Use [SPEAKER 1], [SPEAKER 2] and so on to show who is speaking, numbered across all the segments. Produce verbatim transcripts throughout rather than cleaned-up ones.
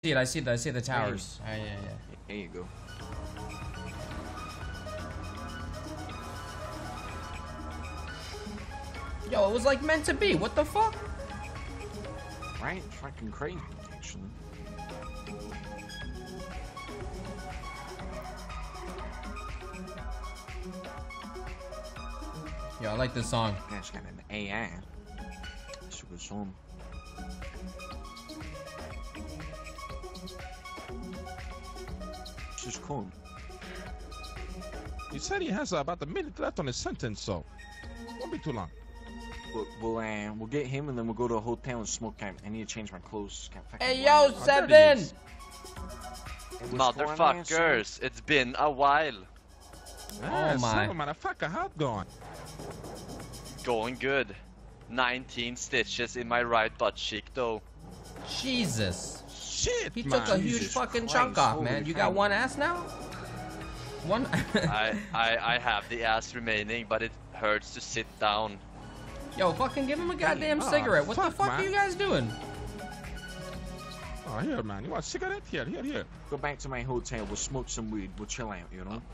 [SPEAKER 1] see it, I see it, I see the towers. Hey. Oh, yeah, yeah.
[SPEAKER 2] There you go.
[SPEAKER 1] Yo, it was like meant to be. What the fuck?
[SPEAKER 2] Right? Fucking crazy, actually.
[SPEAKER 1] Yo, I like this song.
[SPEAKER 2] That's got an A I. It's a good song. This is cool.
[SPEAKER 3] He said he has uh, about a minute left on his sentence, so won't be too long.
[SPEAKER 2] We'll we'll, uh, we'll get him and then we'll go to a hotel and smoke out. I need to change my clothes.
[SPEAKER 1] Hey yo, Seven!
[SPEAKER 4] Motherfuckers, it's been a while.
[SPEAKER 3] Ah,
[SPEAKER 1] oh my.
[SPEAKER 3] Seven, motherfucker, how it going?
[SPEAKER 4] Going good. nineteen stitches in my right butt cheek though.
[SPEAKER 1] Jesus.
[SPEAKER 3] Shit,
[SPEAKER 1] He
[SPEAKER 3] man.
[SPEAKER 1] took a huge
[SPEAKER 2] Jesus
[SPEAKER 1] fucking
[SPEAKER 2] Christ,
[SPEAKER 1] chunk off,
[SPEAKER 2] holy
[SPEAKER 1] man. You
[SPEAKER 2] cow.
[SPEAKER 1] got one ass now? One?
[SPEAKER 4] I, I I have the ass remaining, but it hurts to sit down.
[SPEAKER 1] Yo, fucking give him a goddamn
[SPEAKER 3] Oh,
[SPEAKER 1] cigarette. What the
[SPEAKER 3] fuck,
[SPEAKER 1] fuck
[SPEAKER 3] man.
[SPEAKER 1] are you guys doing?
[SPEAKER 3] Oh, here, man. You want a cigarette? Here, here, here.
[SPEAKER 2] Go back to my hotel. We'll smoke some weed. We'll chill out, you know?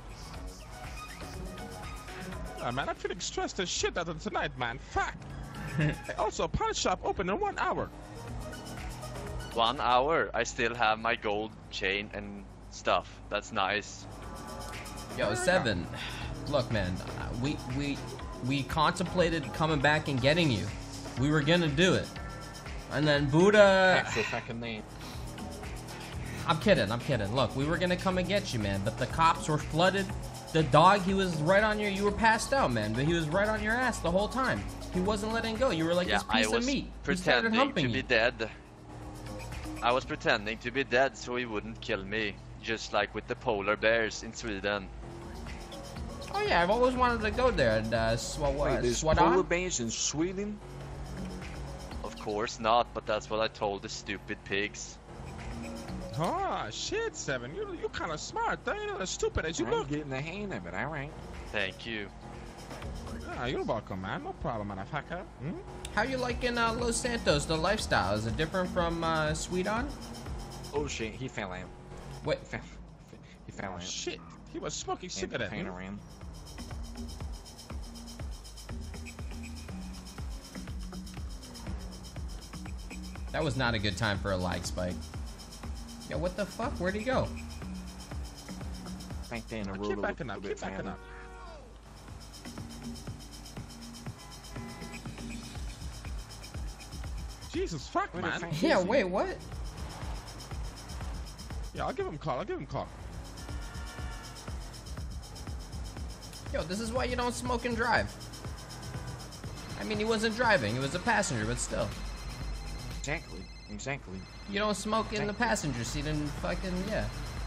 [SPEAKER 3] Ah, man, I'm feeling stressed as shit out of tonight, man. Fuck. Hey, also, pawn shop open in one hour.
[SPEAKER 4] One hour, I still have my gold chain and stuff. That's nice.
[SPEAKER 1] Yo, Seven. Look, man. uh, We we we contemplated coming back and getting you. We were gonna do it, and then Buddha.
[SPEAKER 2] Back for a fucking name.
[SPEAKER 1] I'm kidding. I'm kidding. Look, we were gonna come and get you, man, but the cops were flooded. The dog, he was right on your. You were passed out, man, but he was right on your ass the whole time. He wasn't letting go. You were like
[SPEAKER 4] Yeah,
[SPEAKER 1] this
[SPEAKER 4] I
[SPEAKER 1] piece
[SPEAKER 4] was
[SPEAKER 1] of meat. He started
[SPEAKER 4] pretending
[SPEAKER 1] humping
[SPEAKER 4] to be
[SPEAKER 1] you.
[SPEAKER 4] dead. I was pretending to be dead so he wouldn't kill me, just like with the polar bears in Sweden.
[SPEAKER 1] Oh yeah, I've always wanted to go there and uh, sw
[SPEAKER 2] Wait,
[SPEAKER 1] what,
[SPEAKER 2] there's
[SPEAKER 1] Swadon?
[SPEAKER 2] polar bears in Sweden?
[SPEAKER 4] Of course not, but that's what I told the stupid pigs.
[SPEAKER 3] Oh, shit, Seven. You you kind of smart. You're not as stupid as you
[SPEAKER 2] I'm
[SPEAKER 3] look.
[SPEAKER 2] getting the hang of it, alright.
[SPEAKER 4] Thank you.
[SPEAKER 3] Ah, you're welcome, man. No problem, motherfucker. Hmm?
[SPEAKER 1] How you liking uh, Los Santos, the lifestyle? Is it different from uh, Sweden?
[SPEAKER 2] Oh shit, he fell out.
[SPEAKER 1] Wait,
[SPEAKER 2] He fell, he fell
[SPEAKER 3] Oh,
[SPEAKER 2] out.
[SPEAKER 3] shit. He was smoking
[SPEAKER 2] And
[SPEAKER 3] cigarette.
[SPEAKER 2] playing
[SPEAKER 3] hmm?
[SPEAKER 2] around.
[SPEAKER 1] that was not a good time for a lag spike. Yo, what the fuck? Where'd he go?
[SPEAKER 2] Back there in the
[SPEAKER 3] Oh,
[SPEAKER 2] road
[SPEAKER 3] keep
[SPEAKER 2] a
[SPEAKER 3] backing
[SPEAKER 2] little
[SPEAKER 3] up.
[SPEAKER 2] bit
[SPEAKER 3] Keep backing
[SPEAKER 2] further.
[SPEAKER 3] up. Jesus, fuck,
[SPEAKER 2] Where the
[SPEAKER 3] man.
[SPEAKER 2] fuck
[SPEAKER 1] Yeah,
[SPEAKER 2] is he?
[SPEAKER 1] wait, what?
[SPEAKER 3] Yeah, I'll give him a call. I'll give him a call.
[SPEAKER 1] Yo, this is why you don't smoke and drive. I mean, he wasn't driving. He was a passenger, but still.
[SPEAKER 2] Exactly, exactly.
[SPEAKER 1] You don't smoke in the passenger seat and fucking, yeah.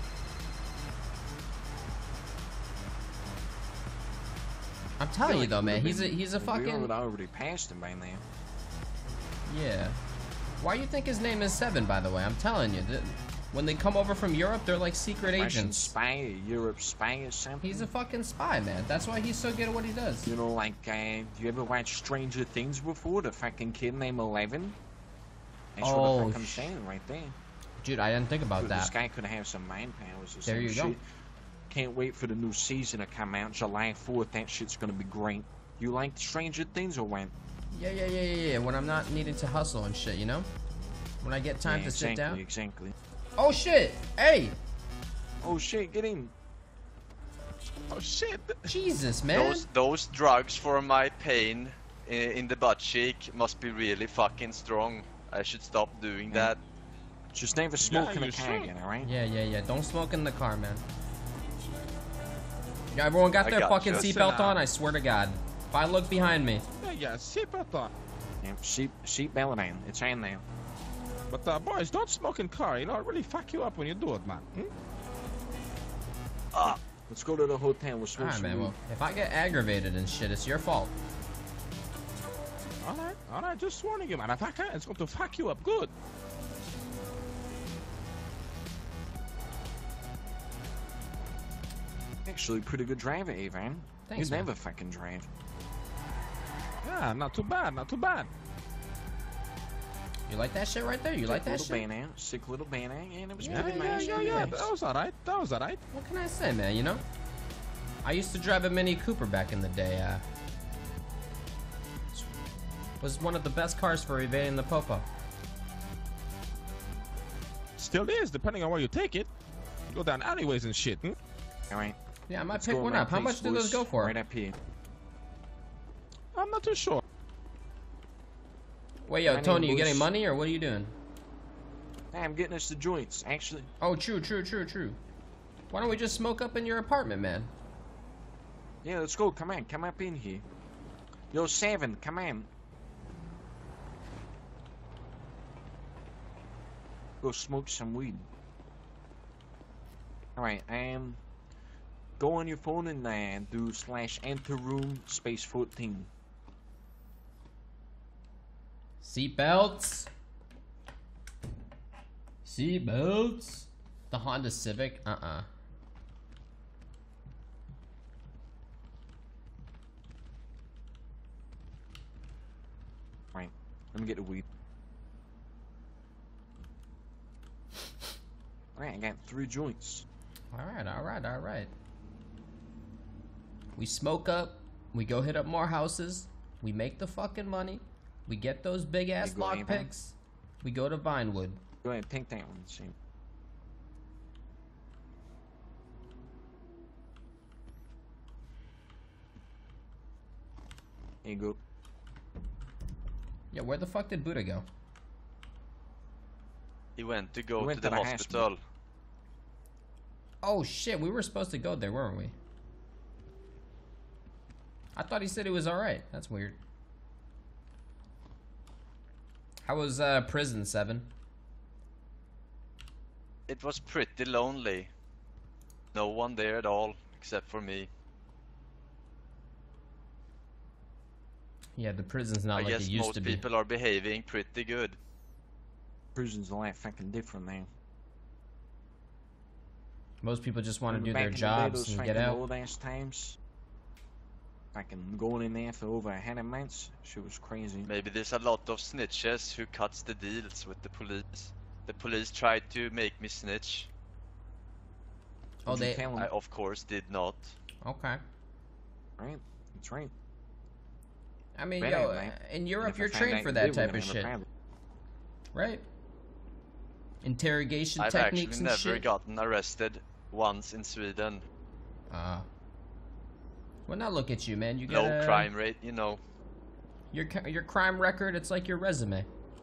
[SPEAKER 1] I'm telling you though, man, he's a he's a
[SPEAKER 2] We
[SPEAKER 1] fucking
[SPEAKER 2] would already passed him by now.
[SPEAKER 1] yeah. Why you think his name is Seven, by the way? I'm telling you, th- when they come over from Europe, they're like secret
[SPEAKER 2] Russian
[SPEAKER 1] agents.
[SPEAKER 2] spy, a Europe spy or something.
[SPEAKER 1] He's a fucking spy, man. That's why he's so good at what he does.
[SPEAKER 2] You know, like, uh, do you ever watch Stranger Things before? The fucking kid named Eleven? That's
[SPEAKER 1] Oh,
[SPEAKER 2] what the fuck I'm
[SPEAKER 1] sh-
[SPEAKER 2] saying right there.
[SPEAKER 1] Dude, I didn't think about
[SPEAKER 2] Dude,
[SPEAKER 1] that.
[SPEAKER 2] This guy could have some mind powers or
[SPEAKER 1] There
[SPEAKER 2] some
[SPEAKER 1] you
[SPEAKER 2] shit.
[SPEAKER 1] go.
[SPEAKER 2] Can't wait for the new season to come out. July fourth, that shit's gonna be great. You like Stranger Things or when?
[SPEAKER 1] Yeah, yeah, yeah, yeah, yeah. When I'm not needing to hustle and shit, you know? When I get time
[SPEAKER 2] yeah,
[SPEAKER 1] to sit
[SPEAKER 2] exactly,
[SPEAKER 1] down.
[SPEAKER 2] Exactly.
[SPEAKER 1] Oh shit! Hey!
[SPEAKER 2] Oh shit, get in.
[SPEAKER 3] Oh, shit.
[SPEAKER 1] Jesus, man.
[SPEAKER 4] Those those drugs for my pain in, in the butt cheek must be really fucking strong. I should stop doing
[SPEAKER 2] Yeah.
[SPEAKER 4] that.
[SPEAKER 2] Just never smoke
[SPEAKER 3] Yeah,
[SPEAKER 2] in a
[SPEAKER 3] you
[SPEAKER 2] car
[SPEAKER 3] should.
[SPEAKER 2] again, alright?
[SPEAKER 1] Yeah, yeah, yeah. Don't smoke in the car, man. Yeah, everyone got
[SPEAKER 4] I
[SPEAKER 1] their
[SPEAKER 4] got
[SPEAKER 1] fucking
[SPEAKER 4] you.
[SPEAKER 1] seatbelt
[SPEAKER 3] Sit
[SPEAKER 1] on.
[SPEAKER 3] down.
[SPEAKER 1] I swear to God. If I look behind me,
[SPEAKER 3] Yeah, yeah, seatbelt on.
[SPEAKER 2] Yeah, seat, seat belt on. It's on now.
[SPEAKER 3] But, uh, boys, don't smoke in car. You know, it really fuck you up when you do it, man. Hmm?
[SPEAKER 4] Ah,
[SPEAKER 2] Let's go to the hotel. We'll smoke
[SPEAKER 1] alright,
[SPEAKER 2] some
[SPEAKER 1] man.
[SPEAKER 2] weed.
[SPEAKER 1] Well, if I get aggravated and shit, it's your fault.
[SPEAKER 3] All right, all right, just warning you, motherfucker. It's going to fuck you up good.
[SPEAKER 2] Actually, pretty good driver, Ivan.
[SPEAKER 1] Thanks,
[SPEAKER 2] you
[SPEAKER 1] man.
[SPEAKER 2] never fucking drive.
[SPEAKER 3] Yeah, not too bad, not too bad.
[SPEAKER 1] You like that shit right there? You like that
[SPEAKER 2] little
[SPEAKER 1] shit?
[SPEAKER 2] banana, sick little banana, and it was
[SPEAKER 3] Yeah,
[SPEAKER 2] pretty
[SPEAKER 3] yeah,
[SPEAKER 2] nice.
[SPEAKER 3] yeah,
[SPEAKER 2] pretty
[SPEAKER 3] yeah.
[SPEAKER 2] nice.
[SPEAKER 3] That was alright. That was alright.
[SPEAKER 1] What can I say, man? You know, I used to drive a Mini Cooper back in the day. Uh, was one of the best cars for evading the popo.
[SPEAKER 3] Still is, depending on where you take it. You go down alleyways and shit. Hmm?
[SPEAKER 2] All right.
[SPEAKER 1] Yeah, I might
[SPEAKER 2] Let's
[SPEAKER 1] pick
[SPEAKER 2] go
[SPEAKER 1] one
[SPEAKER 2] around
[SPEAKER 1] up. How
[SPEAKER 2] place,
[SPEAKER 1] much do those
[SPEAKER 2] boys.
[SPEAKER 1] go for?
[SPEAKER 2] Right up here.
[SPEAKER 3] I'm not too sure.
[SPEAKER 1] Wait, yo,
[SPEAKER 2] My
[SPEAKER 1] Tony,
[SPEAKER 2] name
[SPEAKER 1] you getting
[SPEAKER 2] was-
[SPEAKER 1] money or what are you doing?
[SPEAKER 2] Hey, I'm getting us the joints, actually.
[SPEAKER 1] Oh, true, true, true, true. Why don't we just smoke up in your apartment, man?
[SPEAKER 2] Yeah, let's go. Come on, come up in here. Yo, Seven, come on. Go smoke some weed. Alright, um, go on your phone and uh, do slash enter room space fourteen.
[SPEAKER 1] Seatbelts. Seatbelts. The Honda Civic? Uh-uh.
[SPEAKER 2] Right, let me get the weed. Alright, I got three joints.
[SPEAKER 1] Alright, alright, alright. We smoke up. We go hit up more houses. We make the fucking money. We get those big ass
[SPEAKER 2] You go aim him.
[SPEAKER 1] lockpicks. We go to Vinewood.
[SPEAKER 2] Go ahead, take that one, Sam. There you go.
[SPEAKER 1] Yeah, where the fuck did Buddha go?
[SPEAKER 4] He went to go
[SPEAKER 2] He went
[SPEAKER 4] to the
[SPEAKER 2] to the
[SPEAKER 4] hospital.
[SPEAKER 1] Oh shit, we were supposed to go there, weren't we? I thought he said it was alright. That's weird. How was uh, prison, Seven?
[SPEAKER 4] It was pretty lonely. No one there at all, except for me.
[SPEAKER 1] Yeah, the prison's not
[SPEAKER 4] I
[SPEAKER 1] like
[SPEAKER 4] guess
[SPEAKER 1] it used
[SPEAKER 4] most
[SPEAKER 1] to be.
[SPEAKER 4] people are behaving pretty good.
[SPEAKER 2] Prison's a lot fucking different now.
[SPEAKER 1] Most people just want to do
[SPEAKER 2] Remember
[SPEAKER 1] their
[SPEAKER 2] back in the day,
[SPEAKER 1] jobs
[SPEAKER 2] those
[SPEAKER 1] and
[SPEAKER 2] fucking
[SPEAKER 1] get out.
[SPEAKER 2] old ass times. Fucking going in there for over a hundred months. Shit was crazy.
[SPEAKER 4] Maybe there's a lot of snitches who cuts the deals with the police. The police tried to make me snitch.
[SPEAKER 1] Oh,
[SPEAKER 2] What'd you
[SPEAKER 1] they.
[SPEAKER 2] tell 'em?
[SPEAKER 4] I of course did not.
[SPEAKER 1] Okay.
[SPEAKER 2] Right? That's right.
[SPEAKER 1] I mean,
[SPEAKER 2] Right
[SPEAKER 1] yo,
[SPEAKER 2] on, man.
[SPEAKER 1] in
[SPEAKER 2] And
[SPEAKER 1] Europe,
[SPEAKER 2] if I
[SPEAKER 1] you're
[SPEAKER 2] find
[SPEAKER 1] trained
[SPEAKER 2] out
[SPEAKER 1] for
[SPEAKER 2] you
[SPEAKER 1] that
[SPEAKER 2] did, we're
[SPEAKER 1] type
[SPEAKER 2] gonna
[SPEAKER 1] of
[SPEAKER 2] have a
[SPEAKER 1] shit,
[SPEAKER 2] problem.
[SPEAKER 1] right? Interrogation
[SPEAKER 4] I've
[SPEAKER 1] techniques
[SPEAKER 4] actually
[SPEAKER 1] and
[SPEAKER 4] never
[SPEAKER 1] shit.
[SPEAKER 4] gotten arrested once in Sweden.
[SPEAKER 1] Uh, well, now look at you, man. You got
[SPEAKER 4] Low crime rate, you know.
[SPEAKER 1] Your ca- your crime record. It's like your resume.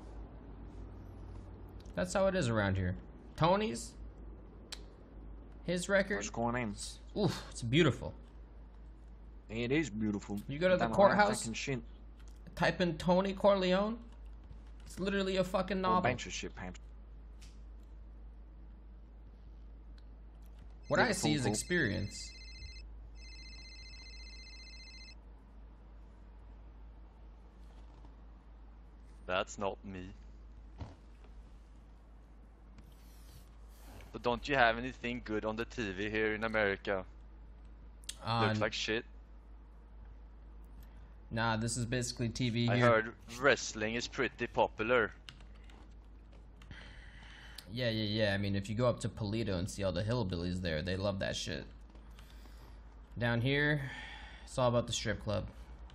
[SPEAKER 1] That's how it is around here. Tony's, his record.
[SPEAKER 2] What's going on?
[SPEAKER 1] Oof, it's beautiful.
[SPEAKER 2] It is beautiful.
[SPEAKER 1] You go to the
[SPEAKER 2] Done a lot of
[SPEAKER 1] courthouse?
[SPEAKER 2] fucking shit.
[SPEAKER 1] Type in Tony Corleone. It's literally a fucking
[SPEAKER 2] A
[SPEAKER 1] novel.
[SPEAKER 2] bunch of shit, perhaps.
[SPEAKER 1] What
[SPEAKER 2] Yeah,
[SPEAKER 1] I see
[SPEAKER 2] cool,
[SPEAKER 1] is
[SPEAKER 2] cool.
[SPEAKER 1] experience.
[SPEAKER 4] That's not me. But don't you have anything good on the T V here in America?
[SPEAKER 1] Uh,
[SPEAKER 4] Looks like shit.
[SPEAKER 1] Nah, this is basically T V
[SPEAKER 4] I
[SPEAKER 1] here.
[SPEAKER 4] heard wrestling is pretty popular.
[SPEAKER 1] Yeah, yeah, yeah. I mean, if you go up to Polito and see all the hillbillies there, they love that shit. Down here, it's all about the strip club.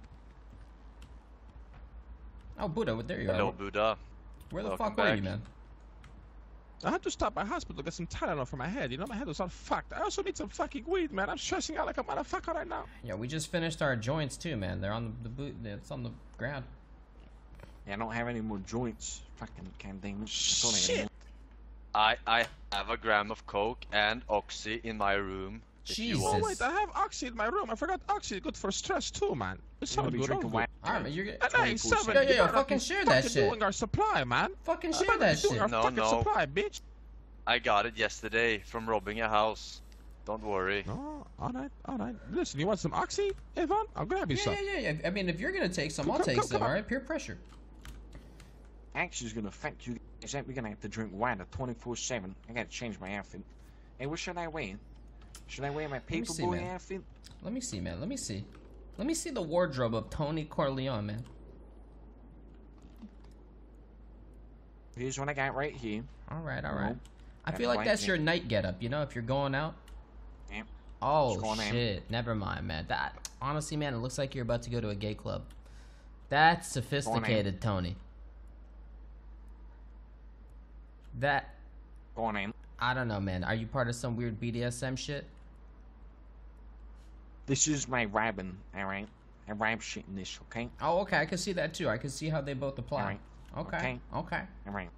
[SPEAKER 1] Oh, Buddha, there you
[SPEAKER 4] Hello,
[SPEAKER 1] are.
[SPEAKER 4] Buddha.
[SPEAKER 1] Where the
[SPEAKER 4] welcome
[SPEAKER 1] fuck were you,
[SPEAKER 4] back.
[SPEAKER 1] man?
[SPEAKER 3] I had to stop by hospital to get some Tylenol for my head. You know, my head was all fucked. I also need some fucking weed, man. I'm stressing out like a motherfucker right now.
[SPEAKER 1] Yeah, we just finished our joints too, man. They're on the, the boot. It's on the ground.
[SPEAKER 2] Yeah, I don't have any more joints. Fucking can't damn it. That's all I
[SPEAKER 3] Shit.
[SPEAKER 2] got.
[SPEAKER 4] I I have a gram of coke and oxy in my room. If you
[SPEAKER 1] Jesus.
[SPEAKER 3] Oh
[SPEAKER 4] want.
[SPEAKER 3] wait, I have oxy in my room. I forgot oxy is good for stress too, man. It's
[SPEAKER 2] You
[SPEAKER 3] so
[SPEAKER 2] wanna be
[SPEAKER 3] good.
[SPEAKER 2] drinking
[SPEAKER 3] on
[SPEAKER 2] wine?
[SPEAKER 3] good.
[SPEAKER 1] Alright, man, you're get,
[SPEAKER 3] And I ain't
[SPEAKER 2] twenty-four
[SPEAKER 3] seven.
[SPEAKER 1] Yo, yo,
[SPEAKER 3] You
[SPEAKER 1] yo,
[SPEAKER 3] better
[SPEAKER 1] fucking
[SPEAKER 3] be
[SPEAKER 1] share that
[SPEAKER 3] fucking
[SPEAKER 1] shit.
[SPEAKER 3] doing our supply, man.
[SPEAKER 1] fucking
[SPEAKER 3] You
[SPEAKER 1] share
[SPEAKER 3] better
[SPEAKER 1] that
[SPEAKER 3] be doing
[SPEAKER 1] shit.
[SPEAKER 3] our
[SPEAKER 4] No,
[SPEAKER 3] fucking
[SPEAKER 4] no.
[SPEAKER 3] supply, bitch.
[SPEAKER 4] I got it yesterday from robbing a house. Don't worry.
[SPEAKER 3] No, alright, alright. Listen, you want some oxy, Ivan? I'll grab you
[SPEAKER 1] Yeah,
[SPEAKER 3] some.
[SPEAKER 1] yeah, yeah, yeah. I mean, if you're gonna take some,
[SPEAKER 3] Come-
[SPEAKER 1] I'll
[SPEAKER 3] come-
[SPEAKER 1] take
[SPEAKER 3] come-
[SPEAKER 1] some.
[SPEAKER 3] come on.
[SPEAKER 1] All right, peer pressure.
[SPEAKER 2] Actually, gonna affect you guys. We're gonna have to drink water twenty-four seven. I gotta change my outfit. Hey, what should I wear? Should I wear my
[SPEAKER 1] me see,
[SPEAKER 2] paperboy
[SPEAKER 1] man.
[SPEAKER 2] outfit?
[SPEAKER 1] Let me see, man. Let me see. Let me see the wardrobe of Tony Corleone, man.
[SPEAKER 2] Here's what I got right here.
[SPEAKER 1] All right, all
[SPEAKER 2] No.
[SPEAKER 1] right. I
[SPEAKER 2] That's
[SPEAKER 1] feel like
[SPEAKER 2] right,
[SPEAKER 1] that's
[SPEAKER 2] yeah.
[SPEAKER 1] your night getup, you know, if you're going out.
[SPEAKER 2] Yeah.
[SPEAKER 1] Oh,
[SPEAKER 2] What's going on?
[SPEAKER 1] shit. Never mind, man. That honestly, man, it looks like you're about to go to a gay club. That's sophisticated, Tony. That,
[SPEAKER 2] Going in.
[SPEAKER 1] I don't know, man. Are you part of some weird B D S M shit?
[SPEAKER 2] This is my rabbin, alright? I rab shit in this, okay?
[SPEAKER 1] Oh, okay. I can see that too. I can see how they both apply.
[SPEAKER 2] Alright.
[SPEAKER 1] Okay.
[SPEAKER 2] Okay.
[SPEAKER 1] Okay.
[SPEAKER 2] Alright.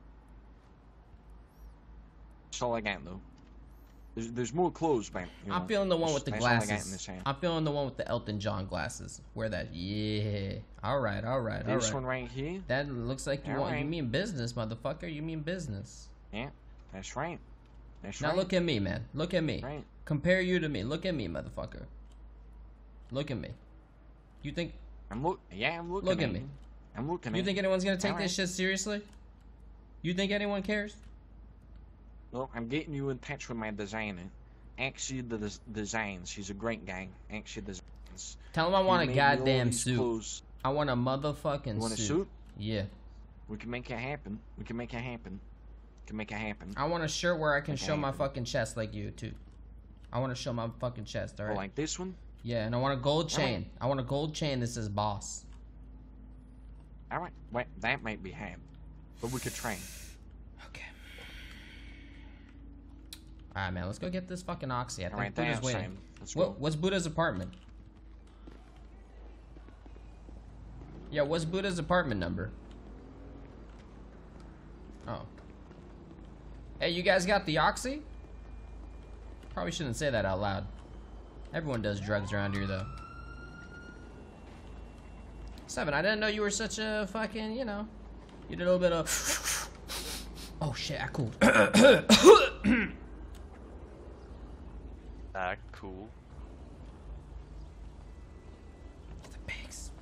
[SPEAKER 2] That's all I got, though. There's, there's more clothes back. You know.
[SPEAKER 1] I'm feeling the one with the
[SPEAKER 2] That's all I got in
[SPEAKER 1] glasses.
[SPEAKER 2] this hand.
[SPEAKER 1] I'm feeling the one with the Elton John glasses. Wear that. Yeah. All right. All right. All
[SPEAKER 2] This
[SPEAKER 1] right.
[SPEAKER 2] one right here.
[SPEAKER 1] That looks like you
[SPEAKER 2] All
[SPEAKER 1] want. You
[SPEAKER 2] right.
[SPEAKER 1] mean business, motherfucker. You mean business.
[SPEAKER 2] Yeah, that's right. That's
[SPEAKER 1] Now
[SPEAKER 2] right.
[SPEAKER 1] look at me, man. Look at me.
[SPEAKER 2] Right.
[SPEAKER 1] Compare you to me. Look at me, motherfucker. Look at me. You think
[SPEAKER 2] I'm look. Yeah, I'm looking.
[SPEAKER 1] Look at
[SPEAKER 2] at
[SPEAKER 1] me.
[SPEAKER 2] you. I'm looking.
[SPEAKER 1] you
[SPEAKER 2] at
[SPEAKER 1] think anyone's gonna take
[SPEAKER 2] All
[SPEAKER 1] this
[SPEAKER 2] right.
[SPEAKER 1] shit seriously? You think anyone cares?
[SPEAKER 2] Look, I'm getting you in touch with my designer. Actually, the des- designs. He's a great guy. Actually, designs.
[SPEAKER 1] Tell him I want
[SPEAKER 2] He
[SPEAKER 1] a
[SPEAKER 2] made me all
[SPEAKER 1] goddamn
[SPEAKER 2] these
[SPEAKER 1] suit.
[SPEAKER 2] clothes.
[SPEAKER 1] I want a motherfucking
[SPEAKER 2] You want a
[SPEAKER 1] suit.
[SPEAKER 2] suit?
[SPEAKER 1] Yeah.
[SPEAKER 2] We can make it happen. We can make it happen. We can make it happen.
[SPEAKER 1] I want a shirt where I can
[SPEAKER 2] Make it
[SPEAKER 1] show my
[SPEAKER 2] happen.
[SPEAKER 1] fucking chest like you too. I want to show my fucking chest,
[SPEAKER 2] Or
[SPEAKER 1] alright?
[SPEAKER 2] like this one.
[SPEAKER 1] Yeah, and I want a gold
[SPEAKER 2] All right.
[SPEAKER 1] chain. I want a gold chain that says boss.
[SPEAKER 2] All right. Wait, that might be hard, but we could train.
[SPEAKER 1] Okay. Alright, man, let's go get this fucking oxy. I
[SPEAKER 2] All
[SPEAKER 1] think
[SPEAKER 2] right,
[SPEAKER 1] Buddha's
[SPEAKER 2] that's
[SPEAKER 1] waiting.
[SPEAKER 2] same. Let's
[SPEAKER 1] What,
[SPEAKER 2] go.
[SPEAKER 1] what's Buddha's apartment? Yeah, what's Buddha's apartment number? Oh. Hey, you guys got the oxy? Probably shouldn't say that out loud. Everyone does drugs around here, though. Seven, I didn't know you were such a fucking, you know. You did a little bit of. Oh shit, I cooled.
[SPEAKER 4] Ah, cool.
[SPEAKER 1] The pigs.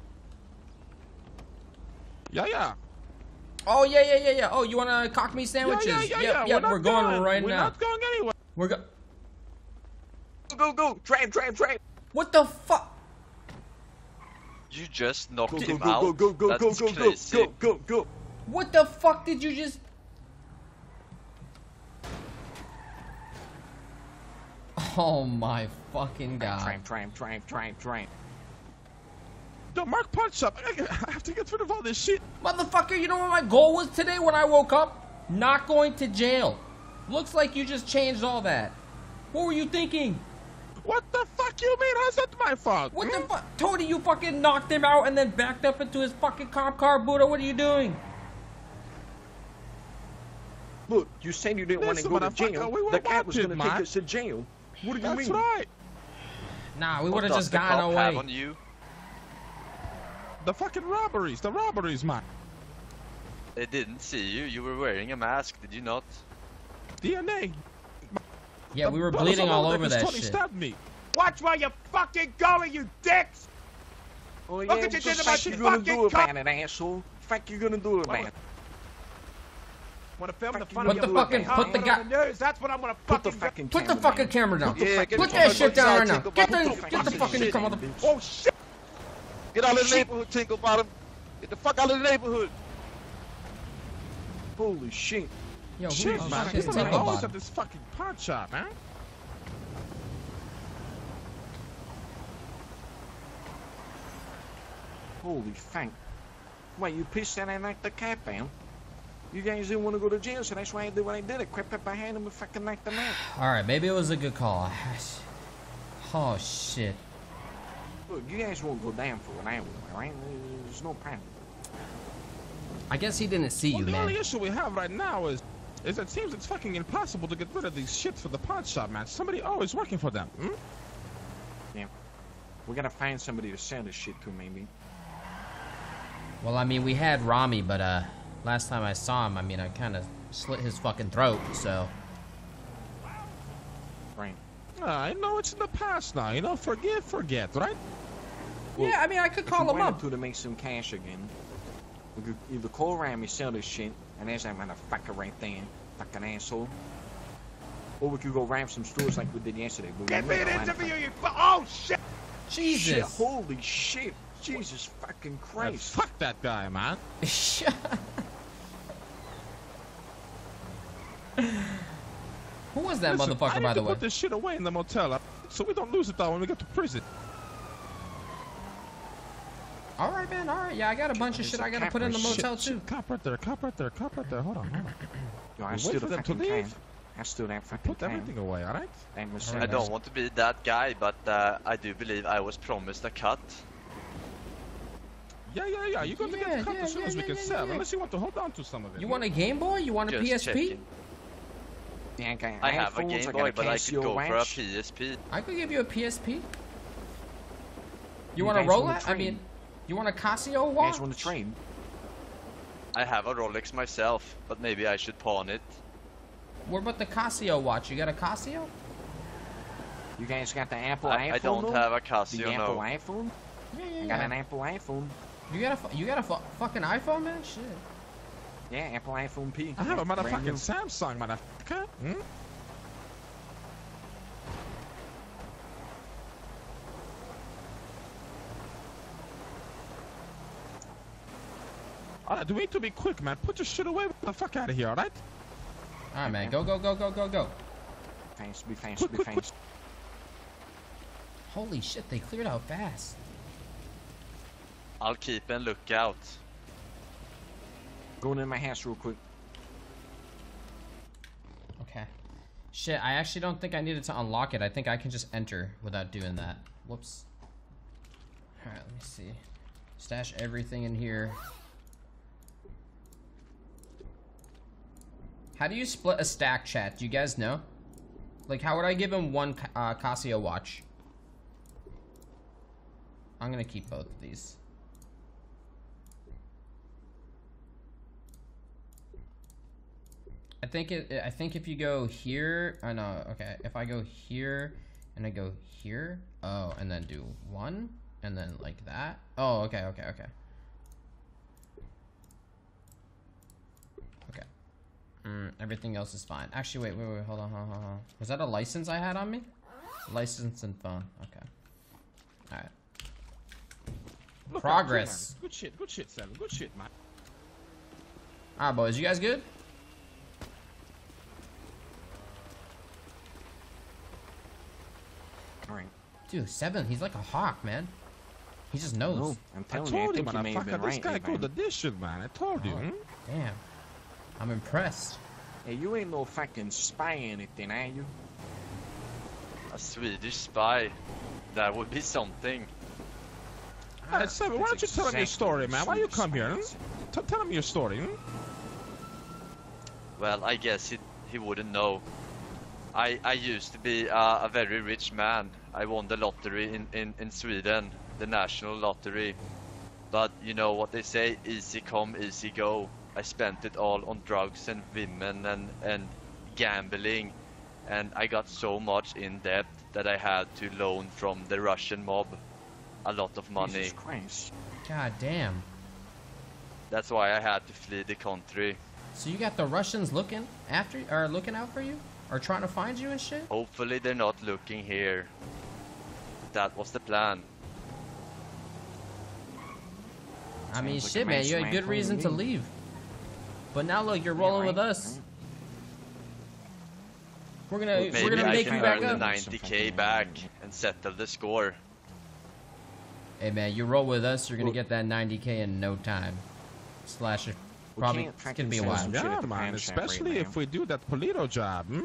[SPEAKER 3] Yeah, yeah.
[SPEAKER 1] Oh yeah, yeah, yeah, yeah. Oh, you wanna cock me sandwiches?
[SPEAKER 3] Yeah, yeah, yeah,
[SPEAKER 1] yep,
[SPEAKER 3] yeah.
[SPEAKER 1] yep.
[SPEAKER 3] We're,
[SPEAKER 1] We're,
[SPEAKER 3] not
[SPEAKER 1] going
[SPEAKER 3] going.
[SPEAKER 1] right
[SPEAKER 3] We're
[SPEAKER 1] now.
[SPEAKER 3] not going anywhere.
[SPEAKER 1] We're go.
[SPEAKER 2] Go, go, go! Drive, drive, drive!
[SPEAKER 1] What the fuck?
[SPEAKER 4] You just knocked
[SPEAKER 2] Go, go,
[SPEAKER 4] him
[SPEAKER 2] go,
[SPEAKER 4] out.
[SPEAKER 2] go, go, go, go,
[SPEAKER 4] That's
[SPEAKER 2] go, go,
[SPEAKER 4] crazy.
[SPEAKER 2] go, go, go!
[SPEAKER 1] What the fuck did you just? Oh my fucking god.
[SPEAKER 2] Drive, drive, drive, drive, drive.
[SPEAKER 3] Yo, Mark Punch Up. I I have to get rid of all this shit.
[SPEAKER 1] Motherfucker, you know what my goal was today when I woke up? Not going to jail. Looks like you just changed all that. What were you thinking?
[SPEAKER 3] What the fuck you mean? How's that my fault?
[SPEAKER 1] What
[SPEAKER 3] hmm?
[SPEAKER 1] the fuck? Tony, you fucking knocked him out and then backed up into his fucking cop car, Buddha. What are you doing?
[SPEAKER 2] Look, you said you didn't want to
[SPEAKER 3] Listen,
[SPEAKER 2] go to
[SPEAKER 3] motherfucker,
[SPEAKER 2] jail.
[SPEAKER 3] we were
[SPEAKER 2] The cat was
[SPEAKER 3] watching,
[SPEAKER 2] going to take
[SPEAKER 3] man.
[SPEAKER 2] us to jail. What do you
[SPEAKER 3] That's
[SPEAKER 2] mean?
[SPEAKER 3] right.
[SPEAKER 1] Nah, we
[SPEAKER 4] What
[SPEAKER 1] would have
[SPEAKER 4] does
[SPEAKER 1] just
[SPEAKER 4] the
[SPEAKER 1] gotten
[SPEAKER 4] cop have
[SPEAKER 1] away.
[SPEAKER 4] on you?
[SPEAKER 3] The fucking robberies. The robberies, man.
[SPEAKER 4] They didn't see you. You were wearing a mask, did you not?
[SPEAKER 3] D N A.
[SPEAKER 1] Yeah,
[SPEAKER 3] The
[SPEAKER 1] we were
[SPEAKER 3] blood was
[SPEAKER 1] bleeding all
[SPEAKER 3] there
[SPEAKER 1] over
[SPEAKER 3] 'cause
[SPEAKER 1] that
[SPEAKER 3] Tony
[SPEAKER 1] shit.
[SPEAKER 3] stabbed me.
[SPEAKER 5] Watch where you fucking going, you dicks!
[SPEAKER 2] Oh, yeah,
[SPEAKER 5] Look at
[SPEAKER 2] what
[SPEAKER 5] you
[SPEAKER 2] the
[SPEAKER 5] did to
[SPEAKER 2] fuck
[SPEAKER 5] my
[SPEAKER 2] you gonna
[SPEAKER 5] fucking
[SPEAKER 2] do
[SPEAKER 5] cop-
[SPEAKER 2] about it, asshole? Fuck you gonna do about it?
[SPEAKER 5] Wanna film the
[SPEAKER 2] Fuck
[SPEAKER 5] fun
[SPEAKER 2] you
[SPEAKER 5] of
[SPEAKER 1] Put
[SPEAKER 5] your
[SPEAKER 1] the fucking-
[SPEAKER 5] fucking
[SPEAKER 1] put the
[SPEAKER 5] comment
[SPEAKER 1] guy-
[SPEAKER 5] on the news? That's what I'm gonna
[SPEAKER 2] Put the
[SPEAKER 5] fucking
[SPEAKER 2] fucking
[SPEAKER 1] Put the
[SPEAKER 2] camera
[SPEAKER 1] fucking
[SPEAKER 2] down.
[SPEAKER 1] camera down.
[SPEAKER 2] Put the
[SPEAKER 4] Yeah,
[SPEAKER 2] fucking
[SPEAKER 4] get
[SPEAKER 1] Put
[SPEAKER 4] the
[SPEAKER 1] that
[SPEAKER 4] fuck
[SPEAKER 1] shit down right now.
[SPEAKER 4] outside,
[SPEAKER 1] Get
[SPEAKER 4] Tinkerbottom.
[SPEAKER 1] the,
[SPEAKER 4] Put the
[SPEAKER 1] get the
[SPEAKER 4] fucking
[SPEAKER 1] fucking
[SPEAKER 4] shit
[SPEAKER 1] come on
[SPEAKER 2] down,
[SPEAKER 1] the.
[SPEAKER 2] bitch.
[SPEAKER 5] Oh shit!
[SPEAKER 4] Get out of the neighborhood, Tinkerbottom. Get the fuck out of the neighborhood.
[SPEAKER 2] Holy shit.
[SPEAKER 1] Yo, who
[SPEAKER 3] Shit,
[SPEAKER 1] the
[SPEAKER 3] man.
[SPEAKER 1] fuck is
[SPEAKER 3] People are always at
[SPEAKER 1] Tinkerbottom?
[SPEAKER 3] this fucking pawn shop, man.
[SPEAKER 2] Holy fuck. Wait, you pissed that I knocked the cat down? You guys didn't want to go to jail, so that's why I did what I did. I crept up behind him and fucking knocked him out.
[SPEAKER 1] Alright, maybe it was a good call. Oh shit.
[SPEAKER 2] Look, you guys won't go down for an hour, alright? There's no problem.
[SPEAKER 1] I guess he didn't see
[SPEAKER 3] Well,
[SPEAKER 1] you,
[SPEAKER 3] the
[SPEAKER 1] man.
[SPEAKER 3] only issue we have right now is, is it seems it's fucking impossible to get rid of these shits for the pawn shop, man. Somebody always working for them. Hmm?
[SPEAKER 2] Yeah. We gotta find somebody to sell this shit to, maybe.
[SPEAKER 1] Well, I mean, we had Rami, but uh, last time I saw him, I mean, I kind of slit his fucking throat. So
[SPEAKER 2] Right.
[SPEAKER 3] Ah, I know it's in the past now. You know, forgive, forget, right?
[SPEAKER 2] Well,
[SPEAKER 1] yeah, I mean, I could
[SPEAKER 2] If
[SPEAKER 1] call
[SPEAKER 2] we
[SPEAKER 1] him
[SPEAKER 2] wanted
[SPEAKER 1] up.
[SPEAKER 2] to to make some cash again, we could either call Rami, sell this shit, and there's that motherfucker right there, fucking asshole. Or we could go rob some stores like we did yesterday. But we
[SPEAKER 5] Get me
[SPEAKER 2] went
[SPEAKER 5] an
[SPEAKER 2] around
[SPEAKER 5] interview,
[SPEAKER 2] the
[SPEAKER 5] you fu- Oh shit!
[SPEAKER 1] Jesus.
[SPEAKER 2] Shit, holy shit. Jesus fucking
[SPEAKER 3] Uh,
[SPEAKER 2] Christ.
[SPEAKER 3] fuck that guy, man.
[SPEAKER 1] Who was that
[SPEAKER 3] Listen,
[SPEAKER 1] motherfucker,
[SPEAKER 3] I need
[SPEAKER 1] by the
[SPEAKER 3] to
[SPEAKER 1] way?
[SPEAKER 3] put this shit away in the motel, uh, so we don't lose it though when we get to prison.
[SPEAKER 1] All right, man. All right. Yeah, I got a bunch of shit I gotta put in the motel
[SPEAKER 3] Shit,
[SPEAKER 1] too.
[SPEAKER 3] shit, cop right there, cop right there, cop right there. Hold on, hold on.
[SPEAKER 2] Yo, I
[SPEAKER 3] Wait
[SPEAKER 2] still
[SPEAKER 3] for
[SPEAKER 2] the
[SPEAKER 3] them to
[SPEAKER 2] fucking
[SPEAKER 3] leave.
[SPEAKER 2] can. I still that fucking
[SPEAKER 3] Put
[SPEAKER 2] can.
[SPEAKER 3] everything away, all right?
[SPEAKER 2] That was
[SPEAKER 1] Alright,
[SPEAKER 4] I don't want to be that guy, but uh, I do believe I was promised a cut.
[SPEAKER 3] Yeah, yeah, yeah. You're going to
[SPEAKER 1] Yeah,
[SPEAKER 3] get cut
[SPEAKER 1] yeah,
[SPEAKER 3] as soon
[SPEAKER 1] yeah,
[SPEAKER 3] as we
[SPEAKER 1] yeah,
[SPEAKER 3] can
[SPEAKER 1] yeah,
[SPEAKER 3] sell,
[SPEAKER 1] yeah.
[SPEAKER 3] unless you want to hold on to some of it.
[SPEAKER 1] You want a Game Boy? You want a
[SPEAKER 4] Just
[SPEAKER 1] P S P?
[SPEAKER 4] checking.
[SPEAKER 2] Yeah, I, got
[SPEAKER 4] I have a
[SPEAKER 2] iPhones,
[SPEAKER 4] Game
[SPEAKER 2] I got
[SPEAKER 4] Boy,
[SPEAKER 2] a
[SPEAKER 4] but I could
[SPEAKER 2] Casio
[SPEAKER 4] go for a
[SPEAKER 2] watch.
[SPEAKER 4] P S P.
[SPEAKER 1] I could give you a P S P. You,
[SPEAKER 2] You
[SPEAKER 1] want a
[SPEAKER 2] guys wanna
[SPEAKER 1] Rolex? I
[SPEAKER 2] trade?
[SPEAKER 1] mean, you want a Casio
[SPEAKER 2] You
[SPEAKER 1] watch?
[SPEAKER 2] guys want to trade?
[SPEAKER 4] I have a Rolex myself, but maybe I should pawn it.
[SPEAKER 1] What about the Casio watch? You got a Casio?
[SPEAKER 2] You guys got the Apple
[SPEAKER 4] I,
[SPEAKER 2] iPhone?
[SPEAKER 4] I don't
[SPEAKER 2] though?
[SPEAKER 4] have a
[SPEAKER 2] The
[SPEAKER 4] Casio,
[SPEAKER 2] Apple
[SPEAKER 4] no.
[SPEAKER 2] iPhone?
[SPEAKER 1] Yeah,
[SPEAKER 2] I
[SPEAKER 1] yeah,
[SPEAKER 2] got an
[SPEAKER 1] yeah.
[SPEAKER 2] Apple iPhone.
[SPEAKER 1] You got a fu- you got a fu- fucking iPhone, man? Shit.
[SPEAKER 2] Yeah, Apple iPhone P.
[SPEAKER 3] I have a
[SPEAKER 2] Brand
[SPEAKER 3] motherfucking
[SPEAKER 2] new.
[SPEAKER 3] Samsung, motherfucker. Hmm? Alright, do we need to be quick, man? Put your shit away. Get the fuck out of here, alright?
[SPEAKER 1] All right, man. Go, go, go, go, go, go.
[SPEAKER 2] Fast, be fast,
[SPEAKER 3] Quick,
[SPEAKER 2] be
[SPEAKER 3] quick, quick.
[SPEAKER 2] fast.
[SPEAKER 1] Holy shit, they cleared out fast.
[SPEAKER 4] I'll keep an lookout.
[SPEAKER 2] Going in my house real quick.
[SPEAKER 1] Okay. Shit, I actually don't think I needed to unlock it. I think I can just enter without doing that. Whoops. Alright, let me see. Stash everything in here. How do you split a stack, chat? Do you guys know? Like, how would I give him one uh, Casio watch? I'm gonna keep both of these. I think it. I think if you go here, I know. Okay, if I go here and I go here, oh, and then do one, and then like that. Oh, okay, okay, okay. Okay. Mm, everything else is fine. Actually, wait, wait, wait. Hold on, hold on, hold on. Was that a license I had on me? License and phone. Okay. All right.
[SPEAKER 3] Look,
[SPEAKER 1] Progress.
[SPEAKER 3] man. Good shit, good shit, Sam. Good shit, man.
[SPEAKER 1] All right, boys. You guys good?
[SPEAKER 2] Alright.
[SPEAKER 1] Dude, seven. He's like a hawk, man. He just knows.
[SPEAKER 2] No, I'm
[SPEAKER 3] I
[SPEAKER 2] telling you, I
[SPEAKER 3] told you,
[SPEAKER 2] think you may have been
[SPEAKER 3] motherfucker. This
[SPEAKER 2] right,
[SPEAKER 3] guy
[SPEAKER 2] Ivan.
[SPEAKER 3] good at this shit, man. I told you.
[SPEAKER 1] Oh.
[SPEAKER 3] Hmm?
[SPEAKER 1] Damn. I'm impressed.
[SPEAKER 2] Hey, you ain't no fucking spy or anything, are you?
[SPEAKER 4] A Swedish spy. That would be something.
[SPEAKER 3] Hey, Sam, why don't you
[SPEAKER 2] That's
[SPEAKER 3] tell him your
[SPEAKER 2] exactly
[SPEAKER 3] story,
[SPEAKER 2] what
[SPEAKER 3] man? Why you
[SPEAKER 2] Swedish
[SPEAKER 3] come here?
[SPEAKER 2] spies
[SPEAKER 3] Hmm? T- tell him your story. Hmm?
[SPEAKER 4] Well, I guess he, he wouldn't know. I, I used to be uh, a very rich man. I won the lottery in, in, in Sweden, the national lottery. But you know what they say, easy come, easy go. I spent it all on drugs and women and, and gambling. And I got so much in debt that I had to loan from the Russian mob a lot of money.
[SPEAKER 2] Jesus Christ.
[SPEAKER 1] God damn.
[SPEAKER 4] That's why I had to flee the country.
[SPEAKER 1] So you got the Russians looking after, or looking out for you, or trying to find you and shit?
[SPEAKER 4] Hopefully they're not looking here. That was the plan.
[SPEAKER 1] I mean,
[SPEAKER 2] Sounds like
[SPEAKER 1] shit,
[SPEAKER 2] a
[SPEAKER 1] man.
[SPEAKER 2] nice
[SPEAKER 1] You had
[SPEAKER 2] man
[SPEAKER 1] good
[SPEAKER 2] plan
[SPEAKER 1] reason
[SPEAKER 2] to
[SPEAKER 1] to
[SPEAKER 2] me.
[SPEAKER 1] leave. But now look, you're rolling
[SPEAKER 2] Yeah,
[SPEAKER 1] with
[SPEAKER 2] right,
[SPEAKER 1] us.
[SPEAKER 2] right.
[SPEAKER 1] We're gonna,
[SPEAKER 2] Well,
[SPEAKER 1] we're
[SPEAKER 4] Maybe
[SPEAKER 1] gonna
[SPEAKER 4] I
[SPEAKER 1] make
[SPEAKER 4] can
[SPEAKER 1] you back
[SPEAKER 4] earn the
[SPEAKER 1] up.
[SPEAKER 4] ninety K back and settle the score.
[SPEAKER 1] Hey, man, you roll with us, you're gonna
[SPEAKER 2] Well-
[SPEAKER 1] get that ninety K in no time. Slash, it
[SPEAKER 2] We
[SPEAKER 1] probably
[SPEAKER 2] can't
[SPEAKER 1] it's
[SPEAKER 2] fucking
[SPEAKER 1] gonna be a
[SPEAKER 2] sell
[SPEAKER 1] while.
[SPEAKER 2] some shit
[SPEAKER 3] Yeah,
[SPEAKER 2] at the
[SPEAKER 3] man.
[SPEAKER 2] pawn shop right
[SPEAKER 3] Especially
[SPEAKER 2] now.
[SPEAKER 3] if we do that Polito job. Hmm?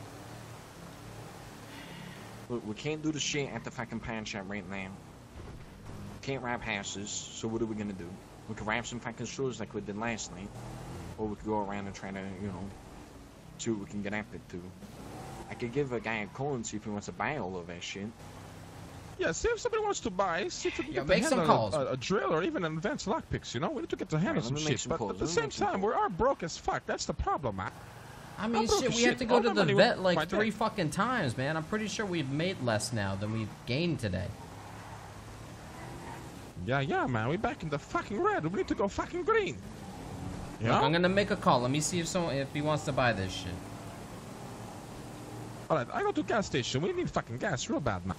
[SPEAKER 2] Look, we can't do the shit at the fucking pawn shop right now. Can't rob houses, so what are we gonna do? We can rob some fucking stores like we did last night. Or we could go around and try to, you know, see what we can get up into. I could give a guy a call and see if he wants to buy all of that shit.
[SPEAKER 3] Yeah, see if somebody wants to buy. See if we can
[SPEAKER 1] Yeah,
[SPEAKER 3] get
[SPEAKER 1] make
[SPEAKER 3] the
[SPEAKER 1] some
[SPEAKER 3] hand on
[SPEAKER 1] calls.
[SPEAKER 3] A, a, a drill or even an advanced lockpicks. You know, we need to get the hand
[SPEAKER 2] Alright,
[SPEAKER 3] on some
[SPEAKER 2] let me make
[SPEAKER 3] shit.
[SPEAKER 2] some
[SPEAKER 3] But
[SPEAKER 2] calls,
[SPEAKER 3] at the
[SPEAKER 2] let me
[SPEAKER 3] same
[SPEAKER 2] make some
[SPEAKER 3] time,
[SPEAKER 2] calls.
[SPEAKER 3] we are broke as fuck. That's the problem, man.
[SPEAKER 1] I mean,
[SPEAKER 3] I'm broke
[SPEAKER 1] shit,
[SPEAKER 3] as
[SPEAKER 1] we have
[SPEAKER 3] shit.
[SPEAKER 1] to go
[SPEAKER 3] All
[SPEAKER 1] to
[SPEAKER 3] the
[SPEAKER 1] the
[SPEAKER 3] money
[SPEAKER 1] vet
[SPEAKER 3] was
[SPEAKER 1] like
[SPEAKER 3] right
[SPEAKER 1] three
[SPEAKER 3] there.
[SPEAKER 1] fucking times, man. I'm pretty sure we've made less now than we've gained today.
[SPEAKER 3] Yeah, yeah, man. We back in the fucking red. We need to go fucking green. You
[SPEAKER 1] Look,
[SPEAKER 3] know?
[SPEAKER 1] I'm gonna make a call. Let me see if someone, if he wants to buy this shit.
[SPEAKER 3] All right, I go to gas station. We need fucking gas real bad, man.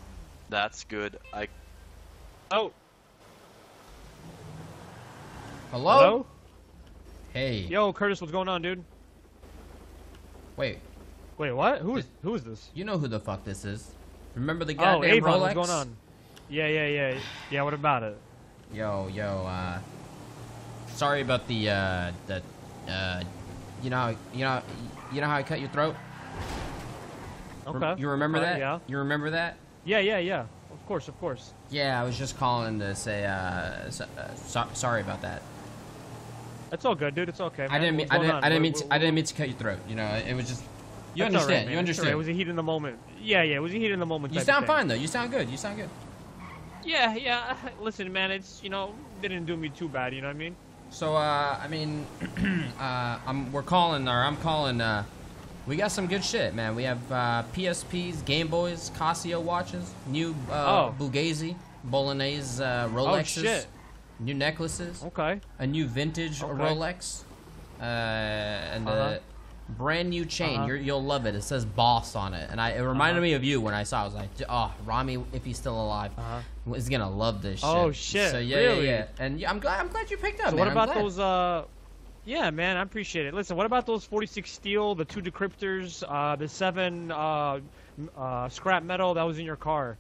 [SPEAKER 4] That's good. I
[SPEAKER 5] Oh,
[SPEAKER 1] Hello?
[SPEAKER 6] Hello?
[SPEAKER 1] Hey.
[SPEAKER 6] Yo, Curtis, what's going on, dude?
[SPEAKER 1] Wait.
[SPEAKER 6] Wait, what? Who is who is this?
[SPEAKER 1] You know who the fuck this is? Remember the
[SPEAKER 6] Oh,
[SPEAKER 1] goddamn
[SPEAKER 6] Avon,
[SPEAKER 1] Rolex?
[SPEAKER 6] what's going on? Yeah, yeah, yeah. Yeah, what about it?
[SPEAKER 1] Yo, yo, uh... Sorry about the, uh, the, uh... You know, you know, you know how I cut your throat?
[SPEAKER 6] Okay.
[SPEAKER 1] Rem- you remember
[SPEAKER 6] okay,
[SPEAKER 1] that?
[SPEAKER 6] Yeah.
[SPEAKER 1] You remember that?
[SPEAKER 6] Yeah, yeah, yeah. Of course, of course.
[SPEAKER 1] Yeah, I was just calling to say, uh... So, uh so, sorry about that.
[SPEAKER 6] It's all good, dude. It's okay.
[SPEAKER 1] I
[SPEAKER 6] man.
[SPEAKER 1] didn't mean,
[SPEAKER 6] What's
[SPEAKER 1] I
[SPEAKER 6] going
[SPEAKER 1] didn't,
[SPEAKER 6] on?
[SPEAKER 1] I didn't
[SPEAKER 6] What-
[SPEAKER 1] mean, to,
[SPEAKER 6] what-
[SPEAKER 1] I didn't mean to cut your throat. You know, it was just... You
[SPEAKER 6] That's all right,
[SPEAKER 1] understand,
[SPEAKER 6] man.
[SPEAKER 1] you
[SPEAKER 6] It's all right.
[SPEAKER 1] understand.
[SPEAKER 6] It was a heat in the moment. Yeah, yeah. It was a heat in the moment.
[SPEAKER 1] You
[SPEAKER 6] type
[SPEAKER 1] sound
[SPEAKER 6] of thing.
[SPEAKER 1] fine, though. You sound good. You sound good.
[SPEAKER 6] Yeah, yeah. Listen, man. It's you know didn't do me too bad. You know what I mean?
[SPEAKER 1] So, uh, I mean, uh, I'm, we're calling, or I'm calling, uh, we got some good shit, man. We have, uh, P S Ps, Game Boys, Casio watches, new, uh,
[SPEAKER 6] Oh.
[SPEAKER 1] Bugatti, Bolognese, uh, Rolexes,
[SPEAKER 6] shit.
[SPEAKER 1] new necklaces,
[SPEAKER 6] Okay.
[SPEAKER 1] a new vintage
[SPEAKER 6] Okay.
[SPEAKER 1] Rolex, uh, and
[SPEAKER 6] Uh-huh.
[SPEAKER 1] a brand new chain.
[SPEAKER 6] Uh-huh.
[SPEAKER 1] You're, you'll love it. It says Boss on it. And I, it reminded
[SPEAKER 6] Uh-huh.
[SPEAKER 1] me of you when I saw it. I was like, oh, Rami, if he's still alive,
[SPEAKER 6] Uh-huh.
[SPEAKER 1] is gonna love this shit.
[SPEAKER 6] Oh, shit,
[SPEAKER 1] So, yeah,
[SPEAKER 6] really?
[SPEAKER 1] yeah, yeah. And yeah, I'm glad, I'm glad you picked up,
[SPEAKER 6] So
[SPEAKER 1] man.
[SPEAKER 6] what
[SPEAKER 1] I'm
[SPEAKER 6] about
[SPEAKER 1] glad.
[SPEAKER 6] those? Uh, yeah, man. I appreciate it. Listen, what about those forty-six steel, the two decryptors, uh, the seven uh, m- uh, scrap metal that was in your car?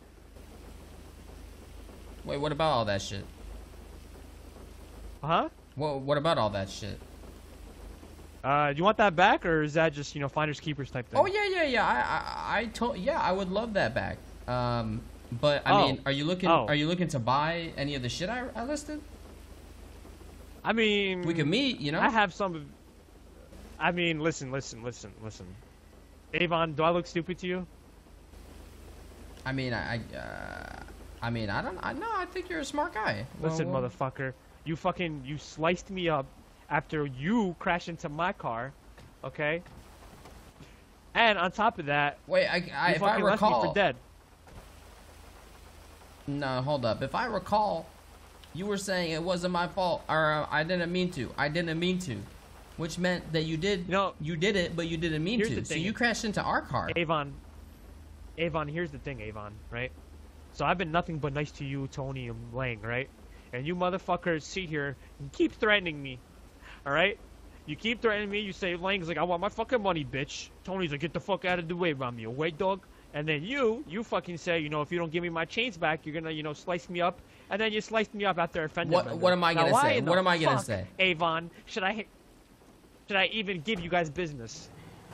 [SPEAKER 1] Wait, what about all that shit?
[SPEAKER 6] Huh?
[SPEAKER 1] What What about all that shit?
[SPEAKER 6] Uh, do you want that back, or is that just you know finders keepers type thing?
[SPEAKER 1] Oh yeah, yeah, yeah. I I, I told yeah, I would love that back. Um, but I
[SPEAKER 6] Oh.
[SPEAKER 1] mean, are you looking
[SPEAKER 6] Oh.
[SPEAKER 1] Are you looking to buy any of the shit I, I listed?
[SPEAKER 6] I mean,
[SPEAKER 1] We could meet, you know.
[SPEAKER 6] I have some. of- I mean, listen, listen, listen, listen. Avon, do I look stupid to you?
[SPEAKER 1] I mean, I I, uh, I mean, I don't. I no, I think you're a smart guy.
[SPEAKER 6] Listen,
[SPEAKER 1] Well, well,
[SPEAKER 6] motherfucker. You fucking you sliced me up after you crashed into my car, okay? And on top of that,
[SPEAKER 1] Wait, I, I
[SPEAKER 6] you
[SPEAKER 1] if I
[SPEAKER 6] fucking left me
[SPEAKER 1] recall.
[SPEAKER 6] for dead.
[SPEAKER 1] No, hold up. If I recall, you were saying it wasn't my fault, or uh, I didn't mean to. I didn't mean to, which meant that you did.
[SPEAKER 6] No.
[SPEAKER 1] You did it, but you didn't mean
[SPEAKER 6] Here's
[SPEAKER 1] to.
[SPEAKER 6] the
[SPEAKER 1] So
[SPEAKER 6] thing.
[SPEAKER 1] you crashed into our car.
[SPEAKER 6] Avon, Avon, here's the thing, Avon, right? So I've been nothing but nice to you, Tony, and Lang, right? And you motherfuckers sit here and keep threatening me, all right? You keep threatening me. You say Lang's like, I want my fucking money, bitch. Tony's like, get the fuck out of the way, Rami, wait, dog. And then you, you fucking say, you know, if you don't give me my chains back, you're gonna, you know, slice me up. And then you sliced me up after a fender
[SPEAKER 1] What-
[SPEAKER 6] bender.
[SPEAKER 1] what am I
[SPEAKER 6] Now,
[SPEAKER 1] gonna
[SPEAKER 6] why
[SPEAKER 1] say?
[SPEAKER 6] in the
[SPEAKER 1] What am I gonna
[SPEAKER 6] fuck,
[SPEAKER 1] say?
[SPEAKER 6] Avon, should I, should I even give you guys business?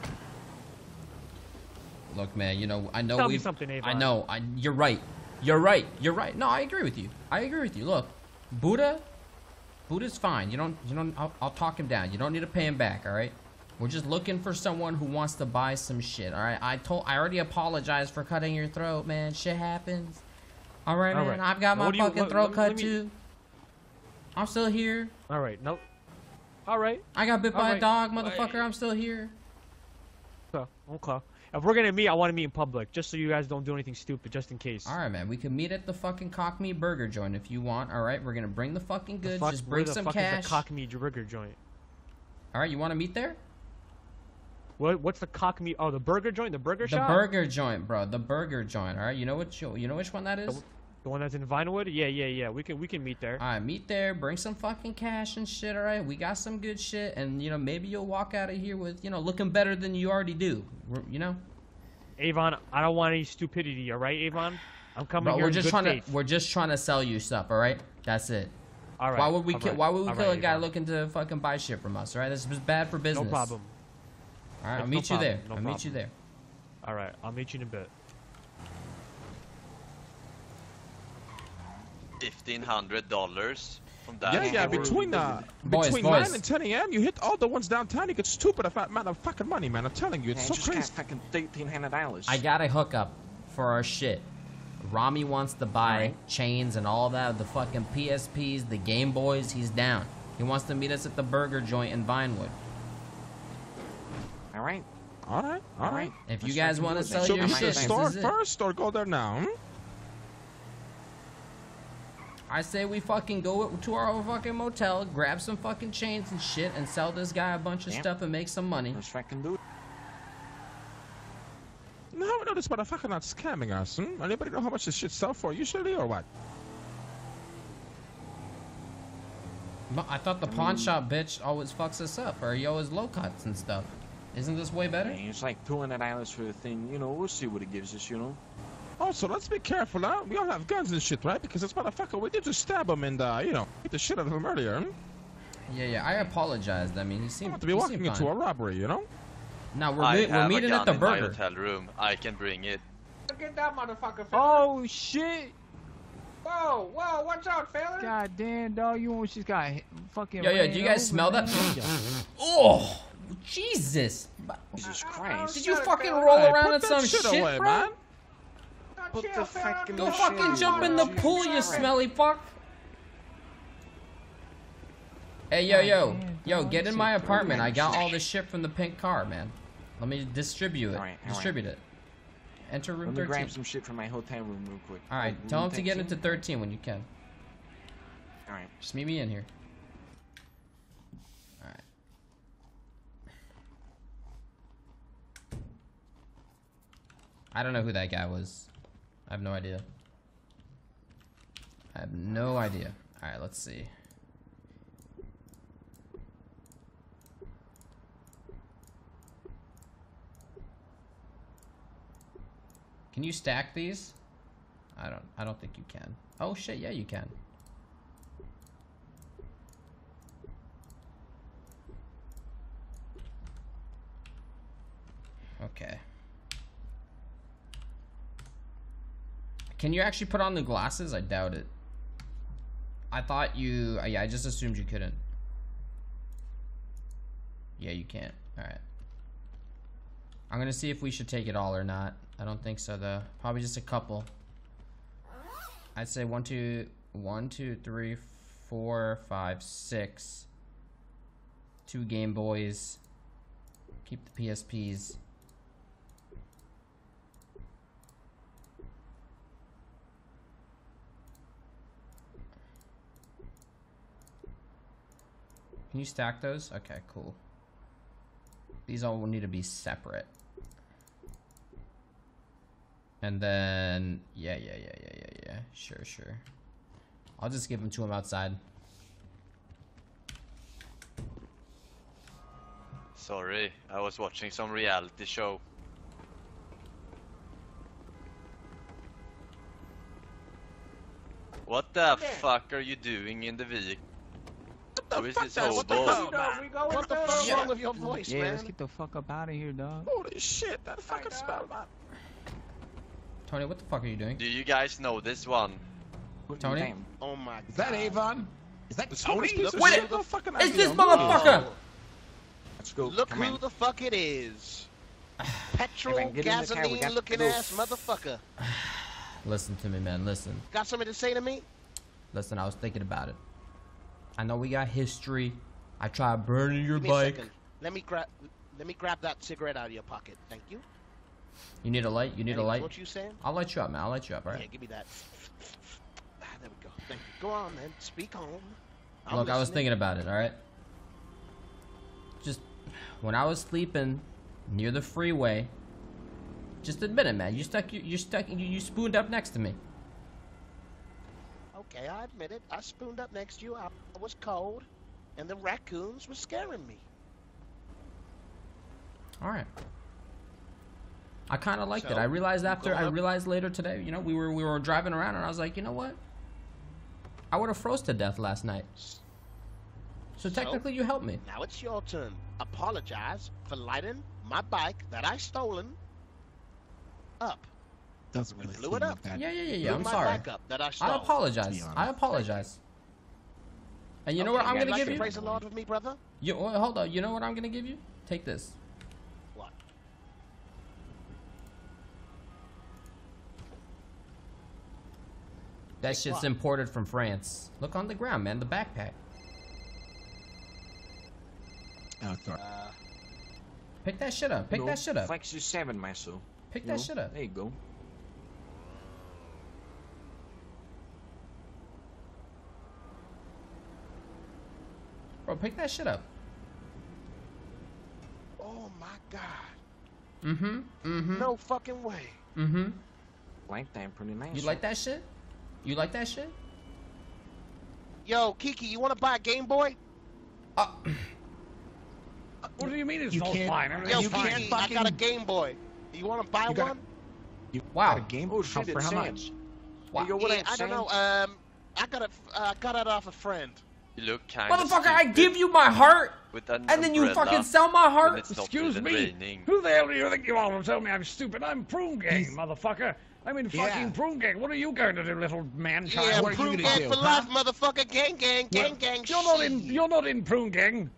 [SPEAKER 1] Look, man, you know, I know
[SPEAKER 6] Tell me
[SPEAKER 1] we've.
[SPEAKER 6] something, Avon.
[SPEAKER 1] I know. I. You're right. You're right. You're right. No, I agree with you. I agree with you. Look, Buddha. Buddha's fine. You don't. You don't. I'll, I'll talk him down. You don't need to pay him back. All right. We're just looking for someone who wants to buy some shit. All right. I told. I already apologized for cutting your throat, man. Shit happens. All right,
[SPEAKER 6] All
[SPEAKER 1] man.
[SPEAKER 6] right.
[SPEAKER 1] I've got
[SPEAKER 6] Now,
[SPEAKER 1] my
[SPEAKER 6] what do you-
[SPEAKER 1] fucking
[SPEAKER 6] let-
[SPEAKER 1] throat
[SPEAKER 6] let-
[SPEAKER 1] cut
[SPEAKER 6] let me-
[SPEAKER 1] too. I'm still here.
[SPEAKER 6] All right, no. All right.
[SPEAKER 1] I got bit
[SPEAKER 6] All
[SPEAKER 1] by a
[SPEAKER 6] right.
[SPEAKER 1] dog,
[SPEAKER 6] Wait.
[SPEAKER 1] motherfucker. I'm still here.
[SPEAKER 6] Okay. Okay. If we're gonna meet, I want to meet in public, just so you guys don't do anything stupid, just in case.
[SPEAKER 1] All right, man. We can meet at the fucking Cock Me Burger joint if you want. All right. We're gonna bring the fucking
[SPEAKER 6] The
[SPEAKER 1] goods.
[SPEAKER 6] fuck-
[SPEAKER 1] Just
[SPEAKER 6] where
[SPEAKER 1] bring
[SPEAKER 6] the
[SPEAKER 1] some
[SPEAKER 6] fuck
[SPEAKER 1] cash.
[SPEAKER 6] is the cock meat burger joint?
[SPEAKER 1] All right. You want to meet there?
[SPEAKER 6] What? What's the cock meat? Oh, the burger joint, the burger
[SPEAKER 1] The
[SPEAKER 6] shop.
[SPEAKER 1] burger joint, bro. The burger joint. All right. You know what? You, you know which one that is?
[SPEAKER 6] The one that's in Vinewood? Yeah, yeah, yeah. We can we can meet there.
[SPEAKER 1] All right. Meet there. Bring some fucking cash and shit. All right. We got some good shit, and you know maybe you'll walk out of here with you know looking better than you already do. We're- You know.
[SPEAKER 6] Avon, I don't want any stupidity. All right, Avon. I'm coming
[SPEAKER 1] Bro,
[SPEAKER 6] here
[SPEAKER 1] we're
[SPEAKER 6] in
[SPEAKER 1] just
[SPEAKER 6] good
[SPEAKER 1] trying
[SPEAKER 6] faith.
[SPEAKER 1] to we're just trying to sell you stuff. All right. That's it.
[SPEAKER 6] All right.
[SPEAKER 1] Why would we
[SPEAKER 6] all
[SPEAKER 1] kill?
[SPEAKER 6] right,
[SPEAKER 1] Why would we
[SPEAKER 6] all
[SPEAKER 1] kill
[SPEAKER 6] right,
[SPEAKER 1] a guy
[SPEAKER 6] Avon.
[SPEAKER 1] looking to fucking buy shit from us? All right. This is bad for business.
[SPEAKER 6] No problem.
[SPEAKER 1] All right. I'll
[SPEAKER 6] No
[SPEAKER 1] meet you
[SPEAKER 6] problem,
[SPEAKER 1] there.
[SPEAKER 6] no
[SPEAKER 1] I'll meet you
[SPEAKER 6] problem.
[SPEAKER 1] there.
[SPEAKER 6] All right, I'll meet you in a bit.
[SPEAKER 4] Fifteen hundred dollars from that.
[SPEAKER 3] Yeah, yeah.
[SPEAKER 4] store.
[SPEAKER 3] Between uh,
[SPEAKER 1] Boys,
[SPEAKER 3] between
[SPEAKER 1] boys.
[SPEAKER 3] nine and ten a m, you hit all the ones downtown. You get stupid about amount of fucking money, man. I'm telling you, it's
[SPEAKER 2] Man,
[SPEAKER 3] so
[SPEAKER 2] just got
[SPEAKER 3] crazy.
[SPEAKER 2] fucking thirteen hundred dollars.
[SPEAKER 1] I got a hookup for our shit. Rami wants to buy
[SPEAKER 2] Alright.
[SPEAKER 1] chains and all that, the fucking P S Ps, the Game Boys. He's down. He wants to meet us at the burger joint in Vinewood.
[SPEAKER 2] All right.
[SPEAKER 3] All right, all
[SPEAKER 2] All
[SPEAKER 3] right.
[SPEAKER 2] right.
[SPEAKER 1] If you
[SPEAKER 2] Let's
[SPEAKER 1] guys
[SPEAKER 2] fucking
[SPEAKER 1] want
[SPEAKER 2] do
[SPEAKER 1] to
[SPEAKER 2] it
[SPEAKER 1] sell
[SPEAKER 2] then.
[SPEAKER 3] So
[SPEAKER 1] your
[SPEAKER 3] we
[SPEAKER 2] I'm
[SPEAKER 3] should
[SPEAKER 1] shit,
[SPEAKER 2] not
[SPEAKER 3] start
[SPEAKER 1] this is it.
[SPEAKER 3] first or go there now? Hmm?
[SPEAKER 1] I say we fucking go to our fucking motel, grab some fucking chains and shit, and sell this guy a bunch of
[SPEAKER 2] Yeah.
[SPEAKER 1] stuff and make some money.
[SPEAKER 2] Let's fucking do it.
[SPEAKER 3] No, we know this motherfucker not scamming us. Hmm? Anybody know how much this shit sell for usually or what?
[SPEAKER 1] But I thought the
[SPEAKER 2] I
[SPEAKER 1] pawn
[SPEAKER 2] mean-
[SPEAKER 1] shop bitch always fucks us up, or he always low cuts and stuff. Isn't this way better?
[SPEAKER 2] Man, it's like two hundred dollars for the thing. You know, we'll see what it gives us. You know.
[SPEAKER 3] Also, let's be careful, huh? We all have guns and shit, right? Because this motherfucker, we did just stab him and, uh, you know, beat the shit out of him earlier. Hmm?
[SPEAKER 1] Yeah, yeah. I apologized. I mean, he
[SPEAKER 3] I'm
[SPEAKER 1] seemed.
[SPEAKER 3] about to be
[SPEAKER 1] he
[SPEAKER 3] walking
[SPEAKER 1] seemed
[SPEAKER 3] into
[SPEAKER 1] fine.
[SPEAKER 3] a robbery, you know?
[SPEAKER 1] Now we're
[SPEAKER 4] I
[SPEAKER 1] meet, we're
[SPEAKER 4] have a
[SPEAKER 1] meeting
[SPEAKER 4] gun
[SPEAKER 1] at the
[SPEAKER 4] in my
[SPEAKER 1] burger.
[SPEAKER 4] hotel room. I can bring it.
[SPEAKER 5] Get that motherfucker, fella.
[SPEAKER 7] Oh shit!
[SPEAKER 5] Whoa, whoa, watch out, fella.
[SPEAKER 7] God damn, dog, you almost just got hit, fucking.
[SPEAKER 1] Yo, yo,
[SPEAKER 7] ran
[SPEAKER 1] do you guys
[SPEAKER 7] over,
[SPEAKER 1] smell that?
[SPEAKER 7] man.
[SPEAKER 1] Oh, Jesus!
[SPEAKER 2] Jesus
[SPEAKER 5] I- I-
[SPEAKER 2] Christ.
[SPEAKER 1] Did you
[SPEAKER 5] Shut it,
[SPEAKER 1] fucking
[SPEAKER 5] fella.
[SPEAKER 1] roll
[SPEAKER 3] Hey,
[SPEAKER 1] around
[SPEAKER 3] put
[SPEAKER 1] in
[SPEAKER 3] that
[SPEAKER 1] some
[SPEAKER 3] shit
[SPEAKER 1] shit,
[SPEAKER 3] away,
[SPEAKER 1] bro?
[SPEAKER 3] man.
[SPEAKER 5] Now,
[SPEAKER 2] Put
[SPEAKER 5] chill,
[SPEAKER 2] the
[SPEAKER 5] fella.
[SPEAKER 2] fucking
[SPEAKER 1] Go
[SPEAKER 2] shit
[SPEAKER 1] fucking
[SPEAKER 2] away.
[SPEAKER 1] jump in the
[SPEAKER 2] Jesus
[SPEAKER 1] pool, you
[SPEAKER 2] Christ.
[SPEAKER 1] smelly fuck! Hey, yo, yo,
[SPEAKER 7] God damn,
[SPEAKER 1] yo,
[SPEAKER 7] dog,
[SPEAKER 1] get in
[SPEAKER 7] shit
[SPEAKER 1] my
[SPEAKER 7] dirty.
[SPEAKER 1] apartment. I got all this shit from the pink car, man. Let me distribute it.
[SPEAKER 2] Alright, alright.
[SPEAKER 1] Distribute it. Enter room
[SPEAKER 2] Let me
[SPEAKER 1] thirteen.
[SPEAKER 2] grab some shit from my hotel room real quick.
[SPEAKER 1] All right,
[SPEAKER 2] Oh,
[SPEAKER 1] tell
[SPEAKER 2] room
[SPEAKER 1] him to get
[SPEAKER 2] thirteen?
[SPEAKER 1] into thirteen when you can.
[SPEAKER 2] All right.
[SPEAKER 1] Just meet me in here. All right. I don't know who that guy was. I have no idea. I have no idea. All right, let's see. Can you stack these? I don't I don't think you can. Oh shit, yeah you can. Okay. Can you actually put on the glasses? I doubt it. I thought you... uh, yeah, I just assumed you couldn't. Yeah, you can't. Alright. I'm gonna see if we should take it all or not. I don't think so, though. Probably just a couple. I'd say one, two... One, two, three, four, five, six. Two Game Boys. Keep the P S Ps. Can you stack those? Okay, cool. These all will need to be separate. And then, yeah, yeah, yeah, yeah, yeah, yeah. Sure, sure. I'll just give them to him outside.
[SPEAKER 4] Sorry, I was watching some reality show. What the fuck are you doing in the vehicle? Who is this
[SPEAKER 3] What the
[SPEAKER 4] hobo?
[SPEAKER 3] hell,
[SPEAKER 5] You know,
[SPEAKER 3] man?
[SPEAKER 5] we go
[SPEAKER 3] What
[SPEAKER 5] with
[SPEAKER 3] the
[SPEAKER 5] the
[SPEAKER 3] fuck
[SPEAKER 5] flow.
[SPEAKER 3] wrong with your voice,
[SPEAKER 7] Yeah,
[SPEAKER 3] man?
[SPEAKER 7] let's get the fuck up out of here, dog.
[SPEAKER 3] Holy shit, that fucking smell, man.
[SPEAKER 1] Tony, what the fuck are you doing?
[SPEAKER 4] Do you guys know this one?
[SPEAKER 1] Tony?
[SPEAKER 2] Damn.
[SPEAKER 5] Oh my
[SPEAKER 8] Is that Avon? Is that Tony?
[SPEAKER 3] Piece of
[SPEAKER 1] Wait,
[SPEAKER 3] shit, no fucking
[SPEAKER 1] It's
[SPEAKER 3] idea.
[SPEAKER 1] this
[SPEAKER 3] Who
[SPEAKER 1] motherfucker!
[SPEAKER 2] Let's go.
[SPEAKER 9] Look
[SPEAKER 2] Come
[SPEAKER 9] who
[SPEAKER 2] on.
[SPEAKER 9] the fuck it is. Petrol,
[SPEAKER 2] Hey, man, get in the car, we
[SPEAKER 9] gasoline
[SPEAKER 2] got to
[SPEAKER 9] looking
[SPEAKER 2] go.
[SPEAKER 9] ass motherfucker.
[SPEAKER 1] Listen to me, man. Listen.
[SPEAKER 9] Got something to say to me?
[SPEAKER 1] Listen, I was thinking about it. I know we got history. I tried burning your
[SPEAKER 9] Give me a
[SPEAKER 1] bike.
[SPEAKER 9] second. Let me grab let me grab that cigarette out of your pocket. Thank you.
[SPEAKER 1] You need a light? You need a
[SPEAKER 9] Anyways,
[SPEAKER 1] light?
[SPEAKER 9] What you saying?
[SPEAKER 1] I'll light you up, man. I'll light you up,
[SPEAKER 9] Yeah,
[SPEAKER 1] alright?
[SPEAKER 9] give me that. Ah, there we go. Thank you. Go on, man. Speak on. I'm
[SPEAKER 1] Look, I was
[SPEAKER 9] listening.
[SPEAKER 1] thinking about it, alright? Just when I was sleeping near the freeway, just admit it, man. You stuck you you stuck you, you spooned up next to me.
[SPEAKER 9] Okay, I admit it. I spooned up next to you. I was cold, and the raccoons were scaring me.
[SPEAKER 1] Alright. I kinda liked it.
[SPEAKER 9] So,
[SPEAKER 1] I realized
[SPEAKER 9] you
[SPEAKER 1] after
[SPEAKER 9] go
[SPEAKER 1] I
[SPEAKER 9] up-
[SPEAKER 1] realized later today, you know, we were we were driving around and I was like, you know what? I would have froze to death last night. So
[SPEAKER 9] So?
[SPEAKER 1] technically you helped me.
[SPEAKER 9] Now it's your turn. Apologize for lighting my bike that I stolen up.
[SPEAKER 8] Doesn't really
[SPEAKER 9] Blew
[SPEAKER 8] seem
[SPEAKER 9] it
[SPEAKER 8] like
[SPEAKER 9] up.
[SPEAKER 8] that.
[SPEAKER 1] Yeah, yeah, yeah, yeah.
[SPEAKER 9] Blew
[SPEAKER 1] I'm
[SPEAKER 9] my
[SPEAKER 1] sorry.
[SPEAKER 9] bike up that I stole.
[SPEAKER 1] I apologize.
[SPEAKER 8] to be honest.
[SPEAKER 1] I apologize. And you know
[SPEAKER 9] Okay,
[SPEAKER 1] what I'm
[SPEAKER 9] would
[SPEAKER 1] gonna
[SPEAKER 9] you like
[SPEAKER 1] give
[SPEAKER 9] to
[SPEAKER 1] you?
[SPEAKER 9] Praise the Lord with me, brother.
[SPEAKER 1] You oh, hold on. You know what I'm gonna give you? Take this.
[SPEAKER 9] What?
[SPEAKER 1] That
[SPEAKER 9] Take
[SPEAKER 1] shit's
[SPEAKER 9] what?
[SPEAKER 1] imported from France. Look on the ground, man. The backpack.
[SPEAKER 8] Oh, sorry.
[SPEAKER 9] Uh,
[SPEAKER 1] Pick that shit up. Pick
[SPEAKER 2] No,
[SPEAKER 1] that shit up.
[SPEAKER 2] Flex your seven, Maso.
[SPEAKER 1] Pick
[SPEAKER 2] You
[SPEAKER 1] that
[SPEAKER 2] know?
[SPEAKER 1] shit up.
[SPEAKER 2] There you go.
[SPEAKER 1] Bro, pick that shit up.
[SPEAKER 9] oh my God.
[SPEAKER 1] Mm-hmm. Mm-hmm.
[SPEAKER 9] No fucking way.
[SPEAKER 1] Mm-hmm.
[SPEAKER 2] Like that, pretty nice.
[SPEAKER 1] You like that shit? You like that shit?
[SPEAKER 9] Yo, Kiki, you want to buy a Game Boy?
[SPEAKER 1] Uh,
[SPEAKER 10] What do you mean it's
[SPEAKER 8] You
[SPEAKER 10] all
[SPEAKER 8] can't-
[SPEAKER 10] fine?
[SPEAKER 9] Yo,
[SPEAKER 10] Everything's
[SPEAKER 8] you
[SPEAKER 10] fine.
[SPEAKER 8] can't
[SPEAKER 9] Kiki, I got a
[SPEAKER 8] fucking-
[SPEAKER 9] Game Boy. You want to buy
[SPEAKER 8] You got-
[SPEAKER 9] one?
[SPEAKER 8] You
[SPEAKER 1] Wow.
[SPEAKER 8] got a game?
[SPEAKER 2] Oh shit,
[SPEAKER 8] for
[SPEAKER 2] it's
[SPEAKER 8] how
[SPEAKER 2] Sam.
[SPEAKER 8] much?
[SPEAKER 1] Wow.
[SPEAKER 2] Yo, what
[SPEAKER 9] yeah,
[SPEAKER 2] ain't
[SPEAKER 9] I don't
[SPEAKER 2] Sam?
[SPEAKER 9] know. Um, I got it. Uh, got it off a friend.
[SPEAKER 4] You look kind of
[SPEAKER 1] Motherfucker, I give you my heart,
[SPEAKER 4] with an
[SPEAKER 1] and then you
[SPEAKER 4] umbrella
[SPEAKER 1] fucking sell my
[SPEAKER 4] when
[SPEAKER 1] heart.
[SPEAKER 4] it's not
[SPEAKER 10] Excuse
[SPEAKER 4] even
[SPEAKER 10] me.
[SPEAKER 4] raining.
[SPEAKER 10] Who the hell do you think you are to tell me I'm stupid? I'm Prune Gang,
[SPEAKER 8] He's-
[SPEAKER 10] motherfucker. I'm in
[SPEAKER 8] Yeah.
[SPEAKER 10] fucking Prune Gang. What are you going to do, little man child?
[SPEAKER 9] Yeah,
[SPEAKER 8] what are you
[SPEAKER 9] Prune
[SPEAKER 8] gonna
[SPEAKER 9] Gang
[SPEAKER 8] do,
[SPEAKER 9] for
[SPEAKER 8] huh?
[SPEAKER 9] life, motherfucker. Gang, gang, gang, gang.
[SPEAKER 10] You're not in.
[SPEAKER 9] shit.
[SPEAKER 10] You're not in Prune Gang.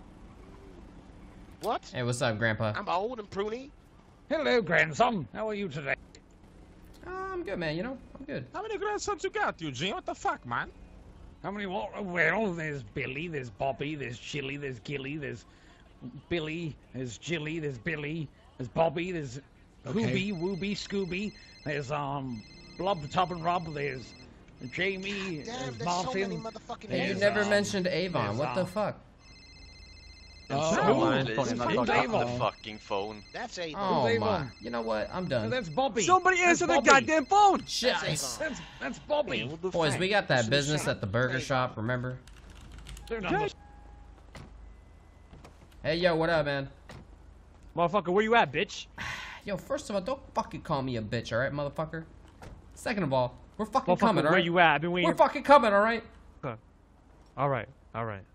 [SPEAKER 9] What?
[SPEAKER 1] Hey, what's up, Grandpa?
[SPEAKER 9] I'm old and pruny.
[SPEAKER 10] Hello, grandson. How are you today?
[SPEAKER 1] Uh, I'm good, man. You know, I'm good.
[SPEAKER 3] How many grandsons you got, Eugene? What the fuck, man?
[SPEAKER 10] How many? Well, well, there's Billy, there's Bobby, there's Chili, there's Gilly, there's Billy, there's Jilly, there's Billy, there's Bobby, there's
[SPEAKER 8] Okay.
[SPEAKER 10] Hooby, Wooby, Scooby, there's um Blub, Tub, and Rob, there's Jamie,
[SPEAKER 9] Damn,
[SPEAKER 10] there's
[SPEAKER 9] there's so many
[SPEAKER 10] Martin.
[SPEAKER 9] motherfucking
[SPEAKER 1] Hey, you
[SPEAKER 10] There's,
[SPEAKER 1] never
[SPEAKER 10] um,
[SPEAKER 1] mentioned Avon.
[SPEAKER 10] there's,
[SPEAKER 1] What the
[SPEAKER 10] um,
[SPEAKER 1] fuck?
[SPEAKER 8] Oh,
[SPEAKER 3] Someone-
[SPEAKER 4] Please
[SPEAKER 10] Fucking
[SPEAKER 4] pick
[SPEAKER 10] not
[SPEAKER 4] up
[SPEAKER 10] talking.
[SPEAKER 4] the
[SPEAKER 8] Oh.
[SPEAKER 4] fucking phone.
[SPEAKER 9] That's Avon.
[SPEAKER 1] Oh
[SPEAKER 10] Who's
[SPEAKER 1] my!
[SPEAKER 10] Avon?
[SPEAKER 1] You know what? I'm
[SPEAKER 10] And
[SPEAKER 1] done.
[SPEAKER 10] that's Bobby.
[SPEAKER 11] Somebody
[SPEAKER 10] That's
[SPEAKER 11] answer the
[SPEAKER 10] Bobby.
[SPEAKER 11] goddamn phone!
[SPEAKER 1] Shit.
[SPEAKER 9] That's Avon.
[SPEAKER 10] That's that's Bobby.
[SPEAKER 2] Hey, what the
[SPEAKER 1] Boys,
[SPEAKER 2] fuck?
[SPEAKER 1] we got that
[SPEAKER 2] Should've
[SPEAKER 1] business
[SPEAKER 2] said-
[SPEAKER 1] at the burger
[SPEAKER 9] Avon.
[SPEAKER 1] shop. Remember?
[SPEAKER 10] They're not the-
[SPEAKER 1] Hey, yo, what up, man?
[SPEAKER 6] Motherfucker, where you at, bitch?
[SPEAKER 1] Yo, first of all, don't fucking call me a bitch, all right, motherfucker? Second of all, we're fucking
[SPEAKER 6] Motherfucker,
[SPEAKER 1] coming, all
[SPEAKER 6] where
[SPEAKER 1] right?
[SPEAKER 6] you at? I've been waiting.
[SPEAKER 1] We're fucking coming, all right?
[SPEAKER 6] All right, all right.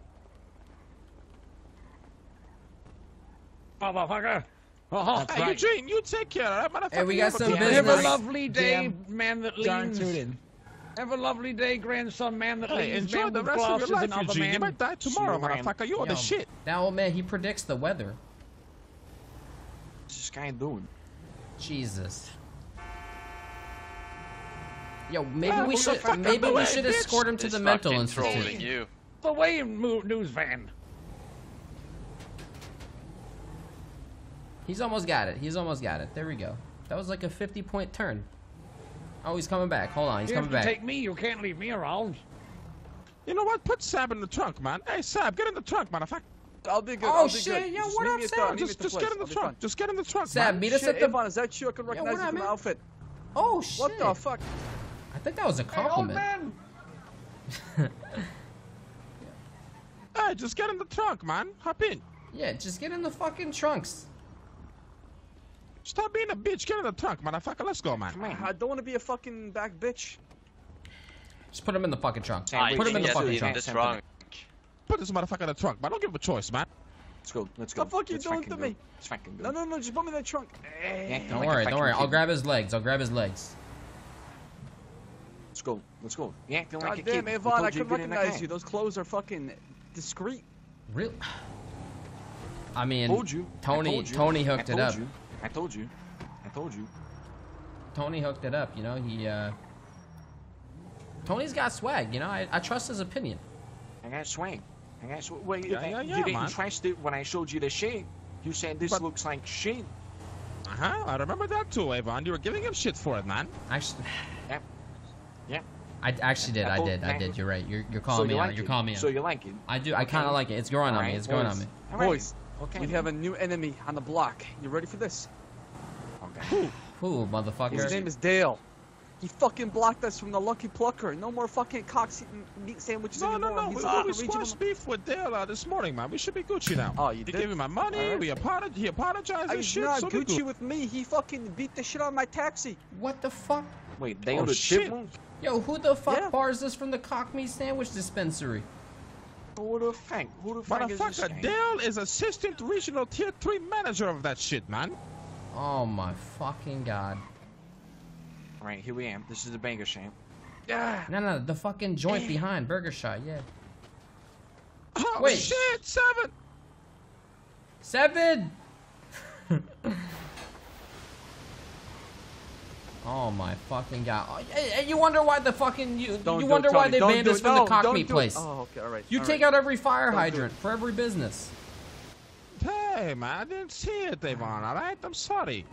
[SPEAKER 10] Motherfucker. Uh-huh.
[SPEAKER 3] Hey, Eugene, you take care of that motherfucker.
[SPEAKER 1] Hey, we got some
[SPEAKER 3] Yeah,
[SPEAKER 10] Have
[SPEAKER 1] business.
[SPEAKER 10] a lovely day,
[SPEAKER 8] Damn
[SPEAKER 10] man that
[SPEAKER 8] Darn
[SPEAKER 10] leans.
[SPEAKER 8] tootin'.
[SPEAKER 10] Have a lovely day, grandson, man that
[SPEAKER 3] Hey,
[SPEAKER 10] leans.
[SPEAKER 3] enjoy
[SPEAKER 10] Man
[SPEAKER 3] the
[SPEAKER 10] with
[SPEAKER 3] rest of
[SPEAKER 10] glasses
[SPEAKER 3] your
[SPEAKER 10] and
[SPEAKER 3] life,
[SPEAKER 10] other
[SPEAKER 3] Eugene. You
[SPEAKER 10] man.
[SPEAKER 3] might die tomorrow,
[SPEAKER 2] See you around.
[SPEAKER 3] motherfucker. You on the
[SPEAKER 1] Yo,
[SPEAKER 3] shit.
[SPEAKER 1] That old man, he predicts the weather.
[SPEAKER 2] What's this guy doing?
[SPEAKER 1] Jesus. Yo, maybe
[SPEAKER 3] Yeah,
[SPEAKER 1] we
[SPEAKER 3] who the
[SPEAKER 1] should
[SPEAKER 3] fuck
[SPEAKER 1] maybe
[SPEAKER 3] am
[SPEAKER 1] we
[SPEAKER 3] I,
[SPEAKER 1] should
[SPEAKER 3] bitch?
[SPEAKER 1] escort him to
[SPEAKER 4] He's
[SPEAKER 1] the mental
[SPEAKER 4] fucking
[SPEAKER 1] institute.
[SPEAKER 4] trolling you.
[SPEAKER 10] The way mo- news van.
[SPEAKER 1] He's almost got it. He's almost got it. There we go. That was like a fifty point turn. Oh, he's coming back. Hold on, he's
[SPEAKER 10] You
[SPEAKER 1] coming
[SPEAKER 10] have to
[SPEAKER 1] back.
[SPEAKER 10] take me. You can't leave me around.
[SPEAKER 3] You know what? Put Sab in the trunk, man. Hey, Sab, get in the trunk, motherfucker.
[SPEAKER 11] I'll be good.
[SPEAKER 1] Oh,
[SPEAKER 11] I'll be
[SPEAKER 1] shit,
[SPEAKER 11] good.
[SPEAKER 1] yo,
[SPEAKER 11] Just
[SPEAKER 1] what
[SPEAKER 11] meet
[SPEAKER 1] up,
[SPEAKER 11] me at the-
[SPEAKER 1] Sam?
[SPEAKER 11] meet me
[SPEAKER 3] Just,
[SPEAKER 11] at the
[SPEAKER 3] just
[SPEAKER 11] place.
[SPEAKER 3] get in the
[SPEAKER 11] I'll be
[SPEAKER 3] trunk.
[SPEAKER 11] fine.
[SPEAKER 3] Just get in the trunk,
[SPEAKER 1] Sab,
[SPEAKER 3] man.
[SPEAKER 1] meet us
[SPEAKER 11] Shit,
[SPEAKER 1] at the.
[SPEAKER 11] Avon, is that you? I can
[SPEAKER 1] what
[SPEAKER 11] recognize you
[SPEAKER 1] up,
[SPEAKER 11] from the
[SPEAKER 1] man?
[SPEAKER 11] outfit.
[SPEAKER 1] Oh shit!
[SPEAKER 11] What the fuck?
[SPEAKER 1] I think that was a
[SPEAKER 10] Hey, old
[SPEAKER 1] compliment.
[SPEAKER 10] man.
[SPEAKER 3] Hey, just get in the trunk, man. Hop in.
[SPEAKER 1] Yeah, just get in the fucking trunks.
[SPEAKER 3] Stop being a bitch. Get in the trunk, motherfucker. Let's go, man.
[SPEAKER 2] Come on.
[SPEAKER 11] I don't want to be a fucking back bitch.
[SPEAKER 1] Just put him in the fucking trunk.
[SPEAKER 2] Sam,
[SPEAKER 4] I
[SPEAKER 2] wait,
[SPEAKER 1] Put him
[SPEAKER 4] can
[SPEAKER 1] in the
[SPEAKER 4] get
[SPEAKER 1] fucking
[SPEAKER 4] in
[SPEAKER 1] trunk.
[SPEAKER 4] the
[SPEAKER 2] Sam,
[SPEAKER 4] trunk.
[SPEAKER 3] Put this motherfucker in the trunk, man. Don't give him a choice, man.
[SPEAKER 2] Let's go. Let's go.
[SPEAKER 11] The fuck you
[SPEAKER 2] Let's
[SPEAKER 11] doing
[SPEAKER 2] fucking
[SPEAKER 11] to
[SPEAKER 2] go.
[SPEAKER 11] me?
[SPEAKER 2] Let's fucking go.
[SPEAKER 11] No, no, no, just put me in the trunk.
[SPEAKER 2] Yeah,
[SPEAKER 1] Don't
[SPEAKER 2] like a
[SPEAKER 1] worry, don't
[SPEAKER 2] fucking
[SPEAKER 1] worry. I'll
[SPEAKER 2] kid.
[SPEAKER 1] grab his legs. I'll grab his legs.
[SPEAKER 2] Let's go. Let's go. You acting like a
[SPEAKER 11] God
[SPEAKER 2] kid.
[SPEAKER 11] damn,
[SPEAKER 2] We
[SPEAKER 11] Avon,
[SPEAKER 2] told
[SPEAKER 11] I
[SPEAKER 2] you
[SPEAKER 11] couldn't
[SPEAKER 2] to get in the
[SPEAKER 11] recognize
[SPEAKER 2] car.
[SPEAKER 11] you. Those clothes are fucking discreet.
[SPEAKER 1] Real. I mean,
[SPEAKER 2] Told you. I
[SPEAKER 1] Tony.
[SPEAKER 2] told you.
[SPEAKER 1] Tony
[SPEAKER 2] I
[SPEAKER 1] hooked it
[SPEAKER 2] told
[SPEAKER 1] up.
[SPEAKER 2] you. I told you. I told you.
[SPEAKER 1] Tony hooked it up. You know, he. uh... Tony's got swag. You know, I, I trust his opinion.
[SPEAKER 2] I got swag. I got swag. Well,
[SPEAKER 3] Yeah, yeah, yeah,
[SPEAKER 2] you didn't
[SPEAKER 3] man.
[SPEAKER 2] trust it when I showed you the shit. You said this
[SPEAKER 3] But-
[SPEAKER 2] looks like shit.
[SPEAKER 3] Uh-huh. I remember that too, Avon. You were giving him shit for it, man.
[SPEAKER 1] Actually,
[SPEAKER 2] Yep. Yep.
[SPEAKER 1] I actually did.
[SPEAKER 2] I
[SPEAKER 1] I
[SPEAKER 2] told-
[SPEAKER 1] did. I did. You're right. You're you're calling
[SPEAKER 2] so
[SPEAKER 1] me
[SPEAKER 2] you
[SPEAKER 1] out.
[SPEAKER 2] like
[SPEAKER 1] You're
[SPEAKER 2] it.
[SPEAKER 1] calling me out.
[SPEAKER 2] So you like it.
[SPEAKER 1] I do. I
[SPEAKER 2] Okay.
[SPEAKER 1] kind of like it. It's growing on me.
[SPEAKER 2] Alright,
[SPEAKER 1] It's growing on
[SPEAKER 11] boys.
[SPEAKER 1] me.
[SPEAKER 2] All right.
[SPEAKER 11] Boys,
[SPEAKER 2] Okay.
[SPEAKER 11] we have a new enemy on the block. You ready for this?
[SPEAKER 2] Okay.
[SPEAKER 1] Ooh, motherfucker.
[SPEAKER 11] His name is Dale. He fucking blocked us from the Lucky Plucker. No more fucking cox meat sandwiches
[SPEAKER 3] No,
[SPEAKER 11] anymore.
[SPEAKER 3] no, no.
[SPEAKER 11] He's
[SPEAKER 3] We,
[SPEAKER 11] a
[SPEAKER 3] we
[SPEAKER 11] fucking regional-
[SPEAKER 3] squashed beef with Dale uh, this morning, man. We should be Gucci now.
[SPEAKER 11] Oh, you
[SPEAKER 3] He
[SPEAKER 11] did?
[SPEAKER 3] gave me my money.
[SPEAKER 11] Alright.
[SPEAKER 3] We apologized. He apologized and
[SPEAKER 11] He's
[SPEAKER 3] shit.
[SPEAKER 11] not
[SPEAKER 3] so we
[SPEAKER 11] Gucci
[SPEAKER 3] good.
[SPEAKER 11] with me. He fucking beat the shit out of my taxi.
[SPEAKER 1] What the fuck?
[SPEAKER 2] Wait, they
[SPEAKER 3] Oh,
[SPEAKER 2] the
[SPEAKER 3] shit.
[SPEAKER 2] chipmunk?
[SPEAKER 1] Yo, who the fuck
[SPEAKER 11] Yeah.
[SPEAKER 1] bars this from the cock meat sandwich dispensary?
[SPEAKER 2] Who the fuck? Who the fuck is this
[SPEAKER 3] Motherfucker,
[SPEAKER 2] guy?
[SPEAKER 3] Dale is assistant regional tier three manager of that shit, man.
[SPEAKER 1] Oh my fucking god.
[SPEAKER 2] All right, here we am. This is the Banger Champ.
[SPEAKER 11] Yeah.
[SPEAKER 1] No, no, the fucking joint behind Burger Shot. Yeah.
[SPEAKER 3] Oh,
[SPEAKER 1] Wait.
[SPEAKER 3] shit, seven.
[SPEAKER 1] Seven. Oh my fucking god. Oh, hey, hey, you wonder why the fucking you
[SPEAKER 11] Don't
[SPEAKER 1] you
[SPEAKER 11] do
[SPEAKER 1] wonder
[SPEAKER 11] it,
[SPEAKER 1] why
[SPEAKER 11] Tony.
[SPEAKER 1] they
[SPEAKER 11] Don't
[SPEAKER 1] banned
[SPEAKER 11] do
[SPEAKER 1] us
[SPEAKER 11] it.
[SPEAKER 1] from
[SPEAKER 11] No,
[SPEAKER 1] the cock
[SPEAKER 11] don't
[SPEAKER 1] meat
[SPEAKER 11] do it.
[SPEAKER 1] place?
[SPEAKER 11] Oh, okay, all right.
[SPEAKER 1] You
[SPEAKER 11] all
[SPEAKER 1] take
[SPEAKER 11] right.
[SPEAKER 1] out every fire
[SPEAKER 11] Don't do
[SPEAKER 1] hydrant for every business.
[SPEAKER 3] Hey, man, I didn't see it, Avon, all right? I'm sorry.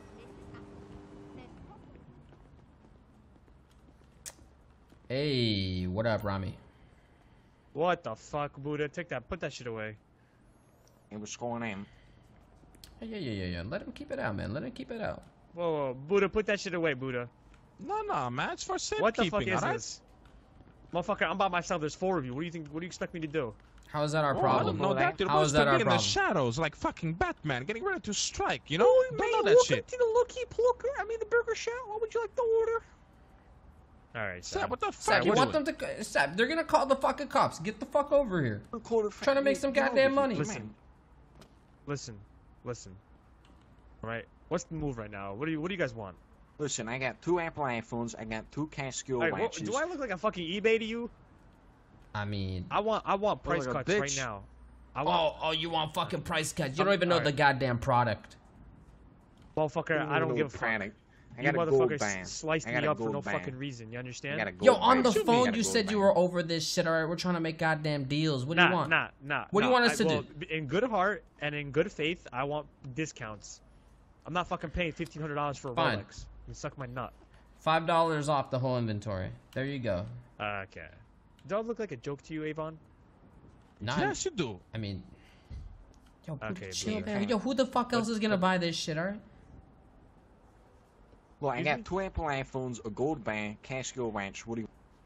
[SPEAKER 1] Hey, what up, Rami?
[SPEAKER 6] What the fuck, Buddha? Take that. Put that shit away.
[SPEAKER 2] Hey, what's going on?
[SPEAKER 1] Hey, yeah, yeah, yeah, yeah. Let him keep it out, man. Let him keep it out.
[SPEAKER 6] Whoa, whoa, Buddha, put that shit away, Buddha.
[SPEAKER 3] No, no, man, it's for safekeeping,
[SPEAKER 6] What the fuck
[SPEAKER 3] all
[SPEAKER 6] is
[SPEAKER 3] right?
[SPEAKER 6] this? Motherfucker, I'm by myself. There's four of you. What do you think? What do you expect me to do?
[SPEAKER 1] How is that our
[SPEAKER 3] Oh, I
[SPEAKER 1] problem?
[SPEAKER 3] don't know that. You're
[SPEAKER 1] How is
[SPEAKER 3] supposed
[SPEAKER 1] that
[SPEAKER 3] to
[SPEAKER 1] our
[SPEAKER 3] be in
[SPEAKER 1] problem?
[SPEAKER 3] the shadows like fucking Batman, getting ready to strike, you know?
[SPEAKER 11] Oh,
[SPEAKER 3] Don't
[SPEAKER 11] man,
[SPEAKER 3] know that
[SPEAKER 11] welcome
[SPEAKER 3] shit.
[SPEAKER 11] to the Lucky Plucker. I mean, the burger shop. What would you like to order?
[SPEAKER 6] All right,
[SPEAKER 3] Sab,
[SPEAKER 6] Sab.
[SPEAKER 3] what the fuck
[SPEAKER 1] Sab,
[SPEAKER 3] are
[SPEAKER 1] you
[SPEAKER 3] you
[SPEAKER 1] want
[SPEAKER 3] doing?
[SPEAKER 1] them to? Sab, they're gonna call the fucking cops. Get the fuck over here. Trying to make some
[SPEAKER 2] Get over
[SPEAKER 1] goddamn
[SPEAKER 2] here,
[SPEAKER 1] money.
[SPEAKER 2] man.
[SPEAKER 6] Listen. Listen, listen. All right, what's the move right now? What do you What do you guys want?
[SPEAKER 2] Listen, I got two Apple iPhones. I got two Casio
[SPEAKER 6] All right, what,
[SPEAKER 2] watches.
[SPEAKER 6] do I look like a fucking eBay to you?
[SPEAKER 1] I mean,
[SPEAKER 6] I want I want price
[SPEAKER 11] like a
[SPEAKER 6] cuts right
[SPEAKER 11] bitch.
[SPEAKER 6] now. I want,
[SPEAKER 1] oh, oh, you want fucking price cuts? You
[SPEAKER 6] I'm-
[SPEAKER 1] don't even know the
[SPEAKER 6] alright.
[SPEAKER 1] goddamn product.
[SPEAKER 6] motherfucker. I don't give a fuck.
[SPEAKER 2] Panic. I
[SPEAKER 6] You
[SPEAKER 2] got a gold
[SPEAKER 6] motherfuckers
[SPEAKER 2] band.
[SPEAKER 6] sliced
[SPEAKER 2] I
[SPEAKER 6] me
[SPEAKER 2] got a
[SPEAKER 6] up for
[SPEAKER 2] gold
[SPEAKER 6] no
[SPEAKER 2] band.
[SPEAKER 6] fucking reason. You
[SPEAKER 2] I
[SPEAKER 6] understand?
[SPEAKER 2] got a gold
[SPEAKER 1] Yo, on
[SPEAKER 2] band.
[SPEAKER 1] the
[SPEAKER 2] What you mean
[SPEAKER 1] phone,
[SPEAKER 2] got a
[SPEAKER 1] you
[SPEAKER 2] gold
[SPEAKER 1] said you
[SPEAKER 2] band?
[SPEAKER 1] were over this shit. All right, we're trying to make goddamn deals. What do
[SPEAKER 6] nah,
[SPEAKER 1] you want?
[SPEAKER 6] Nah, nah.
[SPEAKER 1] What do you
[SPEAKER 6] nah.
[SPEAKER 1] want us
[SPEAKER 6] I,
[SPEAKER 1] to
[SPEAKER 6] well,
[SPEAKER 1] do?
[SPEAKER 6] In good heart and in good faith, I want discounts. I'm not fucking paying fifteen hundred dollars for a
[SPEAKER 1] Fine.
[SPEAKER 6] Rolex. You suck my nut.
[SPEAKER 1] Five dollars off the whole inventory. There you go.
[SPEAKER 6] Okay. Do I look like a joke to you, Avon?
[SPEAKER 1] Not,
[SPEAKER 3] Yes, you do.
[SPEAKER 1] I mean, yo, Buddha,
[SPEAKER 6] Okay,
[SPEAKER 1] chill,
[SPEAKER 6] Buddha.
[SPEAKER 1] man. Yo, who the fuck else is gonna buy this shit? All right.
[SPEAKER 2] Well, I
[SPEAKER 6] Excuse
[SPEAKER 2] got
[SPEAKER 6] me?
[SPEAKER 2] two Apple iPhones, a gold band, Casio watch. What do you?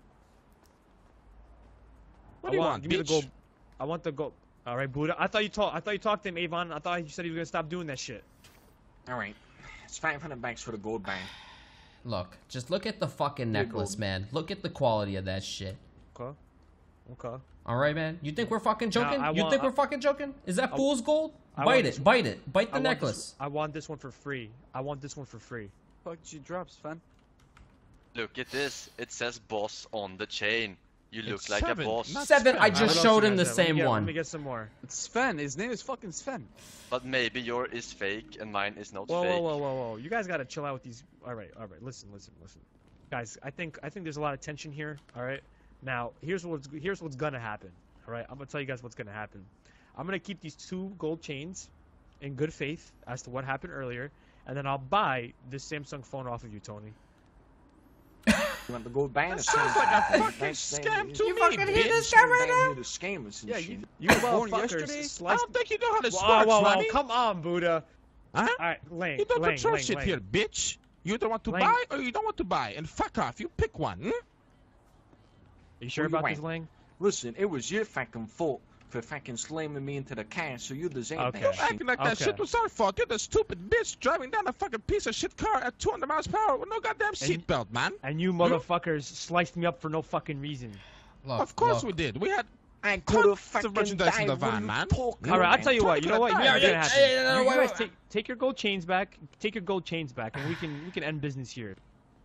[SPEAKER 3] What
[SPEAKER 6] I
[SPEAKER 3] do you
[SPEAKER 6] want,
[SPEAKER 3] want,
[SPEAKER 6] give me the
[SPEAKER 3] bitch?
[SPEAKER 6] gold. I want the gold. All right, Buddha. I thought you talked. I thought you talked to him, Avon. I thought you said he was gonna stop doing that shit.
[SPEAKER 2] All right, it's five hundred bucks for the gold band.
[SPEAKER 1] Look, just look at the fucking
[SPEAKER 2] Here you
[SPEAKER 1] necklace,
[SPEAKER 2] go.
[SPEAKER 1] man. Look at the quality of that shit.
[SPEAKER 6] Okay. Okay.
[SPEAKER 1] All right, man. You think we're fucking joking?
[SPEAKER 6] I
[SPEAKER 1] you
[SPEAKER 6] want-
[SPEAKER 1] think
[SPEAKER 6] I-
[SPEAKER 1] we're fucking joking? Is that
[SPEAKER 6] I-
[SPEAKER 1] fool's gold?
[SPEAKER 6] I
[SPEAKER 1] Bite
[SPEAKER 6] want
[SPEAKER 1] it,
[SPEAKER 6] this-
[SPEAKER 1] bite it, bite the
[SPEAKER 6] I want
[SPEAKER 1] necklace.
[SPEAKER 6] This, I want this one for free. I want this one for free.
[SPEAKER 11] Fuck G drops, fan.
[SPEAKER 4] Look at this. It says boss on the chain. You look
[SPEAKER 3] It's
[SPEAKER 4] like
[SPEAKER 3] seven,
[SPEAKER 4] a boss.
[SPEAKER 3] not
[SPEAKER 1] Seven. I
[SPEAKER 3] Sven.
[SPEAKER 1] just
[SPEAKER 6] What else
[SPEAKER 1] showed
[SPEAKER 6] you
[SPEAKER 1] him the
[SPEAKER 6] guys have? Let me
[SPEAKER 1] same
[SPEAKER 6] get-
[SPEAKER 1] one.
[SPEAKER 6] Let me get some more.
[SPEAKER 11] It's Sven. His name is fucking Sven.
[SPEAKER 4] But maybe yours is fake and mine is not
[SPEAKER 6] Whoa,
[SPEAKER 4] fake.
[SPEAKER 6] whoa, whoa, whoa, whoa! You guys gotta chill out with these. All right, all right. Listen, listen, listen, guys. I think I think there's a lot of tension here. All right. Now here's what's here's what's gonna happen. All right. I'm gonna tell you guys what's gonna happen. I'm gonna keep these two gold chains in good faith as to what happened earlier, and then I'll buy this Samsung phone off of you, Tony.
[SPEAKER 2] You want the gold band?
[SPEAKER 3] That
[SPEAKER 2] or
[SPEAKER 3] sounds
[SPEAKER 2] something?
[SPEAKER 3] like a
[SPEAKER 2] That's-
[SPEAKER 3] fucking
[SPEAKER 2] that's-
[SPEAKER 3] scam to
[SPEAKER 1] You
[SPEAKER 3] me,
[SPEAKER 1] fucking hear
[SPEAKER 3] bitch.
[SPEAKER 1] this guy right
[SPEAKER 2] down
[SPEAKER 1] now?
[SPEAKER 2] here to scam us and
[SPEAKER 11] Yeah,
[SPEAKER 2] shit.
[SPEAKER 11] you,
[SPEAKER 6] You
[SPEAKER 11] were born
[SPEAKER 6] motherfuckers
[SPEAKER 11] yesterday?
[SPEAKER 3] I
[SPEAKER 6] sliced.
[SPEAKER 3] don't think you know how this
[SPEAKER 6] Whoa,
[SPEAKER 3] works,
[SPEAKER 6] whoa, whoa!
[SPEAKER 3] Rami.
[SPEAKER 6] Come on, Buddha.
[SPEAKER 3] Huh?
[SPEAKER 6] All right, Lang,
[SPEAKER 3] You don't
[SPEAKER 6] Lang,
[SPEAKER 3] control
[SPEAKER 6] Lang,
[SPEAKER 3] shit
[SPEAKER 6] Lang.
[SPEAKER 3] here, bitch. You either want to
[SPEAKER 6] Lang.
[SPEAKER 3] buy or you don't want to buy, and fuck off. You pick one. Hmm?
[SPEAKER 6] You sure
[SPEAKER 2] Where you
[SPEAKER 6] about this,
[SPEAKER 2] at?
[SPEAKER 6] Lang?
[SPEAKER 2] Listen, it was your fucking fault for fucking slamming me into the car, so you deserve
[SPEAKER 6] Okay.
[SPEAKER 2] that shit.
[SPEAKER 3] Acting like that
[SPEAKER 6] Okay.
[SPEAKER 3] shit was our fault. You're the stupid bitch driving down a fucking piece of shit car at two hundred miles per hour with no goddamn seatbelt, man.
[SPEAKER 6] And you motherfuckers sliced me up for no fucking reason.
[SPEAKER 1] Look,
[SPEAKER 3] Of course
[SPEAKER 1] look.
[SPEAKER 3] we did. We had
[SPEAKER 2] I could have
[SPEAKER 3] tons
[SPEAKER 2] fucking
[SPEAKER 3] of merchandise in the
[SPEAKER 2] died. What are
[SPEAKER 3] van,
[SPEAKER 2] you
[SPEAKER 3] man.
[SPEAKER 2] talking
[SPEAKER 6] All right, I'll
[SPEAKER 2] about?
[SPEAKER 6] tell you what. You know what? You know
[SPEAKER 3] Yeah,
[SPEAKER 6] what's
[SPEAKER 1] yeah,
[SPEAKER 6] gonna happen.
[SPEAKER 1] yeah, yeah, no,
[SPEAKER 6] You
[SPEAKER 1] wait,
[SPEAKER 6] guys
[SPEAKER 1] wait.
[SPEAKER 6] take take your gold chains back. Take your gold chains back, and we can we can end business here.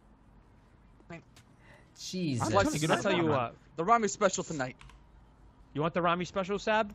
[SPEAKER 1] Jesus.
[SPEAKER 3] I'm
[SPEAKER 11] Like,
[SPEAKER 3] telling you,
[SPEAKER 6] I'll
[SPEAKER 3] that's
[SPEAKER 6] tell you
[SPEAKER 3] not, man.
[SPEAKER 6] what.
[SPEAKER 11] The Rami special tonight.
[SPEAKER 6] You want the Rami special, Sab?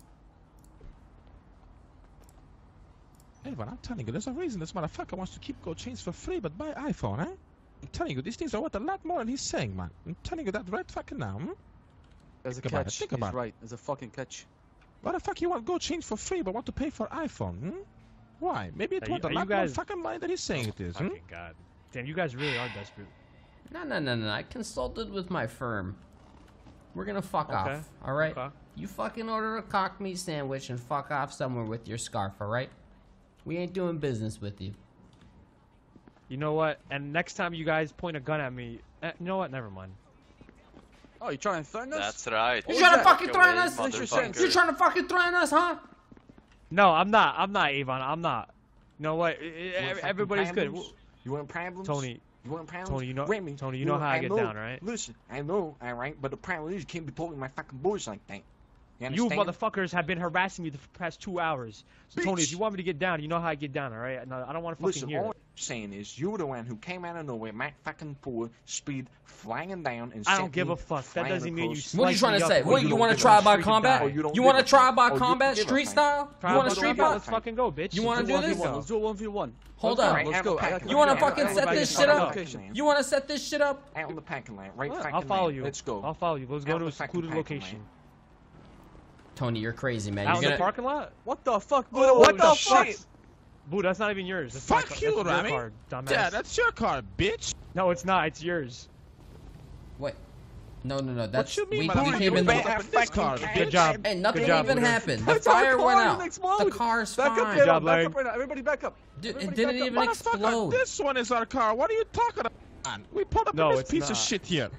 [SPEAKER 3] Evan, I'm telling you, there's a reason this motherfucker wants to keep gold chains for free, but buy iPhone, eh? I'm telling you, these things are worth a lot more than he's saying, man. I'm telling you that right fucking now, hmm?
[SPEAKER 11] There's a
[SPEAKER 3] Think about it,
[SPEAKER 11] catch.
[SPEAKER 3] think
[SPEAKER 11] He's
[SPEAKER 3] about it.
[SPEAKER 11] right. There's a fucking catch.
[SPEAKER 3] Why the fuck you want gold chains for free but want to pay for iPhone, hmm? Why? Maybe it's
[SPEAKER 6] Are you-
[SPEAKER 3] worth a
[SPEAKER 6] are you
[SPEAKER 3] lot
[SPEAKER 6] guys-
[SPEAKER 3] more fucking money than he's saying it is, hmm?
[SPEAKER 6] Fucking God. Damn, you guys really are desperate.
[SPEAKER 1] No, no, no, no. I consulted with my firm. We're gonna fuck
[SPEAKER 6] Okay.
[SPEAKER 1] off. All right.
[SPEAKER 6] Okay.
[SPEAKER 1] You fucking order a cock meat sandwich and fuck off somewhere with your scarf. All right. We ain't doing business with you.
[SPEAKER 6] You know what? And next time you guys point a gun at me, eh, you know what? Never mind.
[SPEAKER 11] Oh, you trying to threaten us?
[SPEAKER 4] That's right.
[SPEAKER 1] You
[SPEAKER 11] What
[SPEAKER 1] trying
[SPEAKER 11] was
[SPEAKER 1] to
[SPEAKER 11] that?
[SPEAKER 1] fucking
[SPEAKER 4] Away,
[SPEAKER 1] threaten us?
[SPEAKER 11] What's your sense?
[SPEAKER 4] motherfucker.
[SPEAKER 1] You trying to fucking threaten us, huh?
[SPEAKER 6] No, I'm not. I'm not, Avon. I'm not. You know what? Eh,
[SPEAKER 2] You
[SPEAKER 6] eh,
[SPEAKER 2] want fucking
[SPEAKER 6] Everybody's good.
[SPEAKER 2] problems? You want problems?
[SPEAKER 6] Tony,
[SPEAKER 2] You want problems?
[SPEAKER 6] Tony, you know-
[SPEAKER 2] Remy,
[SPEAKER 6] Tony, you know how I get
[SPEAKER 2] know,
[SPEAKER 6] down, right?
[SPEAKER 2] Listen, I know, alright, but the problem is you can't be talking to my fucking boys like that. You
[SPEAKER 6] you
[SPEAKER 2] understand?
[SPEAKER 6] motherfuckers have been harassing me the past two hours. So Tony, if
[SPEAKER 2] Bitch.
[SPEAKER 6] you want me to get down, you know how I get down, all right? No, I don't want to fucking
[SPEAKER 2] Listen,
[SPEAKER 6] hear
[SPEAKER 2] all
[SPEAKER 6] it.
[SPEAKER 2] I'm saying is you were the one who came out of nowhere, Mac fucking four, speed, flying down, and
[SPEAKER 6] I don't
[SPEAKER 2] sent
[SPEAKER 6] give
[SPEAKER 2] me
[SPEAKER 6] a fuck. That
[SPEAKER 2] flying
[SPEAKER 6] doesn't mean you
[SPEAKER 2] across.
[SPEAKER 1] What are you
[SPEAKER 6] slice
[SPEAKER 1] trying
[SPEAKER 6] me
[SPEAKER 1] to
[SPEAKER 6] up
[SPEAKER 1] say?
[SPEAKER 6] and
[SPEAKER 1] What
[SPEAKER 6] you
[SPEAKER 1] you
[SPEAKER 6] don't
[SPEAKER 1] want to
[SPEAKER 6] give
[SPEAKER 1] try
[SPEAKER 6] a
[SPEAKER 1] by
[SPEAKER 6] shit
[SPEAKER 1] combat?
[SPEAKER 6] about
[SPEAKER 2] Oh, you don't
[SPEAKER 1] You
[SPEAKER 2] give
[SPEAKER 1] want to
[SPEAKER 2] a
[SPEAKER 1] try
[SPEAKER 2] fuck.
[SPEAKER 1] by
[SPEAKER 2] Oh, you
[SPEAKER 1] combat,
[SPEAKER 2] don't give a
[SPEAKER 1] street
[SPEAKER 2] fuck.
[SPEAKER 1] style?
[SPEAKER 6] Try
[SPEAKER 1] You want to
[SPEAKER 6] by
[SPEAKER 1] street
[SPEAKER 6] combat,
[SPEAKER 1] fight?
[SPEAKER 6] let's fucking go, bitch.
[SPEAKER 1] You wanna
[SPEAKER 11] Let's
[SPEAKER 1] do
[SPEAKER 11] one v
[SPEAKER 1] this?
[SPEAKER 11] one. Let's do a one v one.
[SPEAKER 1] Hold
[SPEAKER 11] Let's
[SPEAKER 1] up.
[SPEAKER 11] go,
[SPEAKER 2] Alright,
[SPEAKER 11] Let's
[SPEAKER 2] have
[SPEAKER 11] go.
[SPEAKER 2] a
[SPEAKER 11] I
[SPEAKER 2] pack.
[SPEAKER 11] got
[SPEAKER 1] You want to
[SPEAKER 2] Yeah,
[SPEAKER 1] fucking
[SPEAKER 2] yeah,
[SPEAKER 1] set
[SPEAKER 6] everybody
[SPEAKER 1] this
[SPEAKER 6] gets
[SPEAKER 1] shit
[SPEAKER 6] fucked
[SPEAKER 1] up?
[SPEAKER 6] up.
[SPEAKER 1] You want to set this shit up?
[SPEAKER 2] Out in the parking lot, right
[SPEAKER 6] Well,
[SPEAKER 2] fucking
[SPEAKER 6] I'll follow
[SPEAKER 2] there.
[SPEAKER 6] you.
[SPEAKER 2] Let's go.
[SPEAKER 6] I'll follow you. Let's go
[SPEAKER 2] Out
[SPEAKER 6] to
[SPEAKER 2] in
[SPEAKER 6] a
[SPEAKER 2] the fucking
[SPEAKER 6] secluded
[SPEAKER 2] parking
[SPEAKER 6] location.
[SPEAKER 2] lot.
[SPEAKER 1] Tony, you're crazy, man.
[SPEAKER 6] Out
[SPEAKER 1] You're
[SPEAKER 6] in the
[SPEAKER 1] gonna.
[SPEAKER 6] parking lot?
[SPEAKER 11] What the fuck, Buddha?
[SPEAKER 2] Oh,
[SPEAKER 11] What the
[SPEAKER 2] the
[SPEAKER 11] fuck?
[SPEAKER 2] shit.
[SPEAKER 6] Boo, that's not even yours. That's
[SPEAKER 3] Fuck
[SPEAKER 6] my,
[SPEAKER 3] you,
[SPEAKER 6] that's your
[SPEAKER 3] Rami.
[SPEAKER 6] card, dumbass.
[SPEAKER 3] Yeah, that's your car, bitch.
[SPEAKER 6] No, it's not. It's yours.
[SPEAKER 1] Wait. No, no, no. That's
[SPEAKER 3] you mean,
[SPEAKER 1] we,
[SPEAKER 3] motherfucker?
[SPEAKER 1] we came
[SPEAKER 3] You
[SPEAKER 1] in.
[SPEAKER 3] better
[SPEAKER 1] The,
[SPEAKER 3] have this car,
[SPEAKER 2] Good
[SPEAKER 6] Good job.
[SPEAKER 1] hey, nothing
[SPEAKER 6] Good job,
[SPEAKER 1] even
[SPEAKER 6] Buddha.
[SPEAKER 1] happened. The
[SPEAKER 11] That's our
[SPEAKER 1] fire
[SPEAKER 11] car,
[SPEAKER 1] went
[SPEAKER 11] it
[SPEAKER 1] out.
[SPEAKER 11] didn't explode.
[SPEAKER 1] The car's
[SPEAKER 11] Back up
[SPEAKER 1] fine.
[SPEAKER 11] right
[SPEAKER 6] job,
[SPEAKER 11] now. Back
[SPEAKER 6] Larry.
[SPEAKER 11] up right now. Everybody back up.
[SPEAKER 1] Dude, it
[SPEAKER 11] Everybody
[SPEAKER 1] didn't
[SPEAKER 11] back
[SPEAKER 1] even
[SPEAKER 11] up.
[SPEAKER 3] Motherfucker,
[SPEAKER 1] explode.
[SPEAKER 3] this one is our car. What are you talking about? Man? We pulled up
[SPEAKER 6] No,
[SPEAKER 3] in this
[SPEAKER 6] it's
[SPEAKER 3] piece
[SPEAKER 6] not.
[SPEAKER 3] of shit here.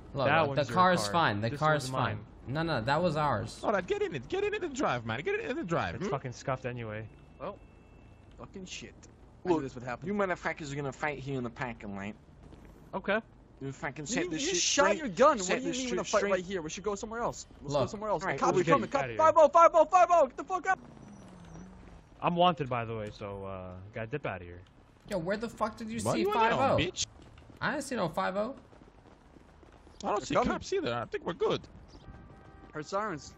[SPEAKER 1] Look,
[SPEAKER 6] That
[SPEAKER 1] look, the
[SPEAKER 6] one's your
[SPEAKER 1] car's
[SPEAKER 6] car.
[SPEAKER 1] fine. The
[SPEAKER 6] This
[SPEAKER 1] car's
[SPEAKER 6] one's
[SPEAKER 1] fine.
[SPEAKER 6] mine.
[SPEAKER 1] No, no, that was ours.
[SPEAKER 3] All right, get in it. Get in it and drive, man. Get in it and drive.
[SPEAKER 6] It's
[SPEAKER 3] hmm?
[SPEAKER 6] fucking scuffed anyway.
[SPEAKER 11] Well, fucking shit. I knew
[SPEAKER 2] Look,
[SPEAKER 11] this would happen.
[SPEAKER 2] you motherfuckers are gonna fight here in the parking lot.
[SPEAKER 6] Okay.
[SPEAKER 2] You fucking set
[SPEAKER 11] You,
[SPEAKER 2] this
[SPEAKER 11] you
[SPEAKER 2] shit
[SPEAKER 11] shot
[SPEAKER 2] straight.
[SPEAKER 11] your gun.
[SPEAKER 2] Set
[SPEAKER 11] What do you
[SPEAKER 2] this
[SPEAKER 11] mean
[SPEAKER 2] shit
[SPEAKER 11] to fight
[SPEAKER 2] straight.
[SPEAKER 11] right here? We should go somewhere else. Let's
[SPEAKER 1] Look.
[SPEAKER 11] go somewhere else.
[SPEAKER 2] Alright,
[SPEAKER 11] the cops
[SPEAKER 2] well,
[SPEAKER 11] are coming.
[SPEAKER 6] get outta
[SPEAKER 11] Cop,
[SPEAKER 6] here.
[SPEAKER 11] five oh, five oh, five oh. Get the fuck up.
[SPEAKER 6] I'm wanted, by the way, so uh, gotta dip out of here.
[SPEAKER 1] Yo, where the fuck did you
[SPEAKER 3] Why
[SPEAKER 1] see
[SPEAKER 3] you on
[SPEAKER 1] five
[SPEAKER 3] your own,
[SPEAKER 1] oh?
[SPEAKER 3] bitch?
[SPEAKER 1] I didn't see no five oh.
[SPEAKER 3] I don't
[SPEAKER 11] They're
[SPEAKER 3] see
[SPEAKER 11] coming.
[SPEAKER 3] cops either. I think we're good.
[SPEAKER 11] Heard sirens.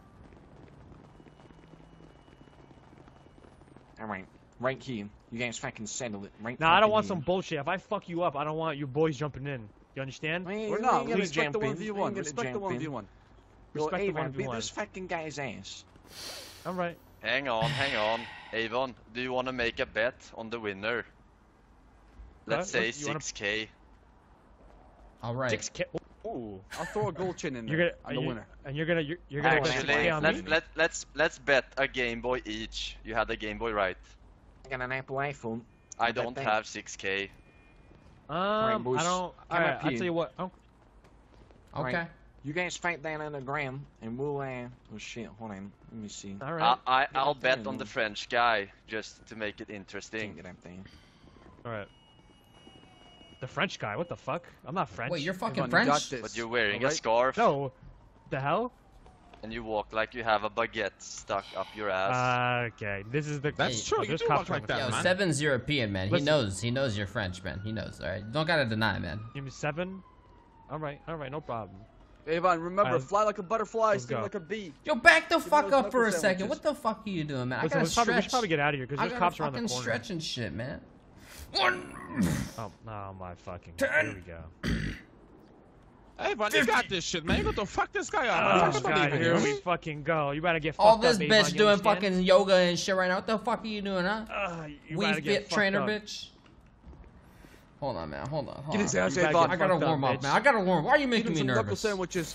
[SPEAKER 2] Alright, right here. You guys fucking settle it. Right
[SPEAKER 6] Nah, I don't
[SPEAKER 2] fucking
[SPEAKER 6] want
[SPEAKER 2] here.
[SPEAKER 6] some bullshit. If I fuck you up, I don't want you boys jumping in. You understand?
[SPEAKER 2] We ain't-
[SPEAKER 11] We're
[SPEAKER 2] we
[SPEAKER 11] not.
[SPEAKER 2] ain't
[SPEAKER 11] We
[SPEAKER 2] gonna
[SPEAKER 11] respect the
[SPEAKER 2] jump in.
[SPEAKER 11] one v
[SPEAKER 2] We
[SPEAKER 11] one.
[SPEAKER 2] ain't gonna
[SPEAKER 11] Respect the
[SPEAKER 2] jump
[SPEAKER 11] one
[SPEAKER 2] in.
[SPEAKER 11] v one.
[SPEAKER 2] Yo,
[SPEAKER 6] Respect the
[SPEAKER 2] Avon,
[SPEAKER 6] one v
[SPEAKER 2] beat
[SPEAKER 6] one.
[SPEAKER 2] this fucking guy's ass.
[SPEAKER 6] All right.
[SPEAKER 4] Hang on, hang on. Avon, do you want to make a bet on the winner? Let's
[SPEAKER 6] What?
[SPEAKER 4] say
[SPEAKER 6] You wanna-
[SPEAKER 4] six K.
[SPEAKER 1] All right.
[SPEAKER 6] Six K. Ooh.
[SPEAKER 11] I'll throw a gold chin in
[SPEAKER 6] You're
[SPEAKER 11] there.
[SPEAKER 6] gonna.
[SPEAKER 11] I'm
[SPEAKER 6] And
[SPEAKER 11] the
[SPEAKER 6] you,
[SPEAKER 11] winner.
[SPEAKER 6] and you're gonna. You're, you're gonna go six
[SPEAKER 4] Actually,
[SPEAKER 6] K on
[SPEAKER 4] let,
[SPEAKER 6] me.
[SPEAKER 4] let, let's let's bet a Game Boy each. You had a Game Boy, right?
[SPEAKER 2] I got an Apple iPhone.
[SPEAKER 4] I
[SPEAKER 2] Not that
[SPEAKER 4] don't
[SPEAKER 2] bad.
[SPEAKER 4] have six K.
[SPEAKER 6] Um,
[SPEAKER 2] boys,
[SPEAKER 6] I don't.
[SPEAKER 2] come
[SPEAKER 6] Alright,
[SPEAKER 2] up
[SPEAKER 6] I'll
[SPEAKER 2] here.
[SPEAKER 6] tell you what. Oh,
[SPEAKER 1] Okay.
[SPEAKER 2] Right. You guys fight down on the ground, and we'll, uh, oh shit, hold on, let me see.
[SPEAKER 6] all
[SPEAKER 4] I,
[SPEAKER 6] right.
[SPEAKER 4] I
[SPEAKER 2] Get
[SPEAKER 4] I'll
[SPEAKER 2] up there
[SPEAKER 4] bet on
[SPEAKER 2] and-
[SPEAKER 4] the French guy just to make it
[SPEAKER 2] Can't
[SPEAKER 4] interesting.
[SPEAKER 2] get up there.
[SPEAKER 6] All right. The French guy. What the fuck? I'm not French.
[SPEAKER 1] Wait, you're fucking
[SPEAKER 11] Avon, you got
[SPEAKER 1] French?
[SPEAKER 11] this.
[SPEAKER 4] But you're wearing a
[SPEAKER 11] Alright?
[SPEAKER 4] scarf
[SPEAKER 6] No. The hell?
[SPEAKER 4] and you walk like you have a baguette stuck up your ass.
[SPEAKER 6] Uh, okay. This is the.
[SPEAKER 3] That's
[SPEAKER 1] Hey,
[SPEAKER 3] true.
[SPEAKER 6] oh,
[SPEAKER 3] You
[SPEAKER 6] there's
[SPEAKER 3] do
[SPEAKER 6] cops
[SPEAKER 3] walk
[SPEAKER 6] around
[SPEAKER 3] like
[SPEAKER 6] the
[SPEAKER 3] that,
[SPEAKER 1] Yo,
[SPEAKER 3] man.
[SPEAKER 1] seven's European, man. He
[SPEAKER 6] Listen.
[SPEAKER 1] knows. He knows you're French, man. He knows. All right. Don't gotta deny, man.
[SPEAKER 6] Give me seven. All right. All right. No problem.
[SPEAKER 11] Avon, remember,
[SPEAKER 6] Uh,
[SPEAKER 11] fly like a butterfly,
[SPEAKER 6] let's
[SPEAKER 11] sting
[SPEAKER 6] go.
[SPEAKER 11] like a bee.
[SPEAKER 1] Yo, back the
[SPEAKER 11] me
[SPEAKER 1] fuck
[SPEAKER 11] those
[SPEAKER 1] up for a
[SPEAKER 11] knuckle
[SPEAKER 1] second.
[SPEAKER 11] sandwiches.
[SPEAKER 1] What the fuck are you doing, man?
[SPEAKER 6] Listen,
[SPEAKER 1] I
[SPEAKER 6] we
[SPEAKER 1] gotta
[SPEAKER 6] should, probably, we
[SPEAKER 1] stretch.
[SPEAKER 6] should probably get out of here because
[SPEAKER 1] I
[SPEAKER 6] there's
[SPEAKER 1] gotta
[SPEAKER 6] cops around the
[SPEAKER 1] fucking
[SPEAKER 6] corner.
[SPEAKER 1] stretch and shit, man.
[SPEAKER 6] Oh, oh my fucking. God. Here we go.
[SPEAKER 3] Hey, man, you got this shit, man. You got to fuck this guy up.
[SPEAKER 6] Oh,
[SPEAKER 3] man. Fuck
[SPEAKER 6] God,
[SPEAKER 3] him,
[SPEAKER 6] here
[SPEAKER 3] man.
[SPEAKER 6] we fucking go. You better get fucked
[SPEAKER 1] All
[SPEAKER 6] up,
[SPEAKER 1] this
[SPEAKER 6] Avon,
[SPEAKER 1] bitch
[SPEAKER 6] you
[SPEAKER 1] doing
[SPEAKER 6] understand?
[SPEAKER 1] fucking yoga and shit right now. What the fuck are you doing, huh?
[SPEAKER 6] Uh, you
[SPEAKER 1] Wii
[SPEAKER 6] better get
[SPEAKER 1] Fit
[SPEAKER 6] fucked
[SPEAKER 1] trainer,
[SPEAKER 6] up.
[SPEAKER 1] bitch. Hold on, man. Hold on. Hold
[SPEAKER 11] Get his
[SPEAKER 1] on.
[SPEAKER 11] ass,
[SPEAKER 6] You better
[SPEAKER 11] Avon.
[SPEAKER 6] get
[SPEAKER 1] I gotta
[SPEAKER 6] fucked up,
[SPEAKER 1] warm up,
[SPEAKER 6] bitch.
[SPEAKER 1] man. I gotta warm. Why are you
[SPEAKER 11] Eat
[SPEAKER 1] making
[SPEAKER 11] him
[SPEAKER 1] me
[SPEAKER 11] some knuckle
[SPEAKER 1] nervous?
[SPEAKER 11] sandwiches.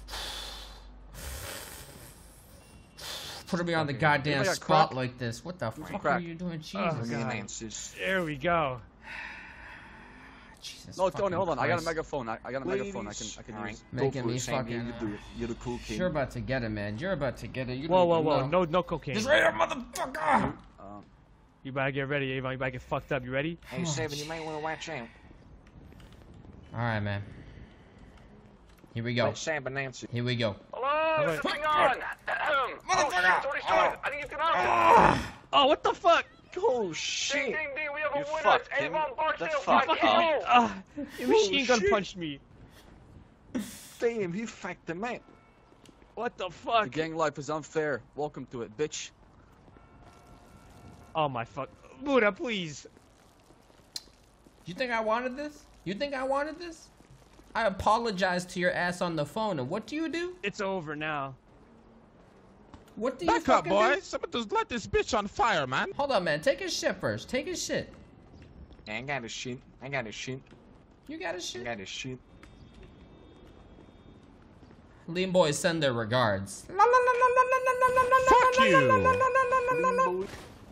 [SPEAKER 1] Putting me on the
[SPEAKER 11] Fucking-
[SPEAKER 1] goddamn
[SPEAKER 11] Anybody got
[SPEAKER 1] spot
[SPEAKER 11] crack?
[SPEAKER 1] like this. What the fuck are
[SPEAKER 11] crack.
[SPEAKER 1] you doing? Jesus.
[SPEAKER 6] Oh,
[SPEAKER 2] Let me
[SPEAKER 6] God.
[SPEAKER 2] announce this.
[SPEAKER 6] There we go.
[SPEAKER 1] Jesus
[SPEAKER 11] No, Tony,
[SPEAKER 1] fucking
[SPEAKER 11] hold on. I got a
[SPEAKER 1] Christ.
[SPEAKER 11] megaphone. I, I got a megaphone. I can,
[SPEAKER 2] Ladies,
[SPEAKER 11] I can
[SPEAKER 2] alright,
[SPEAKER 11] use.
[SPEAKER 2] go
[SPEAKER 1] Making
[SPEAKER 2] for
[SPEAKER 1] me
[SPEAKER 2] it, Sam.
[SPEAKER 1] fucking-
[SPEAKER 2] You do it. You're the cool kid.
[SPEAKER 1] You're about to get it, man. You're about to get it. You
[SPEAKER 6] Whoa,
[SPEAKER 1] don't
[SPEAKER 6] whoa,
[SPEAKER 1] even
[SPEAKER 6] whoa.
[SPEAKER 1] know.
[SPEAKER 6] No, no cocaine.
[SPEAKER 1] Just right here, motherfucker.
[SPEAKER 11] Um,
[SPEAKER 6] You better get ready, Avon. You better get fucked up. You ready?
[SPEAKER 2] Hey, Seven, you might want to watch out.
[SPEAKER 1] All right, man. Here we go.
[SPEAKER 2] Let Sam announce it.
[SPEAKER 1] Here we go.
[SPEAKER 5] Hello,
[SPEAKER 6] right.
[SPEAKER 5] what's going on? Oh, shit, Tony Stark. I think he's gonna
[SPEAKER 6] Oh, what the fuck?
[SPEAKER 2] Oh,
[SPEAKER 5] Ding,
[SPEAKER 2] shit.
[SPEAKER 5] ding, ding, we have a
[SPEAKER 4] You
[SPEAKER 5] winner.
[SPEAKER 4] fucked
[SPEAKER 5] It's
[SPEAKER 4] him
[SPEAKER 5] Avon
[SPEAKER 4] the
[SPEAKER 5] Barksdale.
[SPEAKER 4] fuck
[SPEAKER 5] Fuck
[SPEAKER 4] up.
[SPEAKER 5] you.
[SPEAKER 6] Uh, your machine gun
[SPEAKER 2] shit.
[SPEAKER 6] punched me.
[SPEAKER 2] Damn, he fucked him up.
[SPEAKER 6] What the
[SPEAKER 11] the
[SPEAKER 6] fuck?
[SPEAKER 11] gang life is unfair. Welcome to it, bitch.
[SPEAKER 6] Oh my fuck. Buddha, please.
[SPEAKER 1] You think I wanted this? You think I wanted this? I apologized to your ass on the phone, and what do you do?
[SPEAKER 6] It's over now.
[SPEAKER 1] What do you
[SPEAKER 3] Back up,
[SPEAKER 1] fucking
[SPEAKER 3] boy.
[SPEAKER 1] do?
[SPEAKER 3] Somebody just light this bitch on fire, man.
[SPEAKER 1] Hold on, man. Take his shit first. Take his shit.
[SPEAKER 2] I got his shit. I got his shit.
[SPEAKER 1] You got his
[SPEAKER 2] I
[SPEAKER 1] shit.
[SPEAKER 2] got his shit.
[SPEAKER 1] Lean boys send their regards.
[SPEAKER 3] Fuck you.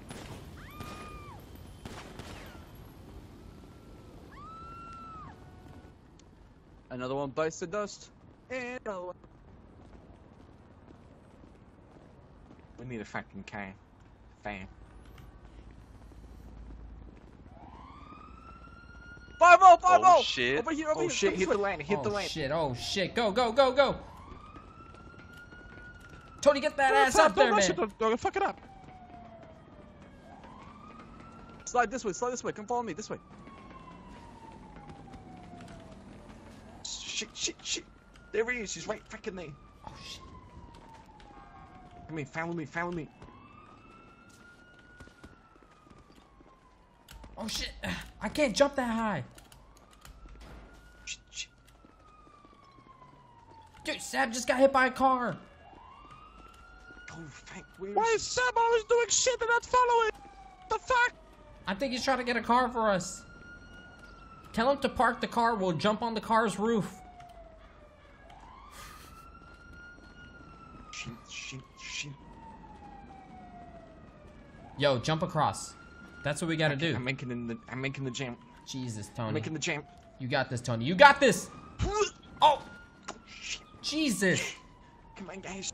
[SPEAKER 11] Another one bites the dust. And another one.
[SPEAKER 2] We need a fucking car. Fam.
[SPEAKER 11] Five oh, five
[SPEAKER 4] Oh,
[SPEAKER 11] oh.
[SPEAKER 4] shit.
[SPEAKER 11] Over here, over
[SPEAKER 2] Oh
[SPEAKER 11] here.
[SPEAKER 2] shit,
[SPEAKER 11] come
[SPEAKER 2] hit
[SPEAKER 11] this
[SPEAKER 2] the
[SPEAKER 11] way.
[SPEAKER 2] land, hit the
[SPEAKER 1] Oh
[SPEAKER 2] land.
[SPEAKER 1] shit! Oh shit! Go go go go! Tony, get that
[SPEAKER 3] Don't
[SPEAKER 1] ass
[SPEAKER 3] fuck-
[SPEAKER 1] up there,
[SPEAKER 3] don't rush
[SPEAKER 1] man.
[SPEAKER 3] it, Don't, don't fuck it up.
[SPEAKER 11] Slide this way, slide this way. Come follow me, this way.
[SPEAKER 2] Shit, shit, shit. There he is. He's right fucking there.
[SPEAKER 1] Oh shit!
[SPEAKER 2] Come here, follow me, follow me.
[SPEAKER 1] Oh shit! I can't jump that high.
[SPEAKER 2] Shit, shit.
[SPEAKER 1] Dude, Sab just got hit by a car.
[SPEAKER 2] Oh, fuck. Where
[SPEAKER 3] Why
[SPEAKER 2] is
[SPEAKER 3] is Sam always doing shit and not following? The fuck?
[SPEAKER 1] I think he's trying to get a car for us. Tell him to park the car. We'll jump on the car's roof.
[SPEAKER 2] Shit, shit, shit.
[SPEAKER 1] Yo, jump across. That's what we gotta do.
[SPEAKER 2] I'm making in the. I'm making the jump.
[SPEAKER 1] Jesus,
[SPEAKER 2] I'm
[SPEAKER 1] Tony.
[SPEAKER 2] making the jump.
[SPEAKER 1] You got this, Tony. You got this. Oh, Jesus.
[SPEAKER 2] Come on, guys.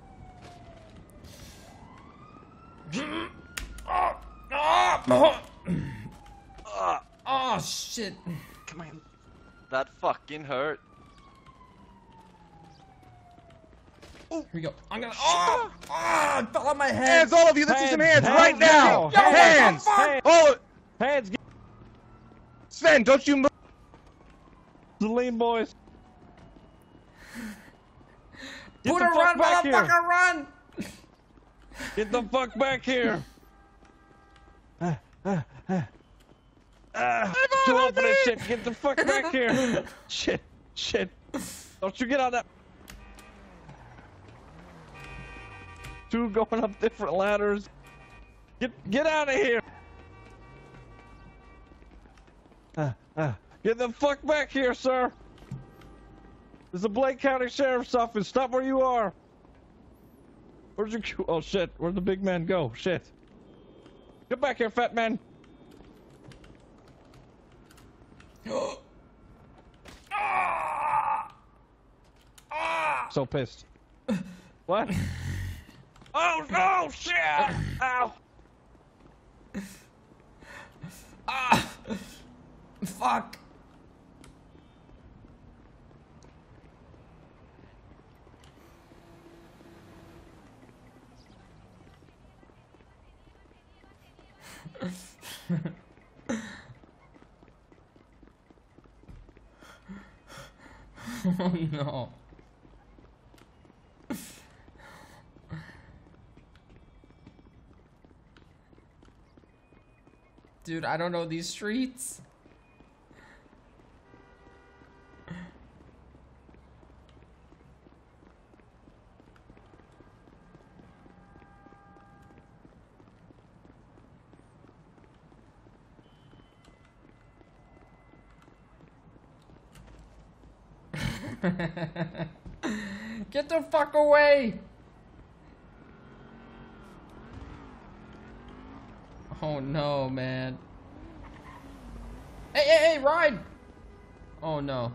[SPEAKER 1] Oh, oh, oh, oh, shit.
[SPEAKER 2] Come on.
[SPEAKER 4] That fucking hurt.
[SPEAKER 1] Here we go. I'm gonna. Oh, oh, it fell on my head.
[SPEAKER 12] Hands, all of you. Let's see some hands,
[SPEAKER 10] Hands,
[SPEAKER 12] right now.
[SPEAKER 1] Yo, what the
[SPEAKER 12] Hands.
[SPEAKER 1] fuck?
[SPEAKER 12] All of,
[SPEAKER 10] Hands, get
[SPEAKER 12] Sven, don't you move.
[SPEAKER 10] the lean boys. Get
[SPEAKER 1] Buddha,
[SPEAKER 10] the fuck
[SPEAKER 1] run,
[SPEAKER 10] back here.
[SPEAKER 1] motherfucker, run!
[SPEAKER 10] Get the fuck back here. Ah, ah, ah. Ah, too old for this shit. Get the fuck back here. Shit, shit. Don't you get on that. Two going up different ladders. Get get out of here. Ah, ah. Get the fuck back here, sir. This is the Blake County Sheriff's Office. Stop where you are. Where's your... Oh, shit. Where'd the big man go? Shit. Get back here, fat man. So pissed. What? Oh, no, shit! Ow!
[SPEAKER 1] Ah! Fuck! Oh no. Dude, I don't know these streets. Get the fuck away! Oh no, man. Hey, hey, hey, ride! Oh no.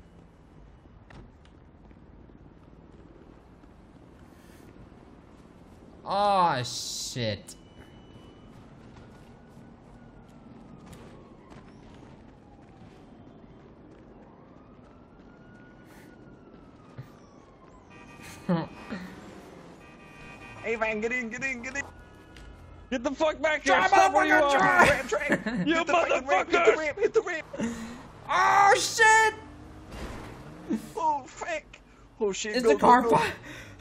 [SPEAKER 1] Oh shit.
[SPEAKER 2] Hey, man, get in, get in, get in.
[SPEAKER 10] Get the fuck back here!
[SPEAKER 1] Try,
[SPEAKER 10] Stop where you
[SPEAKER 1] motherfucker,
[SPEAKER 10] are!
[SPEAKER 1] try!
[SPEAKER 2] Ramp, ramp.
[SPEAKER 10] You
[SPEAKER 2] Hit the fucking ramp, hit the
[SPEAKER 10] motherfuckers!
[SPEAKER 2] ramp, hit the ramp.
[SPEAKER 1] Oh shit!
[SPEAKER 2] Oh, fuck. Oh, shit,
[SPEAKER 1] Is
[SPEAKER 2] go,
[SPEAKER 1] the car
[SPEAKER 2] go, go.
[SPEAKER 1] fi-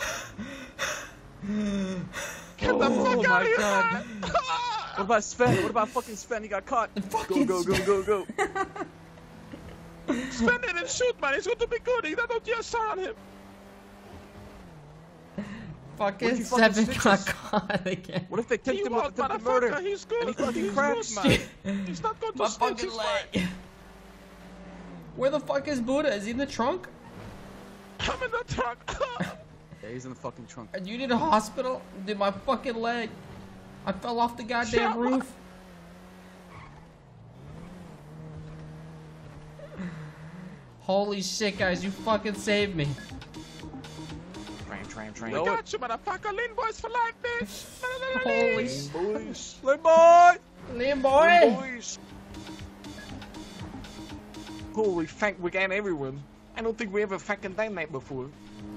[SPEAKER 2] Get the
[SPEAKER 11] Oh
[SPEAKER 2] fuck
[SPEAKER 11] my
[SPEAKER 2] out of here,
[SPEAKER 11] God.
[SPEAKER 2] man.
[SPEAKER 11] What about Sven? What about fucking Sven? He got caught.
[SPEAKER 1] Fucking
[SPEAKER 2] Go, go, go, go, go.
[SPEAKER 3] Sven didn't shoot, man. He's going to be good. He don't just on him.
[SPEAKER 1] Fucking
[SPEAKER 11] if he fucking
[SPEAKER 1] seven got
[SPEAKER 11] snitches?
[SPEAKER 1] caught again.
[SPEAKER 11] What if they tempt
[SPEAKER 3] He
[SPEAKER 11] him with
[SPEAKER 3] won't,
[SPEAKER 11] attempted
[SPEAKER 3] motherfucker.
[SPEAKER 11] murder?
[SPEAKER 3] He's good.
[SPEAKER 11] And he fucking
[SPEAKER 3] He's
[SPEAKER 11] cracks.
[SPEAKER 3] good, man. He's not going to
[SPEAKER 1] My
[SPEAKER 3] snitch.
[SPEAKER 1] fucking
[SPEAKER 3] He's fine.
[SPEAKER 1] leg. Where the fuck is Buddha? Is he in the trunk?
[SPEAKER 3] I'm in the truck.
[SPEAKER 11] Yeah, he's in the fucking trunk.
[SPEAKER 1] And you need a hospital? Dude, my fucking leg. I fell off the goddamn
[SPEAKER 3] Shut
[SPEAKER 1] roof. Holy shit, guys, you fucking saved me.
[SPEAKER 2] Train, train, train.
[SPEAKER 3] We got you, motherfucker. Lean boys for life, bitch.
[SPEAKER 1] Holy
[SPEAKER 2] Lean
[SPEAKER 1] shit.
[SPEAKER 2] boys.
[SPEAKER 11] Lean boy!
[SPEAKER 1] Liam
[SPEAKER 2] Lean
[SPEAKER 1] boy!
[SPEAKER 2] boys. Holy fuck, we got everyone. I don't think we ever fucking done that before.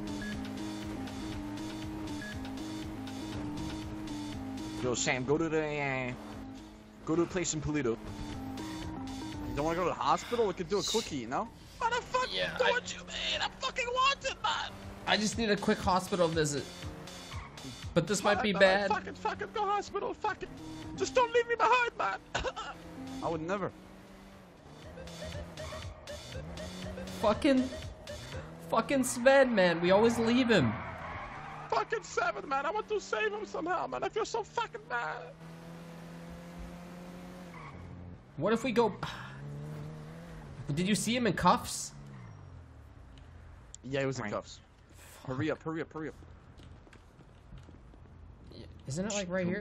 [SPEAKER 2] Yo, Sam, go to the, uh, go to a place in Polito.
[SPEAKER 11] You don't want to go to the hospital? We could do a quickie, you know?
[SPEAKER 3] Motherfucker,
[SPEAKER 1] Yeah,
[SPEAKER 3] do
[SPEAKER 1] I-
[SPEAKER 3] what you mean. I'm fucking wanted, man.
[SPEAKER 1] I just need a quick hospital visit. But this might be
[SPEAKER 3] Alright,
[SPEAKER 1] bad.
[SPEAKER 3] alright, Fuck it, fuck it, go hospital, fuck it. Just don't leave me behind, man.
[SPEAKER 11] I would never.
[SPEAKER 1] Fucking. Fucking Sven, man. We always leave him.
[SPEAKER 3] Fucking seven, man. I want to save him somehow, man. I feel so fucking bad.
[SPEAKER 1] What if we go. Did you see him in cuffs?
[SPEAKER 11] Yeah, he was in
[SPEAKER 2] Right.
[SPEAKER 11] cuffs. Hurry up, hurry up, hurry up.
[SPEAKER 1] Isn't it like right here?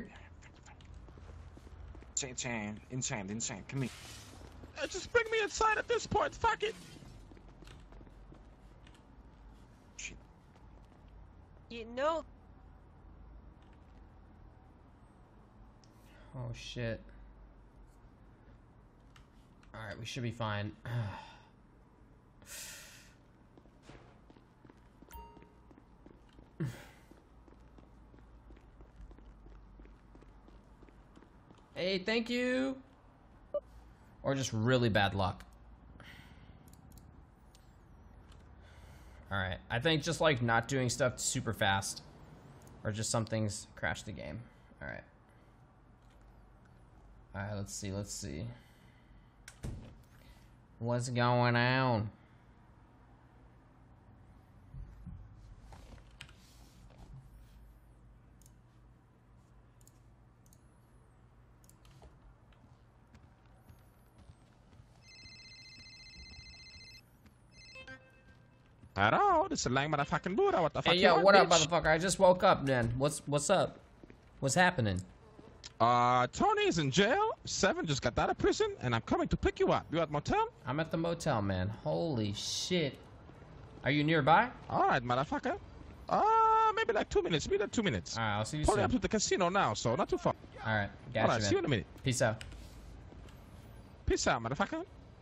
[SPEAKER 2] It's, it's, uh, inside, inside. Come here.
[SPEAKER 3] Uh, just bring me inside at this point. Fuck it.
[SPEAKER 13] getting no.
[SPEAKER 1] Oh shit. Alright, we should be fine. Hey, thank you. Or just really bad luck. Alright, I think just like not doing stuff super fast. Or just some things crash the game. Alright. Alright, let's see, let's see. What's going on?
[SPEAKER 3] Hello, this is Lang motherfucking Buddha. What the fuck
[SPEAKER 1] Hey,
[SPEAKER 3] you
[SPEAKER 1] yo,
[SPEAKER 3] want,
[SPEAKER 1] what up,
[SPEAKER 3] bitch?
[SPEAKER 1] motherfucker? I just woke up, man. What's what's up? What's happening?
[SPEAKER 3] Uh, Tony is in jail. Seven just got out of prison, and I'm coming to pick you up. You at motel?
[SPEAKER 1] I'm at the motel, man. Holy shit. Are you nearby?
[SPEAKER 3] All right, motherfucker. Uh, maybe like two minutes. Meet at two minutes.
[SPEAKER 1] All right, I'll see you
[SPEAKER 3] Probably
[SPEAKER 1] soon.
[SPEAKER 3] up to the casino now, so not too far.
[SPEAKER 1] All right, got
[SPEAKER 3] All
[SPEAKER 1] you,
[SPEAKER 3] right,
[SPEAKER 1] man.
[SPEAKER 3] see you in a minute.
[SPEAKER 1] Peace out.
[SPEAKER 3] Peace out, motherfucker.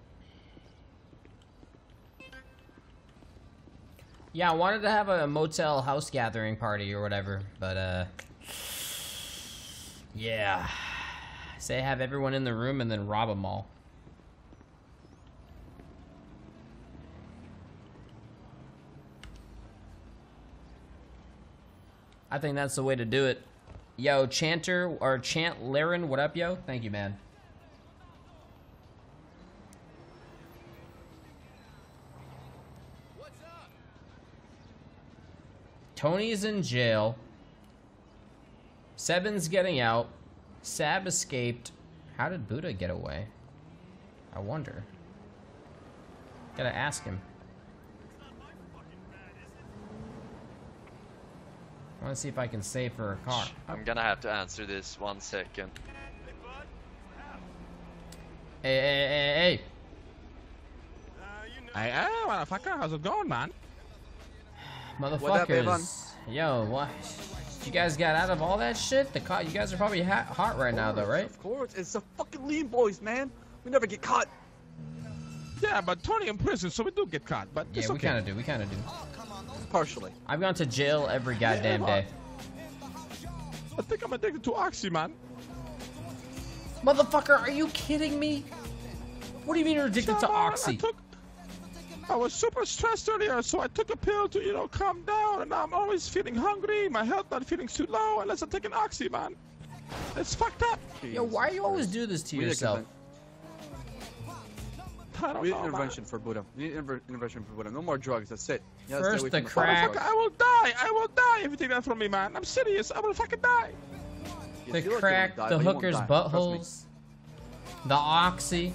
[SPEAKER 1] Yeah, I wanted to have a motel house gathering party or whatever, but uh, yeah. Say have everyone in the room and then rob them all. I think that's the way to do it. Yo, Chanter or Chant Laren, what up, yo? Thank you, man. Tony's in jail. Seven's getting out. Sab escaped. How did Buddha get away? I wonder. Gotta ask him. I wanna see if I can save for a car.
[SPEAKER 4] I'm gonna have to answer this one second.
[SPEAKER 1] Hey, hey, hey, hey.
[SPEAKER 3] Hey, hey, motherfucker, how's it going, man?
[SPEAKER 1] Motherfuckers.
[SPEAKER 11] What up, Evan?
[SPEAKER 1] Yo, what? You guys got out of all that shit? The co- you guys are probably ha hot right now, though, right?
[SPEAKER 11] Of course, it's the fucking lean boys, man. We never get caught.
[SPEAKER 3] Yeah, but Tony in prison, so we do get caught. But
[SPEAKER 1] Yeah,
[SPEAKER 3] it's
[SPEAKER 1] we
[SPEAKER 3] okay.
[SPEAKER 1] kind of do. We kind of do.
[SPEAKER 11] Partially.
[SPEAKER 1] I've gone to jail every goddamn
[SPEAKER 3] Yeah,
[SPEAKER 1] day.
[SPEAKER 3] I think I'm addicted to Oxy, man.
[SPEAKER 1] Motherfucker, are you kidding me? What do you mean you're addicted to
[SPEAKER 3] Yeah, man,
[SPEAKER 1] Oxy?
[SPEAKER 3] I, took, I was super stressed earlier, so I took a pill to, you know, calm down, and now I'm always feeling hungry, my health not feeling too low, unless I take an Oxy, man. It's fucked up.
[SPEAKER 1] Yo, why do you always do this to
[SPEAKER 11] We need a
[SPEAKER 1] yourself?
[SPEAKER 3] I don't
[SPEAKER 11] We need
[SPEAKER 3] know, man.
[SPEAKER 11] intervention for Buddha. We need inter intervention for Buddha. No more drugs. That's it. Yeah,
[SPEAKER 1] First
[SPEAKER 11] stay away
[SPEAKER 1] the
[SPEAKER 11] from the
[SPEAKER 1] crack.
[SPEAKER 11] drugs.
[SPEAKER 3] I will die. I will die if you take that from me, man. I'm serious. I will fucking die.
[SPEAKER 11] You
[SPEAKER 1] The
[SPEAKER 11] feel like
[SPEAKER 1] crack,
[SPEAKER 11] you're gonna die,
[SPEAKER 1] the
[SPEAKER 11] but you won't
[SPEAKER 1] hookers'
[SPEAKER 11] die. Trust me.
[SPEAKER 1] buttholes, the Oxy.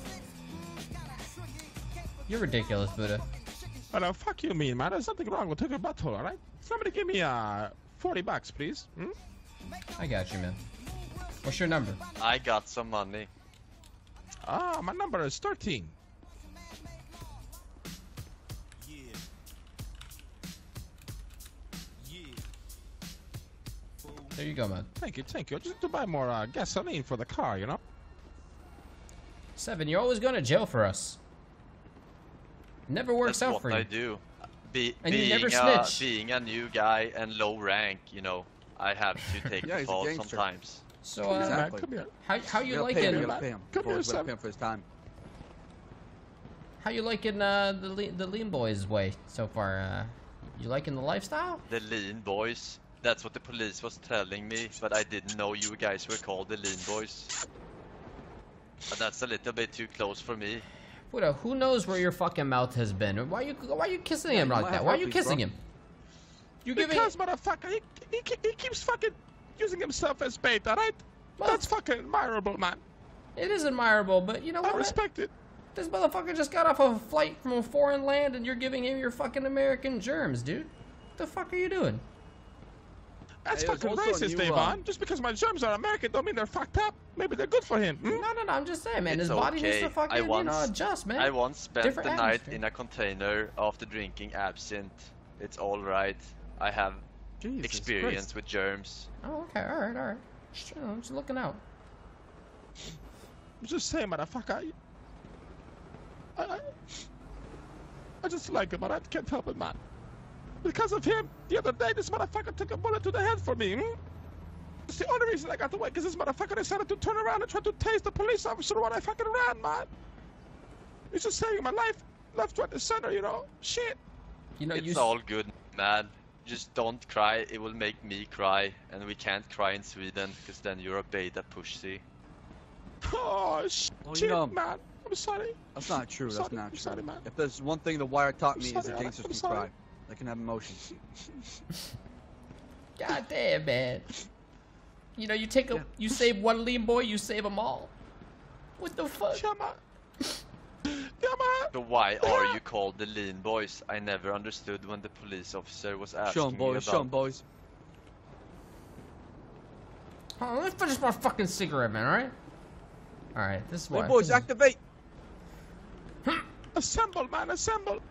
[SPEAKER 1] You're ridiculous, Buddha.
[SPEAKER 3] But uh, fuck you, mean, man. There's something wrong with your butthole, all right? Somebody give me uh forty bucks, please. Hmm?
[SPEAKER 1] I got you, man. What's your number?
[SPEAKER 4] I got some money.
[SPEAKER 3] Ah, my number is thirteen.
[SPEAKER 1] There you go, man.
[SPEAKER 3] Thank you, thank you. I just need to buy more uh, gasoline for the car, you know?
[SPEAKER 1] Seven, you're always going to jail for us. Never works
[SPEAKER 4] That's
[SPEAKER 1] out
[SPEAKER 4] what
[SPEAKER 1] for you.
[SPEAKER 4] I do. Be,
[SPEAKER 1] And you
[SPEAKER 4] being
[SPEAKER 1] never
[SPEAKER 4] a,
[SPEAKER 1] snitch.
[SPEAKER 4] being a new guy and low rank, you know, I have to take
[SPEAKER 11] Yeah,
[SPEAKER 4] the
[SPEAKER 11] he's a
[SPEAKER 4] fall
[SPEAKER 11] gangster.
[SPEAKER 4] sometimes.
[SPEAKER 1] So,
[SPEAKER 3] Come
[SPEAKER 1] uh,
[SPEAKER 3] here, man.
[SPEAKER 11] Exactly.
[SPEAKER 3] Come here.
[SPEAKER 1] how how you
[SPEAKER 11] You gotta
[SPEAKER 1] liking
[SPEAKER 11] pay him. You gotta pay him.
[SPEAKER 3] Come
[SPEAKER 11] Boys,
[SPEAKER 3] here,
[SPEAKER 11] we gotta
[SPEAKER 3] Sam.
[SPEAKER 11] pay him for his time.
[SPEAKER 1] how you liking uh, the Le the Lean Boys way so far? Uh, you liking the lifestyle?
[SPEAKER 4] The lean boys. That's what the police was telling me, but I didn't know you guys were called the lean boys. But that's a little bit too close for me.
[SPEAKER 1] Buddha, who knows where your fucking mouth has been? Why you why you kissing him
[SPEAKER 11] you
[SPEAKER 1] like
[SPEAKER 11] might
[SPEAKER 1] that?
[SPEAKER 11] have
[SPEAKER 1] Why are you
[SPEAKER 11] herpes,
[SPEAKER 1] kissing
[SPEAKER 11] bro.
[SPEAKER 1] him? You giving
[SPEAKER 3] Because, motherfucker, he, he, he keeps fucking using himself as bait, alright?
[SPEAKER 1] Well-
[SPEAKER 3] That's fucking admirable, man.
[SPEAKER 1] it is admirable, but you know
[SPEAKER 3] I
[SPEAKER 1] what?
[SPEAKER 3] respect it.
[SPEAKER 1] This motherfucker just got off a flight from a foreign land and you're giving him your fucking American germs, dude. What the fuck are you doing?
[SPEAKER 3] That's
[SPEAKER 11] Hey, there's
[SPEAKER 3] fucking
[SPEAKER 11] also a
[SPEAKER 3] racist,
[SPEAKER 11] new,
[SPEAKER 3] Avon.
[SPEAKER 11] um,
[SPEAKER 3] Just because my germs are American don't mean they're fucked up. Maybe they're good for him. Hmm?
[SPEAKER 1] No, no, no. I'm just saying, man.
[SPEAKER 4] It's
[SPEAKER 1] His body needs
[SPEAKER 4] okay.
[SPEAKER 1] to fucking,
[SPEAKER 4] I
[SPEAKER 1] you know,
[SPEAKER 4] once-
[SPEAKER 1] adjust, man.
[SPEAKER 4] I once spent
[SPEAKER 1] Different
[SPEAKER 4] the night
[SPEAKER 1] atmosphere.
[SPEAKER 4] in a container after drinking absinthe. It's alright. I have
[SPEAKER 11] Jesus
[SPEAKER 4] experience
[SPEAKER 11] Christ.
[SPEAKER 4] with germs.
[SPEAKER 1] Oh, okay, all right, all right. Just, you know, just looking out.
[SPEAKER 3] I'm just saying, motherfucker. I, I, I just like him, but I can't help it, man. Because of him, the other day, this motherfucker took a bullet to the head for me. Hmm? It's the only reason I got away, because this motherfucker decided to turn around and try to tase the police officer when I fucking ran, man. He's just saving my life, left, right, and center, you know? Shit.
[SPEAKER 1] You know,
[SPEAKER 4] It's
[SPEAKER 1] you.
[SPEAKER 4] all good, man. Just don't cry. It will make me cry, and we can't cry in Sweden because then you're a beta pussy.
[SPEAKER 3] Oh, shit,
[SPEAKER 11] Well, you know,
[SPEAKER 3] man. I'm sorry.
[SPEAKER 11] That's not true.
[SPEAKER 3] I'm
[SPEAKER 11] That's
[SPEAKER 3] sorry,
[SPEAKER 11] not
[SPEAKER 3] I'm
[SPEAKER 11] true.
[SPEAKER 3] sorry, man.
[SPEAKER 11] If there's one thing the Wire taught
[SPEAKER 3] I'm
[SPEAKER 11] me
[SPEAKER 3] sorry,
[SPEAKER 11] is that
[SPEAKER 3] Alex,
[SPEAKER 11] gangsters
[SPEAKER 3] I'm
[SPEAKER 11] can
[SPEAKER 3] sorry.
[SPEAKER 11] cry. They can have emotions.
[SPEAKER 1] God damn, man. You know, you take a,
[SPEAKER 11] Yeah.
[SPEAKER 1] you save one lean boy, you save them all. What the fuck?
[SPEAKER 3] Yeah, man. Yeah, man.
[SPEAKER 4] So why are you called the Lean Boys? I never understood when the police officer was asking
[SPEAKER 11] Show 'em,
[SPEAKER 4] me
[SPEAKER 11] boys.
[SPEAKER 4] about.
[SPEAKER 11] Show 'em, boys.
[SPEAKER 1] Hold on, let me finish my fucking cigarette, man, alright? Alright, this is
[SPEAKER 11] Hey,
[SPEAKER 1] why.
[SPEAKER 11] boys,
[SPEAKER 1] this is-
[SPEAKER 11] activate.
[SPEAKER 3] Assemble, man, assemble.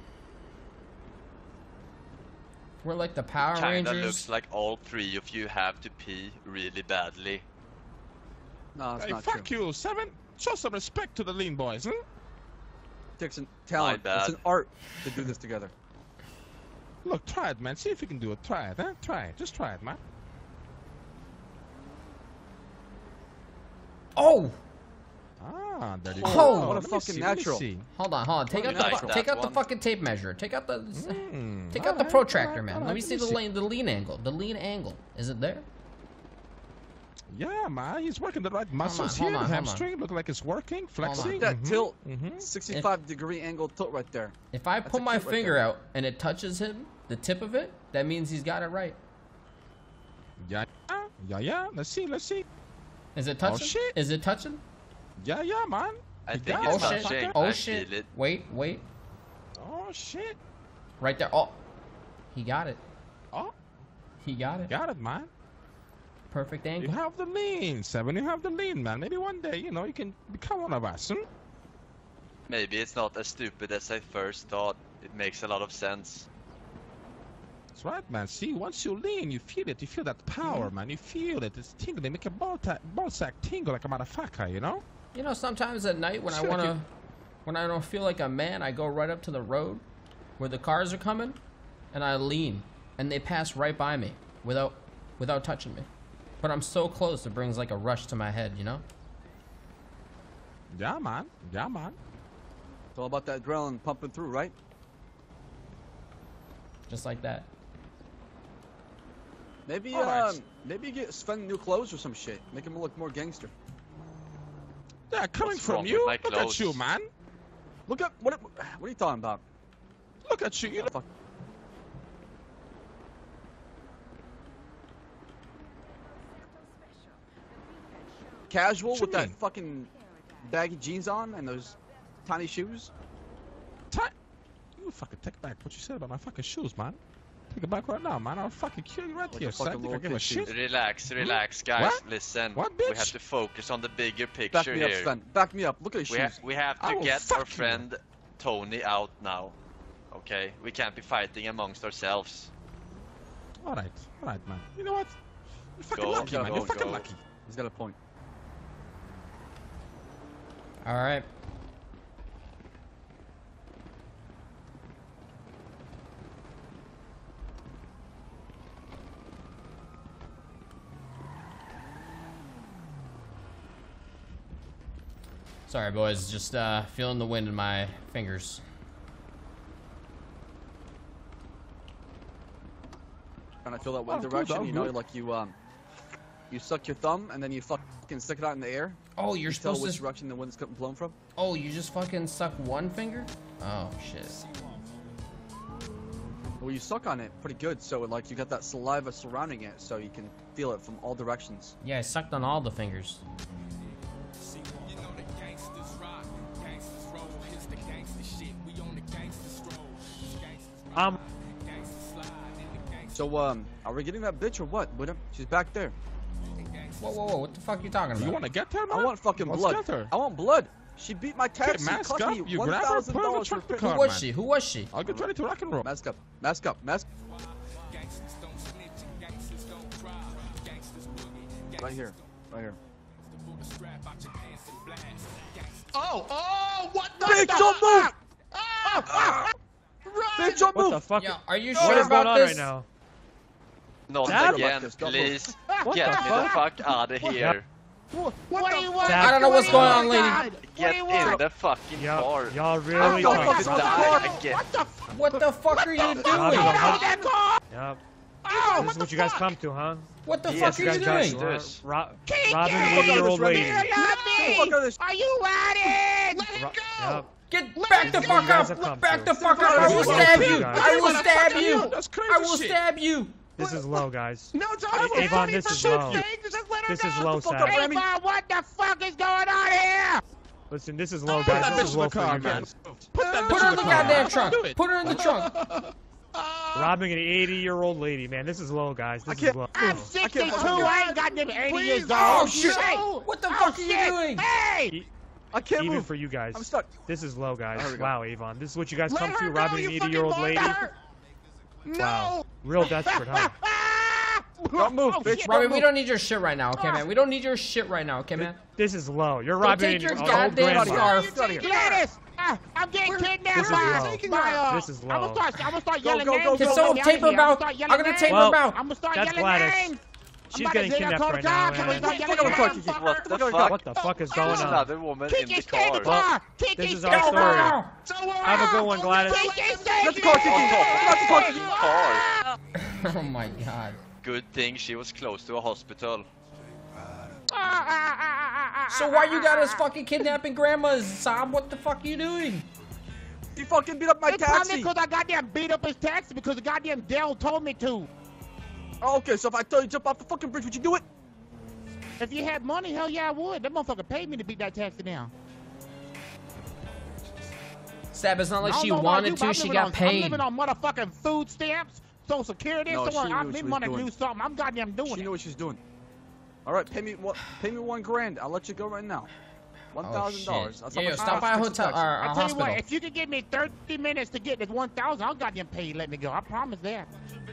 [SPEAKER 1] We're like the Power
[SPEAKER 4] Kinda
[SPEAKER 1] Rangers.
[SPEAKER 4] looks like all three of you have to pee really badly.
[SPEAKER 11] No, that's
[SPEAKER 3] Hey,
[SPEAKER 11] not
[SPEAKER 3] fuck
[SPEAKER 11] true.
[SPEAKER 3] you, Seven. Show some respect to the lean boys, hmm?
[SPEAKER 11] Takes an talent.
[SPEAKER 4] bad.
[SPEAKER 11] It's an art to do this together.
[SPEAKER 3] Look, try it, man. See if you can do it. Try it, huh? Try it. Just try it, man.
[SPEAKER 1] Oh!
[SPEAKER 3] Ah, there you
[SPEAKER 1] Oh,
[SPEAKER 3] go.
[SPEAKER 11] what a
[SPEAKER 3] Let me
[SPEAKER 11] fucking
[SPEAKER 3] see, let me
[SPEAKER 11] natural.
[SPEAKER 3] see.
[SPEAKER 1] Hold on, hold on. Take
[SPEAKER 4] You
[SPEAKER 1] out the
[SPEAKER 4] like
[SPEAKER 1] fu-
[SPEAKER 4] that
[SPEAKER 1] take out the
[SPEAKER 4] one?
[SPEAKER 1] fucking tape measure. Take out the
[SPEAKER 3] Mm,
[SPEAKER 1] take out the
[SPEAKER 3] alright,
[SPEAKER 1] protractor,
[SPEAKER 3] alright,
[SPEAKER 1] man.
[SPEAKER 3] alright,
[SPEAKER 1] Let me see the
[SPEAKER 3] see.
[SPEAKER 1] lean the lean angle. The lean angle. Is it there?
[SPEAKER 3] Yeah, man. He's working the right muscles
[SPEAKER 1] hold
[SPEAKER 3] here.
[SPEAKER 1] on,
[SPEAKER 3] The
[SPEAKER 1] hold on.
[SPEAKER 3] hamstring look like it's working, flexing.
[SPEAKER 11] That
[SPEAKER 3] Mhm,
[SPEAKER 11] tilt,
[SPEAKER 3] mhm.
[SPEAKER 11] sixty-five degree angle tilt right there.
[SPEAKER 1] If I
[SPEAKER 11] That's
[SPEAKER 1] put
[SPEAKER 11] a
[SPEAKER 1] my
[SPEAKER 11] kid right
[SPEAKER 1] finger
[SPEAKER 11] there.
[SPEAKER 1] out and it touches him, the tip of it, that means he's got it right.
[SPEAKER 3] Yeah, yeah, yeah. Let's see, let's see.
[SPEAKER 1] Is it
[SPEAKER 3] Oh,
[SPEAKER 1] touching?
[SPEAKER 3] shit.
[SPEAKER 1] Is it touching?
[SPEAKER 3] Yeah, yeah, man.
[SPEAKER 4] I
[SPEAKER 3] You
[SPEAKER 4] think
[SPEAKER 3] got
[SPEAKER 4] it's
[SPEAKER 1] Oh
[SPEAKER 3] it,
[SPEAKER 1] shit!
[SPEAKER 4] touching.
[SPEAKER 3] motherfucker.
[SPEAKER 1] Oh
[SPEAKER 4] I
[SPEAKER 1] shit!
[SPEAKER 4] feel it.
[SPEAKER 1] Wait, wait.
[SPEAKER 3] Oh shit.
[SPEAKER 1] Right there. Oh, he got it.
[SPEAKER 3] Oh,
[SPEAKER 1] He got it.
[SPEAKER 3] got it, man.
[SPEAKER 1] Perfect
[SPEAKER 3] You
[SPEAKER 1] angle.
[SPEAKER 3] have the lean, Seven. You have the lean, man. Maybe one day, you know, you can become one of us, hmm?
[SPEAKER 4] Maybe it's not as stupid as I first thought. It makes a lot of sense.
[SPEAKER 3] That's right, man. See, once you lean, you feel it. You feel that power, man. You feel it. It's tingling. Make a ball, ta- ball sack tingle like a motherfucker, you know?
[SPEAKER 1] You know, sometimes at night when I
[SPEAKER 3] Feel like
[SPEAKER 1] wanna,
[SPEAKER 3] you-
[SPEAKER 1] when I don't feel like a man, I go right up to the road where the cars are coming, and I lean, and they pass right by me without, without touching me. But I'm so close, it brings like a rush to my head, you know?
[SPEAKER 3] Yeah, man. Yeah, man.
[SPEAKER 11] It's all about that adrenaline pumping through, right?
[SPEAKER 1] Just like that.
[SPEAKER 11] Maybe,
[SPEAKER 3] All right.
[SPEAKER 11] um, maybe you get Sven new clothes or some shit. Make him look more gangster.
[SPEAKER 3] Yeah, coming
[SPEAKER 4] What's
[SPEAKER 3] from
[SPEAKER 4] wrong with
[SPEAKER 3] you.
[SPEAKER 4] my
[SPEAKER 3] Look
[SPEAKER 4] clothes?
[SPEAKER 3] at you, man.
[SPEAKER 11] Look at what? What are you talking about?
[SPEAKER 3] Look at you. You know,
[SPEAKER 11] Fuck. Casual
[SPEAKER 3] What you
[SPEAKER 11] with that
[SPEAKER 3] mean?
[SPEAKER 11] fucking baggy jeans on and those tiny shoes.
[SPEAKER 3] ti- you fucking take back what you said about my fucking shoes, man. Take it back right now, man. I'll fucking kill you right
[SPEAKER 11] Like
[SPEAKER 3] here,
[SPEAKER 11] a
[SPEAKER 3] son.
[SPEAKER 11] fucking
[SPEAKER 3] Think I
[SPEAKER 11] little
[SPEAKER 3] give a
[SPEAKER 11] kid
[SPEAKER 3] shit?
[SPEAKER 11] shoes.
[SPEAKER 4] Relax, relax, guys.
[SPEAKER 3] What?
[SPEAKER 4] Listen.
[SPEAKER 3] What,
[SPEAKER 4] We
[SPEAKER 3] bitch?
[SPEAKER 4] have to focus on the bigger
[SPEAKER 11] Back
[SPEAKER 4] picture
[SPEAKER 11] me up,
[SPEAKER 4] here.
[SPEAKER 11] Sven. Back me up. Look at his
[SPEAKER 4] We, ha
[SPEAKER 11] shoes.
[SPEAKER 4] we have
[SPEAKER 3] I
[SPEAKER 4] to
[SPEAKER 3] will
[SPEAKER 4] get
[SPEAKER 3] fuck
[SPEAKER 4] our
[SPEAKER 3] you.
[SPEAKER 4] friend Tony out now. Okay? We can't be fighting amongst ourselves.
[SPEAKER 3] All right, all right, man. You know what? You're fucking
[SPEAKER 4] Go,
[SPEAKER 3] lucky,
[SPEAKER 11] go,
[SPEAKER 3] man. You're
[SPEAKER 11] go,
[SPEAKER 3] fucking
[SPEAKER 4] go.
[SPEAKER 3] lucky.
[SPEAKER 11] He's got a point.
[SPEAKER 1] All right. Sorry, boys. Just uh, feeling the wind in my fingers.
[SPEAKER 11] Trying to feel that one
[SPEAKER 3] Oh, good,
[SPEAKER 11] direction.
[SPEAKER 3] oh,
[SPEAKER 11] You know,
[SPEAKER 3] good.
[SPEAKER 11] like you um, you suck your thumb and then you fucking stick it out in the air.
[SPEAKER 1] Oh, you're
[SPEAKER 11] You tell
[SPEAKER 1] supposed
[SPEAKER 11] which
[SPEAKER 1] to.
[SPEAKER 11] direction the wind's coming blown from.
[SPEAKER 1] Oh, you just fucking suck one finger? Oh shit.
[SPEAKER 11] Well, you suck on it pretty good, so like you got that saliva surrounding it, so you can feel it from all directions.
[SPEAKER 1] Yeah, I sucked on all the fingers.
[SPEAKER 6] Um,
[SPEAKER 11] So um, are we getting that bitch or what? Buddha? She's back there.
[SPEAKER 1] Whoa, whoa, whoa! What the fuck are you talking about?
[SPEAKER 3] You want to get her, man?
[SPEAKER 11] I want fucking
[SPEAKER 3] Let's
[SPEAKER 11] blood.
[SPEAKER 3] get her.
[SPEAKER 11] I want blood. She beat my
[SPEAKER 3] Okay,
[SPEAKER 11] taxi.
[SPEAKER 3] mask
[SPEAKER 11] Cost
[SPEAKER 3] up.
[SPEAKER 11] me
[SPEAKER 3] You
[SPEAKER 11] one
[SPEAKER 3] grab her,
[SPEAKER 11] thousand
[SPEAKER 3] put her in the
[SPEAKER 11] dollars for
[SPEAKER 3] trunk of the
[SPEAKER 11] picking.
[SPEAKER 3] car,
[SPEAKER 1] Who was
[SPEAKER 3] man.
[SPEAKER 1] she? Who was she?
[SPEAKER 3] I'll get ready to rock and roll.
[SPEAKER 11] Mask up. Mask up. Mask. Right here. Right here.
[SPEAKER 9] Oh, oh, what the
[SPEAKER 11] Bitch,
[SPEAKER 9] fuck?
[SPEAKER 11] don't move!
[SPEAKER 9] Ah, ah,
[SPEAKER 11] Bitch, don't
[SPEAKER 6] What
[SPEAKER 11] move!
[SPEAKER 6] the fuck?
[SPEAKER 1] Yo, are you
[SPEAKER 6] What
[SPEAKER 1] sure
[SPEAKER 6] is going
[SPEAKER 1] about
[SPEAKER 6] on
[SPEAKER 1] this?
[SPEAKER 6] right now?
[SPEAKER 4] Not
[SPEAKER 6] Dad?
[SPEAKER 4] again,
[SPEAKER 11] Don't move.
[SPEAKER 4] please.
[SPEAKER 6] What
[SPEAKER 4] Get
[SPEAKER 6] the
[SPEAKER 4] me
[SPEAKER 6] fuck?
[SPEAKER 4] the fuck out of here.
[SPEAKER 9] What, what do you want?
[SPEAKER 6] Dad.
[SPEAKER 1] I don't know what's going on, lady.
[SPEAKER 9] What do
[SPEAKER 4] Get
[SPEAKER 9] you
[SPEAKER 4] in
[SPEAKER 9] want?
[SPEAKER 4] the fucking
[SPEAKER 6] Y'all,
[SPEAKER 4] car.
[SPEAKER 6] y'all
[SPEAKER 11] Oh,
[SPEAKER 6] really
[SPEAKER 11] don't
[SPEAKER 6] talk.
[SPEAKER 11] fuck
[SPEAKER 4] Die
[SPEAKER 11] with the car.
[SPEAKER 4] again.
[SPEAKER 9] What the f-
[SPEAKER 1] What the fuck are you
[SPEAKER 6] Robbie,
[SPEAKER 1] doing?
[SPEAKER 9] that car?
[SPEAKER 6] Yep.
[SPEAKER 9] Oh,
[SPEAKER 6] This is what you guys come to, huh?
[SPEAKER 1] What the
[SPEAKER 4] Yes,
[SPEAKER 1] fuck are
[SPEAKER 4] guys,
[SPEAKER 1] you
[SPEAKER 4] guys,
[SPEAKER 1] doing?
[SPEAKER 4] do
[SPEAKER 6] Ro-
[SPEAKER 4] this.
[SPEAKER 6] Ro-
[SPEAKER 9] Kick
[SPEAKER 6] Robin,
[SPEAKER 9] it!
[SPEAKER 6] an eighty-year-old lady.
[SPEAKER 9] Get it off me!
[SPEAKER 11] Fuck out of this.
[SPEAKER 9] Are you riding? Let
[SPEAKER 6] Ro-
[SPEAKER 9] it go!
[SPEAKER 6] Yep.
[SPEAKER 1] Get
[SPEAKER 9] Let
[SPEAKER 1] back
[SPEAKER 9] me
[SPEAKER 1] the
[SPEAKER 9] go.
[SPEAKER 1] fuck
[SPEAKER 6] You guys have
[SPEAKER 1] up!
[SPEAKER 6] come
[SPEAKER 1] Back
[SPEAKER 6] to.
[SPEAKER 1] the fuck up!
[SPEAKER 11] Step
[SPEAKER 1] I
[SPEAKER 11] out
[SPEAKER 1] will
[SPEAKER 11] of the
[SPEAKER 1] stab
[SPEAKER 6] way,
[SPEAKER 1] you!
[SPEAKER 6] guys.
[SPEAKER 1] I will
[SPEAKER 11] What the fuck
[SPEAKER 1] stab
[SPEAKER 11] are
[SPEAKER 1] you!
[SPEAKER 11] you? That's crazy
[SPEAKER 1] I will
[SPEAKER 11] shit.
[SPEAKER 1] stab you!
[SPEAKER 6] This is low, guys.
[SPEAKER 9] No, it's all
[SPEAKER 6] Hey, Avon, this is low.
[SPEAKER 9] Just let her
[SPEAKER 6] This is
[SPEAKER 9] know.
[SPEAKER 6] low,
[SPEAKER 11] fuck
[SPEAKER 6] Sam.
[SPEAKER 11] up, Remy.
[SPEAKER 9] Avon, what the fuck is going on here?
[SPEAKER 6] Listen, this is low,
[SPEAKER 11] Put that
[SPEAKER 6] guys. This
[SPEAKER 11] bitch
[SPEAKER 6] is
[SPEAKER 11] in
[SPEAKER 6] low
[SPEAKER 11] the
[SPEAKER 6] for
[SPEAKER 11] car,
[SPEAKER 6] you,
[SPEAKER 11] man.
[SPEAKER 6] man.
[SPEAKER 11] Put that
[SPEAKER 1] Put
[SPEAKER 11] bitch
[SPEAKER 1] her
[SPEAKER 11] in
[SPEAKER 1] in the
[SPEAKER 11] the car.
[SPEAKER 1] goddamn trunk!
[SPEAKER 11] Do it.
[SPEAKER 1] Put her in the trunk!
[SPEAKER 6] Robbing an eighty-year-old lady, man. This is low, guys.
[SPEAKER 11] I
[SPEAKER 6] This
[SPEAKER 11] can't
[SPEAKER 6] is low.
[SPEAKER 9] I'm
[SPEAKER 11] move.
[SPEAKER 9] sixty-two.
[SPEAKER 11] I can't
[SPEAKER 9] I ain't got them eighty years old.
[SPEAKER 1] Oh shit!
[SPEAKER 9] Hey,
[SPEAKER 1] What the
[SPEAKER 9] oh,
[SPEAKER 1] fuck are you
[SPEAKER 9] shit.
[SPEAKER 1] doing?
[SPEAKER 9] Hey!
[SPEAKER 11] I can't
[SPEAKER 6] Even
[SPEAKER 11] move.
[SPEAKER 6] for you guys.
[SPEAKER 11] I'm stuck.
[SPEAKER 6] This is low, guys.
[SPEAKER 11] There we go.
[SPEAKER 6] Wow, Avon. This is what you guys
[SPEAKER 9] Let
[SPEAKER 6] come
[SPEAKER 9] her
[SPEAKER 6] to,
[SPEAKER 9] go,
[SPEAKER 6] robbing
[SPEAKER 9] you
[SPEAKER 6] an
[SPEAKER 9] fucking
[SPEAKER 6] eighty-year-old
[SPEAKER 9] boy.
[SPEAKER 6] lady.
[SPEAKER 9] Let her- No!
[SPEAKER 6] Wow. Real desperate, huh?
[SPEAKER 11] Don't move,
[SPEAKER 9] Oh,
[SPEAKER 11] bitch.
[SPEAKER 9] shit,
[SPEAKER 1] Robbie,
[SPEAKER 9] don't
[SPEAKER 1] we
[SPEAKER 9] move.
[SPEAKER 1] don't need your shit right now, okay, man? We don't need your shit right now, okay, man?
[SPEAKER 6] This is low. You're
[SPEAKER 1] Go
[SPEAKER 6] robbing
[SPEAKER 1] take your
[SPEAKER 6] an old
[SPEAKER 1] goddamn
[SPEAKER 6] grandma.
[SPEAKER 1] scarf.
[SPEAKER 11] Get out of here.
[SPEAKER 9] Gladys! Uh, I'm getting kidnapped
[SPEAKER 6] This is
[SPEAKER 9] by,
[SPEAKER 6] low.
[SPEAKER 9] by, uh,
[SPEAKER 6] This is
[SPEAKER 9] I'm
[SPEAKER 6] low.
[SPEAKER 9] gonna start, I'm gonna start
[SPEAKER 11] Go,
[SPEAKER 9] yelling
[SPEAKER 11] go,
[SPEAKER 9] names.
[SPEAKER 11] go,
[SPEAKER 1] Can
[SPEAKER 11] go,
[SPEAKER 1] someone
[SPEAKER 9] Down
[SPEAKER 1] tape
[SPEAKER 9] here.
[SPEAKER 1] her mouth?
[SPEAKER 9] I'm gonna start
[SPEAKER 1] I'm gonna
[SPEAKER 9] yelling
[SPEAKER 1] tape her
[SPEAKER 6] Well,
[SPEAKER 1] mouth.
[SPEAKER 9] I'm gonna start
[SPEAKER 6] That's
[SPEAKER 9] yelling
[SPEAKER 6] Gladys.
[SPEAKER 9] names.
[SPEAKER 6] She's
[SPEAKER 9] I'm
[SPEAKER 6] getting
[SPEAKER 9] about to
[SPEAKER 6] kidnapped
[SPEAKER 9] call
[SPEAKER 6] right
[SPEAKER 9] the
[SPEAKER 6] now,
[SPEAKER 9] cops. I'm
[SPEAKER 6] and
[SPEAKER 9] gonna start
[SPEAKER 11] Fuck
[SPEAKER 9] yelling
[SPEAKER 11] over
[SPEAKER 9] names.
[SPEAKER 11] Kiki.
[SPEAKER 4] What the
[SPEAKER 11] Fuck
[SPEAKER 4] fuck?
[SPEAKER 6] what the fuck is
[SPEAKER 4] There's
[SPEAKER 6] going on?
[SPEAKER 4] another woman in
[SPEAKER 9] Kiki,
[SPEAKER 4] the
[SPEAKER 9] stay in the
[SPEAKER 4] car.
[SPEAKER 9] car. Kiki,
[SPEAKER 6] This is
[SPEAKER 9] stay
[SPEAKER 6] our
[SPEAKER 9] in the
[SPEAKER 6] story.
[SPEAKER 9] car.
[SPEAKER 6] Have a good one, Gladys.
[SPEAKER 9] Kiki, stay
[SPEAKER 11] Get the
[SPEAKER 9] in
[SPEAKER 11] car,
[SPEAKER 9] the
[SPEAKER 11] Kiki. Get the car, Kiki.
[SPEAKER 4] Car.
[SPEAKER 1] Oh my god.
[SPEAKER 4] Good thing she was close to a hospital.
[SPEAKER 1] So why you got us fucking kidnapping grandmas, Sam? What the fuck are you doing?
[SPEAKER 11] You fucking beat up my
[SPEAKER 9] It's probably
[SPEAKER 11] taxi.
[SPEAKER 9] because I goddamn beat up his taxi because the goddamn Dale told me to.
[SPEAKER 11] Oh, okay, so if I tell you to jump off the fucking bridge, would you do it?
[SPEAKER 9] If you had money, hell yeah, I would. That motherfucker paid me to beat that taxi down.
[SPEAKER 1] Stab, it's not like
[SPEAKER 9] I don't
[SPEAKER 1] she
[SPEAKER 9] know about
[SPEAKER 1] wanted
[SPEAKER 9] you, but
[SPEAKER 1] to,
[SPEAKER 9] I'm
[SPEAKER 1] she
[SPEAKER 9] living
[SPEAKER 1] got
[SPEAKER 9] on-
[SPEAKER 1] paid.
[SPEAKER 9] I'm living on motherfucking food stamps, Social Security,
[SPEAKER 11] No,
[SPEAKER 9] so
[SPEAKER 11] she
[SPEAKER 9] on.
[SPEAKER 11] knew
[SPEAKER 9] I
[SPEAKER 11] what
[SPEAKER 9] need
[SPEAKER 11] she was
[SPEAKER 9] money to
[SPEAKER 11] doing.
[SPEAKER 9] do something. I'm goddamn doing
[SPEAKER 11] She
[SPEAKER 9] it.
[SPEAKER 11] knew what she's doing. All right, pay me one. Pay me one grand. I'll let you go right now. One thousand dollars.
[SPEAKER 1] Oh, yeah, yo, stop by a hotel or
[SPEAKER 9] I
[SPEAKER 1] a
[SPEAKER 9] tell
[SPEAKER 1] hospital.
[SPEAKER 9] you what, if you could give me thirty minutes to get this one thousand, I'll goddamn pay you. Let me go. I promise that.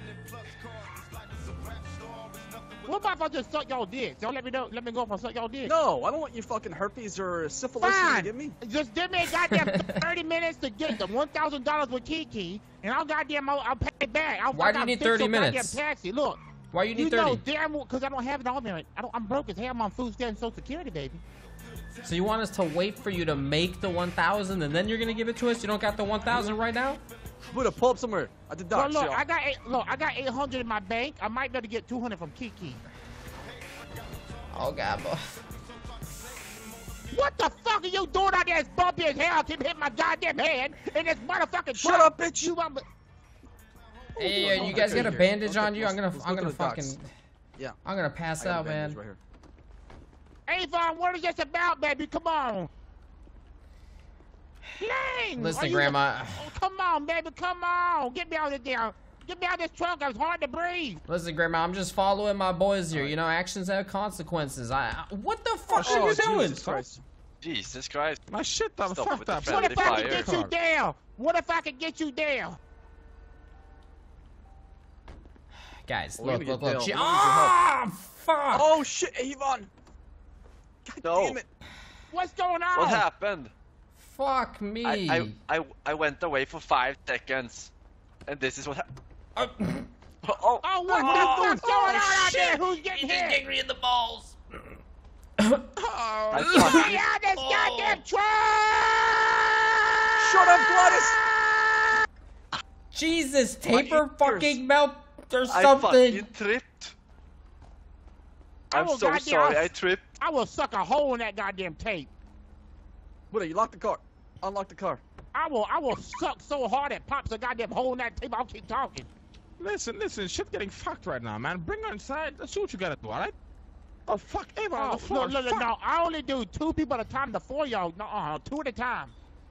[SPEAKER 9] What about if I just suck y'all dick? Don't let me know. Let me go if I suck y'all dick.
[SPEAKER 11] No, I don't want your fucking herpes or syphilis to
[SPEAKER 9] Fine.
[SPEAKER 11] give me.
[SPEAKER 9] Just give me a goddamn thirty minutes to get the one thousand dollars with Kiki, and I'll goddamn I'll, I'll pay it back. I'll,
[SPEAKER 1] Why do you
[SPEAKER 9] I'll
[SPEAKER 1] need
[SPEAKER 9] fix
[SPEAKER 1] thirty
[SPEAKER 9] your goddamn
[SPEAKER 1] minutes?
[SPEAKER 9] Taxi. Look.
[SPEAKER 1] Why you need
[SPEAKER 9] You know
[SPEAKER 1] thirty?
[SPEAKER 9] damn well because I don't have it on me. I don't, I'm broke as hell. I'm on food stamps and Social Security, baby.
[SPEAKER 1] So you want us to wait for you to make the one thousand and then you're gonna give it to us? You don't got the one thousand right now?
[SPEAKER 11] Buddha, pull up somewhere at the
[SPEAKER 9] Well,
[SPEAKER 11] docks.
[SPEAKER 9] look,
[SPEAKER 11] yo.
[SPEAKER 9] I got eight, look, I got eight hundred in my bank. I might be able to get two hundred from Kiki.
[SPEAKER 1] Oh god, boy.
[SPEAKER 9] What the fuck are you doing out there? It's bumpy as hell. I keep hitting my goddamn head in this motherfucking
[SPEAKER 11] Shut
[SPEAKER 9] truck.
[SPEAKER 11] up, bitch.
[SPEAKER 9] You want me-
[SPEAKER 1] Hey, yo, you guys got a bandage on you? I'm gonna, I'm gonna fucking,
[SPEAKER 11] Yeah.
[SPEAKER 1] I'm gonna pass
[SPEAKER 11] I got a
[SPEAKER 1] out,
[SPEAKER 11] bandage
[SPEAKER 1] man.
[SPEAKER 11] right here.
[SPEAKER 9] Avon, what is this about, baby? Come on. Dang,
[SPEAKER 1] Listen,
[SPEAKER 9] are you-
[SPEAKER 1] Grandma.
[SPEAKER 9] Oh, come on, baby. Come on. Get me out of there. Get me out of this trunk. It's hard to breathe.
[SPEAKER 1] Listen, Grandma, I'm just following my boys here. You know, actions have consequences. I, I what the fuck
[SPEAKER 11] Oh,
[SPEAKER 1] are you doing?
[SPEAKER 11] Jesus Christ.
[SPEAKER 4] Jesus Christ.
[SPEAKER 3] My shit, I'm
[SPEAKER 4] Stop
[SPEAKER 3] fucked
[SPEAKER 4] with the
[SPEAKER 3] up.
[SPEAKER 4] friendly
[SPEAKER 9] What if I
[SPEAKER 4] fire.
[SPEAKER 9] can get you down? What if I can get you down?
[SPEAKER 1] Guys,
[SPEAKER 11] Well,
[SPEAKER 1] look,
[SPEAKER 11] we
[SPEAKER 1] look,
[SPEAKER 11] need
[SPEAKER 1] look.
[SPEAKER 11] your
[SPEAKER 1] She,
[SPEAKER 11] help. We need your
[SPEAKER 1] ah, fuck.
[SPEAKER 11] Oh shit, Avon. God
[SPEAKER 4] No.
[SPEAKER 11] damn it.
[SPEAKER 9] What's going on?
[SPEAKER 4] What happened?
[SPEAKER 1] Fuck me.
[SPEAKER 4] I, I, I, I went away for five seconds. And this is what happened.
[SPEAKER 1] Uh,
[SPEAKER 4] Oh,
[SPEAKER 9] Oh, what
[SPEAKER 1] Oh,
[SPEAKER 9] the fuck's going on out
[SPEAKER 1] shit.
[SPEAKER 9] there? Who's getting hit?
[SPEAKER 1] me in the balls.
[SPEAKER 4] I
[SPEAKER 9] Get
[SPEAKER 4] fucking,
[SPEAKER 9] me out of this
[SPEAKER 1] Oh.
[SPEAKER 9] goddamn truck!
[SPEAKER 11] Shut up, Gladys.
[SPEAKER 1] Jesus,
[SPEAKER 11] My
[SPEAKER 1] tape her
[SPEAKER 11] ears.
[SPEAKER 1] fucking mouth or
[SPEAKER 4] I
[SPEAKER 1] something.
[SPEAKER 4] fucking tripped.
[SPEAKER 9] I
[SPEAKER 4] I'm
[SPEAKER 9] will
[SPEAKER 4] so
[SPEAKER 9] goddamn-
[SPEAKER 4] sorry, I tripped.
[SPEAKER 9] I will suck a hole in that goddamn tape.
[SPEAKER 11] Buddha, you lock the car. Unlock the car.
[SPEAKER 9] I will, I will suck so hard it pops a goddamn hole in that tape. I'll keep talking.
[SPEAKER 3] Listen, listen, shit getting fucked right now, man. Bring her inside. Let's see what you gotta do, alright? Oh, fuck, Avon on
[SPEAKER 9] Oh,
[SPEAKER 3] the floor.
[SPEAKER 9] look, look, look,
[SPEAKER 3] fuck.
[SPEAKER 9] no, I only do two people at a time. The four y'all, no, uh, two at a time.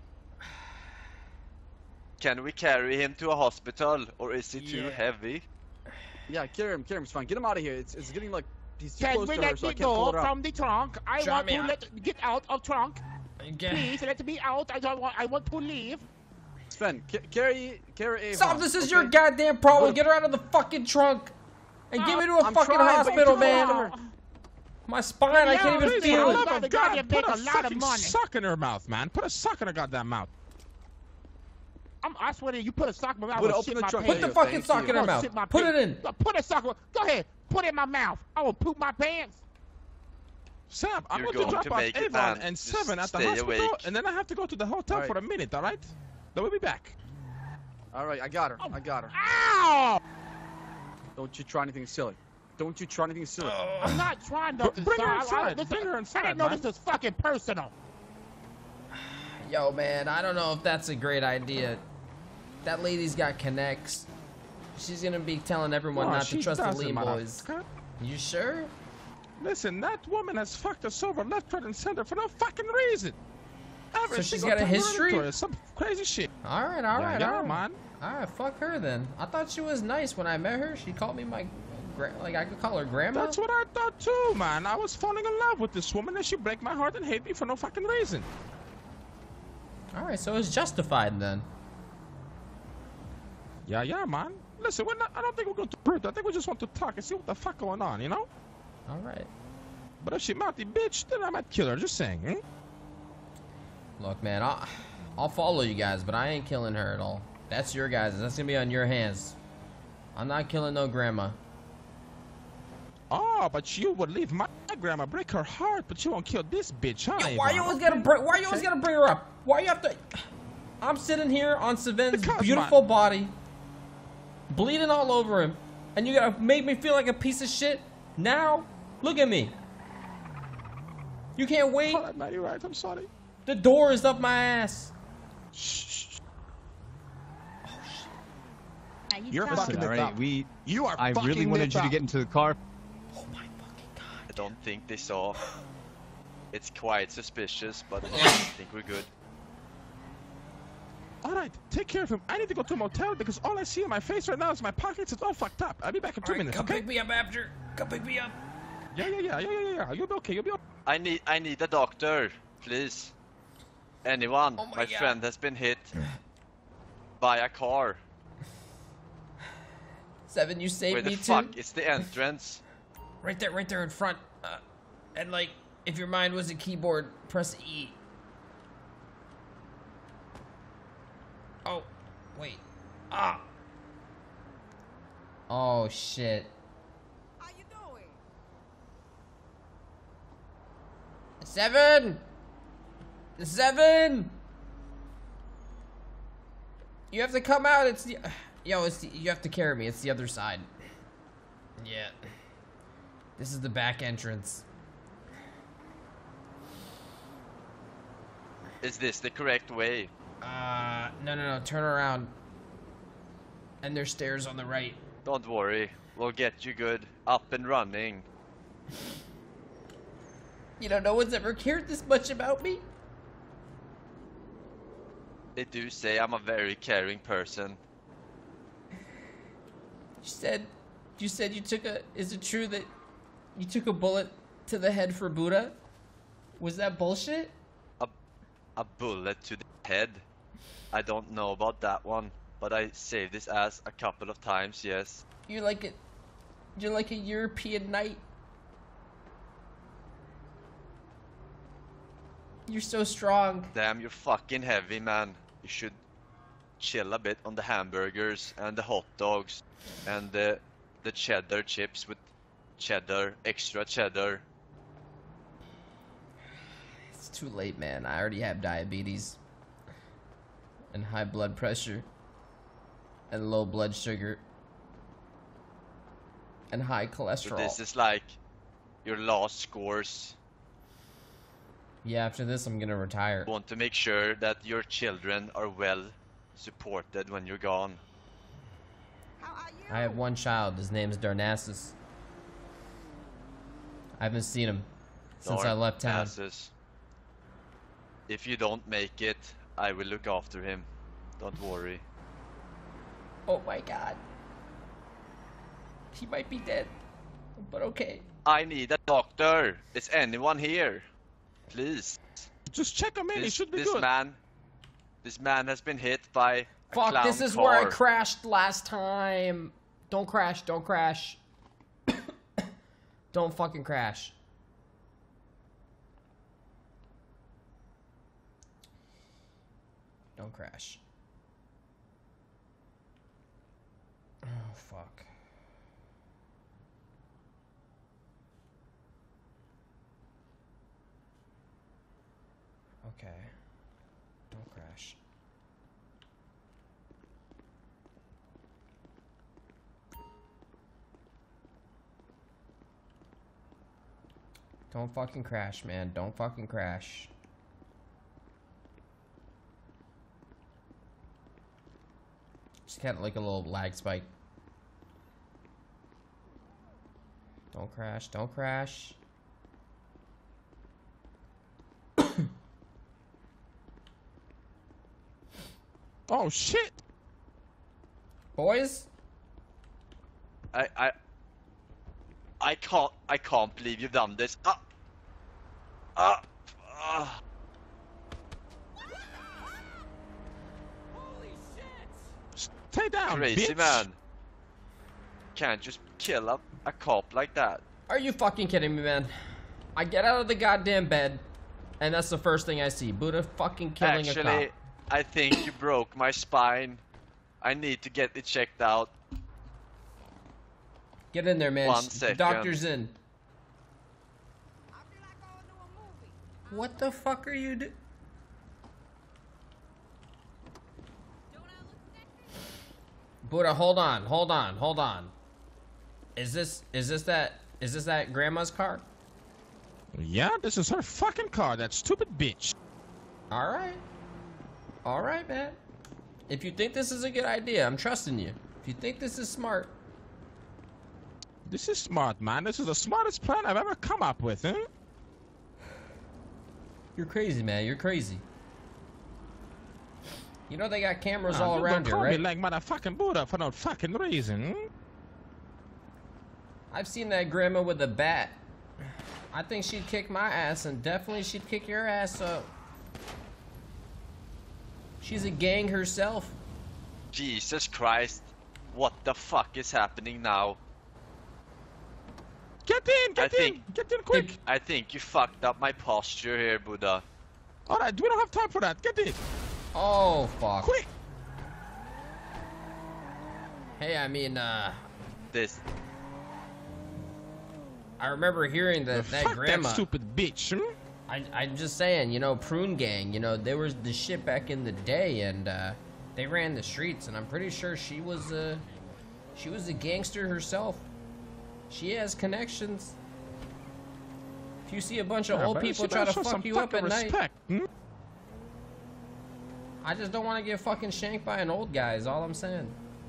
[SPEAKER 4] Can we carry him to a hospital, or is he too
[SPEAKER 1] Yeah.
[SPEAKER 4] heavy?
[SPEAKER 11] Yeah, carry him, carry him. It's fine. Get him out of here. It's, it's getting like he's too
[SPEAKER 9] Can
[SPEAKER 11] close
[SPEAKER 9] we
[SPEAKER 11] to her,
[SPEAKER 9] let
[SPEAKER 11] so I
[SPEAKER 9] me
[SPEAKER 11] can't pull
[SPEAKER 9] go
[SPEAKER 11] it out.
[SPEAKER 9] from the trunk? I
[SPEAKER 1] Drop
[SPEAKER 9] want
[SPEAKER 1] me
[SPEAKER 9] to
[SPEAKER 1] out.
[SPEAKER 9] let get out of trunk.
[SPEAKER 1] Okay.
[SPEAKER 9] Please let me out. I don't want. I want to leave.
[SPEAKER 11] Sven, ca- carry, carry Avon.
[SPEAKER 1] Stop, this is
[SPEAKER 11] okay?
[SPEAKER 1] your goddamn problem.
[SPEAKER 11] Look.
[SPEAKER 1] Get her out of the fucking trunk. And give me to a
[SPEAKER 11] I'm
[SPEAKER 1] fucking
[SPEAKER 11] trying, but
[SPEAKER 1] hospital,
[SPEAKER 11] you
[SPEAKER 1] man.
[SPEAKER 11] can't.
[SPEAKER 1] My spine, I can't even
[SPEAKER 3] Please, for the
[SPEAKER 1] feel
[SPEAKER 3] love
[SPEAKER 1] it.
[SPEAKER 3] of
[SPEAKER 9] The
[SPEAKER 3] God,
[SPEAKER 9] goddamn
[SPEAKER 3] put
[SPEAKER 9] make
[SPEAKER 3] a
[SPEAKER 9] a lot of
[SPEAKER 3] fucking
[SPEAKER 9] money.
[SPEAKER 3] sock in her mouth, man. Put a sock in her goddamn mouth.
[SPEAKER 9] I'm, I swear to you, you put a sock in my mouth.
[SPEAKER 11] Would
[SPEAKER 9] I will
[SPEAKER 11] open
[SPEAKER 9] shit
[SPEAKER 11] the
[SPEAKER 9] my
[SPEAKER 11] trunk.
[SPEAKER 1] Put
[SPEAKER 9] pants.
[SPEAKER 1] the fucking
[SPEAKER 2] thank
[SPEAKER 1] sock
[SPEAKER 2] you.
[SPEAKER 1] in her
[SPEAKER 9] I'll
[SPEAKER 1] mouth.
[SPEAKER 9] shit my
[SPEAKER 1] Put it
[SPEAKER 9] pants.
[SPEAKER 1] in.
[SPEAKER 9] Go Put a sock. Go ahead. Put it in my mouth. I will poop my pants.
[SPEAKER 3] Sam, I'm
[SPEAKER 4] You're
[SPEAKER 3] going to
[SPEAKER 4] going
[SPEAKER 3] drop
[SPEAKER 4] to
[SPEAKER 3] off
[SPEAKER 4] make it,
[SPEAKER 3] Avon
[SPEAKER 4] man.
[SPEAKER 3] and
[SPEAKER 4] Just
[SPEAKER 3] Seven at the
[SPEAKER 4] stay
[SPEAKER 3] hospital,
[SPEAKER 4] awake.
[SPEAKER 3] and then I have to go to the hotel
[SPEAKER 11] Alright.
[SPEAKER 3] for a minute, all right? Then we'll be back.
[SPEAKER 11] All right, I got her. I got her.
[SPEAKER 9] Ow!
[SPEAKER 11] Don't you try anything silly. Don't you try anything silly.
[SPEAKER 9] I'm not trying to.
[SPEAKER 3] Br- bring her
[SPEAKER 9] I- I-
[SPEAKER 3] inside.
[SPEAKER 9] listen,
[SPEAKER 3] Bring her
[SPEAKER 9] I
[SPEAKER 3] inside,
[SPEAKER 9] didn't know
[SPEAKER 3] man.
[SPEAKER 9] this was fucking personal.
[SPEAKER 1] Yo, man, I don't know if that's a great idea. That lady's got connects. She's gonna be telling everyone
[SPEAKER 3] No,
[SPEAKER 1] not to
[SPEAKER 3] she
[SPEAKER 1] trust the
[SPEAKER 3] doesn't,
[SPEAKER 1] lean
[SPEAKER 3] mother-
[SPEAKER 1] boys. You sure?
[SPEAKER 3] Listen, that woman has fucked us over left, right, and center for no fucking reason. Every
[SPEAKER 1] So she's
[SPEAKER 3] single
[SPEAKER 1] got a
[SPEAKER 3] time we're
[SPEAKER 1] history?
[SPEAKER 3] into it, some crazy shit.
[SPEAKER 1] All right, all
[SPEAKER 3] Yeah,
[SPEAKER 1] right,
[SPEAKER 3] yeah,
[SPEAKER 1] all right.
[SPEAKER 3] man.
[SPEAKER 1] All right, fuck her then. I thought she was nice when I met her. She called me my, gra- like I could call her grandma.
[SPEAKER 3] That's what I thought too, man. I was falling in love with this woman, and she break my heart and hate me for no fucking reason.
[SPEAKER 1] All right, so it's justified then.
[SPEAKER 3] Yeah, yeah, man. Listen, we're not, I don't think we're going to brute. I think we just want to talk and see what the fuck going on, you know?
[SPEAKER 1] All right.
[SPEAKER 3] But if she mouthy bitch, then I might kill her. Just saying, eh?
[SPEAKER 1] Look, man, I'll, I'll follow you guys, but I ain't killing her at all. That's your guys. That's gonna be on your hands. I'm not killing no grandma.
[SPEAKER 3] Oh, but you would leave my grandma, break her heart, but you won't kill this bitch, huh?
[SPEAKER 1] Yo, why you
[SPEAKER 3] Avon?
[SPEAKER 1] always gotta bring? Why you always gotta bring her up? Why you have to? I'm sitting here on Savin's
[SPEAKER 3] Because,
[SPEAKER 1] beautiful
[SPEAKER 3] man.
[SPEAKER 1] body, bleeding all over him, and you gotta make me feel like a piece of shit. Now, look at me. You can't wait.
[SPEAKER 3] All right, man, you're right. I'm sorry.
[SPEAKER 1] The door is up my ass.
[SPEAKER 3] Shh.
[SPEAKER 12] You're
[SPEAKER 3] Listen,
[SPEAKER 12] fucking
[SPEAKER 3] all
[SPEAKER 12] it
[SPEAKER 3] right,
[SPEAKER 12] up.
[SPEAKER 3] we-
[SPEAKER 12] You are
[SPEAKER 3] I
[SPEAKER 12] fucking
[SPEAKER 3] really wanted
[SPEAKER 12] it
[SPEAKER 3] you to
[SPEAKER 12] up.
[SPEAKER 3] get into the car.
[SPEAKER 1] Oh my fucking god.
[SPEAKER 4] I don't think they saw. It's quite suspicious, but I think we're good.
[SPEAKER 3] All right, take care of him. I need to go to a motel because all I see in my face right now is my pockets. It's all fucked up. I'll be back in two
[SPEAKER 1] All right,
[SPEAKER 3] minutes,
[SPEAKER 1] come
[SPEAKER 3] okay?
[SPEAKER 1] pick me up after. Come pick me up.
[SPEAKER 3] Yeah, yeah, yeah, yeah, yeah, yeah. You'll be okay. You'll be okay.
[SPEAKER 4] I need I need a doctor, please. Anyone?
[SPEAKER 1] Oh my
[SPEAKER 4] my
[SPEAKER 1] God.
[SPEAKER 4] friend has been hit by a car.
[SPEAKER 1] Seven, you saved
[SPEAKER 4] Where the
[SPEAKER 1] me
[SPEAKER 4] fuck
[SPEAKER 1] too.
[SPEAKER 4] is the entrance?
[SPEAKER 1] Right there, right there in front. Uh, and like, if your mind was a keyboard, press E. Oh, wait. Ah. Oh shit.
[SPEAKER 13] How you doing?
[SPEAKER 1] Seven. Seven. You have to come out. It's the. Yo, it's the, you have to carry me. It's the other side. Yeah. This is the back entrance.
[SPEAKER 4] Is this the correct way?
[SPEAKER 1] Uh, no, no, no. Turn around. And there's stairs on the right.
[SPEAKER 4] Don't worry, we'll get you good, up and running.
[SPEAKER 1] You know, no one's ever cared this much about me.
[SPEAKER 4] They do say I'm a very caring person.
[SPEAKER 1] You said, you said you took a. Is it true that you took a bullet to the head for Buddha? Was that bullshit?
[SPEAKER 4] A, a bullet to the head? I don't know about that one, but I saved his ass a couple of times, yes.
[SPEAKER 1] You're like a, you're like a European knight. You're so strong.
[SPEAKER 4] Damn, you're fucking heavy, man. You should chill a bit on the hamburgers and the hot dogs and the the cheddar chips with cheddar, extra cheddar.
[SPEAKER 1] It's too late, man. I already have diabetes and high blood pressure and low blood sugar and high
[SPEAKER 4] So
[SPEAKER 1] cholesterol.
[SPEAKER 4] this is like your last scores.
[SPEAKER 1] Yeah, after this, I'm gonna retire.
[SPEAKER 4] Want to make sure that your children are well supported when you're gone.
[SPEAKER 1] I have one child. His name's Darnassus. I haven't seen him since I left town.
[SPEAKER 4] Darnassus. If you don't make it, I will look after him. Don't worry.
[SPEAKER 1] Oh my god. He might be dead, but okay.
[SPEAKER 4] I need a doctor. Is anyone here? Please.
[SPEAKER 3] Just check him in. He
[SPEAKER 4] This,
[SPEAKER 3] should be
[SPEAKER 4] this
[SPEAKER 3] good.
[SPEAKER 4] man, this man has been hit by a
[SPEAKER 1] Fuck,
[SPEAKER 4] clown
[SPEAKER 1] this is
[SPEAKER 4] car.
[SPEAKER 1] where I crashed last time. Don't crash, don't crash. Don't fucking crash. Don't crash. Oh, fuck. Okay. Don't crash. Don't fucking crash, man. Don't fucking crash. Just kind of like a little lag spike. Don't crash. Don't crash.
[SPEAKER 3] Oh shit!
[SPEAKER 1] Boys?
[SPEAKER 4] I I I can't I can't believe you've done this. Ah, ah, ah.
[SPEAKER 3] Stay down,
[SPEAKER 4] Crazy
[SPEAKER 3] bitch.
[SPEAKER 4] man. Can't just kill a, a cop like that.
[SPEAKER 1] Are you fucking kidding me, man? I get out of the goddamn bed, and that's the first thing I see. Buddha fucking killing
[SPEAKER 4] Actually,
[SPEAKER 1] a cop.
[SPEAKER 4] I think you broke my spine. I need to get it checked out.
[SPEAKER 1] Get in there, man.
[SPEAKER 4] One
[SPEAKER 1] Sh- the
[SPEAKER 4] second.
[SPEAKER 1] doctor's in. What the fuck are you do? Buddha, hold on, hold on, hold on. Is this is this that is this that grandma's car?
[SPEAKER 3] Yeah, this is her fucking car, that stupid bitch.
[SPEAKER 1] All right. All right, man. If you think this is a good idea, I'm trusting you. If you think this is smart.
[SPEAKER 3] This is smart, man. This is the smartest plan I've ever come up with, huh?
[SPEAKER 1] You're crazy, man. You're crazy. You know they got cameras
[SPEAKER 3] Ah,
[SPEAKER 1] all
[SPEAKER 3] you
[SPEAKER 1] around
[SPEAKER 3] don't
[SPEAKER 1] here,
[SPEAKER 3] call
[SPEAKER 1] right?
[SPEAKER 3] me like motherfucking Buddha for no fucking reason. Hmm?
[SPEAKER 1] I've seen that grandma with a bat. I think she'd kick my ass, and definitely she'd kick your ass up. She's a gang herself.
[SPEAKER 4] Jesus Christ. What the fuck is happening now?
[SPEAKER 3] Get in, get
[SPEAKER 4] I
[SPEAKER 3] in,
[SPEAKER 4] think,
[SPEAKER 3] get in quick.
[SPEAKER 4] I think you fucked up my posture here, Buddha.
[SPEAKER 3] Alright, we don't have time for that. Get in.
[SPEAKER 1] Oh, fuck.
[SPEAKER 3] Quick.
[SPEAKER 1] Hey, I mean, uh...
[SPEAKER 4] This...
[SPEAKER 1] I remember hearing that that
[SPEAKER 3] Fuck
[SPEAKER 1] grandma...
[SPEAKER 3] that stupid bitch. Hmm?
[SPEAKER 1] I, I'm just saying, you know, Prune Gang, you know, there was the shit back in the day, and, uh... they ran the streets, and I'm pretty sure she was, uh... she was a gangster herself. She has connections. If you see a bunch of
[SPEAKER 3] Yeah,
[SPEAKER 1] old
[SPEAKER 3] but
[SPEAKER 1] people
[SPEAKER 3] she
[SPEAKER 1] try to
[SPEAKER 3] better show
[SPEAKER 1] fuck
[SPEAKER 3] some
[SPEAKER 1] you up at
[SPEAKER 3] fucking
[SPEAKER 1] night...
[SPEAKER 3] respect, hmm?
[SPEAKER 1] I just don't want to get fucking shanked by an old guy, is all I'm saying.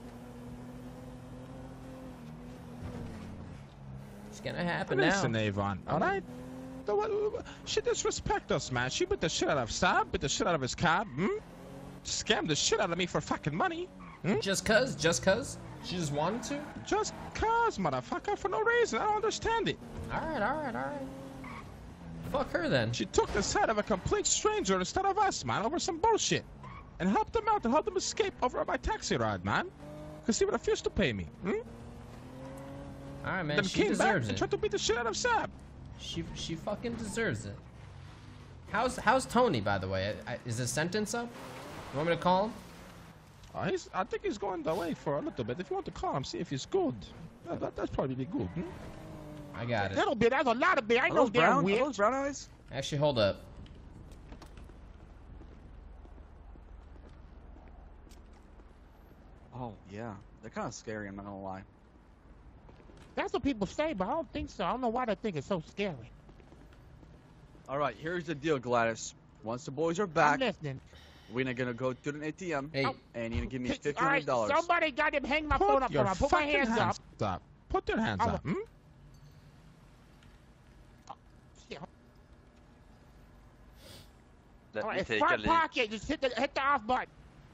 [SPEAKER 1] It's gonna happen
[SPEAKER 3] Listen,
[SPEAKER 1] now.
[SPEAKER 3] Avon, alright? She disrespect us, man. She bit the shit out of Saab, bit the shit out of his cab, hmm? Scammed the shit out of me for fucking money. Hmm?
[SPEAKER 1] Just cuz? Just cuz? She just wanted to?
[SPEAKER 3] Just cuz, motherfucker, for no reason. I don't understand it.
[SPEAKER 1] Alright, alright, alright. Fuck her then.
[SPEAKER 3] She took the side of a complete stranger instead of us, man, over some bullshit. And helped them out and helped them escape over my taxi ride, man. Because he refused to pay me. Hmm?
[SPEAKER 1] Alright, man,
[SPEAKER 3] Then
[SPEAKER 1] she
[SPEAKER 3] came back
[SPEAKER 1] deserves
[SPEAKER 3] and
[SPEAKER 1] it.
[SPEAKER 3] tried to beat the shit out of Saab.
[SPEAKER 1] She she fucking deserves it. How's how's Tony, by the way? I, is his sentence up? You want me to call him?
[SPEAKER 3] Uh, he's, I think he's going that way for a little bit. If you want to call him, see if he's good. That, that, that's probably good. Hmm?
[SPEAKER 1] I got it.
[SPEAKER 9] Little bit, that's a lot of bit. I
[SPEAKER 11] Are
[SPEAKER 9] know
[SPEAKER 11] those
[SPEAKER 9] damn
[SPEAKER 11] brown? Are
[SPEAKER 9] weird.
[SPEAKER 11] those brown eyes?
[SPEAKER 1] Actually, hold up.
[SPEAKER 11] Oh yeah, they're kind of scary. I'm not gonna lie.
[SPEAKER 9] That's what people say, but I don't think so. I don't know why they think it's so scary.
[SPEAKER 11] All right, here's the deal, Gladys. Once the boys are back,
[SPEAKER 9] I'm listening.
[SPEAKER 11] we're gonna go to an A T M,
[SPEAKER 1] Hey.
[SPEAKER 11] and you're gonna give me
[SPEAKER 9] All
[SPEAKER 11] fifteen
[SPEAKER 9] right,
[SPEAKER 11] hundred dollars.
[SPEAKER 9] somebody got him hang my
[SPEAKER 3] Put
[SPEAKER 9] phone up
[SPEAKER 3] your
[SPEAKER 9] for me. Put my
[SPEAKER 3] fucking
[SPEAKER 9] hands,
[SPEAKER 3] hands
[SPEAKER 9] up.
[SPEAKER 3] up. Put your hands
[SPEAKER 9] I'm
[SPEAKER 3] up. Hmm?
[SPEAKER 9] Shit.
[SPEAKER 4] Let
[SPEAKER 9] All
[SPEAKER 4] me
[SPEAKER 9] right, it's
[SPEAKER 4] take a
[SPEAKER 9] front
[SPEAKER 4] leak.
[SPEAKER 9] pocket. Just hit the hit the off button.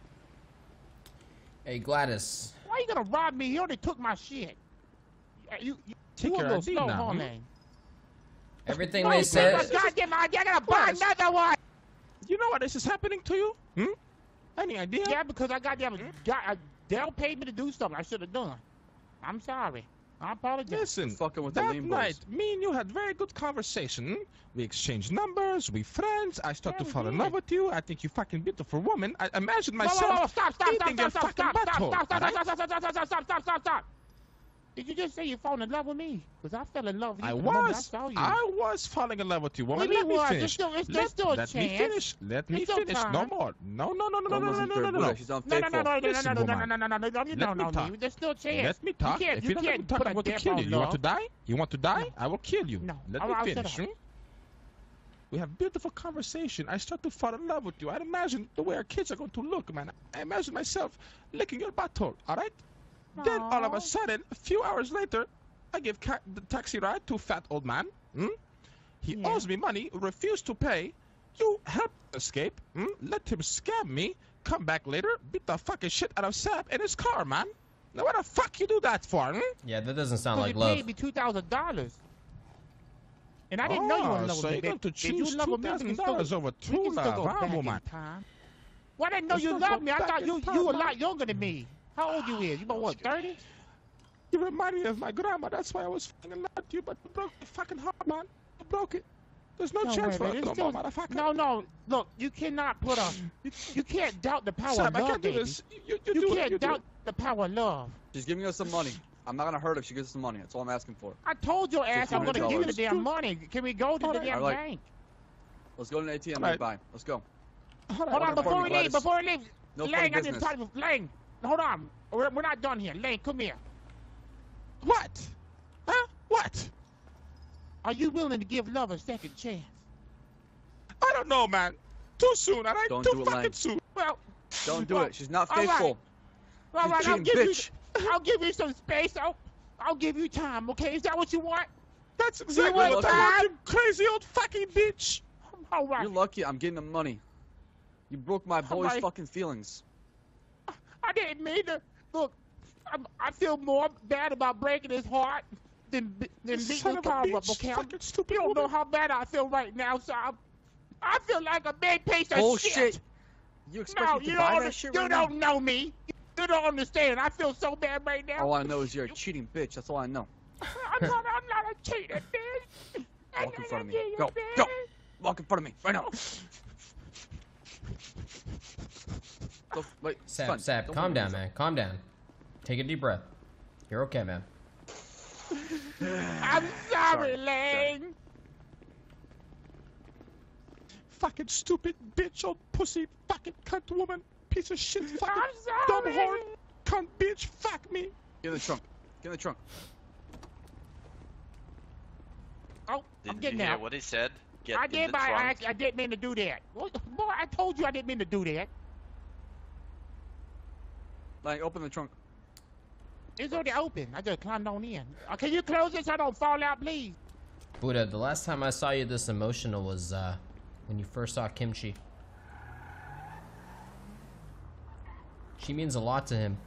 [SPEAKER 1] Hey, Gladys.
[SPEAKER 9] Why you gonna rob me? He only took my shit. Uh, You, you,
[SPEAKER 3] Take
[SPEAKER 9] you a
[SPEAKER 3] your
[SPEAKER 9] little
[SPEAKER 3] I D
[SPEAKER 9] slow,
[SPEAKER 3] now,
[SPEAKER 9] huh,
[SPEAKER 3] hmm?
[SPEAKER 9] man?
[SPEAKER 1] Everything
[SPEAKER 9] No,
[SPEAKER 1] they
[SPEAKER 9] you
[SPEAKER 1] said.
[SPEAKER 9] took my goddamn I D. I gotta buy
[SPEAKER 3] Gladys.
[SPEAKER 9] another one.
[SPEAKER 3] You know why this is happening to you? Hmm? Any idea?
[SPEAKER 9] Yeah, because I got them. Got, uh, Dell paid me to do something I should have done. I'm sorry.
[SPEAKER 3] I apologize.
[SPEAKER 12] Listen,
[SPEAKER 8] fucking with the
[SPEAKER 12] that
[SPEAKER 8] lean
[SPEAKER 12] night,
[SPEAKER 8] boys.
[SPEAKER 12] me and you had very good conversation. We exchanged numbers, we friends. I start to fall in love with you. I think you fucking beautiful woman. I imagine
[SPEAKER 3] Whoa,
[SPEAKER 12] myself
[SPEAKER 3] whoa, whoa, stop, stop, stop,
[SPEAKER 12] eating your
[SPEAKER 3] stop,
[SPEAKER 12] fucking
[SPEAKER 3] stop, stop,
[SPEAKER 12] butthole.
[SPEAKER 3] stop, stop,
[SPEAKER 12] alright?
[SPEAKER 3] stop, stop, stop, stop, stop, stop, stop, stop, stop. Did you just say you fall in love with me? Because I fell in love with you.
[SPEAKER 12] I
[SPEAKER 3] the moment I
[SPEAKER 12] was.
[SPEAKER 3] saw you.
[SPEAKER 12] I was falling in love with you, woman.
[SPEAKER 3] What do you
[SPEAKER 12] Let me
[SPEAKER 3] mean was?
[SPEAKER 12] finish.
[SPEAKER 3] There's still- there's-
[SPEAKER 12] let
[SPEAKER 3] there's still a
[SPEAKER 12] let me
[SPEAKER 3] chance.
[SPEAKER 12] finish. Let me
[SPEAKER 3] There's still
[SPEAKER 12] finish. No
[SPEAKER 3] time.
[SPEAKER 12] more. No, no, no, no, no,
[SPEAKER 8] Don't
[SPEAKER 12] no, no,
[SPEAKER 8] listen
[SPEAKER 12] no,
[SPEAKER 8] to her,
[SPEAKER 12] no, no,
[SPEAKER 8] Buddha.
[SPEAKER 12] no.
[SPEAKER 8] She's
[SPEAKER 3] No, no,
[SPEAKER 8] unfaithful.
[SPEAKER 3] no, no, no, no,
[SPEAKER 12] Listen,
[SPEAKER 3] no, no, no,
[SPEAKER 12] woman.
[SPEAKER 3] no, no, no, no, no, you
[SPEAKER 12] Let
[SPEAKER 3] don't
[SPEAKER 12] me
[SPEAKER 3] know
[SPEAKER 12] talk.
[SPEAKER 3] me. There's still a chance.
[SPEAKER 12] Let me talk.
[SPEAKER 3] You can't,
[SPEAKER 12] If
[SPEAKER 3] you
[SPEAKER 12] you're not going
[SPEAKER 3] can't
[SPEAKER 12] to talk,
[SPEAKER 3] put
[SPEAKER 12] I'm
[SPEAKER 3] a
[SPEAKER 12] going to
[SPEAKER 3] damn
[SPEAKER 12] kill you.
[SPEAKER 3] on
[SPEAKER 12] You want to
[SPEAKER 3] love.
[SPEAKER 12] die? You want to die?
[SPEAKER 3] No.
[SPEAKER 12] I will kill you.
[SPEAKER 3] No.
[SPEAKER 12] Let
[SPEAKER 3] I'll-
[SPEAKER 12] me
[SPEAKER 3] I'll shut
[SPEAKER 12] finish.
[SPEAKER 3] up.
[SPEAKER 12] hmm? We have beautiful conversation. I start to fall in love with you. I imagine the way our kids are going to look, man. I imagine myself licking your butthole, all right? Then all of
[SPEAKER 3] Aw.
[SPEAKER 12] a sudden, a few hours later, I give ca- the taxi ride to a fat old man. Hmm? He
[SPEAKER 3] Yeah.
[SPEAKER 12] owes me money, refused to pay. You help escape. Hmm? Let him scam me. Come back later, beat the fucking shit out of Sap in his car, man. Now what the fuck you do that for? Hmm?
[SPEAKER 1] Yeah, that doesn't sound
[SPEAKER 3] Because
[SPEAKER 1] like
[SPEAKER 3] you
[SPEAKER 1] love.
[SPEAKER 3] paid me two thousand dollars. And I didn't know you were in
[SPEAKER 12] Oh,
[SPEAKER 3] love
[SPEAKER 12] so
[SPEAKER 3] with me.
[SPEAKER 12] you're going
[SPEAKER 3] Did-
[SPEAKER 12] to
[SPEAKER 3] Did you
[SPEAKER 12] choose
[SPEAKER 3] love
[SPEAKER 12] two
[SPEAKER 3] with me? We
[SPEAKER 12] thousand
[SPEAKER 3] can still,
[SPEAKER 12] dollars over
[SPEAKER 3] we can
[SPEAKER 12] true
[SPEAKER 3] still
[SPEAKER 12] love,
[SPEAKER 3] go
[SPEAKER 12] huh,
[SPEAKER 3] back
[SPEAKER 12] woman?
[SPEAKER 3] in time. Well, I didn't know
[SPEAKER 12] Let's
[SPEAKER 3] you
[SPEAKER 12] still
[SPEAKER 3] loved
[SPEAKER 12] go
[SPEAKER 3] me. I
[SPEAKER 12] back
[SPEAKER 3] thought
[SPEAKER 12] in
[SPEAKER 3] you
[SPEAKER 12] time,
[SPEAKER 3] you were a
[SPEAKER 12] man.
[SPEAKER 3] lot younger than me. How old you is? You about what, thirty?
[SPEAKER 12] You remind me of my grandma. That's why I was fucking in love with you, but you broke the fucking heart, man. You broke it. There's no,
[SPEAKER 3] No,
[SPEAKER 12] chance
[SPEAKER 3] wait,
[SPEAKER 12] for
[SPEAKER 3] wait,
[SPEAKER 12] us
[SPEAKER 3] it's
[SPEAKER 12] no
[SPEAKER 3] still-
[SPEAKER 12] more, motherfucker.
[SPEAKER 3] No, no. Look, you cannot put a. You, you can't doubt the power
[SPEAKER 12] Sam,
[SPEAKER 3] of
[SPEAKER 12] I
[SPEAKER 3] love,
[SPEAKER 12] can't do
[SPEAKER 3] baby.
[SPEAKER 12] this. You, you,
[SPEAKER 3] You
[SPEAKER 12] do
[SPEAKER 3] can't
[SPEAKER 12] it. You do
[SPEAKER 3] doubt
[SPEAKER 12] it.
[SPEAKER 3] the power of love.
[SPEAKER 8] She's giving us some money. I'm not gonna hurt her if she gives us some money. That's all I'm asking for.
[SPEAKER 3] I told your ass
[SPEAKER 8] Just
[SPEAKER 3] I'm
[SPEAKER 8] wanna
[SPEAKER 3] gonna
[SPEAKER 8] tell
[SPEAKER 3] give you
[SPEAKER 8] her.
[SPEAKER 3] the damn money. Can we go to the
[SPEAKER 12] Alright.
[SPEAKER 3] damn
[SPEAKER 8] Alright.
[SPEAKER 3] bank?
[SPEAKER 8] Let's go to an A T M
[SPEAKER 12] Alright.
[SPEAKER 8] and buy. Let's go.
[SPEAKER 12] Hold
[SPEAKER 3] Hold on,
[SPEAKER 8] Fucking
[SPEAKER 3] before
[SPEAKER 8] funny,
[SPEAKER 3] we leave,
[SPEAKER 8] Gladys.
[SPEAKER 3] before we leave.
[SPEAKER 8] No
[SPEAKER 3] Lang,
[SPEAKER 8] funny
[SPEAKER 3] I need to
[SPEAKER 8] business.
[SPEAKER 3] talk to Lang. Hold on. We're, we're not done here. Lang, come here.
[SPEAKER 12] What? Huh? What?
[SPEAKER 3] Are you willing to give love a second chance?
[SPEAKER 12] I don't know, man. Too soon, all right?
[SPEAKER 8] Don't
[SPEAKER 12] Too
[SPEAKER 8] do it,
[SPEAKER 12] fucking
[SPEAKER 8] Lang.
[SPEAKER 12] soon.
[SPEAKER 3] Well,
[SPEAKER 8] Don't do
[SPEAKER 3] well,
[SPEAKER 8] it. She's not
[SPEAKER 3] all right.
[SPEAKER 8] faithful.
[SPEAKER 3] All
[SPEAKER 8] You
[SPEAKER 3] right, I'll
[SPEAKER 8] cheating
[SPEAKER 3] give
[SPEAKER 8] bitch.
[SPEAKER 3] you. I'll give you some space. I'll, I'll give you time. Okay, is that what you want?
[SPEAKER 12] That's exactly
[SPEAKER 3] want
[SPEAKER 12] what I want,
[SPEAKER 3] time?
[SPEAKER 12] you crazy old fucking bitch.
[SPEAKER 3] All right.
[SPEAKER 8] You're lucky I'm getting the money. You broke my boy's
[SPEAKER 3] Alright.
[SPEAKER 8] fucking feelings.
[SPEAKER 3] I didn't mean to. Look, I'm, I feel more bad about breaking his heart than be- than
[SPEAKER 12] You
[SPEAKER 3] beating
[SPEAKER 12] son
[SPEAKER 3] his
[SPEAKER 12] of a
[SPEAKER 3] car up.
[SPEAKER 12] bitch,
[SPEAKER 3] Okay, I'm,
[SPEAKER 12] fucking stupid
[SPEAKER 3] you don't know
[SPEAKER 12] woman.
[SPEAKER 3] how bad I feel right now, so I'm, I feel like a big piece of
[SPEAKER 8] Bullshit. You expect
[SPEAKER 3] No,
[SPEAKER 8] me
[SPEAKER 3] you
[SPEAKER 8] to
[SPEAKER 3] don't.
[SPEAKER 8] buy
[SPEAKER 3] under-
[SPEAKER 8] that shit
[SPEAKER 3] you
[SPEAKER 8] right now?
[SPEAKER 3] don't know me. You don't understand. I feel so bad right now.
[SPEAKER 8] All I know is you're a cheating bitch. That's all I know.
[SPEAKER 3] I'm not. I'm not a cheater, bitch. I'm
[SPEAKER 8] Walk in
[SPEAKER 3] not
[SPEAKER 8] front of
[SPEAKER 3] a
[SPEAKER 8] me.
[SPEAKER 3] cheater,
[SPEAKER 8] Go.
[SPEAKER 3] bitch.
[SPEAKER 8] Go. Walk in front of me right now. Go. Wait. it's
[SPEAKER 1] Sap,
[SPEAKER 8] fine.
[SPEAKER 1] Sap,
[SPEAKER 8] Don't
[SPEAKER 1] calm
[SPEAKER 8] worry
[SPEAKER 1] down,
[SPEAKER 8] about
[SPEAKER 1] man. Calm down. Take a deep breath. You're okay, man.
[SPEAKER 3] I'm sorry, Lang.
[SPEAKER 12] Fucking stupid bitch, old pussy, fucking cunt woman, piece of shit, fucking
[SPEAKER 3] I'm
[SPEAKER 12] dumb
[SPEAKER 3] sorry.
[SPEAKER 12] whore, cunt bitch, fuck me.
[SPEAKER 8] Get in the trunk. Get in the trunk.
[SPEAKER 3] Oh, I'm
[SPEAKER 4] Did you
[SPEAKER 3] getting
[SPEAKER 4] hear
[SPEAKER 3] out.
[SPEAKER 4] what he said? Get
[SPEAKER 3] I
[SPEAKER 4] in
[SPEAKER 3] did,
[SPEAKER 4] the
[SPEAKER 3] but I,
[SPEAKER 4] trunk.
[SPEAKER 3] act- I didn't mean to do that. Well, boy, I told you I didn't mean to do that.
[SPEAKER 8] Like, open the trunk.
[SPEAKER 3] It's already open. I just climbed on in. Uh, can you close it so I don't fall out, please?
[SPEAKER 1] Buddha, the last time I saw you this emotional was uh, when you first saw Kimchi. She means a lot to him.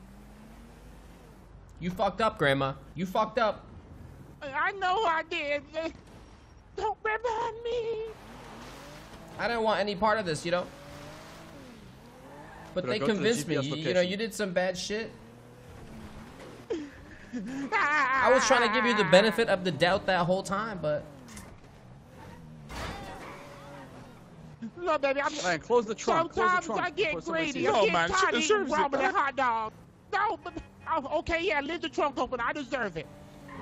[SPEAKER 1] You fucked up, Grandma. You fucked up.
[SPEAKER 3] I know I did. Don't remind me.
[SPEAKER 1] I didn't want any part of this, you know? But
[SPEAKER 8] But I
[SPEAKER 1] they
[SPEAKER 8] go to the
[SPEAKER 1] convinced me.
[SPEAKER 8] G P S
[SPEAKER 1] You, you know,
[SPEAKER 8] location.
[SPEAKER 1] you did some bad shit. I was trying to give you the benefit of the doubt that whole time, but
[SPEAKER 3] Look, baby, I'm.
[SPEAKER 8] Man, close the trunk. Close the
[SPEAKER 3] Sometimes
[SPEAKER 8] trunk
[SPEAKER 3] I get
[SPEAKER 8] before somebody
[SPEAKER 3] greedy.
[SPEAKER 8] sees
[SPEAKER 3] I'm
[SPEAKER 8] it.
[SPEAKER 12] No,
[SPEAKER 3] getting
[SPEAKER 12] man, she
[SPEAKER 3] tired of eating
[SPEAKER 12] deserves it,
[SPEAKER 3] ramen and
[SPEAKER 12] man.
[SPEAKER 3] hot dog. No, but oh, okay, yeah, leave the trunk open. I deserve it.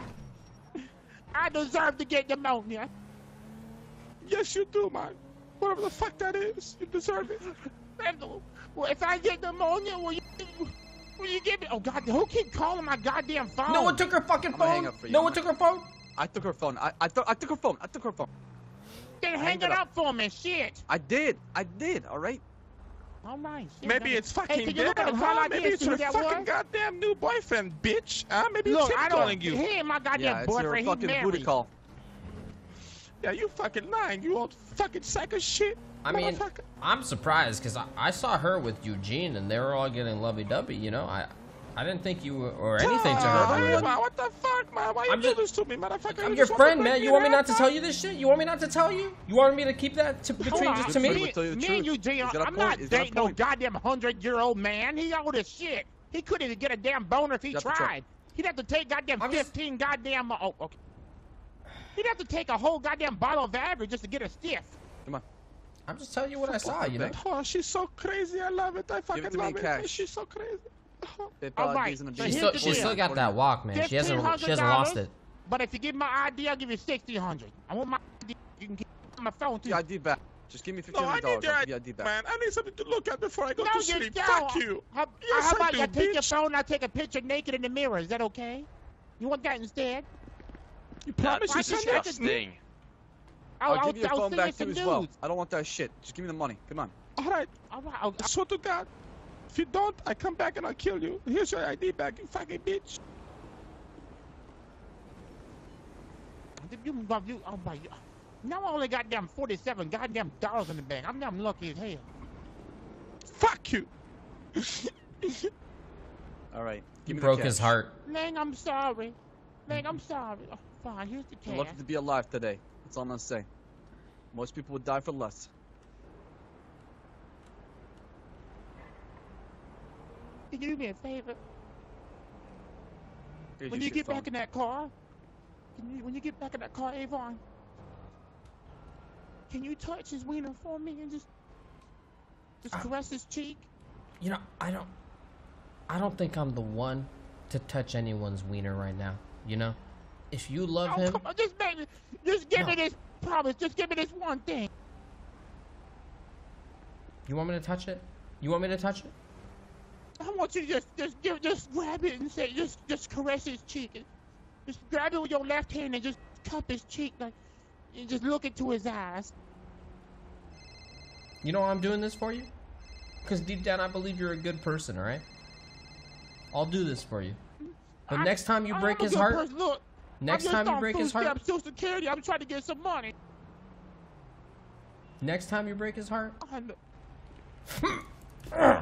[SPEAKER 3] I deserve to get pneumonia.
[SPEAKER 12] Yes, you do, man. Whatever the fuck that is, you deserve it.
[SPEAKER 3] Well, if I get pneumonia, will you, will you give me? Oh God, who keep calling my goddamn phone?
[SPEAKER 1] no one took her fucking
[SPEAKER 8] I'm gonna hang
[SPEAKER 1] phone.
[SPEAKER 8] up for you.
[SPEAKER 1] No
[SPEAKER 8] I'm
[SPEAKER 1] one
[SPEAKER 8] gonna-
[SPEAKER 1] took her phone.
[SPEAKER 8] I took her phone. I I, th I took her phone. I took her phone.
[SPEAKER 3] Then
[SPEAKER 8] hang
[SPEAKER 3] hang
[SPEAKER 8] it
[SPEAKER 3] it
[SPEAKER 8] up.
[SPEAKER 3] up for me, shit.
[SPEAKER 8] I did. I did. All right.
[SPEAKER 3] All right. Shit,
[SPEAKER 12] Maybe
[SPEAKER 3] baby.
[SPEAKER 12] it's fucking
[SPEAKER 3] Hey, can you look at
[SPEAKER 12] damn,
[SPEAKER 3] the call
[SPEAKER 12] huh?
[SPEAKER 3] I
[SPEAKER 12] Maybe
[SPEAKER 3] did?
[SPEAKER 12] it's
[SPEAKER 3] See
[SPEAKER 12] her
[SPEAKER 3] who that
[SPEAKER 12] fucking
[SPEAKER 3] was?
[SPEAKER 12] goddamn new boyfriend, bitch. Huh? Maybe
[SPEAKER 3] Look,
[SPEAKER 12] it's him
[SPEAKER 3] I don't.
[SPEAKER 12] calling you.
[SPEAKER 3] He ain't my goddamn
[SPEAKER 8] Yeah, it's your
[SPEAKER 3] boyfriend. He's
[SPEAKER 8] fucking booty
[SPEAKER 3] married.
[SPEAKER 8] call.
[SPEAKER 12] Yeah, you fucking lying, you old fucking sack of shit.
[SPEAKER 1] I mean,
[SPEAKER 12] motherfucker.
[SPEAKER 1] I'm surprised because I, I saw her with Eugene and they were all getting lovey-dovey. You know, I I didn't think you were or anything to her.
[SPEAKER 12] Ah,
[SPEAKER 1] Buddha.
[SPEAKER 12] man, what the fuck, man? Why you
[SPEAKER 1] I'm
[SPEAKER 12] do
[SPEAKER 1] just-
[SPEAKER 12] this to me, motherfucker?
[SPEAKER 1] I'm
[SPEAKER 12] You
[SPEAKER 1] your
[SPEAKER 12] just want to
[SPEAKER 1] friend,
[SPEAKER 12] break
[SPEAKER 1] man. You
[SPEAKER 12] me
[SPEAKER 1] want me
[SPEAKER 12] down,
[SPEAKER 1] not to tell you this shit? You want me not to tell you? You want me to keep that to, between
[SPEAKER 3] Hold
[SPEAKER 1] just
[SPEAKER 3] on,
[SPEAKER 1] to
[SPEAKER 8] Friend
[SPEAKER 1] me?
[SPEAKER 8] would tell you the
[SPEAKER 3] Me
[SPEAKER 8] truth.
[SPEAKER 3] and Eugene,
[SPEAKER 8] He's got a
[SPEAKER 3] I'm
[SPEAKER 8] point.
[SPEAKER 3] not
[SPEAKER 8] He's got a
[SPEAKER 3] dating no
[SPEAKER 8] point.
[SPEAKER 3] goddamn hundred-year-old man. He old as shit. He couldn't even get a damn boner if he
[SPEAKER 8] Shut the trunk.
[SPEAKER 3] tried. He'd have to take goddamn fifteen goddamn. Oh, okay. He'd have to take a whole goddamn bottle of Viagra just to get a stiff.
[SPEAKER 11] Come on.
[SPEAKER 1] I'm just telling you what I saw, you know.
[SPEAKER 12] Oh, she's so crazy. I love it. I fucking
[SPEAKER 11] it to me
[SPEAKER 12] love
[SPEAKER 11] in
[SPEAKER 12] it.
[SPEAKER 11] cash.
[SPEAKER 12] She's so crazy. Oh.
[SPEAKER 3] All right.
[SPEAKER 11] So
[SPEAKER 1] She
[SPEAKER 3] here's
[SPEAKER 1] still,
[SPEAKER 3] the
[SPEAKER 1] she
[SPEAKER 3] deal.
[SPEAKER 1] still got that walk, man. She hasn't, she hasn't lost it.
[SPEAKER 3] But if you give me my I D, I'll give you sixteen hundred. I want my I D. You can keep my phone too.
[SPEAKER 11] The I D back. Just give me fifteen
[SPEAKER 12] No, I
[SPEAKER 11] hundred
[SPEAKER 12] need
[SPEAKER 11] dollars.
[SPEAKER 12] your
[SPEAKER 11] I'll
[SPEAKER 12] I
[SPEAKER 11] give you I D back.
[SPEAKER 12] Man, I need something to look at before I go
[SPEAKER 3] No,
[SPEAKER 12] to
[SPEAKER 3] you
[SPEAKER 12] sleep.
[SPEAKER 3] don't.
[SPEAKER 12] Fuck you.
[SPEAKER 3] How,
[SPEAKER 12] Yes,
[SPEAKER 3] how
[SPEAKER 12] I
[SPEAKER 3] about
[SPEAKER 12] do,
[SPEAKER 3] you take your
[SPEAKER 12] bitch.
[SPEAKER 3] phone and I take a picture naked in the mirror? Is that okay? You want that instead?
[SPEAKER 12] You promise
[SPEAKER 3] That's
[SPEAKER 12] you send it?
[SPEAKER 4] disgusting.
[SPEAKER 3] I'll,
[SPEAKER 11] I'll give you your
[SPEAKER 3] I'll
[SPEAKER 11] phone
[SPEAKER 3] send
[SPEAKER 11] back
[SPEAKER 3] you some
[SPEAKER 11] too as well.
[SPEAKER 3] nudes.
[SPEAKER 11] I don't want that shit. Just give me the money. Come on.
[SPEAKER 12] All right.
[SPEAKER 3] All right. I'll,
[SPEAKER 12] I swear to God. If you don't, I come back and I'll kill you. Here's your I D back, you fucking bitch.
[SPEAKER 3] You, you, oh my, now I only got damn forty-seven goddamn dollars in the bank. I'm damn lucky as hell.
[SPEAKER 12] Fuck you.
[SPEAKER 11] All right.
[SPEAKER 1] He
[SPEAKER 11] Give me
[SPEAKER 1] broke
[SPEAKER 11] the
[SPEAKER 1] his
[SPEAKER 11] cash.
[SPEAKER 1] heart.
[SPEAKER 3] Lang, I'm sorry. Lang, I'm sorry. Oh, fine, here's the
[SPEAKER 11] I'm
[SPEAKER 3] cash.
[SPEAKER 11] lucky to be alive today. That's all I'm gonna say. Most people would die for less.
[SPEAKER 3] Can you do me a favor?
[SPEAKER 11] Here's
[SPEAKER 3] When
[SPEAKER 11] your
[SPEAKER 3] you
[SPEAKER 11] shit
[SPEAKER 3] get
[SPEAKER 11] phone.
[SPEAKER 3] back in that car, can you, when you get back in that car, Avon, can you touch his wiener for me and just, just caress his cheek?
[SPEAKER 1] You know, I don't, I don't think I'm the one to touch anyone's wiener right now. You know, if you love
[SPEAKER 3] Oh,
[SPEAKER 1] him,
[SPEAKER 3] come on, just make me, just give
[SPEAKER 1] No.
[SPEAKER 3] me this promise. Just give me this one thing.
[SPEAKER 1] you want me to touch it? You want me to touch it?
[SPEAKER 3] I want you to just, just give, just grab it and say, just, just caress his cheek. And just grab it with your left hand and just cup his cheek, like, and just look into his eyes.
[SPEAKER 1] You know why I'm doing this for you? Because deep down I believe you're a good person, alright? I'll do this for you. But
[SPEAKER 3] I-
[SPEAKER 1] next time you
[SPEAKER 3] I
[SPEAKER 1] break
[SPEAKER 3] am a
[SPEAKER 1] his
[SPEAKER 3] good
[SPEAKER 1] heart,
[SPEAKER 3] person. Look,
[SPEAKER 1] next
[SPEAKER 3] I'm
[SPEAKER 1] time
[SPEAKER 3] just
[SPEAKER 1] you
[SPEAKER 3] on
[SPEAKER 1] break
[SPEAKER 3] food
[SPEAKER 1] his heart,
[SPEAKER 3] stamps, Social Security. I'm trying to get some money.
[SPEAKER 1] next time you break his heart,
[SPEAKER 3] I know.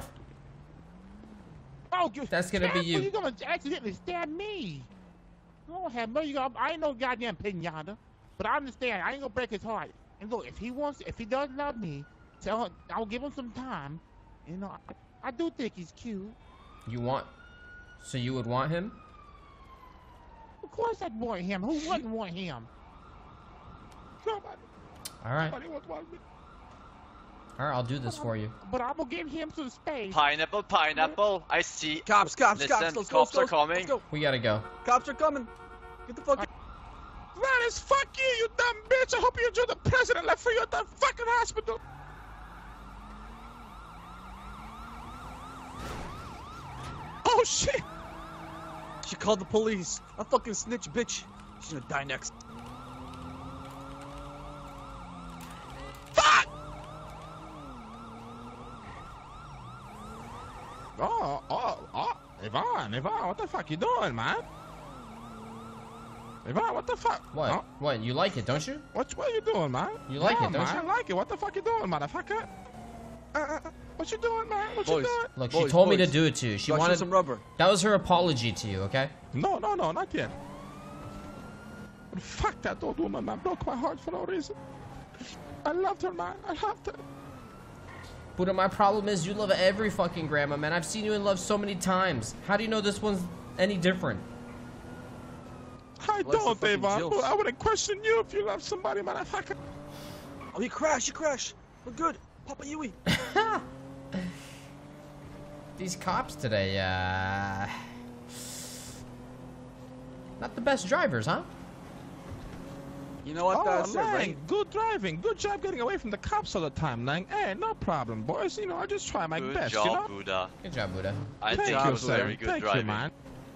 [SPEAKER 3] Oh, you-
[SPEAKER 1] That's gonna be
[SPEAKER 3] Casper,
[SPEAKER 1] you.
[SPEAKER 3] You're gonna accidentally stab me. Oh, have mercy. You gonna- I ain't no goddamn pinata, but I understand. I ain't gonna break his heart. And look, if he wants, if he does love me, tell him I'll give him some time. You know, I, I do think he's cute.
[SPEAKER 1] you want, so you would want him?
[SPEAKER 3] Of course, I'd want him. Who wouldn't want him?
[SPEAKER 12] Nobody.
[SPEAKER 1] Alright,
[SPEAKER 12] Nobody would want me.
[SPEAKER 1] alright, I'll do this for you.
[SPEAKER 3] But I'm gonna give him some space.
[SPEAKER 4] Pineapple, pineapple. I see.
[SPEAKER 11] Cops, cops,
[SPEAKER 4] Listen,
[SPEAKER 11] cops. Let's
[SPEAKER 4] cops
[SPEAKER 11] go,
[SPEAKER 4] are
[SPEAKER 11] let's go,
[SPEAKER 4] coming.
[SPEAKER 11] Let's go.
[SPEAKER 1] We gotta go.
[SPEAKER 11] Cops are coming. Get the fuck.
[SPEAKER 12] Gladys, fuck you, you dumb bitch. I hope you enjoy the president left for you at the fucking hospital. Oh shit.
[SPEAKER 11] She called the police. A fucking snitch, bitch. She's gonna die next.
[SPEAKER 12] Fuck! Oh, oh, oh. Yvonne, Yvonne, what the fuck you doing, man? Yvonne, what the fuck?
[SPEAKER 1] What?
[SPEAKER 12] Huh?
[SPEAKER 1] What? You like it, don't you?
[SPEAKER 12] What, what you doing, man?
[SPEAKER 1] You like
[SPEAKER 12] Yeah,
[SPEAKER 1] it, don't
[SPEAKER 12] man,
[SPEAKER 1] you?
[SPEAKER 12] I like it. What the fuck you doing, motherfucker? Uh, uh, uh, what you doing, man? What
[SPEAKER 11] Boys.
[SPEAKER 12] you doing?
[SPEAKER 1] Look, she
[SPEAKER 11] Boys,
[SPEAKER 1] told me to
[SPEAKER 11] boys.
[SPEAKER 1] do it to you. She
[SPEAKER 11] Got you
[SPEAKER 1] wanted
[SPEAKER 11] some rubber.
[SPEAKER 1] That was her apology to you, okay?
[SPEAKER 12] No, no, no, not yet. But fuck that old woman, man. Broke my heart for no reason. I loved her, man. I loved her.
[SPEAKER 1] Buddha, my problem is you love every fucking grandma, man. I've seen you in love so many times. How do you know this one's any different?
[SPEAKER 12] I
[SPEAKER 11] Bless the
[SPEAKER 12] don't,
[SPEAKER 11] fucking
[SPEAKER 12] Avon.
[SPEAKER 11] Jills.
[SPEAKER 12] I wouldn't question you if you love somebody, motherfucker.
[SPEAKER 11] Oh, he crashed. He crashed. We're good. Papa Yui.
[SPEAKER 1] These cops today, uh... not the best drivers, huh?
[SPEAKER 11] You know what?
[SPEAKER 12] Oh,
[SPEAKER 11] That's it,
[SPEAKER 12] Lang,
[SPEAKER 11] right?
[SPEAKER 12] good driving. Good job getting away from the cops all the time, Lang. Hey, no problem, boys. You know, I just try my
[SPEAKER 4] Good
[SPEAKER 12] best,
[SPEAKER 4] job,
[SPEAKER 12] you know?
[SPEAKER 4] Buddha.
[SPEAKER 1] Good job, Buddha.
[SPEAKER 4] I
[SPEAKER 12] Thank
[SPEAKER 4] think
[SPEAKER 12] you,
[SPEAKER 4] it was
[SPEAKER 12] sir.
[SPEAKER 4] very good
[SPEAKER 12] Thank
[SPEAKER 4] driving.
[SPEAKER 12] you, man.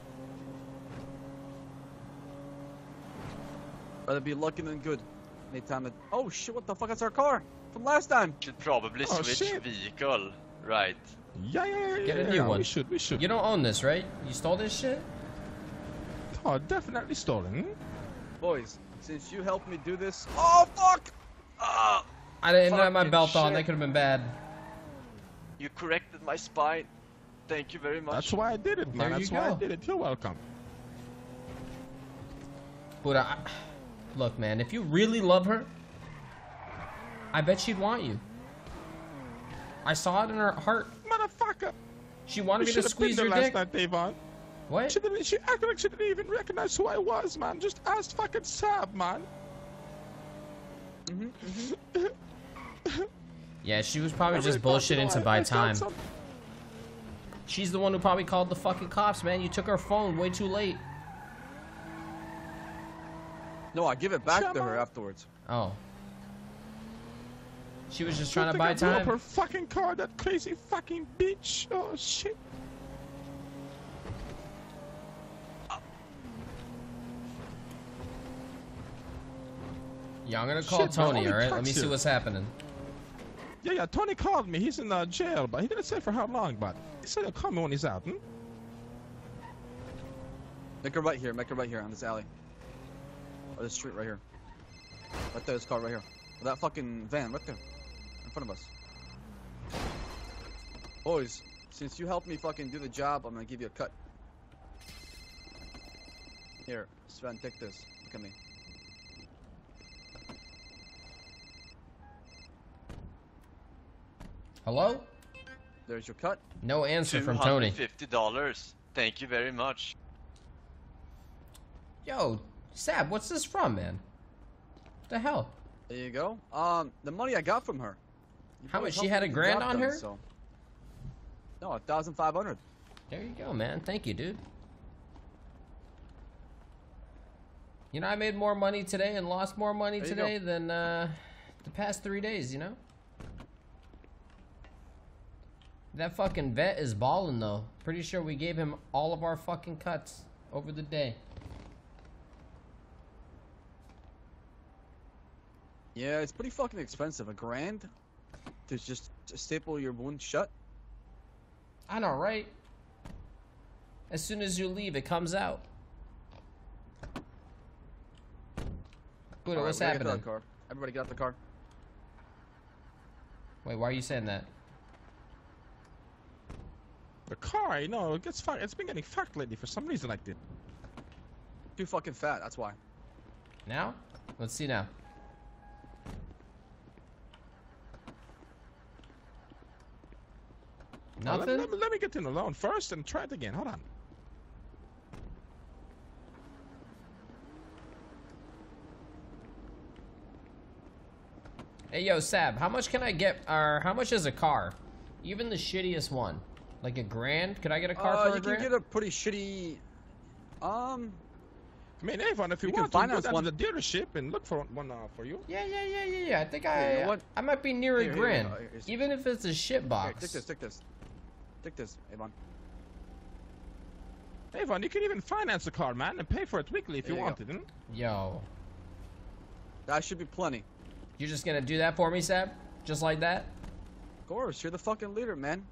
[SPEAKER 11] Rather be lucky than good. Anytime. It... Oh shit! What the fuck? That's our car from last time.
[SPEAKER 4] Should probably
[SPEAKER 12] Oh,
[SPEAKER 4] switch
[SPEAKER 12] shit.
[SPEAKER 4] vehicle. Right.
[SPEAKER 12] Yeah, yeah, yeah,
[SPEAKER 1] Get a
[SPEAKER 12] yeah,
[SPEAKER 1] new
[SPEAKER 12] yeah.
[SPEAKER 1] one.
[SPEAKER 12] We should, we should.
[SPEAKER 1] You don't own this, right? You stole this shit?
[SPEAKER 12] Oh, definitely stolen.
[SPEAKER 11] Boys, since you helped me do this. Oh fuck!
[SPEAKER 4] Ah,
[SPEAKER 1] I didn't have my
[SPEAKER 4] Fucking
[SPEAKER 1] belt on.
[SPEAKER 4] shit.
[SPEAKER 1] That could have been bad.
[SPEAKER 4] you corrected my spine. Thank you very much.
[SPEAKER 12] That's why I did it, man.
[SPEAKER 1] There you
[SPEAKER 12] That's why I
[SPEAKER 1] go.
[SPEAKER 12] did it. You're welcome.
[SPEAKER 1] Buddha, I... look, man. If you really love her, I bet she'd want you. I saw it in her heart.
[SPEAKER 12] Motherfucker.
[SPEAKER 1] She wanted
[SPEAKER 12] We
[SPEAKER 1] me to
[SPEAKER 12] should have been
[SPEAKER 1] squeeze
[SPEAKER 12] there
[SPEAKER 1] your
[SPEAKER 12] last
[SPEAKER 1] dick.
[SPEAKER 12] night, Avon.
[SPEAKER 1] What?
[SPEAKER 12] She didn't. She acted like she didn't even recognize who I was, man. Just asked fucking Sab, man.
[SPEAKER 11] Mm-hmm.
[SPEAKER 1] Yeah, she was probably
[SPEAKER 12] I
[SPEAKER 1] just
[SPEAKER 12] really thought, you
[SPEAKER 1] bullshitting
[SPEAKER 12] know,
[SPEAKER 1] to
[SPEAKER 12] I-
[SPEAKER 1] buy
[SPEAKER 12] I thought
[SPEAKER 1] time.
[SPEAKER 12] some-
[SPEAKER 1] She's the one who probably called the fucking cops, man. You took her phone way too late.
[SPEAKER 11] No, I give it back to
[SPEAKER 12] Shut
[SPEAKER 11] her
[SPEAKER 12] up.
[SPEAKER 11] afterwards.
[SPEAKER 1] Oh. She was just
[SPEAKER 12] Good
[SPEAKER 1] trying to
[SPEAKER 12] thing
[SPEAKER 1] buy
[SPEAKER 12] I blew up
[SPEAKER 1] time.
[SPEAKER 12] her fucking car, that crazy fucking bitch. Oh shit.
[SPEAKER 1] Yeah, I'm gonna call
[SPEAKER 12] Shit, man,
[SPEAKER 1] Tony,
[SPEAKER 12] only
[SPEAKER 1] alright? Let me
[SPEAKER 12] trucks
[SPEAKER 1] see
[SPEAKER 12] here.
[SPEAKER 1] what's happening.
[SPEAKER 12] Yeah, yeah. Tony called me. He's in uh, jail, but he didn't say for how long. But he said he'll call me when he's out. Hmm?
[SPEAKER 11] Make her right here. Make her right here on this alley. Or this street right here. Right there, this car right here. Or that fucking van right there. In front of us. Boys, since you helped me fucking do the job, I'm gonna give you a cut. Here, Sven, take this. Look at me.
[SPEAKER 1] Hello?
[SPEAKER 11] There's your cut.
[SPEAKER 1] No answer
[SPEAKER 4] Two
[SPEAKER 1] from
[SPEAKER 4] hundred
[SPEAKER 1] Tony.
[SPEAKER 4] fifty dollars. Thank you very much.
[SPEAKER 1] Yo, Sab, what's this from, man? What the hell?
[SPEAKER 11] There you go. Um, the money I got from her. You
[SPEAKER 1] How
[SPEAKER 11] boys
[SPEAKER 1] much? She
[SPEAKER 11] helped
[SPEAKER 1] had
[SPEAKER 11] me
[SPEAKER 1] a
[SPEAKER 11] get the
[SPEAKER 1] grand
[SPEAKER 11] job
[SPEAKER 1] on
[SPEAKER 11] done,
[SPEAKER 1] her?
[SPEAKER 11] So. No, a thousand five hundred.
[SPEAKER 1] There you go, man. Thank you, dude. You know, I made more money today and lost more money
[SPEAKER 11] There you
[SPEAKER 1] today than uh, the past three days, you know? That fucking vet is balling, though. Pretty sure we gave him all of our fucking cuts over the day.
[SPEAKER 11] Yeah, it's pretty fucking expensive. A grand to just to staple your wound shut.
[SPEAKER 1] I know, right? As soon as you leave, it comes out. Buddha,
[SPEAKER 11] All right,
[SPEAKER 1] what's
[SPEAKER 11] we gotta get
[SPEAKER 1] happening?
[SPEAKER 11] out the car. Everybody get out the car.
[SPEAKER 1] Wait, why are you saying that?
[SPEAKER 12] The car, you know, it gets fucked. It's been getting fucked lately for some reason like this.
[SPEAKER 11] Too fucking fat, that's why.
[SPEAKER 1] Now? Let's see now.
[SPEAKER 12] Now, let,
[SPEAKER 1] Nothing?
[SPEAKER 12] let, me- let me get in the loan first and try it again. Hold on.
[SPEAKER 1] Hey, yo, Sab, how much can I get, or how much is a car? Even the shittiest one. Like a grand? Could I get a car
[SPEAKER 11] Uh,
[SPEAKER 1] for
[SPEAKER 11] you
[SPEAKER 1] a
[SPEAKER 11] can
[SPEAKER 1] grand?
[SPEAKER 11] get a pretty shitty. Um.
[SPEAKER 12] I mean, Avon, if you,
[SPEAKER 11] You can
[SPEAKER 12] want to, go
[SPEAKER 11] finance
[SPEAKER 12] down
[SPEAKER 11] one.
[SPEAKER 12] to the dealership and look for one uh, for you.
[SPEAKER 1] Yeah, yeah, yeah, yeah, yeah. I think
[SPEAKER 11] Here,
[SPEAKER 1] I,
[SPEAKER 11] you know what?
[SPEAKER 1] I might be near
[SPEAKER 11] Here,
[SPEAKER 1] a
[SPEAKER 11] here,
[SPEAKER 1] grand.
[SPEAKER 11] uh, here's-
[SPEAKER 1] Even if it's a shit
[SPEAKER 11] Here,
[SPEAKER 1] box.
[SPEAKER 11] take this, take this. Take this, Avon.
[SPEAKER 12] Avon, you can even finance the car, man, and pay for it weekly if
[SPEAKER 11] There
[SPEAKER 12] you
[SPEAKER 11] you
[SPEAKER 12] wanted. Hmm?
[SPEAKER 1] Yo.
[SPEAKER 11] That should be plenty.
[SPEAKER 1] You're just gonna do that for me, Sab? Just like that?
[SPEAKER 11] Of course, you're the fucking leader, man.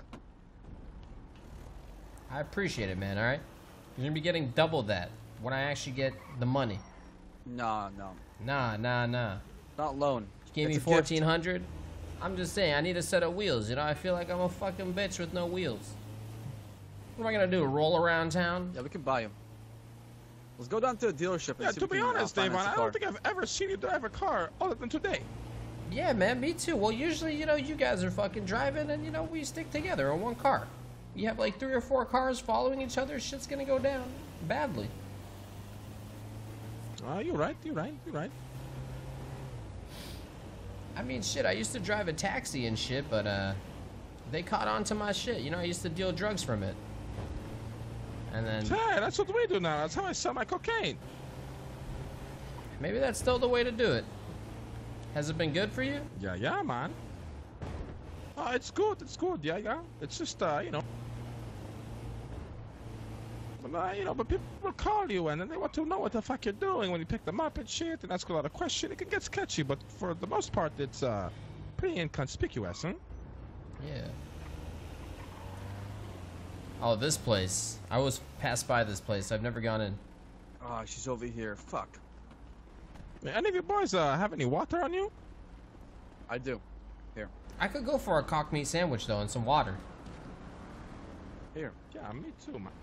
[SPEAKER 1] I appreciate it, man, alright? You're gonna be getting double that when I actually get the money.
[SPEAKER 11] Nah, no.
[SPEAKER 1] Nah, nah, nah.
[SPEAKER 11] Not loan.
[SPEAKER 1] You gave
[SPEAKER 11] It's
[SPEAKER 1] me
[SPEAKER 11] a gift.
[SPEAKER 1] fourteen hundred? I'm just saying, I need a set of wheels, you know? I feel like I'm a fucking bitch with no wheels. What am I gonna do, roll around town?
[SPEAKER 11] Yeah, we can buy him. Let's go down to the dealership and
[SPEAKER 12] Yeah,
[SPEAKER 11] see
[SPEAKER 12] to
[SPEAKER 11] if we
[SPEAKER 12] be
[SPEAKER 11] can, uh,
[SPEAKER 12] honest,
[SPEAKER 11] finance
[SPEAKER 12] Avon,
[SPEAKER 11] the
[SPEAKER 12] I
[SPEAKER 11] car.
[SPEAKER 12] don't think I've ever seen you drive a car other than today.
[SPEAKER 1] Yeah, man, me too. Well, usually, you know, you guys are fucking driving and, you know, we stick together in one car. You have like three or four cars following each other, shit's gonna go down badly.
[SPEAKER 12] Ah, you're right, you're right, you're right.
[SPEAKER 1] I mean, shit, I used to drive a taxi and shit, but, uh, they caught on to my shit. You know, I used to deal drugs from it. And then,
[SPEAKER 12] Yeah, that's what we do now. That's how I sell my cocaine.
[SPEAKER 1] maybe that's still the way to do it. Has it been good for you?
[SPEAKER 12] Yeah, yeah, man. Oh, it's good, it's good, yeah, yeah. It's just, uh, you know. But, uh, you know, but people will call you and then they want to know what the fuck you're doing when you pick them up and shit and ask a lot of questions. It can get sketchy, but for the most part, it's, uh, pretty inconspicuous, huh?
[SPEAKER 1] Yeah. Oh, this place. I was passed by this place. I've never gone in.
[SPEAKER 11] Oh, she's over here. Fuck.
[SPEAKER 12] Any of you boys, uh, have any water on you?
[SPEAKER 11] I do. Here.
[SPEAKER 1] I could go for a cock meat sandwich, though, and some water.
[SPEAKER 11] Here.
[SPEAKER 12] Yeah, me too, man.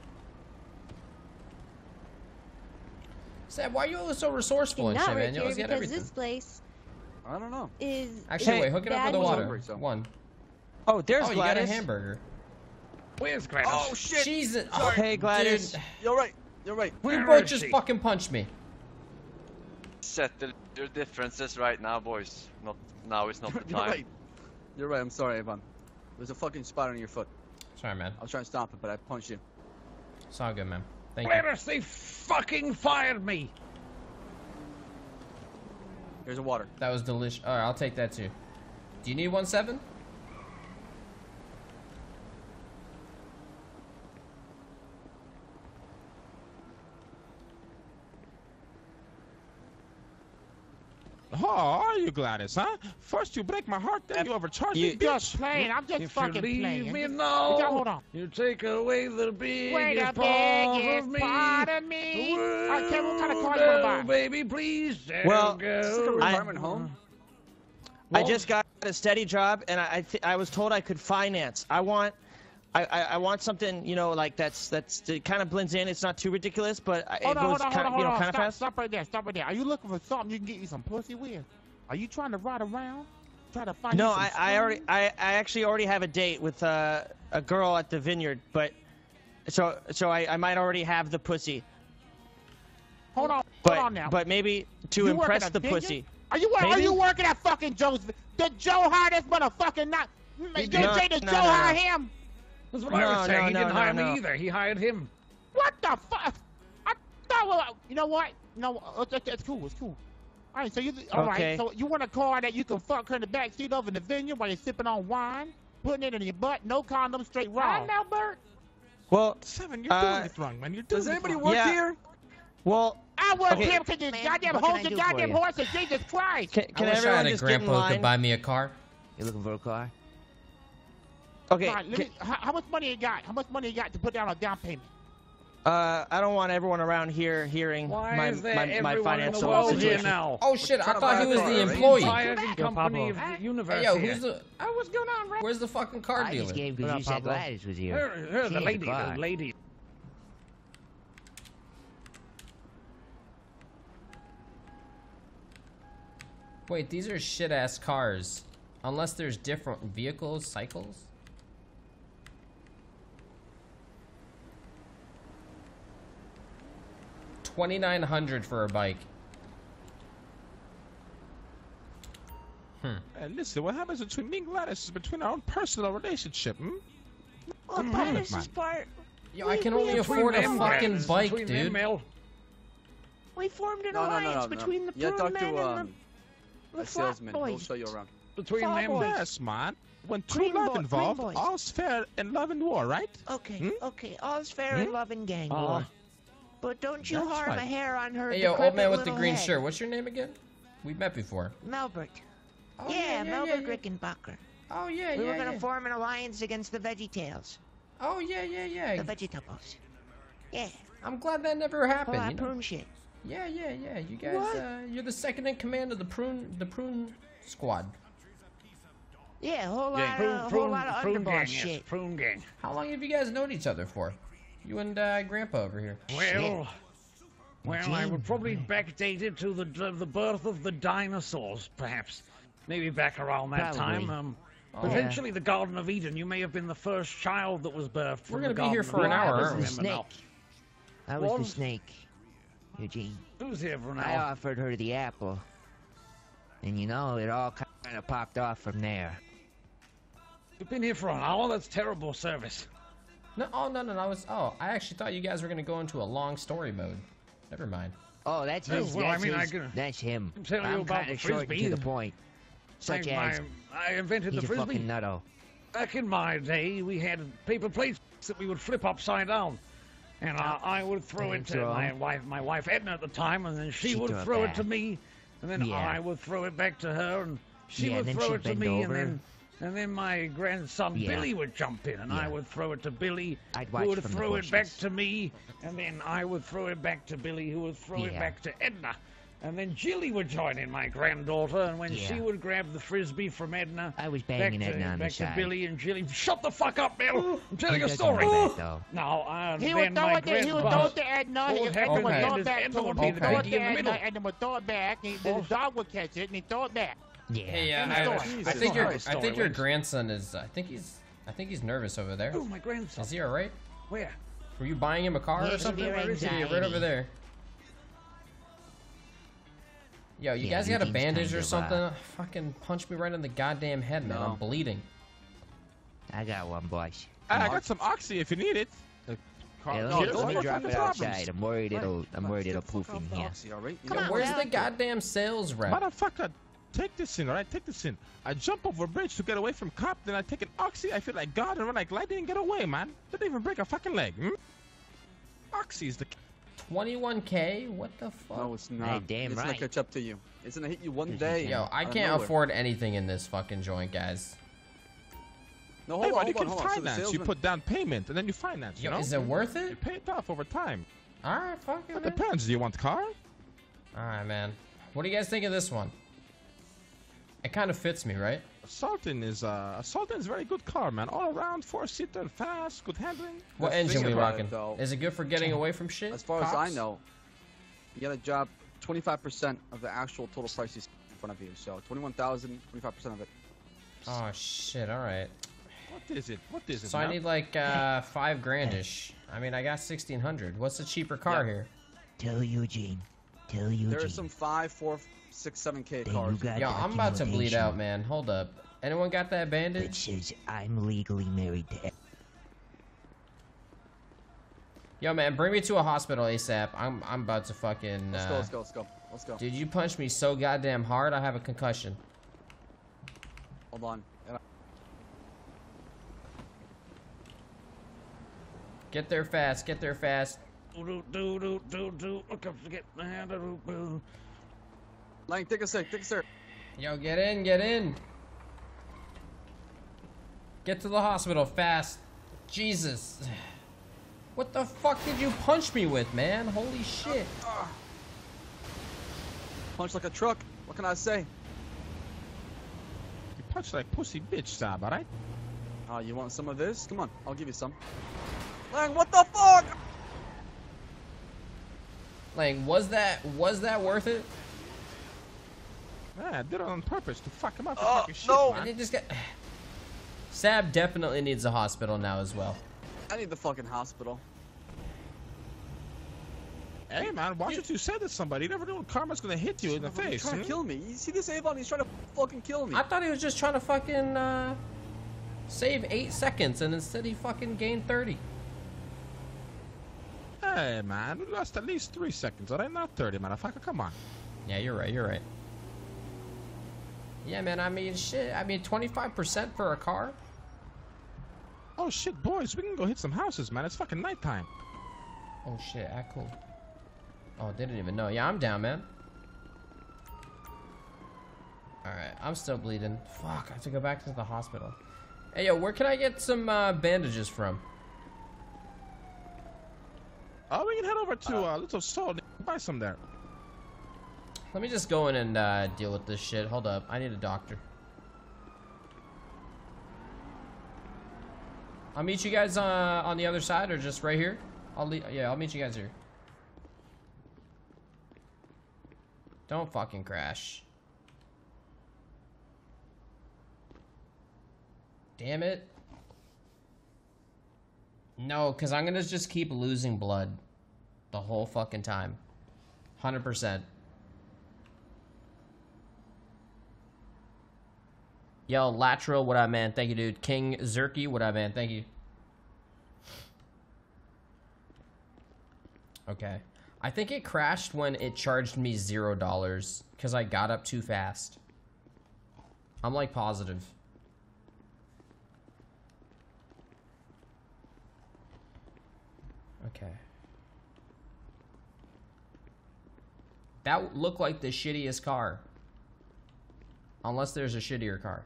[SPEAKER 1] Sam, why are you always so resourceful and
[SPEAKER 14] Not
[SPEAKER 1] shit,
[SPEAKER 14] right
[SPEAKER 1] man? You
[SPEAKER 14] here
[SPEAKER 1] always get
[SPEAKER 14] because
[SPEAKER 1] everything.
[SPEAKER 14] this place
[SPEAKER 11] I don't know.
[SPEAKER 14] is.
[SPEAKER 1] Actually,
[SPEAKER 14] is
[SPEAKER 1] wait, hook it up with the
[SPEAKER 14] bad.
[SPEAKER 1] water.
[SPEAKER 11] hungry, so-
[SPEAKER 1] One.
[SPEAKER 15] Oh, there's
[SPEAKER 1] Oh, you got a
[SPEAKER 15] Gladys.
[SPEAKER 1] hamburger.
[SPEAKER 3] Where's Gladys?
[SPEAKER 11] Oh shit!
[SPEAKER 1] Jesus.
[SPEAKER 11] Sorry.
[SPEAKER 1] Oh,
[SPEAKER 14] Hey, Gladys.
[SPEAKER 1] dude.
[SPEAKER 11] You're right. You're right.
[SPEAKER 1] You
[SPEAKER 3] Where
[SPEAKER 1] both
[SPEAKER 3] is
[SPEAKER 1] just
[SPEAKER 3] she?
[SPEAKER 1] fucking punched me.
[SPEAKER 4] Settle your differences right now, boys. Not now is not the
[SPEAKER 11] You're
[SPEAKER 4] time.
[SPEAKER 11] right. You're right. I'm sorry, Ivan. There's a fucking spot on your foot.
[SPEAKER 1] Sorry, man.
[SPEAKER 11] I was trying to stop it, but I punched you.
[SPEAKER 1] It's all good, man. Thank you.
[SPEAKER 3] Gladys, they fucking fired me.
[SPEAKER 11] Here's a water.
[SPEAKER 1] That was delicious. All right, I'll take that too. Do you need one seven?
[SPEAKER 12] Oh, are you, Gladys, huh? First you break my heart, then you overcharge me, bitch.
[SPEAKER 9] Just playing. I'm just
[SPEAKER 3] If
[SPEAKER 9] fucking
[SPEAKER 3] you leave
[SPEAKER 9] playing.
[SPEAKER 3] me
[SPEAKER 9] Just-
[SPEAKER 3] now,
[SPEAKER 9] Hold on.
[SPEAKER 3] you take away the biggest
[SPEAKER 9] Wait a
[SPEAKER 3] part
[SPEAKER 9] biggest
[SPEAKER 3] of me.
[SPEAKER 9] part of me.
[SPEAKER 3] Well,
[SPEAKER 9] Okay, what kind of car you wanna buy?
[SPEAKER 3] no, baby, please. There
[SPEAKER 14] Well,
[SPEAKER 3] go.
[SPEAKER 11] Is this like a retirement home?
[SPEAKER 14] I just got a steady job, and I I, th I was told I could finance. I want, I, I, I want something, you know, like that's that's it kind of blends in. It's not too ridiculous, but I- it
[SPEAKER 9] Hold on,
[SPEAKER 14] goes
[SPEAKER 9] hold on,
[SPEAKER 14] kind
[SPEAKER 9] hold on,
[SPEAKER 14] of, you know,
[SPEAKER 9] hold on.
[SPEAKER 14] kind of
[SPEAKER 9] Stop,
[SPEAKER 14] fast.
[SPEAKER 9] stop right there. Stop right there. Are you looking for something you can get you some pussy with? Are you trying to ride around? Try to find
[SPEAKER 14] No,
[SPEAKER 9] you some
[SPEAKER 14] I, I already,
[SPEAKER 9] spoons?
[SPEAKER 14] I, I actually already have a date with uh, a girl at the vineyard, but so so I, I might already have the pussy.
[SPEAKER 9] Hold on,
[SPEAKER 14] But
[SPEAKER 9] hold on now.
[SPEAKER 14] but maybe to
[SPEAKER 9] You work
[SPEAKER 14] impress
[SPEAKER 9] at a
[SPEAKER 14] the
[SPEAKER 9] vineyard?
[SPEAKER 14] pussy.
[SPEAKER 9] Are you wor- are
[SPEAKER 14] Maybe?
[SPEAKER 9] you working at fucking Joe's? Did Joe hire this motherfucking not? Did
[SPEAKER 14] No,
[SPEAKER 9] say did
[SPEAKER 14] no,
[SPEAKER 9] Joe
[SPEAKER 14] no,
[SPEAKER 9] hire
[SPEAKER 14] no.
[SPEAKER 9] him?
[SPEAKER 3] That's what
[SPEAKER 14] No,
[SPEAKER 3] I was saying.
[SPEAKER 14] no,
[SPEAKER 3] he
[SPEAKER 14] no,
[SPEAKER 3] didn't
[SPEAKER 14] no,
[SPEAKER 3] hire
[SPEAKER 14] no.
[SPEAKER 3] me either. He hired him.
[SPEAKER 9] What the fuck? I thought. Well, you know what? No, it's, it's, it's cool. It's cool. All right, so you all right?
[SPEAKER 14] Okay.
[SPEAKER 9] So you want a car that you can fuck her in the back seat of in the vineyard while you're sipping on wine, putting it in your butt, no condom, straight raw. I know, Bert.
[SPEAKER 14] Well,
[SPEAKER 12] Seven, you're
[SPEAKER 14] Uh,
[SPEAKER 12] doing it wrong, man. You're doing
[SPEAKER 11] Does
[SPEAKER 12] it
[SPEAKER 11] anybody
[SPEAKER 12] wrong.
[SPEAKER 11] work
[SPEAKER 14] Yeah.
[SPEAKER 11] here?
[SPEAKER 14] well,
[SPEAKER 9] I work
[SPEAKER 14] Okay.
[SPEAKER 9] here because you
[SPEAKER 13] Man,
[SPEAKER 9] goddamn
[SPEAKER 13] what can
[SPEAKER 9] hoes
[SPEAKER 13] I
[SPEAKER 9] and
[SPEAKER 13] do for
[SPEAKER 9] goddamn
[SPEAKER 13] you?
[SPEAKER 9] horses. Jesus Christ.
[SPEAKER 14] can, can
[SPEAKER 1] I wish I
[SPEAKER 14] everyone
[SPEAKER 1] had a
[SPEAKER 14] just get in
[SPEAKER 1] grandpa who
[SPEAKER 14] line?
[SPEAKER 1] could buy me a car.
[SPEAKER 13] You looking for a car?
[SPEAKER 14] Okay.
[SPEAKER 9] All right, let
[SPEAKER 14] ca-
[SPEAKER 9] me, how, how much money you got? How much money you got to put down a down payment?
[SPEAKER 14] Uh, I don't want everyone around here hearing
[SPEAKER 3] Why
[SPEAKER 14] my
[SPEAKER 3] is there
[SPEAKER 14] my, my
[SPEAKER 3] everyone in the
[SPEAKER 14] financial
[SPEAKER 3] world here
[SPEAKER 14] situation.
[SPEAKER 3] now?
[SPEAKER 1] Oh shit! I
[SPEAKER 11] trying to
[SPEAKER 1] thought
[SPEAKER 11] buy
[SPEAKER 1] he
[SPEAKER 11] a
[SPEAKER 1] was
[SPEAKER 11] car,
[SPEAKER 1] the
[SPEAKER 11] right?
[SPEAKER 1] employee.
[SPEAKER 3] Entire company of
[SPEAKER 6] Pablo.
[SPEAKER 3] the universe
[SPEAKER 1] Hey, yo,
[SPEAKER 3] here.
[SPEAKER 1] who's the?
[SPEAKER 9] Hey, what's going on, Ray?
[SPEAKER 1] Where's the fucking car
[SPEAKER 13] I
[SPEAKER 1] dealer?
[SPEAKER 13] just came
[SPEAKER 6] What
[SPEAKER 13] because
[SPEAKER 6] up,
[SPEAKER 13] you said
[SPEAKER 6] Pablo?
[SPEAKER 13] Gladys was here.
[SPEAKER 3] Her, her,
[SPEAKER 13] She
[SPEAKER 3] the
[SPEAKER 13] has a
[SPEAKER 3] lady,
[SPEAKER 13] car.
[SPEAKER 3] the lady.
[SPEAKER 1] Wait, these are shit ass cars. Unless there's different vehicles, cycles. Twenty-nine hundred for a bike. Hmm.
[SPEAKER 12] Hey, listen, what happens between me and Gladys is between our own personal relationship, hmm?
[SPEAKER 13] Well,
[SPEAKER 12] Mm,
[SPEAKER 13] Gladys
[SPEAKER 12] man.
[SPEAKER 13] is part.
[SPEAKER 1] Yo, I
[SPEAKER 13] we-
[SPEAKER 1] can
[SPEAKER 13] we
[SPEAKER 1] only
[SPEAKER 13] have-
[SPEAKER 1] afford a
[SPEAKER 3] Between them,
[SPEAKER 1] fucking
[SPEAKER 3] Gladys,
[SPEAKER 1] bike,
[SPEAKER 3] between them,
[SPEAKER 1] dude.
[SPEAKER 3] Mel.
[SPEAKER 13] We formed an
[SPEAKER 11] No, no, no,
[SPEAKER 13] alliance
[SPEAKER 11] no, no.
[SPEAKER 13] between the
[SPEAKER 11] Yeah,
[SPEAKER 13] Prune
[SPEAKER 11] talk
[SPEAKER 13] Men
[SPEAKER 11] to
[SPEAKER 13] and
[SPEAKER 11] um,
[SPEAKER 13] the,
[SPEAKER 11] a
[SPEAKER 13] the Flat
[SPEAKER 11] salesman. He'll
[SPEAKER 13] Boys.
[SPEAKER 11] show you around.
[SPEAKER 3] Between
[SPEAKER 13] Fall
[SPEAKER 3] them.
[SPEAKER 13] boys.
[SPEAKER 12] Yes, man. When true
[SPEAKER 13] Green
[SPEAKER 12] love
[SPEAKER 13] boy- green
[SPEAKER 12] involved,
[SPEAKER 13] boys.
[SPEAKER 12] all's fair in love and war, right?
[SPEAKER 13] Okay,
[SPEAKER 12] Hmm?
[SPEAKER 13] okay, all's fair in
[SPEAKER 12] Hmm?
[SPEAKER 13] love and gang
[SPEAKER 3] Uh-huh.
[SPEAKER 13] war. But don't you
[SPEAKER 12] That's
[SPEAKER 13] harm
[SPEAKER 12] right.
[SPEAKER 13] a hair on her
[SPEAKER 1] Hey, yo, old
[SPEAKER 13] decrepit
[SPEAKER 1] man with the
[SPEAKER 13] little
[SPEAKER 1] green
[SPEAKER 13] head.
[SPEAKER 1] shirt. What's your name again? We've met before.
[SPEAKER 13] Melbert.
[SPEAKER 1] Oh,
[SPEAKER 13] yeah,
[SPEAKER 1] yeah, yeah,
[SPEAKER 13] Melbert
[SPEAKER 1] yeah, yeah.
[SPEAKER 13] Rickenbacker.
[SPEAKER 1] Oh yeah,
[SPEAKER 13] we
[SPEAKER 1] yeah,
[SPEAKER 13] were gonna
[SPEAKER 1] yeah.
[SPEAKER 13] form an alliance against the VeggieTales.
[SPEAKER 1] Oh yeah, yeah, yeah.
[SPEAKER 13] The Vegetables. Yeah.
[SPEAKER 1] I'm glad that never
[SPEAKER 13] Oh,
[SPEAKER 1] happened.
[SPEAKER 13] that
[SPEAKER 1] you know?
[SPEAKER 13] prune shit.
[SPEAKER 1] Yeah, yeah, yeah. You guys,
[SPEAKER 13] What?
[SPEAKER 1] uh, you're the second in command of the prune, the prune squad.
[SPEAKER 13] Yeah, a whole lot,
[SPEAKER 3] Yeah,
[SPEAKER 13] of,
[SPEAKER 3] prune,
[SPEAKER 13] a whole
[SPEAKER 3] prune,
[SPEAKER 13] lot of
[SPEAKER 3] prune
[SPEAKER 13] underboss
[SPEAKER 3] gang,
[SPEAKER 13] shit.
[SPEAKER 3] yes, prune gang.
[SPEAKER 1] How long have you guys known each other for? You and uh, Grandpa over here.
[SPEAKER 3] Well, well, I
[SPEAKER 13] Gee,
[SPEAKER 3] would probably backdate it to the the birth of the dinosaurs, perhaps. Maybe back around that
[SPEAKER 13] Probably.
[SPEAKER 3] time. Um,
[SPEAKER 1] Oh.
[SPEAKER 3] Potentially the Garden of Eden. You may have been the first child that was birthed from
[SPEAKER 1] We're
[SPEAKER 3] the
[SPEAKER 1] gonna be
[SPEAKER 3] Garden
[SPEAKER 1] here
[SPEAKER 3] of
[SPEAKER 1] for an
[SPEAKER 3] Eden.
[SPEAKER 1] hour,
[SPEAKER 3] I
[SPEAKER 1] aren't we?
[SPEAKER 3] remember now.
[SPEAKER 13] Snake. I was the
[SPEAKER 3] Was-
[SPEAKER 13] snake, Eugene.
[SPEAKER 3] Who's here for an
[SPEAKER 13] I
[SPEAKER 3] hour?
[SPEAKER 13] offered her the apple. And you know, it all kind of popped off from there.
[SPEAKER 3] You've been here for an hour? That's terrible service.
[SPEAKER 1] No, oh no, no, no. I was. Oh, I actually thought you guys were gonna go into a long story mode. Never mind.
[SPEAKER 13] Oh, that's
[SPEAKER 3] Oh,
[SPEAKER 13] his.
[SPEAKER 3] well, I
[SPEAKER 13] that's
[SPEAKER 3] mean, I
[SPEAKER 13] his,
[SPEAKER 3] can-
[SPEAKER 13] that's him.
[SPEAKER 3] I'm telling you
[SPEAKER 13] I'm
[SPEAKER 3] about
[SPEAKER 13] kind
[SPEAKER 3] the
[SPEAKER 13] of short and
[SPEAKER 3] Frisbee.
[SPEAKER 13] to the point. Such
[SPEAKER 3] I,
[SPEAKER 13] as
[SPEAKER 3] I, I invented
[SPEAKER 13] he's
[SPEAKER 3] the
[SPEAKER 13] a
[SPEAKER 3] Frisbee.
[SPEAKER 13] fucking nutto.
[SPEAKER 3] Back in my day, we had paper plates that we would flip upside down. And uh, I would throw
[SPEAKER 13] And
[SPEAKER 3] it to
[SPEAKER 13] throw
[SPEAKER 3] my
[SPEAKER 13] 'em.
[SPEAKER 3] wife, my wife Edna at the time, and then she
[SPEAKER 13] She'd
[SPEAKER 3] would
[SPEAKER 13] throw it
[SPEAKER 3] throw it
[SPEAKER 13] back.
[SPEAKER 3] to me, and then
[SPEAKER 13] Yeah.
[SPEAKER 3] I would throw it back to her, and she
[SPEAKER 13] Yeah,
[SPEAKER 3] would
[SPEAKER 13] and then
[SPEAKER 3] throw
[SPEAKER 13] she'd
[SPEAKER 3] it to
[SPEAKER 13] bend
[SPEAKER 3] me,
[SPEAKER 13] over.
[SPEAKER 3] and then and then my grandson
[SPEAKER 13] Yeah.
[SPEAKER 3] Billy would jump in, and I
[SPEAKER 13] Yeah.
[SPEAKER 3] would throw it to Billy,
[SPEAKER 13] I'd
[SPEAKER 3] who
[SPEAKER 13] watch
[SPEAKER 3] would
[SPEAKER 13] from the
[SPEAKER 3] throw it back
[SPEAKER 13] bushes.
[SPEAKER 3] to me, and then I would throw it back to Billy, who would throw it
[SPEAKER 13] Yeah.
[SPEAKER 3] back to Edna. And then Jilly would join in, my granddaughter, and when she
[SPEAKER 13] Yeah.
[SPEAKER 3] would grab the Frisbee from Edna,
[SPEAKER 13] I was
[SPEAKER 3] back
[SPEAKER 13] banging
[SPEAKER 3] to,
[SPEAKER 13] Edna on
[SPEAKER 3] back
[SPEAKER 13] the
[SPEAKER 3] to
[SPEAKER 13] side.
[SPEAKER 3] Billy and Jilly. Shut the fuck up, Bill! I'm telling
[SPEAKER 13] He
[SPEAKER 3] a
[SPEAKER 13] doesn't
[SPEAKER 3] story.
[SPEAKER 13] know that, though.
[SPEAKER 3] Now, uh,
[SPEAKER 9] He
[SPEAKER 3] then
[SPEAKER 9] would throw
[SPEAKER 3] my
[SPEAKER 9] it to, he would throw
[SPEAKER 3] grandpa-
[SPEAKER 9] it to Edna,
[SPEAKER 3] What
[SPEAKER 9] he,
[SPEAKER 3] would
[SPEAKER 9] Edna
[SPEAKER 3] happen
[SPEAKER 9] would
[SPEAKER 1] Okay.
[SPEAKER 9] throw
[SPEAKER 3] is
[SPEAKER 9] it back
[SPEAKER 3] Edna
[SPEAKER 9] to
[SPEAKER 3] would
[SPEAKER 9] him,
[SPEAKER 3] be
[SPEAKER 9] he'd
[SPEAKER 3] the
[SPEAKER 9] throw it
[SPEAKER 3] baby
[SPEAKER 9] to
[SPEAKER 3] in the
[SPEAKER 9] Edna,
[SPEAKER 3] middle.
[SPEAKER 9] Edna would throw it back, and the
[SPEAKER 3] Oh.
[SPEAKER 9] dog would catch it, and he'd throw it back.
[SPEAKER 13] Yeah.
[SPEAKER 1] Hey, uh,
[SPEAKER 9] True
[SPEAKER 1] I,
[SPEAKER 9] story.
[SPEAKER 1] I
[SPEAKER 3] Jesus
[SPEAKER 1] think your,
[SPEAKER 3] Christ,
[SPEAKER 1] I think
[SPEAKER 3] story,
[SPEAKER 1] your
[SPEAKER 3] Lance.
[SPEAKER 1] grandson is. I think he's. I think he's nervous over there.
[SPEAKER 11] Oh, my grandson.
[SPEAKER 1] Is he alright?
[SPEAKER 11] Where?
[SPEAKER 1] Were you buying him a car
[SPEAKER 13] Yeah,
[SPEAKER 1] or something?
[SPEAKER 13] severe
[SPEAKER 1] Where is he? Right
[SPEAKER 13] anxiety.
[SPEAKER 1] over there. Yo, you
[SPEAKER 13] Yeah,
[SPEAKER 1] guys got a
[SPEAKER 13] Eugene's
[SPEAKER 1] bandage
[SPEAKER 13] kind
[SPEAKER 1] or
[SPEAKER 13] of,
[SPEAKER 1] something?
[SPEAKER 13] uh,
[SPEAKER 1] Fucking punch me right in the goddamn head, man.
[SPEAKER 11] No.
[SPEAKER 1] I'm bleeding.
[SPEAKER 13] I got one, boys.
[SPEAKER 12] I, I got some oxy if you need it. Uh, Carl,
[SPEAKER 13] Yeah, let
[SPEAKER 12] no,
[SPEAKER 13] me,
[SPEAKER 12] those
[SPEAKER 13] let me
[SPEAKER 12] are
[SPEAKER 13] drop
[SPEAKER 12] fucking
[SPEAKER 13] it
[SPEAKER 12] problems.
[SPEAKER 13] outside. I'm worried it'll. I'm
[SPEAKER 11] Right,
[SPEAKER 13] worried
[SPEAKER 11] get
[SPEAKER 13] it'll
[SPEAKER 11] the fuck
[SPEAKER 13] poof
[SPEAKER 11] off
[SPEAKER 13] in
[SPEAKER 11] the
[SPEAKER 13] here.
[SPEAKER 11] oxy, all right? You
[SPEAKER 1] Yo,
[SPEAKER 11] got-
[SPEAKER 1] where's the goddamn sales rep?
[SPEAKER 12] Motherfucker, take this in, alright? Take this in. I jump over a bridge to get away from cop, then I take an oxy, I feel like God and run like lightning and get away, man. Didn't even break a fucking leg, hmm? Oxy's the...
[SPEAKER 1] twenty-one K? What the fuck?
[SPEAKER 11] No, it's not.
[SPEAKER 13] Hey, damn
[SPEAKER 11] it's
[SPEAKER 13] right.
[SPEAKER 11] gonna catch up to you. It's gonna hit you one
[SPEAKER 13] Yes,
[SPEAKER 11] day.
[SPEAKER 13] you
[SPEAKER 1] Yo, I
[SPEAKER 11] out of
[SPEAKER 1] can't
[SPEAKER 11] nowhere.
[SPEAKER 1] afford anything in this fucking joint, guys.
[SPEAKER 11] No,
[SPEAKER 12] Hey,
[SPEAKER 11] hold
[SPEAKER 12] man,
[SPEAKER 11] on,
[SPEAKER 12] you
[SPEAKER 11] hold
[SPEAKER 12] can
[SPEAKER 11] on, hold on. So the
[SPEAKER 12] finance. You
[SPEAKER 11] salesman-
[SPEAKER 12] put down payment, and then you finance, you
[SPEAKER 1] Yo,
[SPEAKER 12] know?
[SPEAKER 1] is it worth
[SPEAKER 12] You
[SPEAKER 1] it?
[SPEAKER 12] pay it off over time.
[SPEAKER 1] Alright, fuck it,
[SPEAKER 12] It
[SPEAKER 1] man.
[SPEAKER 12] depends. Do you want car?
[SPEAKER 1] Alright, man. What do you guys think of this one? It kind of fits me, right?
[SPEAKER 12] Sultan is uh, a Sultan is a very good car, man. All around, four-seater, fast, good handling.
[SPEAKER 1] What
[SPEAKER 11] That's the
[SPEAKER 1] engine
[SPEAKER 11] thing
[SPEAKER 1] we
[SPEAKER 11] about it,
[SPEAKER 1] rocking?
[SPEAKER 11] though.
[SPEAKER 1] Is it good for getting away from shit?
[SPEAKER 11] As far as I
[SPEAKER 12] Cops?
[SPEAKER 11] know, you gotta drop twenty-five percent of the actual total price you see in front of you. So twenty-one thousand, twenty-five percent of it.
[SPEAKER 1] Oh shit, alright.
[SPEAKER 12] What is it? What is it?
[SPEAKER 1] So I
[SPEAKER 12] man?
[SPEAKER 1] need like uh five grandish. I mean I got sixteen hundred. What's the cheaper car
[SPEAKER 11] Yeah.
[SPEAKER 1] here?
[SPEAKER 13] Tell Eugene. Tell Eugene.
[SPEAKER 11] There are some five, four, six, seven K
[SPEAKER 13] Then
[SPEAKER 11] cars.
[SPEAKER 13] you got
[SPEAKER 1] Yo, I'm about to bleed
[SPEAKER 13] documentation
[SPEAKER 1] out, man. Hold up. Anyone got that
[SPEAKER 13] that
[SPEAKER 1] bandage?
[SPEAKER 13] says I'm legally married to.
[SPEAKER 1] Yo, man, bring me to a hospital ASAP. I'm I'm about to fucking.
[SPEAKER 11] Let's
[SPEAKER 1] Uh...
[SPEAKER 11] go, let's go, let's go, let's go.
[SPEAKER 1] Dude, you punched me so goddamn hard. I have a concussion.
[SPEAKER 11] Hold on.
[SPEAKER 1] Get there fast. Get there fast.
[SPEAKER 11] Lang, take a sec, take a sec.
[SPEAKER 1] Yo, get in, get in. Get to the hospital fast. Jesus. What the fuck did you punch me with, man? Holy shit.
[SPEAKER 11] Punch like a truck. What can I say?
[SPEAKER 12] You punch like pussy bitch, Sab, alright?
[SPEAKER 11] Oh, you want some of this? Come on, I'll give you some. Lang, what the fuck?
[SPEAKER 1] Like, was that was that worth it?
[SPEAKER 12] Man, I did it on purpose to fuck him up.
[SPEAKER 1] Oh,
[SPEAKER 12] fucking shit,
[SPEAKER 1] no.
[SPEAKER 12] man.
[SPEAKER 1] I did just get. Sab definitely needs a hospital now as well.
[SPEAKER 11] I need the fucking hospital.
[SPEAKER 12] Hey, man, why should you say to somebody? You never know when karma's gonna hit you in the
[SPEAKER 11] He's
[SPEAKER 12] face.
[SPEAKER 11] trying
[SPEAKER 12] hmm?
[SPEAKER 11] to kill me. You see this Avon? He's trying to fucking kill me.
[SPEAKER 1] I thought he was just trying to fucking uh, save eight seconds, and instead he fucking gained thirty.
[SPEAKER 12] Hey, man, we lost at least three seconds, alright? Not thirty, motherfucker. Come on.
[SPEAKER 1] Yeah, you're right. You're right. Yeah, man. I mean, shit. I mean, twenty-five percent for a car.
[SPEAKER 12] Oh shit, boys, we can go hit some houses, man. It's fucking nighttime.
[SPEAKER 1] Oh shit, act cool. Oh, didn't even know. Yeah, I'm down, man. Alright, I'm still bleeding. Fuck, I have to go back to the hospital. Hey, yo, where can I get some uh, bandages from?
[SPEAKER 12] Oh, we can head over to uh, Little Soul and buy some there.
[SPEAKER 1] Let me just go in and uh, deal with this shit. Hold up, I need a doctor. I'll meet you guys uh, on the other side, or just right here. I'll le yeah, I'll meet you guys here. Don't fucking crash. Damn it. No, because I'm gonna just keep losing blood the whole fucking time. one hundred percent. Yo, Lateral, what up, man? Thank you, dude. King Zerky, what up, man? Thank you. Okay. I think it crashed when it charged me zero dollars because I got up too fast. I'm like positive. Okay. That looked like the shittiest car. Unless there's a shittier car.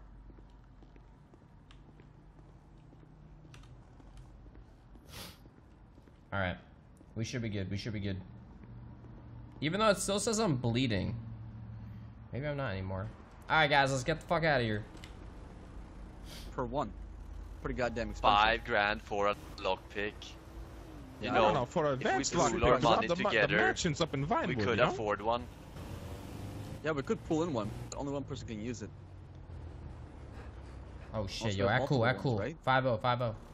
[SPEAKER 1] Alright. We should be good. We should be good. Even though it still says I'm bleeding. Maybe I'm not anymore. Alright, guys. Let's get the fuck out of here.
[SPEAKER 11] Per one. Pretty goddamn expensive.
[SPEAKER 4] Five grand for a lockpick. You
[SPEAKER 12] I
[SPEAKER 4] know,
[SPEAKER 12] don't know, for
[SPEAKER 4] if we
[SPEAKER 12] advanced
[SPEAKER 4] pool
[SPEAKER 12] lockpick,
[SPEAKER 4] our
[SPEAKER 12] because
[SPEAKER 4] money
[SPEAKER 12] the, ma- the
[SPEAKER 4] together,
[SPEAKER 12] mansion's up in Vinewood,
[SPEAKER 4] we
[SPEAKER 12] you
[SPEAKER 4] could
[SPEAKER 12] know?
[SPEAKER 4] afford one.
[SPEAKER 11] Yeah, we could pull in one, but only one person can use it.
[SPEAKER 1] Oh shit,
[SPEAKER 11] Must
[SPEAKER 1] yo,
[SPEAKER 11] have
[SPEAKER 1] act cool,
[SPEAKER 11] multiple
[SPEAKER 1] act cool.
[SPEAKER 11] ones, right?
[SPEAKER 1] Five oh, five oh.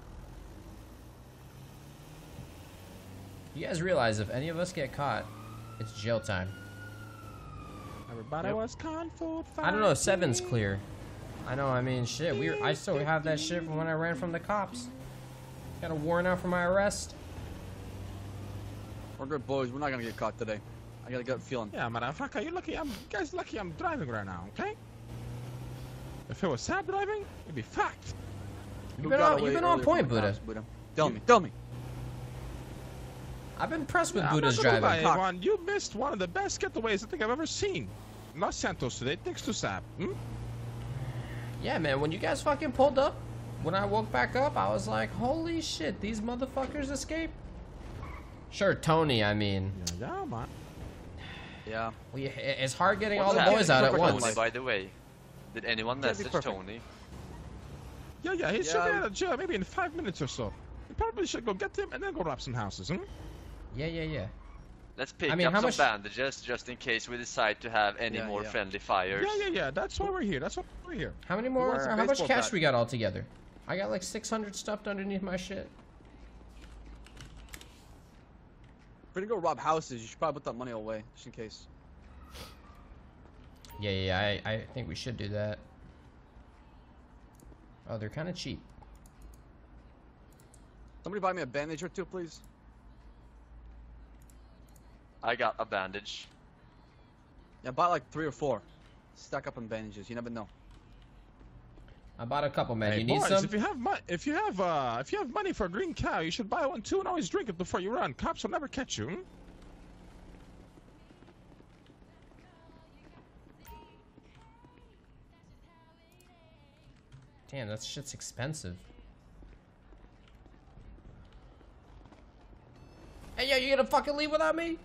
[SPEAKER 1] You guys realize if any of us get caught, it's jail time.
[SPEAKER 12] Everybody was kung fu
[SPEAKER 1] I don't know, seven's clear. I know, I mean, shit, we I still have that shit from when I ran from the cops. Got a warrant out for my arrest.
[SPEAKER 11] We're good boys. We're not gonna get caught today. I got a gut feeling.
[SPEAKER 12] Yeah, motherfucker, you lucky. I'm, you guys lucky I'm driving right now, okay? If it was Sab driving, it'd be fucked.
[SPEAKER 1] You've been on, you've been on point, Buddha.
[SPEAKER 11] Buddha. Tell me, tell me.
[SPEAKER 1] I've been impressed with
[SPEAKER 12] Yeah,
[SPEAKER 1] Buddha's
[SPEAKER 12] I'm not gonna
[SPEAKER 1] driving.
[SPEAKER 12] lie, Ivan, you missed one of the best getaways I think I've ever seen. Los Santos today, thanks to Sab. Hmm?
[SPEAKER 1] Yeah, man, when you guys fucking pulled up, when I woke back up, I was like, holy shit, these motherfuckers escaped? Sure, Tony, I mean.
[SPEAKER 12] Yeah, man.
[SPEAKER 11] Yeah.
[SPEAKER 1] We, it's hard getting
[SPEAKER 4] What's
[SPEAKER 1] all the
[SPEAKER 4] happening
[SPEAKER 1] boys out
[SPEAKER 4] to
[SPEAKER 1] at
[SPEAKER 4] Tony,
[SPEAKER 1] once.
[SPEAKER 4] by the way? Did anyone
[SPEAKER 11] Can't be
[SPEAKER 4] message
[SPEAKER 11] perfect.
[SPEAKER 4] Tony?
[SPEAKER 12] Yeah, yeah, he's
[SPEAKER 11] Yeah.
[SPEAKER 12] should be out of jail maybe in five minutes or so. We probably should go get him and then go rob some houses, hmm?
[SPEAKER 1] Yeah, yeah, yeah.
[SPEAKER 4] Let's pick
[SPEAKER 1] I mean,
[SPEAKER 4] up
[SPEAKER 1] how
[SPEAKER 4] some
[SPEAKER 1] much-
[SPEAKER 4] bandages just in case we decide to have any
[SPEAKER 11] Yeah,
[SPEAKER 4] more
[SPEAKER 11] yeah.
[SPEAKER 4] friendly fires.
[SPEAKER 12] Yeah, yeah, yeah, that's why we're here. That's why we're here.
[SPEAKER 1] How many more,
[SPEAKER 11] Where's the
[SPEAKER 1] how much
[SPEAKER 11] baseball
[SPEAKER 1] cash
[SPEAKER 11] bat?
[SPEAKER 1] we got all together? I got like six hundred stuffed underneath my shit.
[SPEAKER 11] If we're gonna go rob houses, you should probably put that money away, just in case.
[SPEAKER 1] Yeah, yeah, yeah, I, I think we should do that. Oh, they're kind of cheap.
[SPEAKER 11] Somebody buy me a bandage or two, please.
[SPEAKER 4] I got a bandage.
[SPEAKER 11] Yeah, buy like three or four. Stack up on bandages. You never know.
[SPEAKER 1] I bought a couple, man.
[SPEAKER 12] Hey,
[SPEAKER 1] you need
[SPEAKER 12] boys,
[SPEAKER 1] some?
[SPEAKER 12] if you have mo- if you have uh if you have money for a green cow, you should buy one too and always drink it before you run. Cops will never catch you. Hmm?
[SPEAKER 1] Damn, that shit's expensive. Hey, yo, you gonna fucking leave without me?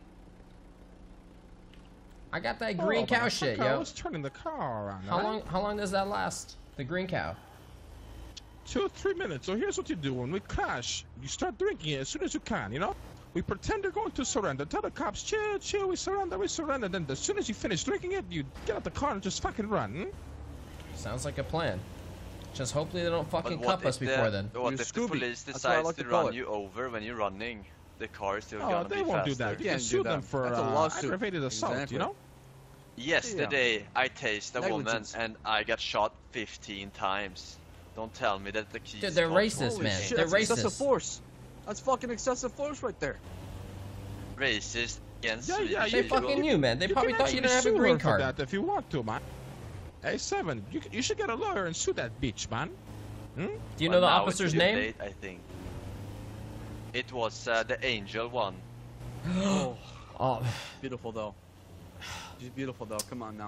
[SPEAKER 1] I got that green
[SPEAKER 12] Oh,
[SPEAKER 1] cow
[SPEAKER 12] motherfucker,
[SPEAKER 1] shit,
[SPEAKER 12] I
[SPEAKER 1] yo.
[SPEAKER 12] was turning the car around.
[SPEAKER 1] How
[SPEAKER 12] alright?
[SPEAKER 1] long? How long does that last? The green cow.
[SPEAKER 12] Two, three minutes. So here's what you do. When we crash, you start drinking it as soon as you can, you know? We pretend you're going to surrender. Tell the cops, chill, chill, we surrender, we surrender. Then as soon as you finish drinking it, you get out the car and just fucking run. Hmm?
[SPEAKER 1] Sounds like a plan. Just hopefully they don't fucking
[SPEAKER 4] But what
[SPEAKER 1] cup
[SPEAKER 4] if
[SPEAKER 1] us
[SPEAKER 4] the-
[SPEAKER 1] before then.
[SPEAKER 4] What
[SPEAKER 11] You're
[SPEAKER 4] if the
[SPEAKER 11] Scooby.
[SPEAKER 4] police
[SPEAKER 11] That's what I
[SPEAKER 4] decides
[SPEAKER 11] like
[SPEAKER 4] to
[SPEAKER 11] to call
[SPEAKER 4] run
[SPEAKER 11] it.
[SPEAKER 4] you over when you're running? The car is still
[SPEAKER 12] Oh,
[SPEAKER 4] gonna
[SPEAKER 12] they
[SPEAKER 4] be
[SPEAKER 12] won't
[SPEAKER 4] faster.
[SPEAKER 12] do that. You
[SPEAKER 11] Can't
[SPEAKER 12] can
[SPEAKER 11] do
[SPEAKER 12] sue
[SPEAKER 11] that.
[SPEAKER 12] them for
[SPEAKER 11] That's a
[SPEAKER 12] uh,
[SPEAKER 11] lawsuit.
[SPEAKER 12] aggravated assault,
[SPEAKER 11] Exactly.
[SPEAKER 12] you know?
[SPEAKER 4] Yesterday, I tased a woman
[SPEAKER 11] Negligence.
[SPEAKER 4] and I got shot fifteen times. Don't tell me that the keys.
[SPEAKER 1] Dude, they're
[SPEAKER 4] got
[SPEAKER 1] racist,
[SPEAKER 4] full.
[SPEAKER 1] man.
[SPEAKER 11] Shit,
[SPEAKER 1] They're
[SPEAKER 11] that's excessive
[SPEAKER 1] racist.
[SPEAKER 11] force. That's fucking excessive force right there.
[SPEAKER 4] Racist against
[SPEAKER 12] Yeah, yeah,
[SPEAKER 4] Swedish
[SPEAKER 1] They
[SPEAKER 12] you
[SPEAKER 4] people.
[SPEAKER 1] fucking knew, man. They
[SPEAKER 12] You
[SPEAKER 1] probably
[SPEAKER 12] can
[SPEAKER 1] thought you
[SPEAKER 12] actually
[SPEAKER 1] didn't have a
[SPEAKER 12] sue
[SPEAKER 1] green
[SPEAKER 12] her for
[SPEAKER 1] card.
[SPEAKER 12] that if you want to, man. Hey, Seven, you, you should get a lawyer and sue that bitch, man. Hmm?
[SPEAKER 1] Do you
[SPEAKER 4] Well,
[SPEAKER 1] know the
[SPEAKER 4] now it's
[SPEAKER 1] officer's
[SPEAKER 4] too
[SPEAKER 1] name?
[SPEAKER 4] late, I think. It was uh, the angel one.
[SPEAKER 11] Oh,
[SPEAKER 1] Oh,
[SPEAKER 11] beautiful though. She's beautiful though. Come on now.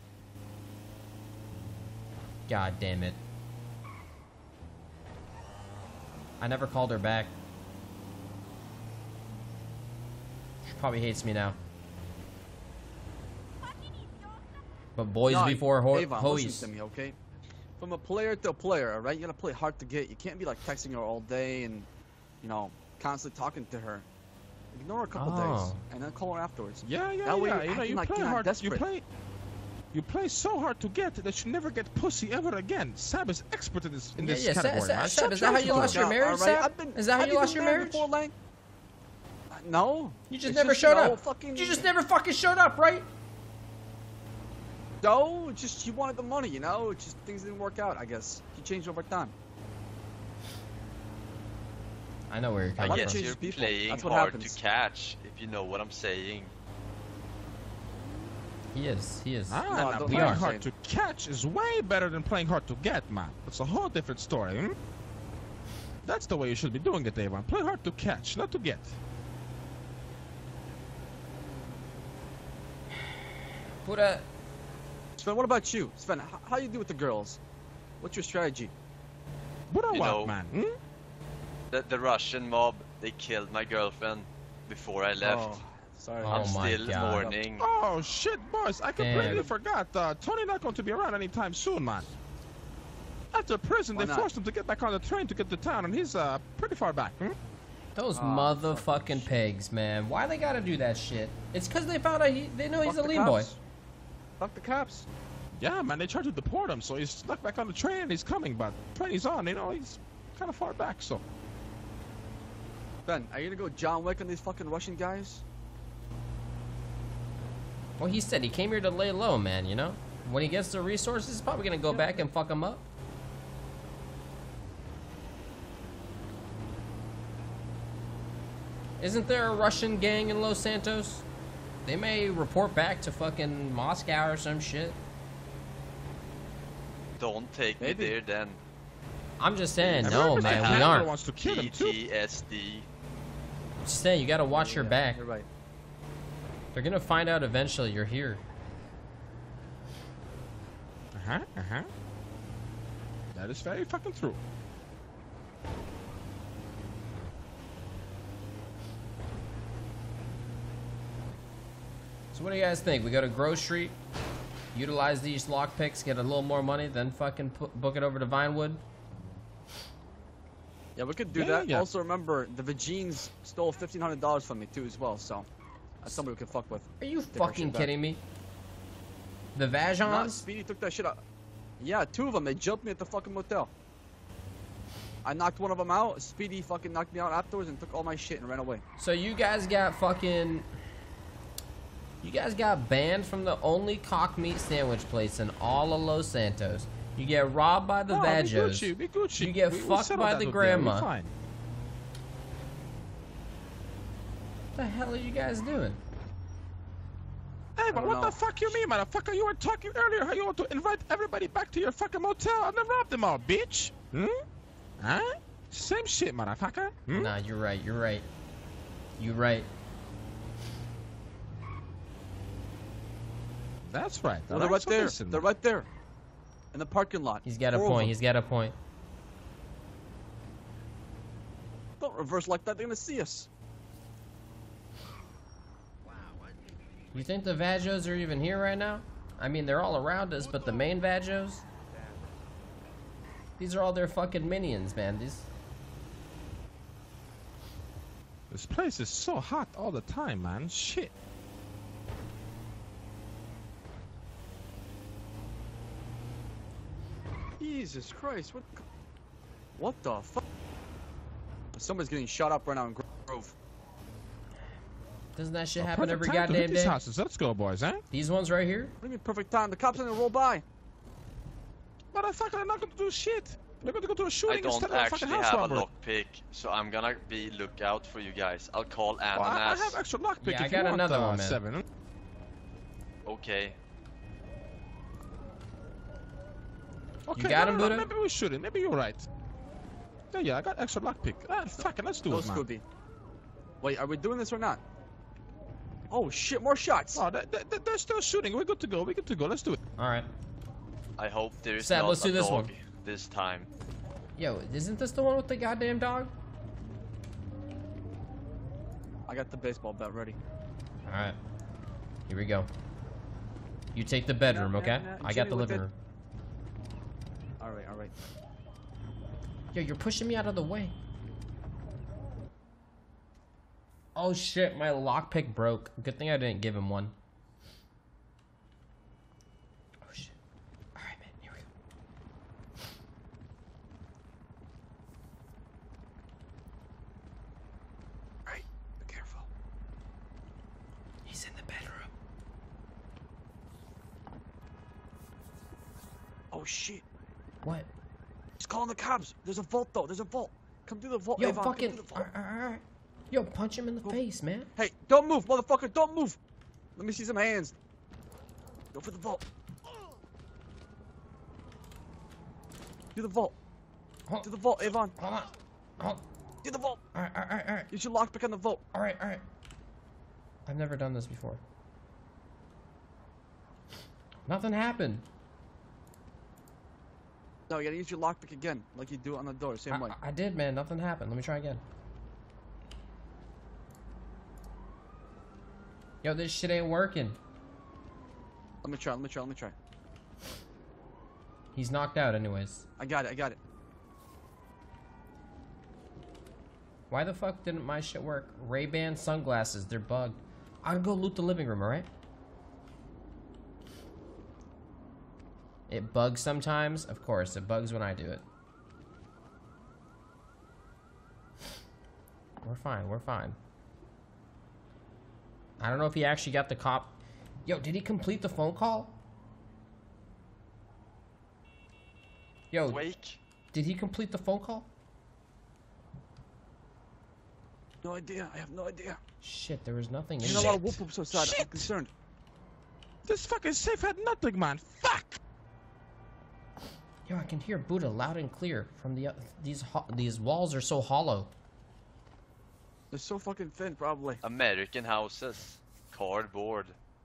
[SPEAKER 1] god damn it. I never called her back. She probably hates me now. But boys
[SPEAKER 11] No,
[SPEAKER 1] before ho
[SPEAKER 11] Avon,
[SPEAKER 1] hoes.
[SPEAKER 11] listen to me, okay? From a player to a player, all right? You gotta play hard to get. You can't be like texting her all day and, you know, constantly talking to her. Ignore her a couple
[SPEAKER 1] Oh.
[SPEAKER 11] days and then call her afterwards.
[SPEAKER 12] Yeah, yeah,
[SPEAKER 11] That way
[SPEAKER 12] yeah.
[SPEAKER 11] you're
[SPEAKER 12] You know,
[SPEAKER 11] acting
[SPEAKER 12] you
[SPEAKER 11] like
[SPEAKER 12] play
[SPEAKER 11] you're not
[SPEAKER 12] hard. You
[SPEAKER 11] desperate.
[SPEAKER 12] play. You play so hard to get that you never get pussy ever again. Sab is expert in this in
[SPEAKER 1] Yeah,
[SPEAKER 12] this
[SPEAKER 1] yeah, Sa-
[SPEAKER 12] category,
[SPEAKER 1] Sa-
[SPEAKER 12] man.
[SPEAKER 1] Sab,
[SPEAKER 12] Shut
[SPEAKER 1] is that how
[SPEAKER 12] your
[SPEAKER 1] you lost
[SPEAKER 12] fucking
[SPEAKER 1] your
[SPEAKER 12] mouth.
[SPEAKER 1] marriage,
[SPEAKER 11] All right,
[SPEAKER 1] Sab?
[SPEAKER 11] I've been-
[SPEAKER 1] Is that how
[SPEAKER 11] have
[SPEAKER 1] you
[SPEAKER 11] you
[SPEAKER 1] lost
[SPEAKER 11] been
[SPEAKER 1] your
[SPEAKER 11] married
[SPEAKER 1] marriage?
[SPEAKER 11] before, Lang? Uh, No.
[SPEAKER 1] You just
[SPEAKER 11] It's
[SPEAKER 1] never
[SPEAKER 11] just,
[SPEAKER 1] showed
[SPEAKER 11] you know,
[SPEAKER 1] up.
[SPEAKER 11] Fucking,
[SPEAKER 1] You just never fucking showed up, right?
[SPEAKER 11] No, it's just she wanted the money, you know? It's just things didn't work out, I guess. She changed over time.
[SPEAKER 1] I know where you're
[SPEAKER 4] I
[SPEAKER 1] coming
[SPEAKER 11] Money
[SPEAKER 4] guess
[SPEAKER 1] from.
[SPEAKER 11] changes
[SPEAKER 4] you're
[SPEAKER 11] people.
[SPEAKER 4] playing
[SPEAKER 11] That's what
[SPEAKER 4] hard
[SPEAKER 11] happens.
[SPEAKER 4] to catch, if you know what I'm saying.
[SPEAKER 1] He is. He is.
[SPEAKER 12] Ah,
[SPEAKER 11] No,
[SPEAKER 12] now
[SPEAKER 11] don't
[SPEAKER 12] playing
[SPEAKER 1] are.
[SPEAKER 12] hard to catch is way better than playing hard to get, man. It's a whole different story. Hmm? That's the way you should be doing it, Avon. Play hard to catch, not to get.
[SPEAKER 1] Put a.
[SPEAKER 11] Sven, what about you? Sven, how, how you do with the girls? What's your strategy?
[SPEAKER 12] What I
[SPEAKER 4] You
[SPEAKER 12] want,
[SPEAKER 4] know-
[SPEAKER 12] man. Hmm?
[SPEAKER 4] The, the Russian mob, they killed my girlfriend before I left.
[SPEAKER 11] Oh, sorry.
[SPEAKER 1] Oh
[SPEAKER 4] I'm
[SPEAKER 1] my
[SPEAKER 4] still
[SPEAKER 1] God.
[SPEAKER 4] mourning.
[SPEAKER 12] Oh shit, boys! I completely
[SPEAKER 1] Damn.
[SPEAKER 12] forgot. Uh, Tony not going to be around anytime soon, man. After prison,
[SPEAKER 11] Why
[SPEAKER 12] they
[SPEAKER 11] not?
[SPEAKER 12] forced him to get back on the train to get to town, and he's uh pretty far back. Hmm?
[SPEAKER 1] Those
[SPEAKER 11] Oh,
[SPEAKER 1] motherfucking pigs, man. Why they gotta do that shit? It's because they found out he, they know he's
[SPEAKER 11] Fuck
[SPEAKER 1] a
[SPEAKER 11] the
[SPEAKER 1] lean boy.
[SPEAKER 11] cops. Fuck the cops.
[SPEAKER 12] Yeah, man, they tried to deport him, so he's stuck back on the train and he's coming, but train is on, you know, he's kind of far back, so.
[SPEAKER 11] Ben, are you gonna go John Wick on these fucking Russian guys?
[SPEAKER 1] Well, he said he came here to lay low, man, you know? When he gets the resources, he's probably gonna go back and fuck them up. Isn't there a Russian gang in Los Santos? They may report back to fucking Moscow or some shit.
[SPEAKER 4] Don't take
[SPEAKER 11] Maybe.
[SPEAKER 4] me there then.
[SPEAKER 1] I'm just saying,
[SPEAKER 12] And
[SPEAKER 1] no,
[SPEAKER 12] remember
[SPEAKER 1] man,
[SPEAKER 12] that
[SPEAKER 1] we
[SPEAKER 12] Hitler
[SPEAKER 1] aren't.
[SPEAKER 12] wants to kill him too.
[SPEAKER 4] P T S D.
[SPEAKER 1] Just saying, you gotta watch your back.
[SPEAKER 11] You're right.
[SPEAKER 1] They're gonna find out eventually you're here.
[SPEAKER 12] Uh-huh, uh-huh. That is very fucking true.
[SPEAKER 1] So what do you guys think? We go to Grove Street, utilize these lockpicks, get a little more money, then fucking put, book it over to Vinewood?
[SPEAKER 11] Yeah, we could do
[SPEAKER 12] Yeah,
[SPEAKER 11] that.
[SPEAKER 12] yeah.
[SPEAKER 11] Also, remember, the Vagines stole fifteen hundred dollars from me, too, as well, so that's somebody we can fuck with.
[SPEAKER 1] Are you
[SPEAKER 11] Take our
[SPEAKER 1] fucking
[SPEAKER 11] shit back.
[SPEAKER 1] kidding me? The
[SPEAKER 11] Nah,
[SPEAKER 1] Vajons?
[SPEAKER 11] Speedy took that shit out. Yeah, two of them. They jumped me at the fucking motel. I knocked one of them out. Speedy fucking knocked me out afterwards and took all my shit and ran away.
[SPEAKER 1] So you guys got fucking... You guys got banned from the only cock meat sandwich place in all of Los Santos. You get robbed by the
[SPEAKER 12] Oh, we
[SPEAKER 1] Vajos.
[SPEAKER 12] Gucci, we Gucci.
[SPEAKER 1] You get
[SPEAKER 12] We- we
[SPEAKER 1] fucked
[SPEAKER 12] settled
[SPEAKER 1] by
[SPEAKER 12] that
[SPEAKER 1] the
[SPEAKER 12] with them, we're
[SPEAKER 1] grandma.
[SPEAKER 12] fine.
[SPEAKER 1] What the hell are you guys doing?
[SPEAKER 12] Hey, but
[SPEAKER 11] don't
[SPEAKER 12] what
[SPEAKER 11] know.
[SPEAKER 12] the fuck you mean, motherfucker? You were talking earlier how you want to invite everybody back to your fucking motel. I never robbed them all, bitch. Hmm? Huh? Same shit, motherfucker. Hmm?
[SPEAKER 1] Nah, you're right, you're right. You're right.
[SPEAKER 12] That's right.
[SPEAKER 11] Well,
[SPEAKER 12] all
[SPEAKER 11] they're
[SPEAKER 12] right,
[SPEAKER 11] right
[SPEAKER 12] so
[SPEAKER 11] there.
[SPEAKER 12] listen.
[SPEAKER 11] They're right there. In the parking lot.
[SPEAKER 1] He's got a
[SPEAKER 11] Four of
[SPEAKER 1] point,
[SPEAKER 11] them.
[SPEAKER 1] he's got a point.
[SPEAKER 11] Don't reverse like that. They're gonna see us.
[SPEAKER 1] You think the Vajos are even here right now? I mean, they're all around us, but the main Vajos? These are all their fucking minions, man. These...
[SPEAKER 12] This place is so hot all the time, man. Shit.
[SPEAKER 11] Jesus Christ. What What the fuck? Somebody's getting shot up right now in Grove.
[SPEAKER 1] Doesn't that shit
[SPEAKER 12] A
[SPEAKER 1] happen
[SPEAKER 12] perfect
[SPEAKER 1] every
[SPEAKER 12] time to hit
[SPEAKER 1] goddamn
[SPEAKER 12] these
[SPEAKER 1] day?
[SPEAKER 12] houses. Let's go, boys, huh?
[SPEAKER 1] These ones right here?
[SPEAKER 11] What do you mean perfect time? The cops are gonna roll by.
[SPEAKER 12] Motherfucker, I'm not gonna do shit. We're gonna go to a
[SPEAKER 4] I
[SPEAKER 12] shooting
[SPEAKER 4] don't
[SPEAKER 12] instead of a fucking
[SPEAKER 4] actually
[SPEAKER 12] house
[SPEAKER 4] have a
[SPEAKER 12] robbery.
[SPEAKER 4] lockpick, so I'm gonna be lookout for you guys. I'll call
[SPEAKER 12] Oh, I, I
[SPEAKER 4] Ananas.
[SPEAKER 12] have extra lockpick
[SPEAKER 1] Yeah, I
[SPEAKER 12] if
[SPEAKER 1] got
[SPEAKER 12] you want
[SPEAKER 1] another
[SPEAKER 12] uh,
[SPEAKER 1] one, man.
[SPEAKER 12] seven.
[SPEAKER 4] Okay.
[SPEAKER 12] Okay,
[SPEAKER 1] You got
[SPEAKER 12] no,
[SPEAKER 1] him,
[SPEAKER 12] no, no,
[SPEAKER 1] Buddha?
[SPEAKER 12] Maybe we shouldn't. Maybe you're right. Yeah, yeah, I got extra lockpick. Ah, fuck it, let's do
[SPEAKER 11] No,
[SPEAKER 12] it, man.
[SPEAKER 11] Scooby. Wait, are we doing this or not? Oh shit, more shots.
[SPEAKER 12] Oh, they, they, they're still shooting. We're good to go. We're good to go. Let's do it.
[SPEAKER 1] Alright.
[SPEAKER 4] I hope there is
[SPEAKER 1] Seb,
[SPEAKER 4] not
[SPEAKER 1] let's
[SPEAKER 4] a
[SPEAKER 1] do this
[SPEAKER 4] dog
[SPEAKER 1] one.
[SPEAKER 4] this time.
[SPEAKER 1] Yo, isn't this the one with the goddamn dog?
[SPEAKER 11] I got the baseball bat ready.
[SPEAKER 1] Alright. Here we go. You take the bedroom,
[SPEAKER 11] No, no,
[SPEAKER 1] okay?
[SPEAKER 11] no,
[SPEAKER 1] I got
[SPEAKER 11] Jimmy
[SPEAKER 1] the
[SPEAKER 11] with
[SPEAKER 1] living
[SPEAKER 11] it.
[SPEAKER 1] room.
[SPEAKER 11] Alright, alright.
[SPEAKER 1] Yo, you're pushing me out of the way. Oh shit, my lockpick broke. Good thing I didn't give him one. Oh shit. Alright, man, here we go.
[SPEAKER 11] Alright, be careful.
[SPEAKER 1] He's in the bedroom.
[SPEAKER 11] Oh shit.
[SPEAKER 1] What?
[SPEAKER 11] He's calling the cops. There's a vault though. There's a vault. Come through the vault.
[SPEAKER 1] Yo,
[SPEAKER 11] Avon, come
[SPEAKER 1] fucking.
[SPEAKER 11] through the vault.
[SPEAKER 1] Alright. Yo, punch him in the face, man.
[SPEAKER 11] Hey, don't move, motherfucker. Don't move. Let me see some hands. Go for the vault. Do the vault.
[SPEAKER 1] Hold,
[SPEAKER 11] Do the vault, Avon.
[SPEAKER 1] hold on. Hold.
[SPEAKER 11] Do the vault.
[SPEAKER 1] Alright, alright, alright.
[SPEAKER 11] Use your lockpick on the vault.
[SPEAKER 1] Alright, alright. I've never done this before. Nothing happened.
[SPEAKER 11] No, you gotta use your lockpick again, like you do on the door, same
[SPEAKER 1] I,
[SPEAKER 11] way.
[SPEAKER 1] I did, man. Nothing happened. Let me try again. Yo, this shit ain't working.
[SPEAKER 11] Let me try, let me try, let me try.
[SPEAKER 1] He's knocked out anyways.
[SPEAKER 11] I got it, I got it.
[SPEAKER 1] Why the fuck didn't my shit work? Ray-Ban sunglasses, they're bugged. I'll go loot the living room, alright? It bugs sometimes. Of course, it bugs when I do it. We're fine. We're fine. I don't know if he actually got the cop. Yo, did he complete the phone call? Yo,
[SPEAKER 4] Wake.
[SPEAKER 1] Did he complete the phone call?
[SPEAKER 11] No idea. I have no idea.
[SPEAKER 1] Shit, there was nothing in
[SPEAKER 11] You
[SPEAKER 1] there.
[SPEAKER 11] know what? Whoop whoop so sad.
[SPEAKER 12] Shit.
[SPEAKER 11] I'm concerned.
[SPEAKER 12] This fucking safe had nothing, man. Fuck!
[SPEAKER 1] Yo, I can hear Buddha loud and clear from the oth- these ho these walls are so hollow.
[SPEAKER 11] They're so fucking thin, probably.
[SPEAKER 4] American houses. Cardboard.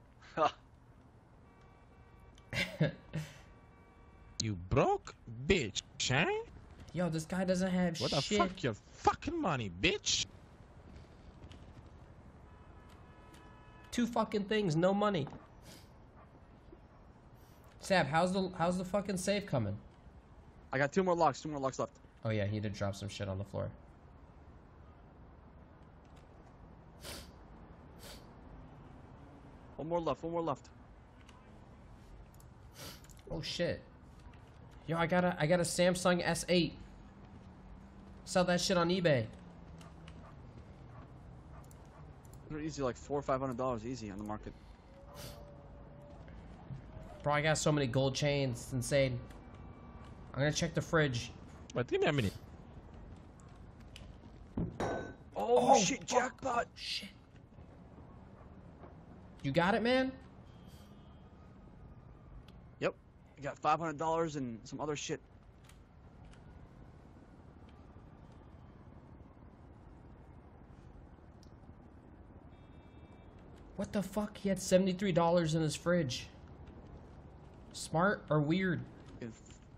[SPEAKER 12] You broke, bitch, eh?
[SPEAKER 1] Yo, this guy doesn't have
[SPEAKER 12] What
[SPEAKER 1] shit.
[SPEAKER 12] the fuck your fucking money, bitch?
[SPEAKER 1] Two fucking things, no money. Sab, how's the how's the fucking safe coming?
[SPEAKER 11] I got two more locks. Two more locks left.
[SPEAKER 1] Oh yeah, he did drop some shit on the floor.
[SPEAKER 11] One more left. One more left.
[SPEAKER 1] Oh shit. Yo, I got a I got a Samsung S eight. Sell that shit on eBay.
[SPEAKER 11] They're easy, like four or five hundred dollars easy on the market.
[SPEAKER 1] Bro, I got so many gold chains. It's insane. I'm gonna check the fridge.
[SPEAKER 12] Wait, give me a minute.
[SPEAKER 11] Oh,
[SPEAKER 1] Oh,
[SPEAKER 11] shit, jackpot!
[SPEAKER 1] Shit. You got it, man?
[SPEAKER 11] Yep. I got five hundred dollars and some other shit.
[SPEAKER 1] What the fuck? He had seventy-three dollars in his fridge. Smart or weird?
[SPEAKER 11] If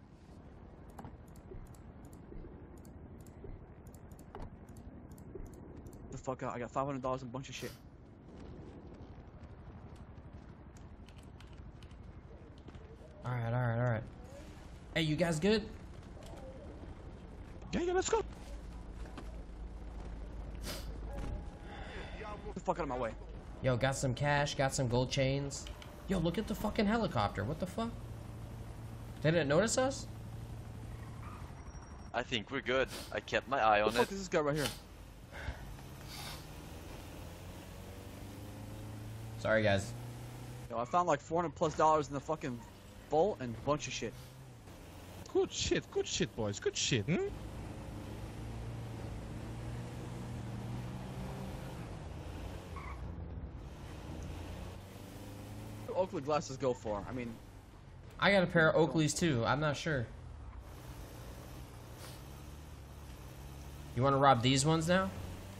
[SPEAKER 11] the fuck out. I got five hundred dollars and a bunch of shit.
[SPEAKER 1] Alright, alright, alright. Hey, you guys good?
[SPEAKER 12] Yeah, yeah, let's go.
[SPEAKER 11] Get the fuck out of my way.
[SPEAKER 1] Yo, got some cash, got some gold chains. Yo, look at the fucking helicopter. What the fuck? They didn't notice us?
[SPEAKER 4] I think we're good. I kept my eye
[SPEAKER 11] What
[SPEAKER 4] on
[SPEAKER 11] the fuck
[SPEAKER 4] it.
[SPEAKER 11] is this guy right here?
[SPEAKER 1] Sorry, guys.
[SPEAKER 11] Yo, I found like four hundred plus dollars in the fucking vault and a bunch of shit.
[SPEAKER 12] Good shit, good shit, boys. Good shit, hmm?
[SPEAKER 11] What do Oakley glasses go for? I mean,
[SPEAKER 1] I got a pair of Oakleys too. I'm not sure. You want to rob these ones now?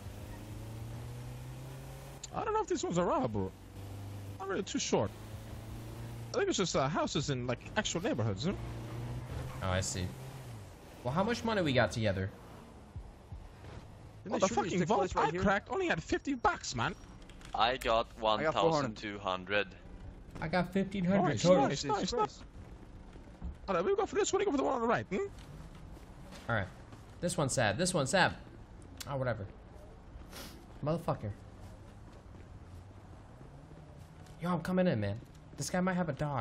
[SPEAKER 12] I don't know if these ones are robbable. Not really too short. I think it's just uh, houses in like actual neighborhoods. Huh?
[SPEAKER 1] Oh, I see. Well, how much money we got together?
[SPEAKER 11] didn't
[SPEAKER 12] Well,
[SPEAKER 11] they
[SPEAKER 12] the
[SPEAKER 11] shoot me
[SPEAKER 12] fucking
[SPEAKER 11] stick
[SPEAKER 12] vault
[SPEAKER 11] place right
[SPEAKER 12] I
[SPEAKER 11] here?
[SPEAKER 12] cracked only had fifty bucks, man.
[SPEAKER 4] I got one
[SPEAKER 11] got four
[SPEAKER 4] thousand
[SPEAKER 11] hundred.
[SPEAKER 4] two hundred.
[SPEAKER 1] I got fifteen hundred
[SPEAKER 12] Nice,
[SPEAKER 1] total.
[SPEAKER 12] nice,
[SPEAKER 11] Jesus
[SPEAKER 12] nice,
[SPEAKER 11] Christ.
[SPEAKER 12] nice. Alright, we go for this one, we go for the one on the right, hmm?
[SPEAKER 1] All right. This one's sad. This one's sad. Oh, whatever. Motherfucker. Yo, I'm coming in, man. This guy might have a dog.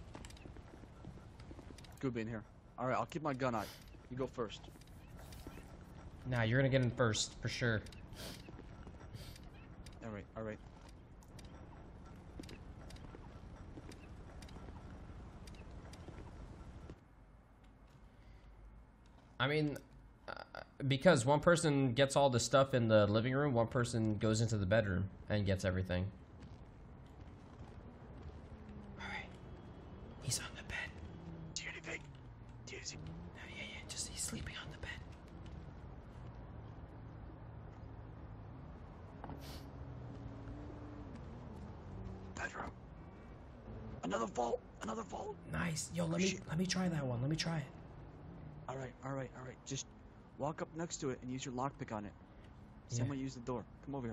[SPEAKER 11] Good being here. All right, I'll keep my gun out. You go first.
[SPEAKER 1] Nah, you're gonna get in first for sure.
[SPEAKER 11] All right, all right.
[SPEAKER 1] I mean, uh, because one person gets all the stuff in the living room, one person goes into the bedroom and gets everything. All right. He's on the bed.
[SPEAKER 11] Do you anything? Do you see?
[SPEAKER 1] No, yeah, yeah. Just he's sleeping on the bed.
[SPEAKER 11] Bedroom. Another vault. Another vault.
[SPEAKER 1] Nice. Yo, let
[SPEAKER 11] Oh,
[SPEAKER 1] me
[SPEAKER 11] shit.
[SPEAKER 1] let me try that one. Let me try it.
[SPEAKER 11] All right, all right, all right. Just walk up next to it and use your lockpick on it.
[SPEAKER 1] Yeah.
[SPEAKER 11] Someone use the door. Come over here.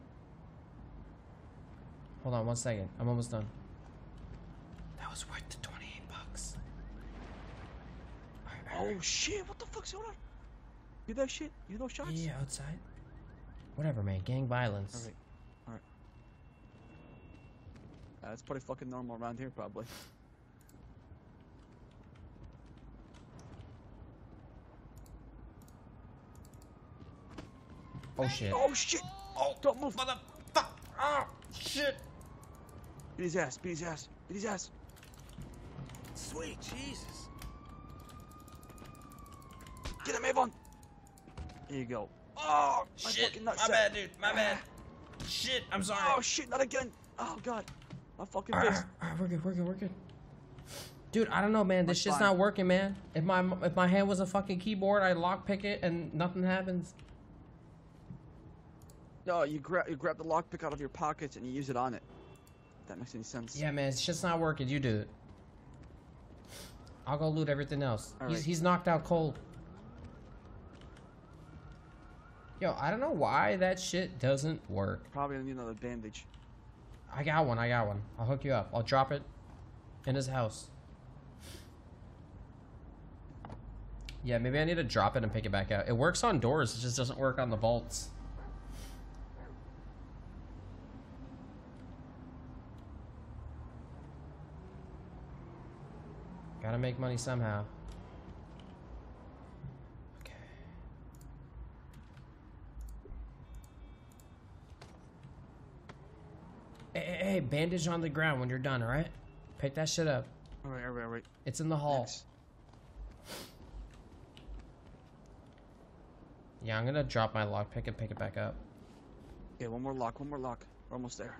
[SPEAKER 1] Hold on one second. I'm almost done. That was worth the twenty-eight bucks.
[SPEAKER 11] Oh shit! What the fuck's going on? You that shit? You those shots?
[SPEAKER 1] Yeah, outside. Whatever, man. Gang violence.
[SPEAKER 11] All right, all right. Uh, that's pretty fucking normal around here, probably.
[SPEAKER 1] Oh shit.
[SPEAKER 11] Oh shit! Oh, don't move!
[SPEAKER 1] Motherfuck! Oh shit!
[SPEAKER 11] Beat his ass! Beat his ass! Beat his ass!
[SPEAKER 15] Sweet Jesus.
[SPEAKER 11] Get him, Avon! There you go. Oh, my
[SPEAKER 1] Shit!
[SPEAKER 11] fucking
[SPEAKER 1] My
[SPEAKER 11] nutsack.
[SPEAKER 1] bad, dude. My bad. Shit! I'm sorry.
[SPEAKER 11] Oh shit! Not again! Oh god! My fucking
[SPEAKER 1] Alright,
[SPEAKER 11] fist.
[SPEAKER 1] alright, we're good. We're good. We're good. Dude, I don't know, man. This
[SPEAKER 11] That's
[SPEAKER 1] shit's
[SPEAKER 11] fine.
[SPEAKER 1] not working, man. If my if my hand was a fucking keyboard, I'd lockpick it and nothing happens.
[SPEAKER 11] No, you grab you grab the lockpick out of your pockets and you use it on it. If that makes any sense.
[SPEAKER 1] Yeah, man. It's just not working. You do it. I'll go loot everything else.
[SPEAKER 11] All
[SPEAKER 1] He's
[SPEAKER 11] right.
[SPEAKER 1] he's knocked out cold. Yo, I don't know why that shit doesn't work.
[SPEAKER 11] Probably gonna need another bandage.
[SPEAKER 1] I got one. I got one. I'll hook you up. I'll drop it in his house. Yeah, maybe I need to drop it and pick it back out. It works on doors. It just doesn't work on the vaults. Gotta make money somehow. Okay. Hey, hey, hey, bandage on the ground when you're done, alright? Pick that shit up.
[SPEAKER 11] Alright, alright, alright.
[SPEAKER 1] It's in the hall.
[SPEAKER 11] Thanks.
[SPEAKER 1] Yeah, I'm gonna drop my lockpick and pick it back up.
[SPEAKER 11] Okay, one more lock, one more lock. We're almost there.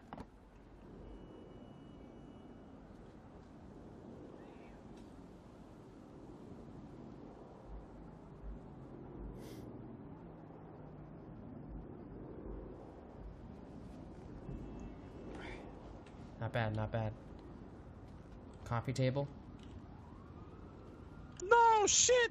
[SPEAKER 1] Not bad, not bad. Coffee table.
[SPEAKER 12] No shit.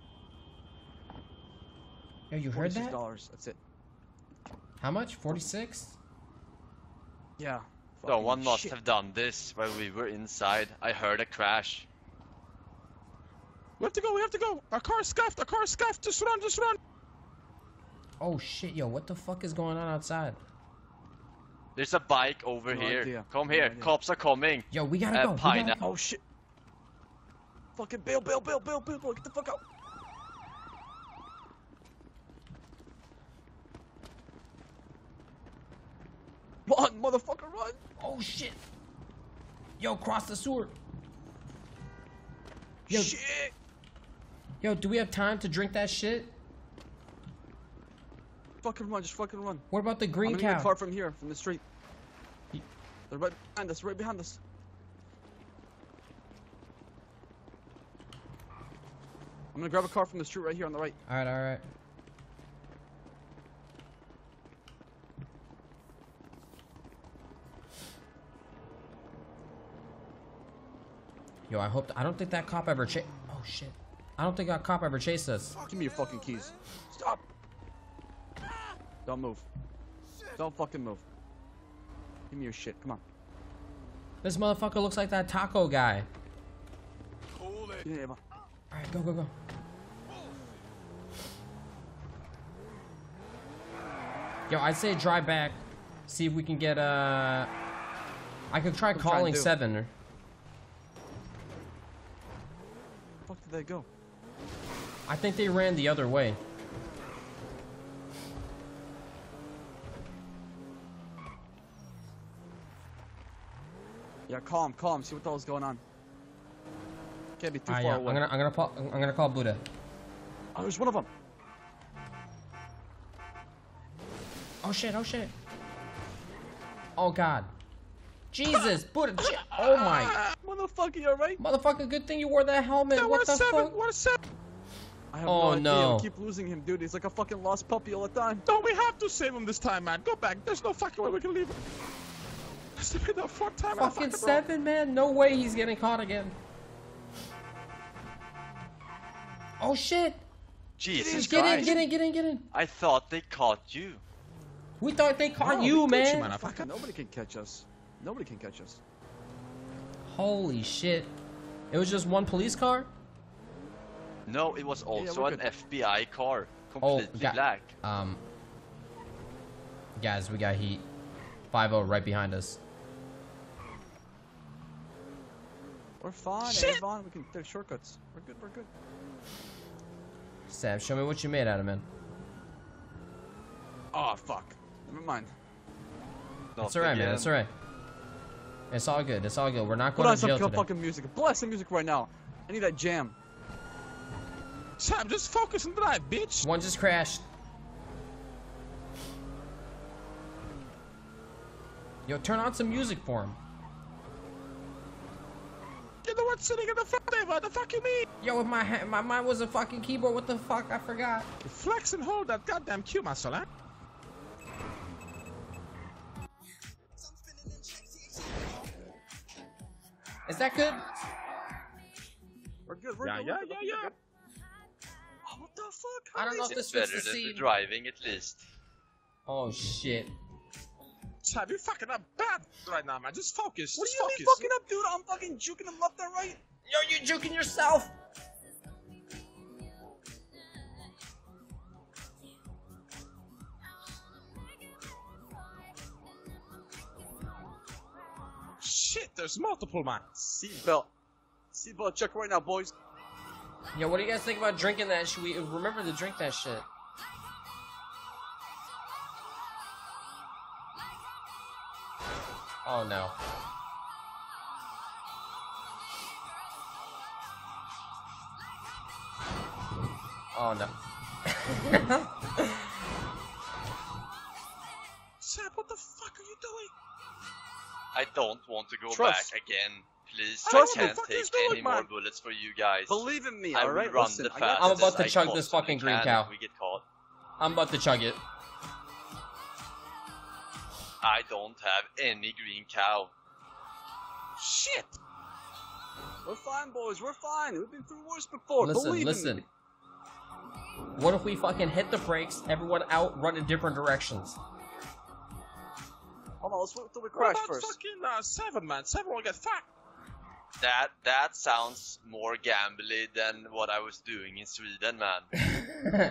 [SPEAKER 1] Yo, you heard
[SPEAKER 11] forty-six
[SPEAKER 1] that?
[SPEAKER 11] dollars. That's it.
[SPEAKER 1] How much? forty-six?
[SPEAKER 11] Yeah.
[SPEAKER 4] No
[SPEAKER 11] Fucking
[SPEAKER 4] one must
[SPEAKER 11] shit.
[SPEAKER 4] have done this while we were inside. I heard a crash.
[SPEAKER 12] We have to go. We have to go. Our car's scuffed. Our car's scuffed. Just run. Just run.
[SPEAKER 1] Oh shit, yo, what the fuck is going on outside?
[SPEAKER 4] There's a bike over
[SPEAKER 11] No
[SPEAKER 4] here.
[SPEAKER 11] idea.
[SPEAKER 4] Come
[SPEAKER 11] No
[SPEAKER 4] here.
[SPEAKER 11] idea.
[SPEAKER 4] Cops are coming.
[SPEAKER 1] Yo, we gotta
[SPEAKER 4] Uh,
[SPEAKER 1] go. We
[SPEAKER 4] Pine-
[SPEAKER 1] gotta go.
[SPEAKER 11] Oh shit. Fucking Bill, Bill, Bill, Bill, Bill, Bill, get the fuck out. Run, motherfucker, run.
[SPEAKER 1] Oh shit. Yo, cross the sewer. Yo,
[SPEAKER 11] Shit.
[SPEAKER 1] yo, do we have time to drink that shit?
[SPEAKER 11] Fucking run, just fucking run.
[SPEAKER 1] What about the green
[SPEAKER 11] I'm gonna get a
[SPEAKER 1] cow?
[SPEAKER 11] car from here, from the street. They're right behind us, right behind us. I'm gonna grab a car from the street right here on the right.
[SPEAKER 1] Alright, alright. Yo, I hope. I don't think that cop ever chased. Oh shit. I don't think that cop ever chased us.
[SPEAKER 11] Give me your fucking keys. Stop. Don't move. Don't fucking move. Give me your shit. Come on.
[SPEAKER 1] This motherfucker looks like that taco guy.
[SPEAKER 11] Get in, Ava.
[SPEAKER 1] Alright, go, go, go. Yo, I'd say drive back. See if we can get, uh... I could try
[SPEAKER 11] What are you trying
[SPEAKER 1] calling
[SPEAKER 11] to do?
[SPEAKER 1] seven. Or...
[SPEAKER 11] Where the fuck did they go?
[SPEAKER 1] I think they ran the other way.
[SPEAKER 11] Yeah, call him, call him. See what the hell's going on. Can't be too
[SPEAKER 1] Ah,
[SPEAKER 11] far
[SPEAKER 1] yeah.
[SPEAKER 11] away.
[SPEAKER 1] I'm gonna, I'm gonna, call, I'm gonna call Buddha.
[SPEAKER 11] Oh, there's one of them.
[SPEAKER 1] Oh shit! Oh shit! Oh god! Jesus, Buddha! J- oh my!
[SPEAKER 11] Motherfucker, you alright?
[SPEAKER 1] Motherfucker, good thing you wore that helmet.
[SPEAKER 12] Yeah,
[SPEAKER 1] what
[SPEAKER 12] what
[SPEAKER 1] the
[SPEAKER 12] a seven.
[SPEAKER 1] fuck?
[SPEAKER 12] What a seven.
[SPEAKER 11] I have
[SPEAKER 1] Oh,
[SPEAKER 11] no idea.
[SPEAKER 1] no.
[SPEAKER 11] We keep losing him, dude. He's like a fucking lost puppy all the time.
[SPEAKER 12] No, we have to save him this time, man. Go back. There's no fucking way we can leave him. This will be the fourth time. in a
[SPEAKER 1] Fucking
[SPEAKER 12] bro.
[SPEAKER 1] seven, man! No way he's getting caught again. Oh shit!
[SPEAKER 4] Jesus
[SPEAKER 1] Get in,
[SPEAKER 4] Christ.
[SPEAKER 1] get in, get in, get in!
[SPEAKER 4] I thought they caught you.
[SPEAKER 1] We thought they caught
[SPEAKER 11] No,
[SPEAKER 1] you,
[SPEAKER 11] we got
[SPEAKER 1] man.
[SPEAKER 11] Fucking nobody can catch us. Nobody can catch us.
[SPEAKER 1] Holy shit! It was just one police car.
[SPEAKER 4] No, it was also
[SPEAKER 11] we're
[SPEAKER 4] an
[SPEAKER 11] good.
[SPEAKER 4] F B I car.
[SPEAKER 1] Oh,
[SPEAKER 4] Completely
[SPEAKER 1] ga-
[SPEAKER 4] black.
[SPEAKER 1] Um, guys, we got heat. five oh right behind us.
[SPEAKER 11] We're fine,
[SPEAKER 12] Shit.
[SPEAKER 11] Avon. We can take shortcuts. We're good, we're good.
[SPEAKER 1] Sam, show me what you made out of, man.
[SPEAKER 11] Oh fuck. Never mind.
[SPEAKER 1] It's alright, man. It's alright. It's all good. It's all good. We're not
[SPEAKER 11] Put
[SPEAKER 1] going
[SPEAKER 11] on
[SPEAKER 1] to
[SPEAKER 11] some
[SPEAKER 1] jail
[SPEAKER 11] good
[SPEAKER 1] today.
[SPEAKER 11] fucking music. Blast the music right now. I need that jam.
[SPEAKER 12] Sam, just focus and drive, bitch.
[SPEAKER 1] One just crashed. Yo, turn on some music for him.
[SPEAKER 12] You're the one sitting in the front there. What the fuck you mean?
[SPEAKER 1] Yo, if my ha my mind was a fucking keyboard, what the fuck? I forgot.
[SPEAKER 12] Flex and hold that goddamn Q muscle, huh?
[SPEAKER 1] Is that good?
[SPEAKER 11] We're good. We're
[SPEAKER 12] Yeah,
[SPEAKER 11] good.
[SPEAKER 12] yeah,
[SPEAKER 11] we're good,
[SPEAKER 12] yeah,
[SPEAKER 11] we're
[SPEAKER 12] yeah.
[SPEAKER 11] good. Oh, what the fuck?
[SPEAKER 1] I don't know if
[SPEAKER 4] It's
[SPEAKER 1] this fits
[SPEAKER 4] better
[SPEAKER 1] the
[SPEAKER 4] than the
[SPEAKER 1] scene.
[SPEAKER 4] driving at least.
[SPEAKER 1] Oh shit.
[SPEAKER 12] Sam, you're fucking up bad right now, man. Just focus.
[SPEAKER 11] What do
[SPEAKER 12] just
[SPEAKER 11] you
[SPEAKER 12] focus.
[SPEAKER 11] mean fucking up, dude? I'm fucking juking him left and right.
[SPEAKER 1] Yo, you're juking yourself.
[SPEAKER 12] Shit, there's multiple, man.
[SPEAKER 11] Seatbelt. Seatbelt check right now, boys.
[SPEAKER 1] Yo, what do you guys think about drinking that? Should we remember to drink that shit? Oh no. Oh no.
[SPEAKER 12] Sam, what the fuck are you doing?
[SPEAKER 4] I don't want to go
[SPEAKER 11] Trust.
[SPEAKER 4] back again. Please,
[SPEAKER 11] Trust
[SPEAKER 4] I
[SPEAKER 11] me.
[SPEAKER 4] can't
[SPEAKER 12] Fuck
[SPEAKER 4] take
[SPEAKER 12] is doing,
[SPEAKER 4] any more
[SPEAKER 12] man?
[SPEAKER 4] bullets for you guys.
[SPEAKER 11] Believe in me,
[SPEAKER 4] I will
[SPEAKER 11] alright?
[SPEAKER 4] run
[SPEAKER 11] Listen,
[SPEAKER 4] the
[SPEAKER 11] I got
[SPEAKER 4] fastest
[SPEAKER 1] I'm about to
[SPEAKER 4] I
[SPEAKER 1] chug this
[SPEAKER 4] possibly
[SPEAKER 1] fucking green
[SPEAKER 4] can
[SPEAKER 1] cow.
[SPEAKER 4] if we get caught.
[SPEAKER 1] I'm about to chug it.
[SPEAKER 4] I don't have any green cow.
[SPEAKER 12] Shit.
[SPEAKER 11] We're fine, boys. We're fine. We've been through worse before.
[SPEAKER 1] Listen,
[SPEAKER 11] Believe in
[SPEAKER 1] listen.
[SPEAKER 11] me.
[SPEAKER 1] What if we fucking hit the brakes, everyone out, run in different directions?
[SPEAKER 11] Hold on, let's wait until we
[SPEAKER 12] What
[SPEAKER 11] crash
[SPEAKER 12] about
[SPEAKER 11] first.
[SPEAKER 12] fucking uh, seven, man? Seven will get fucked.
[SPEAKER 4] That that sounds more gambly than what I was doing in Sweden, man.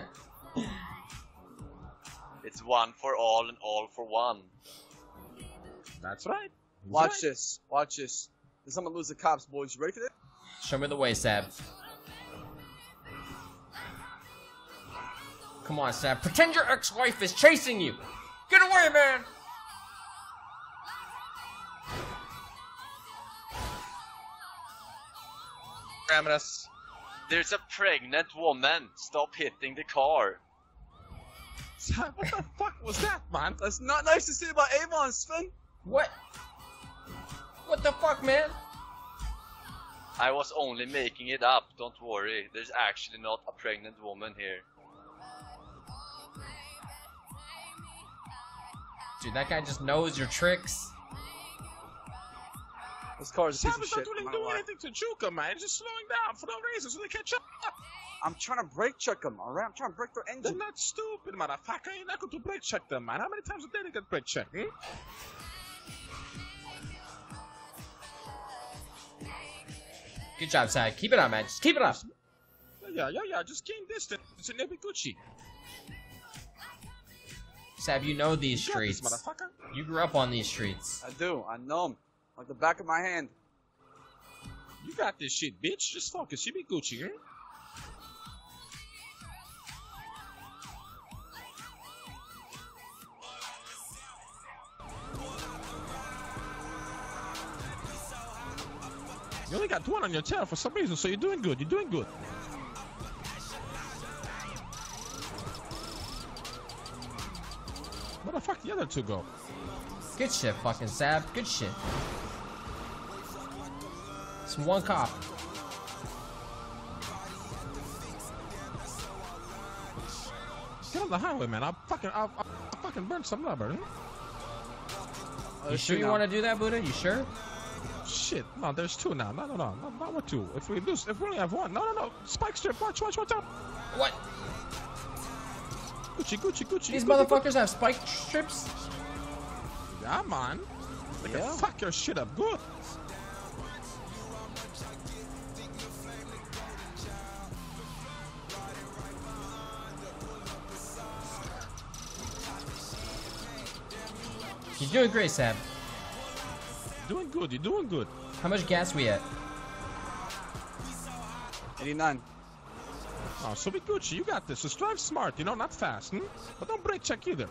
[SPEAKER 4] It's one for all and all for one.
[SPEAKER 12] That's right. He's
[SPEAKER 11] Watch
[SPEAKER 12] right.
[SPEAKER 11] this. Watch this. There's someone lose the cops, boys. You ready for this?
[SPEAKER 1] Show me the way, Sab. Come on, Sab. Pretend your ex-wife is chasing you. Get away, man.
[SPEAKER 4] Cameras. There's a pregnant woman. Stop hitting the car.
[SPEAKER 12] Sam, what the fuck was that, man?
[SPEAKER 11] That's not nice to say about Avon, Sven.
[SPEAKER 1] What? What the fuck, man?
[SPEAKER 4] I was only making it up. Don't worry. There's actually not a pregnant woman here.
[SPEAKER 1] Dude, that guy just knows your tricks.
[SPEAKER 11] This car is a
[SPEAKER 12] Sam
[SPEAKER 11] piece of
[SPEAKER 12] is not
[SPEAKER 11] shit.
[SPEAKER 12] really
[SPEAKER 11] I'm not
[SPEAKER 12] doing
[SPEAKER 11] gonna lie.
[SPEAKER 12] anything to juke him, man. He's just slowing down for no reason so they catch up.
[SPEAKER 11] I'm trying to brake check them, alright? I'm trying to brake their
[SPEAKER 12] They're
[SPEAKER 11] engine.
[SPEAKER 12] not stupid, motherfucker. You're not going to brake check them, man. How many times a day they get brake checked, hmm?
[SPEAKER 1] Good job, Sab. Keep it up, man. Just keep it up.
[SPEAKER 12] Yeah, yeah, yeah. Just gain distance and they'll be Gucci.
[SPEAKER 1] Sab, you know these
[SPEAKER 12] You got this,
[SPEAKER 1] streets.
[SPEAKER 12] motherfucker.
[SPEAKER 1] You grew up on these streets.
[SPEAKER 11] I do. I know them. Like the back of my hand.
[SPEAKER 12] You got this shit, bitch. Just focus. You be Gucci, hmm? You only got one on your tail for some reason, so you're doing good. You're doing good. Where the fuck the other two go?
[SPEAKER 1] Good shit, fucking Sab. Good shit. It's one cop.
[SPEAKER 12] Get on the highway, man. I'll fucking, I'll, I'll fucking burn some rubber. Hmm?
[SPEAKER 1] You sure you want to do that, Buddha? You sure?
[SPEAKER 12] Shit, no, there's two now. No, no, no, no, not with two. If we lose, if we only have one, no, no, no. Spike strip, watch, watch, watch out.
[SPEAKER 1] What?
[SPEAKER 12] Gucci, Gucci, Gucci.
[SPEAKER 1] These
[SPEAKER 12] Gucci,
[SPEAKER 1] motherfuckers have spike strips?
[SPEAKER 12] Gucci. Yeah, man. They can
[SPEAKER 11] Yeah.
[SPEAKER 12] fuck your shit up good.
[SPEAKER 1] You're doing great, Sab.
[SPEAKER 12] Doing good, you're doing good.
[SPEAKER 1] How much gas we at?
[SPEAKER 11] eighty-nine.
[SPEAKER 12] Oh, so be Gucci, you got this. Just drive smart, you know, not fast, hmm? But don't brake check either.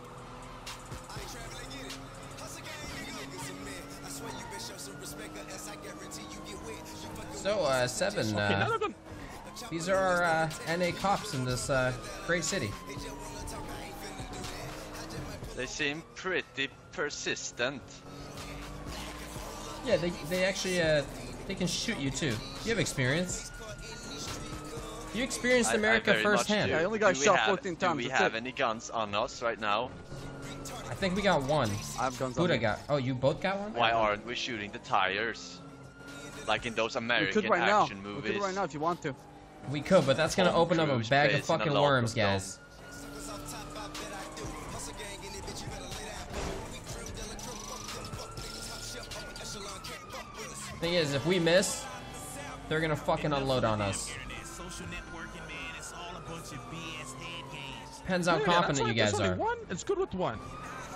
[SPEAKER 1] So, uh, Seven,
[SPEAKER 12] Okay, now
[SPEAKER 1] uh,
[SPEAKER 12] they're gonna-
[SPEAKER 1] these are our uh, N A cops in this uh, great city.
[SPEAKER 4] They seem pretty persistent.
[SPEAKER 1] Yeah, they, they actually, uh, they can shoot you too. You have experience. You experienced
[SPEAKER 4] I- I
[SPEAKER 1] America
[SPEAKER 4] very much
[SPEAKER 1] firsthand.
[SPEAKER 4] do.
[SPEAKER 11] I only got
[SPEAKER 4] Do we
[SPEAKER 11] shot
[SPEAKER 4] have-
[SPEAKER 11] fourteen times,
[SPEAKER 4] Do we
[SPEAKER 11] that's
[SPEAKER 4] have
[SPEAKER 11] it.
[SPEAKER 4] any guns on us right now?
[SPEAKER 1] I think we got one.
[SPEAKER 11] I have guns on
[SPEAKER 1] Buddha
[SPEAKER 11] me.
[SPEAKER 1] got. Oh, you both got one?
[SPEAKER 4] Why aren't we shooting the tires? Like in those
[SPEAKER 11] We
[SPEAKER 4] American
[SPEAKER 11] could right now.
[SPEAKER 4] action
[SPEAKER 11] We
[SPEAKER 4] movies.
[SPEAKER 11] could right now if you want to.
[SPEAKER 1] We could, but that's gonna
[SPEAKER 4] Tom
[SPEAKER 1] open up a
[SPEAKER 4] Cruise
[SPEAKER 1] bag of
[SPEAKER 4] plays in a
[SPEAKER 1] fucking
[SPEAKER 4] lot
[SPEAKER 1] worms,
[SPEAKER 4] of them.
[SPEAKER 1] guys. Thing is, if we miss, they're gonna fucking unload on us. Depends how
[SPEAKER 12] Yeah, yeah, that's
[SPEAKER 1] confident
[SPEAKER 12] why
[SPEAKER 1] you
[SPEAKER 12] if there's
[SPEAKER 1] guys
[SPEAKER 12] only
[SPEAKER 1] are.
[SPEAKER 12] One, it's good with one.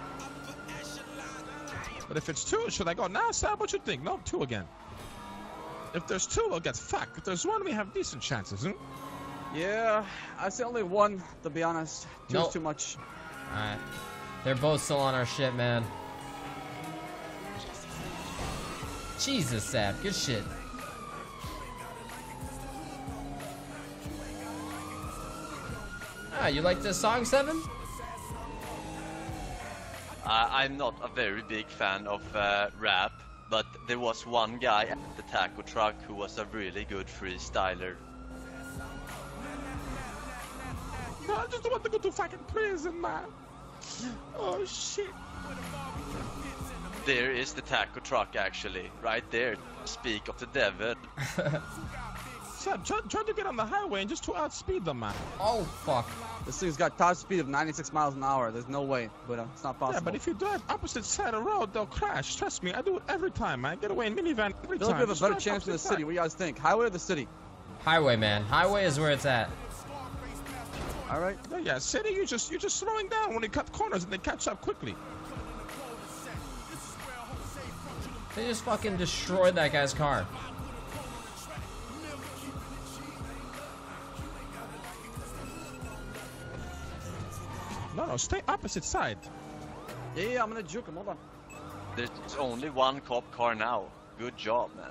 [SPEAKER 12] But if it's two, should I go now, Sam? What you think? No, two again. If there's two, we'll get fucked. If there's one, we have decent chances, hmm?
[SPEAKER 11] Yeah, I say only one, to be honest. Two
[SPEAKER 1] Nope.
[SPEAKER 11] is too much.
[SPEAKER 1] Alright. They're both still on our shit, man. Jesus, Sap. Good shit. Ah, you like this song, Seven?
[SPEAKER 4] Uh, I'm not a very big fan of uh, rap, but there was one guy at the taco truck who was a really good freestyler.
[SPEAKER 12] No, I just want to go to fucking prison, man. Oh, shit.
[SPEAKER 4] There is the taco truck, actually, right there. Speak of the devil.
[SPEAKER 12] Sam, try, try to get on the highway and just to outspeed them, man.
[SPEAKER 1] Oh, fuck.
[SPEAKER 11] This thing's got top speed of ninety-six miles an hour. There's no way, but uh, it's not possible.
[SPEAKER 12] Yeah, but if you drive opposite side of the road, they'll crash. Trust me, I do it every time, man. Get away in minivan every
[SPEAKER 11] They'll
[SPEAKER 12] time.
[SPEAKER 11] give a
[SPEAKER 12] Just
[SPEAKER 11] better
[SPEAKER 12] drive
[SPEAKER 11] chance in the
[SPEAKER 12] opposite
[SPEAKER 11] city.
[SPEAKER 12] side.
[SPEAKER 11] What do you guys think? Highway or the city?
[SPEAKER 1] Highway, man. Highway is where it's at.
[SPEAKER 11] All right.
[SPEAKER 12] Yeah, yeah, city, you just you're just slowing down when they cut corners and they catch up quickly.
[SPEAKER 1] They just fucking destroyed that guy's car.
[SPEAKER 12] No, no, stay opposite side.
[SPEAKER 11] Yeah, yeah, I'm gonna juke him. Hold on.
[SPEAKER 4] There's only one cop car now. Good job, man.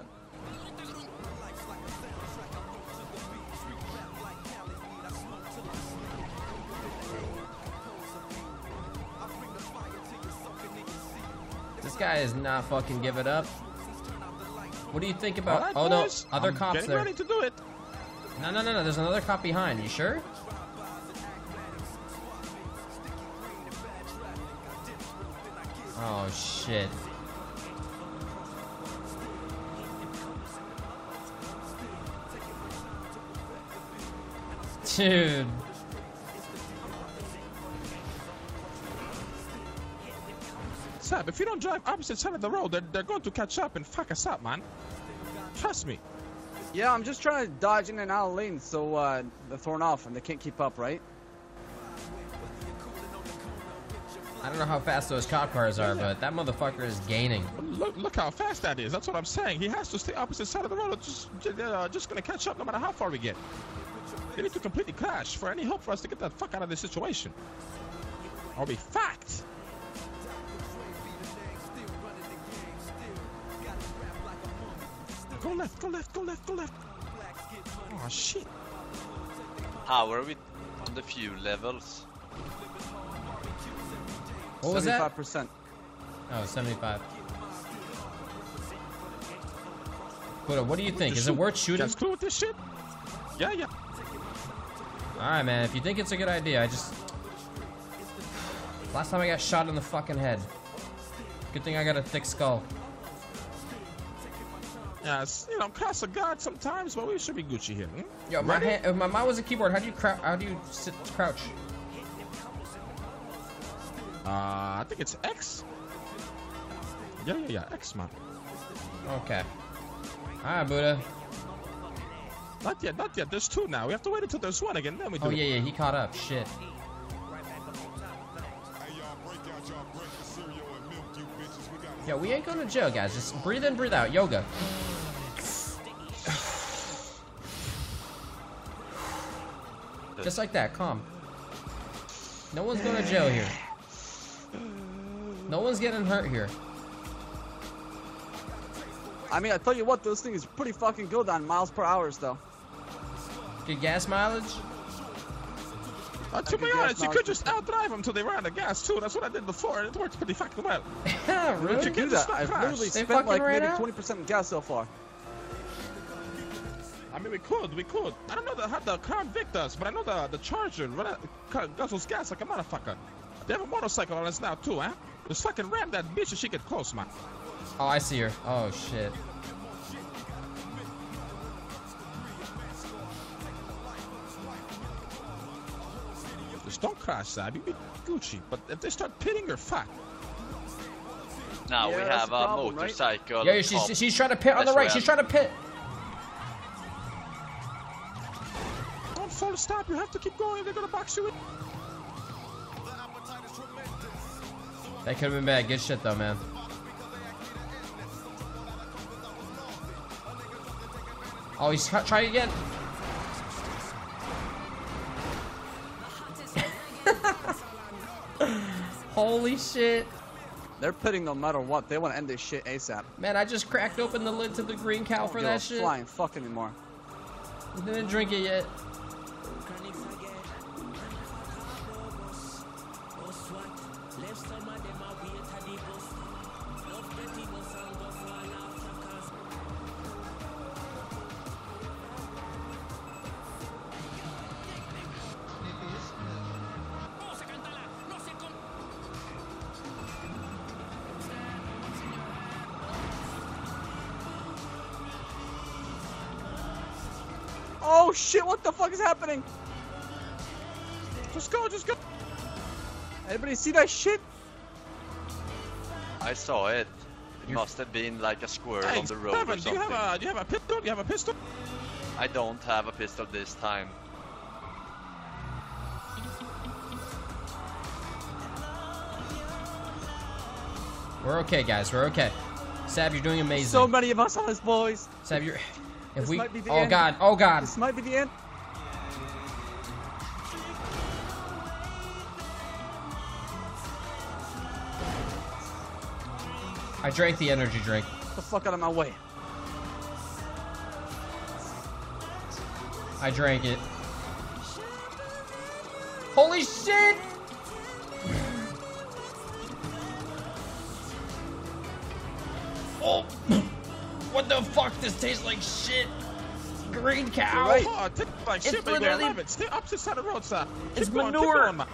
[SPEAKER 1] This guy is not fucking give it up. What do you think about?
[SPEAKER 12] All right,
[SPEAKER 1] oh no,
[SPEAKER 12] boys,
[SPEAKER 1] other
[SPEAKER 12] I'm
[SPEAKER 1] cops
[SPEAKER 12] getting
[SPEAKER 1] there.
[SPEAKER 12] ready to do it.
[SPEAKER 1] No, no, no, no. There's another cop behind. You sure? Oh shit. Dude.
[SPEAKER 12] Sab, if you don't drive opposite side of the road, they're, they're going to catch up and fuck us up, man. Trust me.
[SPEAKER 11] Yeah, I'm just trying to dodge in and out of lanes so uh, they're thrown off and they can't keep up, right?
[SPEAKER 1] I don't know how fast those cop cars are, but that motherfucker is gaining.
[SPEAKER 12] Look, look how fast that is. That's what I'm saying. He has to stay opposite side of the road. It's just, uh, just gonna catch up no matter how far we get. They need to completely crash for any hope for us to get that fuck out of this situation. Or be fucked. Go left, go left, go left, go left. Oh shit.
[SPEAKER 4] How are we on the fuel levels?
[SPEAKER 1] What was that?
[SPEAKER 11] seventy-five percent.
[SPEAKER 1] Oh, seventy-five. Buddha, what do you think? Is it worth shooting?
[SPEAKER 12] Guys cool with this shit? Yeah, yeah.
[SPEAKER 1] Alright, man. If you think it's a good idea, I just... Last time I got shot in the fucking head. Good thing I got a thick skull.
[SPEAKER 12] Yeah, it's, you know, cross a guard sometimes, but we should be Gucci here. Hmm?
[SPEAKER 1] Yo, my
[SPEAKER 12] Ready?
[SPEAKER 1] hand, if my mouse was a keyboard, how do you crou- how do you sit crouch?
[SPEAKER 12] Uh, I think it's X. Yeah, yeah, yeah, X, man.
[SPEAKER 1] Okay. Alright, Buddha.
[SPEAKER 12] Not yet, not yet. There's two now. We have to wait until there's one again, then we do
[SPEAKER 1] Oh
[SPEAKER 12] it.
[SPEAKER 1] yeah, yeah, he caught up. Shit. Yeah, we ain't going to jail, guys. Just breathe in, breathe out. Yoga. Just like that, calm. No one's going to jail here. No one's getting hurt here.
[SPEAKER 11] I mean, I tell you what, this thing is pretty fucking good on miles per hour, though.
[SPEAKER 1] Good gas mileage?
[SPEAKER 12] Uh, to be honest, you could just outdrive them till they run out of gas too. That's what I did before, and it works pretty fucking well.
[SPEAKER 11] Yeah,
[SPEAKER 12] really?
[SPEAKER 11] You do that. I've literally
[SPEAKER 1] They
[SPEAKER 11] spent like
[SPEAKER 1] ran
[SPEAKER 11] maybe
[SPEAKER 1] out?
[SPEAKER 11] twenty percent in gas so far.
[SPEAKER 12] I mean, we could, we could. I don't know the, how the Crown Vic does, but I know the the Charger run out, guzzles gas like a motherfucker. They have a motorcycle on us now too, huh? Just fucking ram that bitch if she get close, man.
[SPEAKER 1] Oh, I see her. Oh, shit.
[SPEAKER 12] Just don't crash, Sab. You be Gucci. But if they start pitting, you're fucked.
[SPEAKER 4] Now
[SPEAKER 11] Yeah,
[SPEAKER 4] we
[SPEAKER 11] that's
[SPEAKER 4] have
[SPEAKER 11] the
[SPEAKER 4] a
[SPEAKER 11] problem, right?
[SPEAKER 4] motorcycle.
[SPEAKER 1] Yeah,
[SPEAKER 4] top
[SPEAKER 1] she's, she's trying to pit on the
[SPEAKER 4] as
[SPEAKER 1] right.
[SPEAKER 4] well.
[SPEAKER 1] She's trying to pit.
[SPEAKER 12] Don't full stop. You have to keep going. They're gonna box you in.
[SPEAKER 1] That could have been bad. Good shit, though, man. Oh, he's ca- trying again. Holy shit.
[SPEAKER 11] They're pitting no matter what. They want to end this shit ASAP.
[SPEAKER 1] Man, I just cracked open the lid to the green cow
[SPEAKER 11] Don't
[SPEAKER 1] for
[SPEAKER 11] give
[SPEAKER 1] that
[SPEAKER 11] a
[SPEAKER 1] shit.
[SPEAKER 11] flying fuck anymore.
[SPEAKER 1] Didn't drink it yet.
[SPEAKER 11] Oh shit, what the fuck is happening?
[SPEAKER 12] Just go, just go.
[SPEAKER 11] Anybody see that shit?
[SPEAKER 4] I saw it. It must have been like a squirrel
[SPEAKER 12] Hey,
[SPEAKER 4] on the road
[SPEAKER 12] Kevin,
[SPEAKER 4] or
[SPEAKER 12] do
[SPEAKER 4] something.
[SPEAKER 12] you have a do you have a pistol? Do you have a pistol?
[SPEAKER 4] I don't have a pistol this time.
[SPEAKER 1] We're okay, guys. We're okay. Sab, you're doing amazing.
[SPEAKER 11] So many of us on this, boys.
[SPEAKER 1] Sab, you're... If
[SPEAKER 11] This
[SPEAKER 1] we...
[SPEAKER 11] might be the
[SPEAKER 1] Oh,
[SPEAKER 11] end.
[SPEAKER 1] God. Oh, God.
[SPEAKER 11] This might be the end.
[SPEAKER 1] I drank the energy drink.
[SPEAKER 11] Get the fuck out of my way.
[SPEAKER 1] I drank it. Holy shit! Oh! What the fuck? This tastes like shit. Green cow.
[SPEAKER 12] Right. Oh, it tastes like
[SPEAKER 1] It's
[SPEAKER 12] shit, but you
[SPEAKER 1] literally-
[SPEAKER 12] love it. Stay opposite side of the road, sir.
[SPEAKER 1] It's
[SPEAKER 12] Keep going, keep
[SPEAKER 1] manure.
[SPEAKER 12] going, man.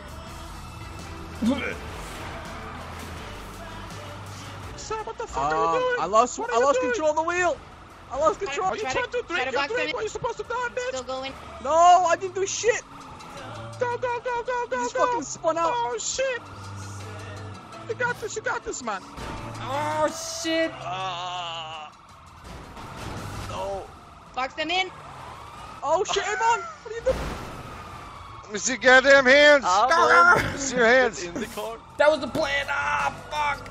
[SPEAKER 12] Sir, what the fuck are
[SPEAKER 11] Um,
[SPEAKER 12] you doing?
[SPEAKER 11] I lost.
[SPEAKER 12] What are
[SPEAKER 11] I
[SPEAKER 12] you
[SPEAKER 11] lost
[SPEAKER 12] doing?
[SPEAKER 11] control of the wheel. I lost control.
[SPEAKER 12] Are you trying to drink
[SPEAKER 16] try to
[SPEAKER 12] your
[SPEAKER 16] box him
[SPEAKER 12] drink?
[SPEAKER 16] in.
[SPEAKER 12] What are you supposed to do, bitch?
[SPEAKER 16] Still going.
[SPEAKER 11] No, I didn't do shit.
[SPEAKER 12] Go, go, go, go, go,
[SPEAKER 11] Just
[SPEAKER 12] go.
[SPEAKER 11] fucking spun out.
[SPEAKER 12] Oh, shit. You got this, you got this, man.
[SPEAKER 1] Oh, shit.
[SPEAKER 4] Uh, no.
[SPEAKER 16] Box them in.
[SPEAKER 11] Oh shit, Avon! What are you doing?
[SPEAKER 17] Let me see your goddamn hands.
[SPEAKER 1] Ah,
[SPEAKER 17] Let me see your hands.
[SPEAKER 4] In the car.
[SPEAKER 1] That was the plan. Ah, fuck.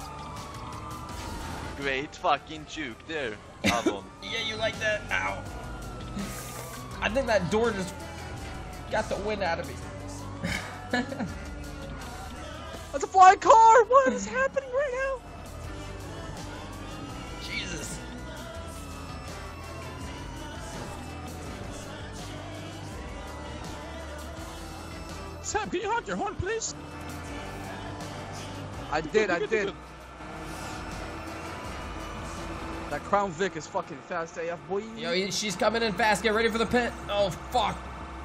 [SPEAKER 4] Great fucking juke there, Avon.
[SPEAKER 1] Yeah, you like that? Ow. I think that door just got the wind out of me.
[SPEAKER 11] That's a flying car! What is happening right now?
[SPEAKER 1] Jesus.
[SPEAKER 12] Sam, can you honk your horn, please?
[SPEAKER 11] I did, I did. That Crown Vic is fucking fast A F, boy.
[SPEAKER 1] Yo, he- she's coming in fast. Get ready for the pit. Oh, fuck.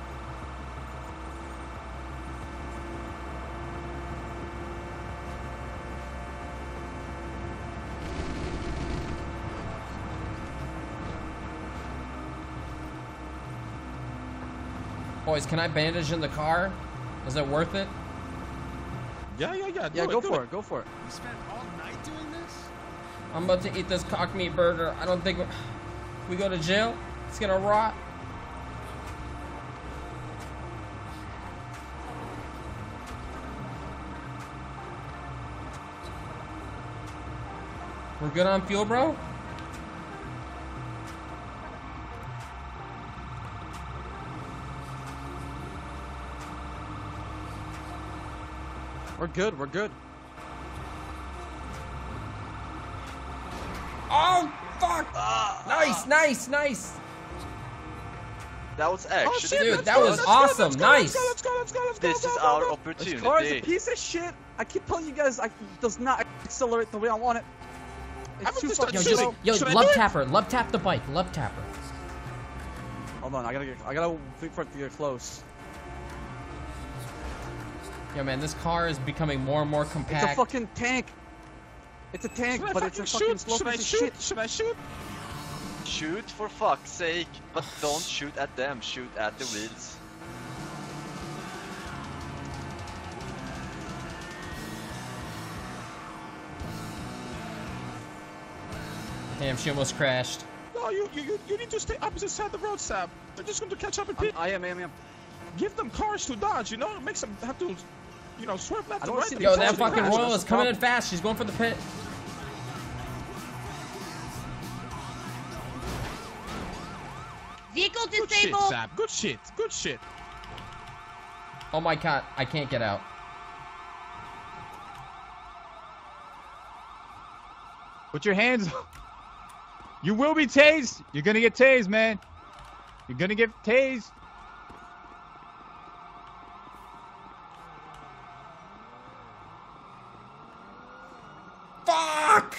[SPEAKER 1] Boys, can I bandage in the car? Is it worth it?
[SPEAKER 12] Yeah, yeah, yeah.
[SPEAKER 11] Yeah,
[SPEAKER 12] do
[SPEAKER 11] go
[SPEAKER 12] it, do
[SPEAKER 11] for
[SPEAKER 12] it.
[SPEAKER 11] it, go for it.
[SPEAKER 15] You spent all night doing this?
[SPEAKER 1] I'm about to eat this cock meat burger. I don't think we, we go to jail. It's gonna rot. We're good on fuel, bro?
[SPEAKER 11] We're good. We're good.
[SPEAKER 1] Oh, fuck! Nice, nice, nice.
[SPEAKER 4] That was actually.
[SPEAKER 11] shit,
[SPEAKER 1] Dude,
[SPEAKER 11] let's
[SPEAKER 1] that
[SPEAKER 11] go,
[SPEAKER 1] was
[SPEAKER 11] let's go,
[SPEAKER 1] awesome.
[SPEAKER 11] let's go,
[SPEAKER 1] Nice.
[SPEAKER 11] Let's go, let's go, let's go, let's
[SPEAKER 4] This
[SPEAKER 11] go,
[SPEAKER 4] is
[SPEAKER 11] go,
[SPEAKER 4] our
[SPEAKER 11] go.
[SPEAKER 4] opportunity.
[SPEAKER 11] This car is a piece of shit. I keep telling you guys, I, it does not accelerate the way I want it. It's too fucking
[SPEAKER 1] Yo, just,
[SPEAKER 11] slow.
[SPEAKER 1] yo,
[SPEAKER 11] Should I
[SPEAKER 1] love
[SPEAKER 11] do it?
[SPEAKER 1] tap her. Love tap the bike. Love tap her.
[SPEAKER 11] Hold on, I gotta get, I gotta wait for it to get close.
[SPEAKER 1] Yo, man, this car is becoming more and more
[SPEAKER 11] It's
[SPEAKER 1] compact.
[SPEAKER 11] a fucking tank. It's a tank,
[SPEAKER 12] Should I
[SPEAKER 11] but it's a
[SPEAKER 12] fucking
[SPEAKER 11] fucking
[SPEAKER 12] shoot?
[SPEAKER 11] slow
[SPEAKER 12] Should I
[SPEAKER 11] piece of
[SPEAKER 12] shoot?
[SPEAKER 11] shit.
[SPEAKER 12] Should I shoot?
[SPEAKER 4] Shoot for fuck's sake, but don't shoot at them. Shoot at the wheels.
[SPEAKER 1] Damn, she almost crashed.
[SPEAKER 12] No, you, you, you, you need to stay opposite side of the road, Sam. They're just going to catch up and pit.
[SPEAKER 11] I am, I am, I am.
[SPEAKER 12] Give them cars to dodge, you know? It makes them have to, you know, swerve left
[SPEAKER 11] I
[SPEAKER 12] and
[SPEAKER 11] don't
[SPEAKER 12] right.
[SPEAKER 11] see the
[SPEAKER 1] Yo,
[SPEAKER 11] cars
[SPEAKER 1] that
[SPEAKER 11] to
[SPEAKER 1] fucking
[SPEAKER 11] crash,
[SPEAKER 1] Royal
[SPEAKER 11] that's
[SPEAKER 1] is
[SPEAKER 11] the
[SPEAKER 1] coming in
[SPEAKER 11] problem.
[SPEAKER 1] fast. She's going for the pit.
[SPEAKER 16] Vehicle
[SPEAKER 12] Good shit,
[SPEAKER 16] disabled.
[SPEAKER 12] Sam. Good shit. Good shit.
[SPEAKER 1] Oh my god, I can't get out.
[SPEAKER 7] Put your hands. You will be tased. You're gonna get tased, man. You're gonna get tased.
[SPEAKER 1] Fuck!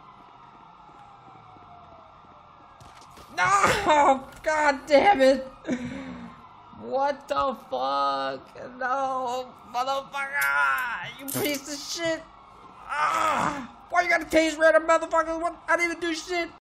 [SPEAKER 1] No! God damn it! What the fuck? No, motherfucker! You piece of shit! Ah! Why you gotta tase random motherfuckers? What? I didn't even do shit!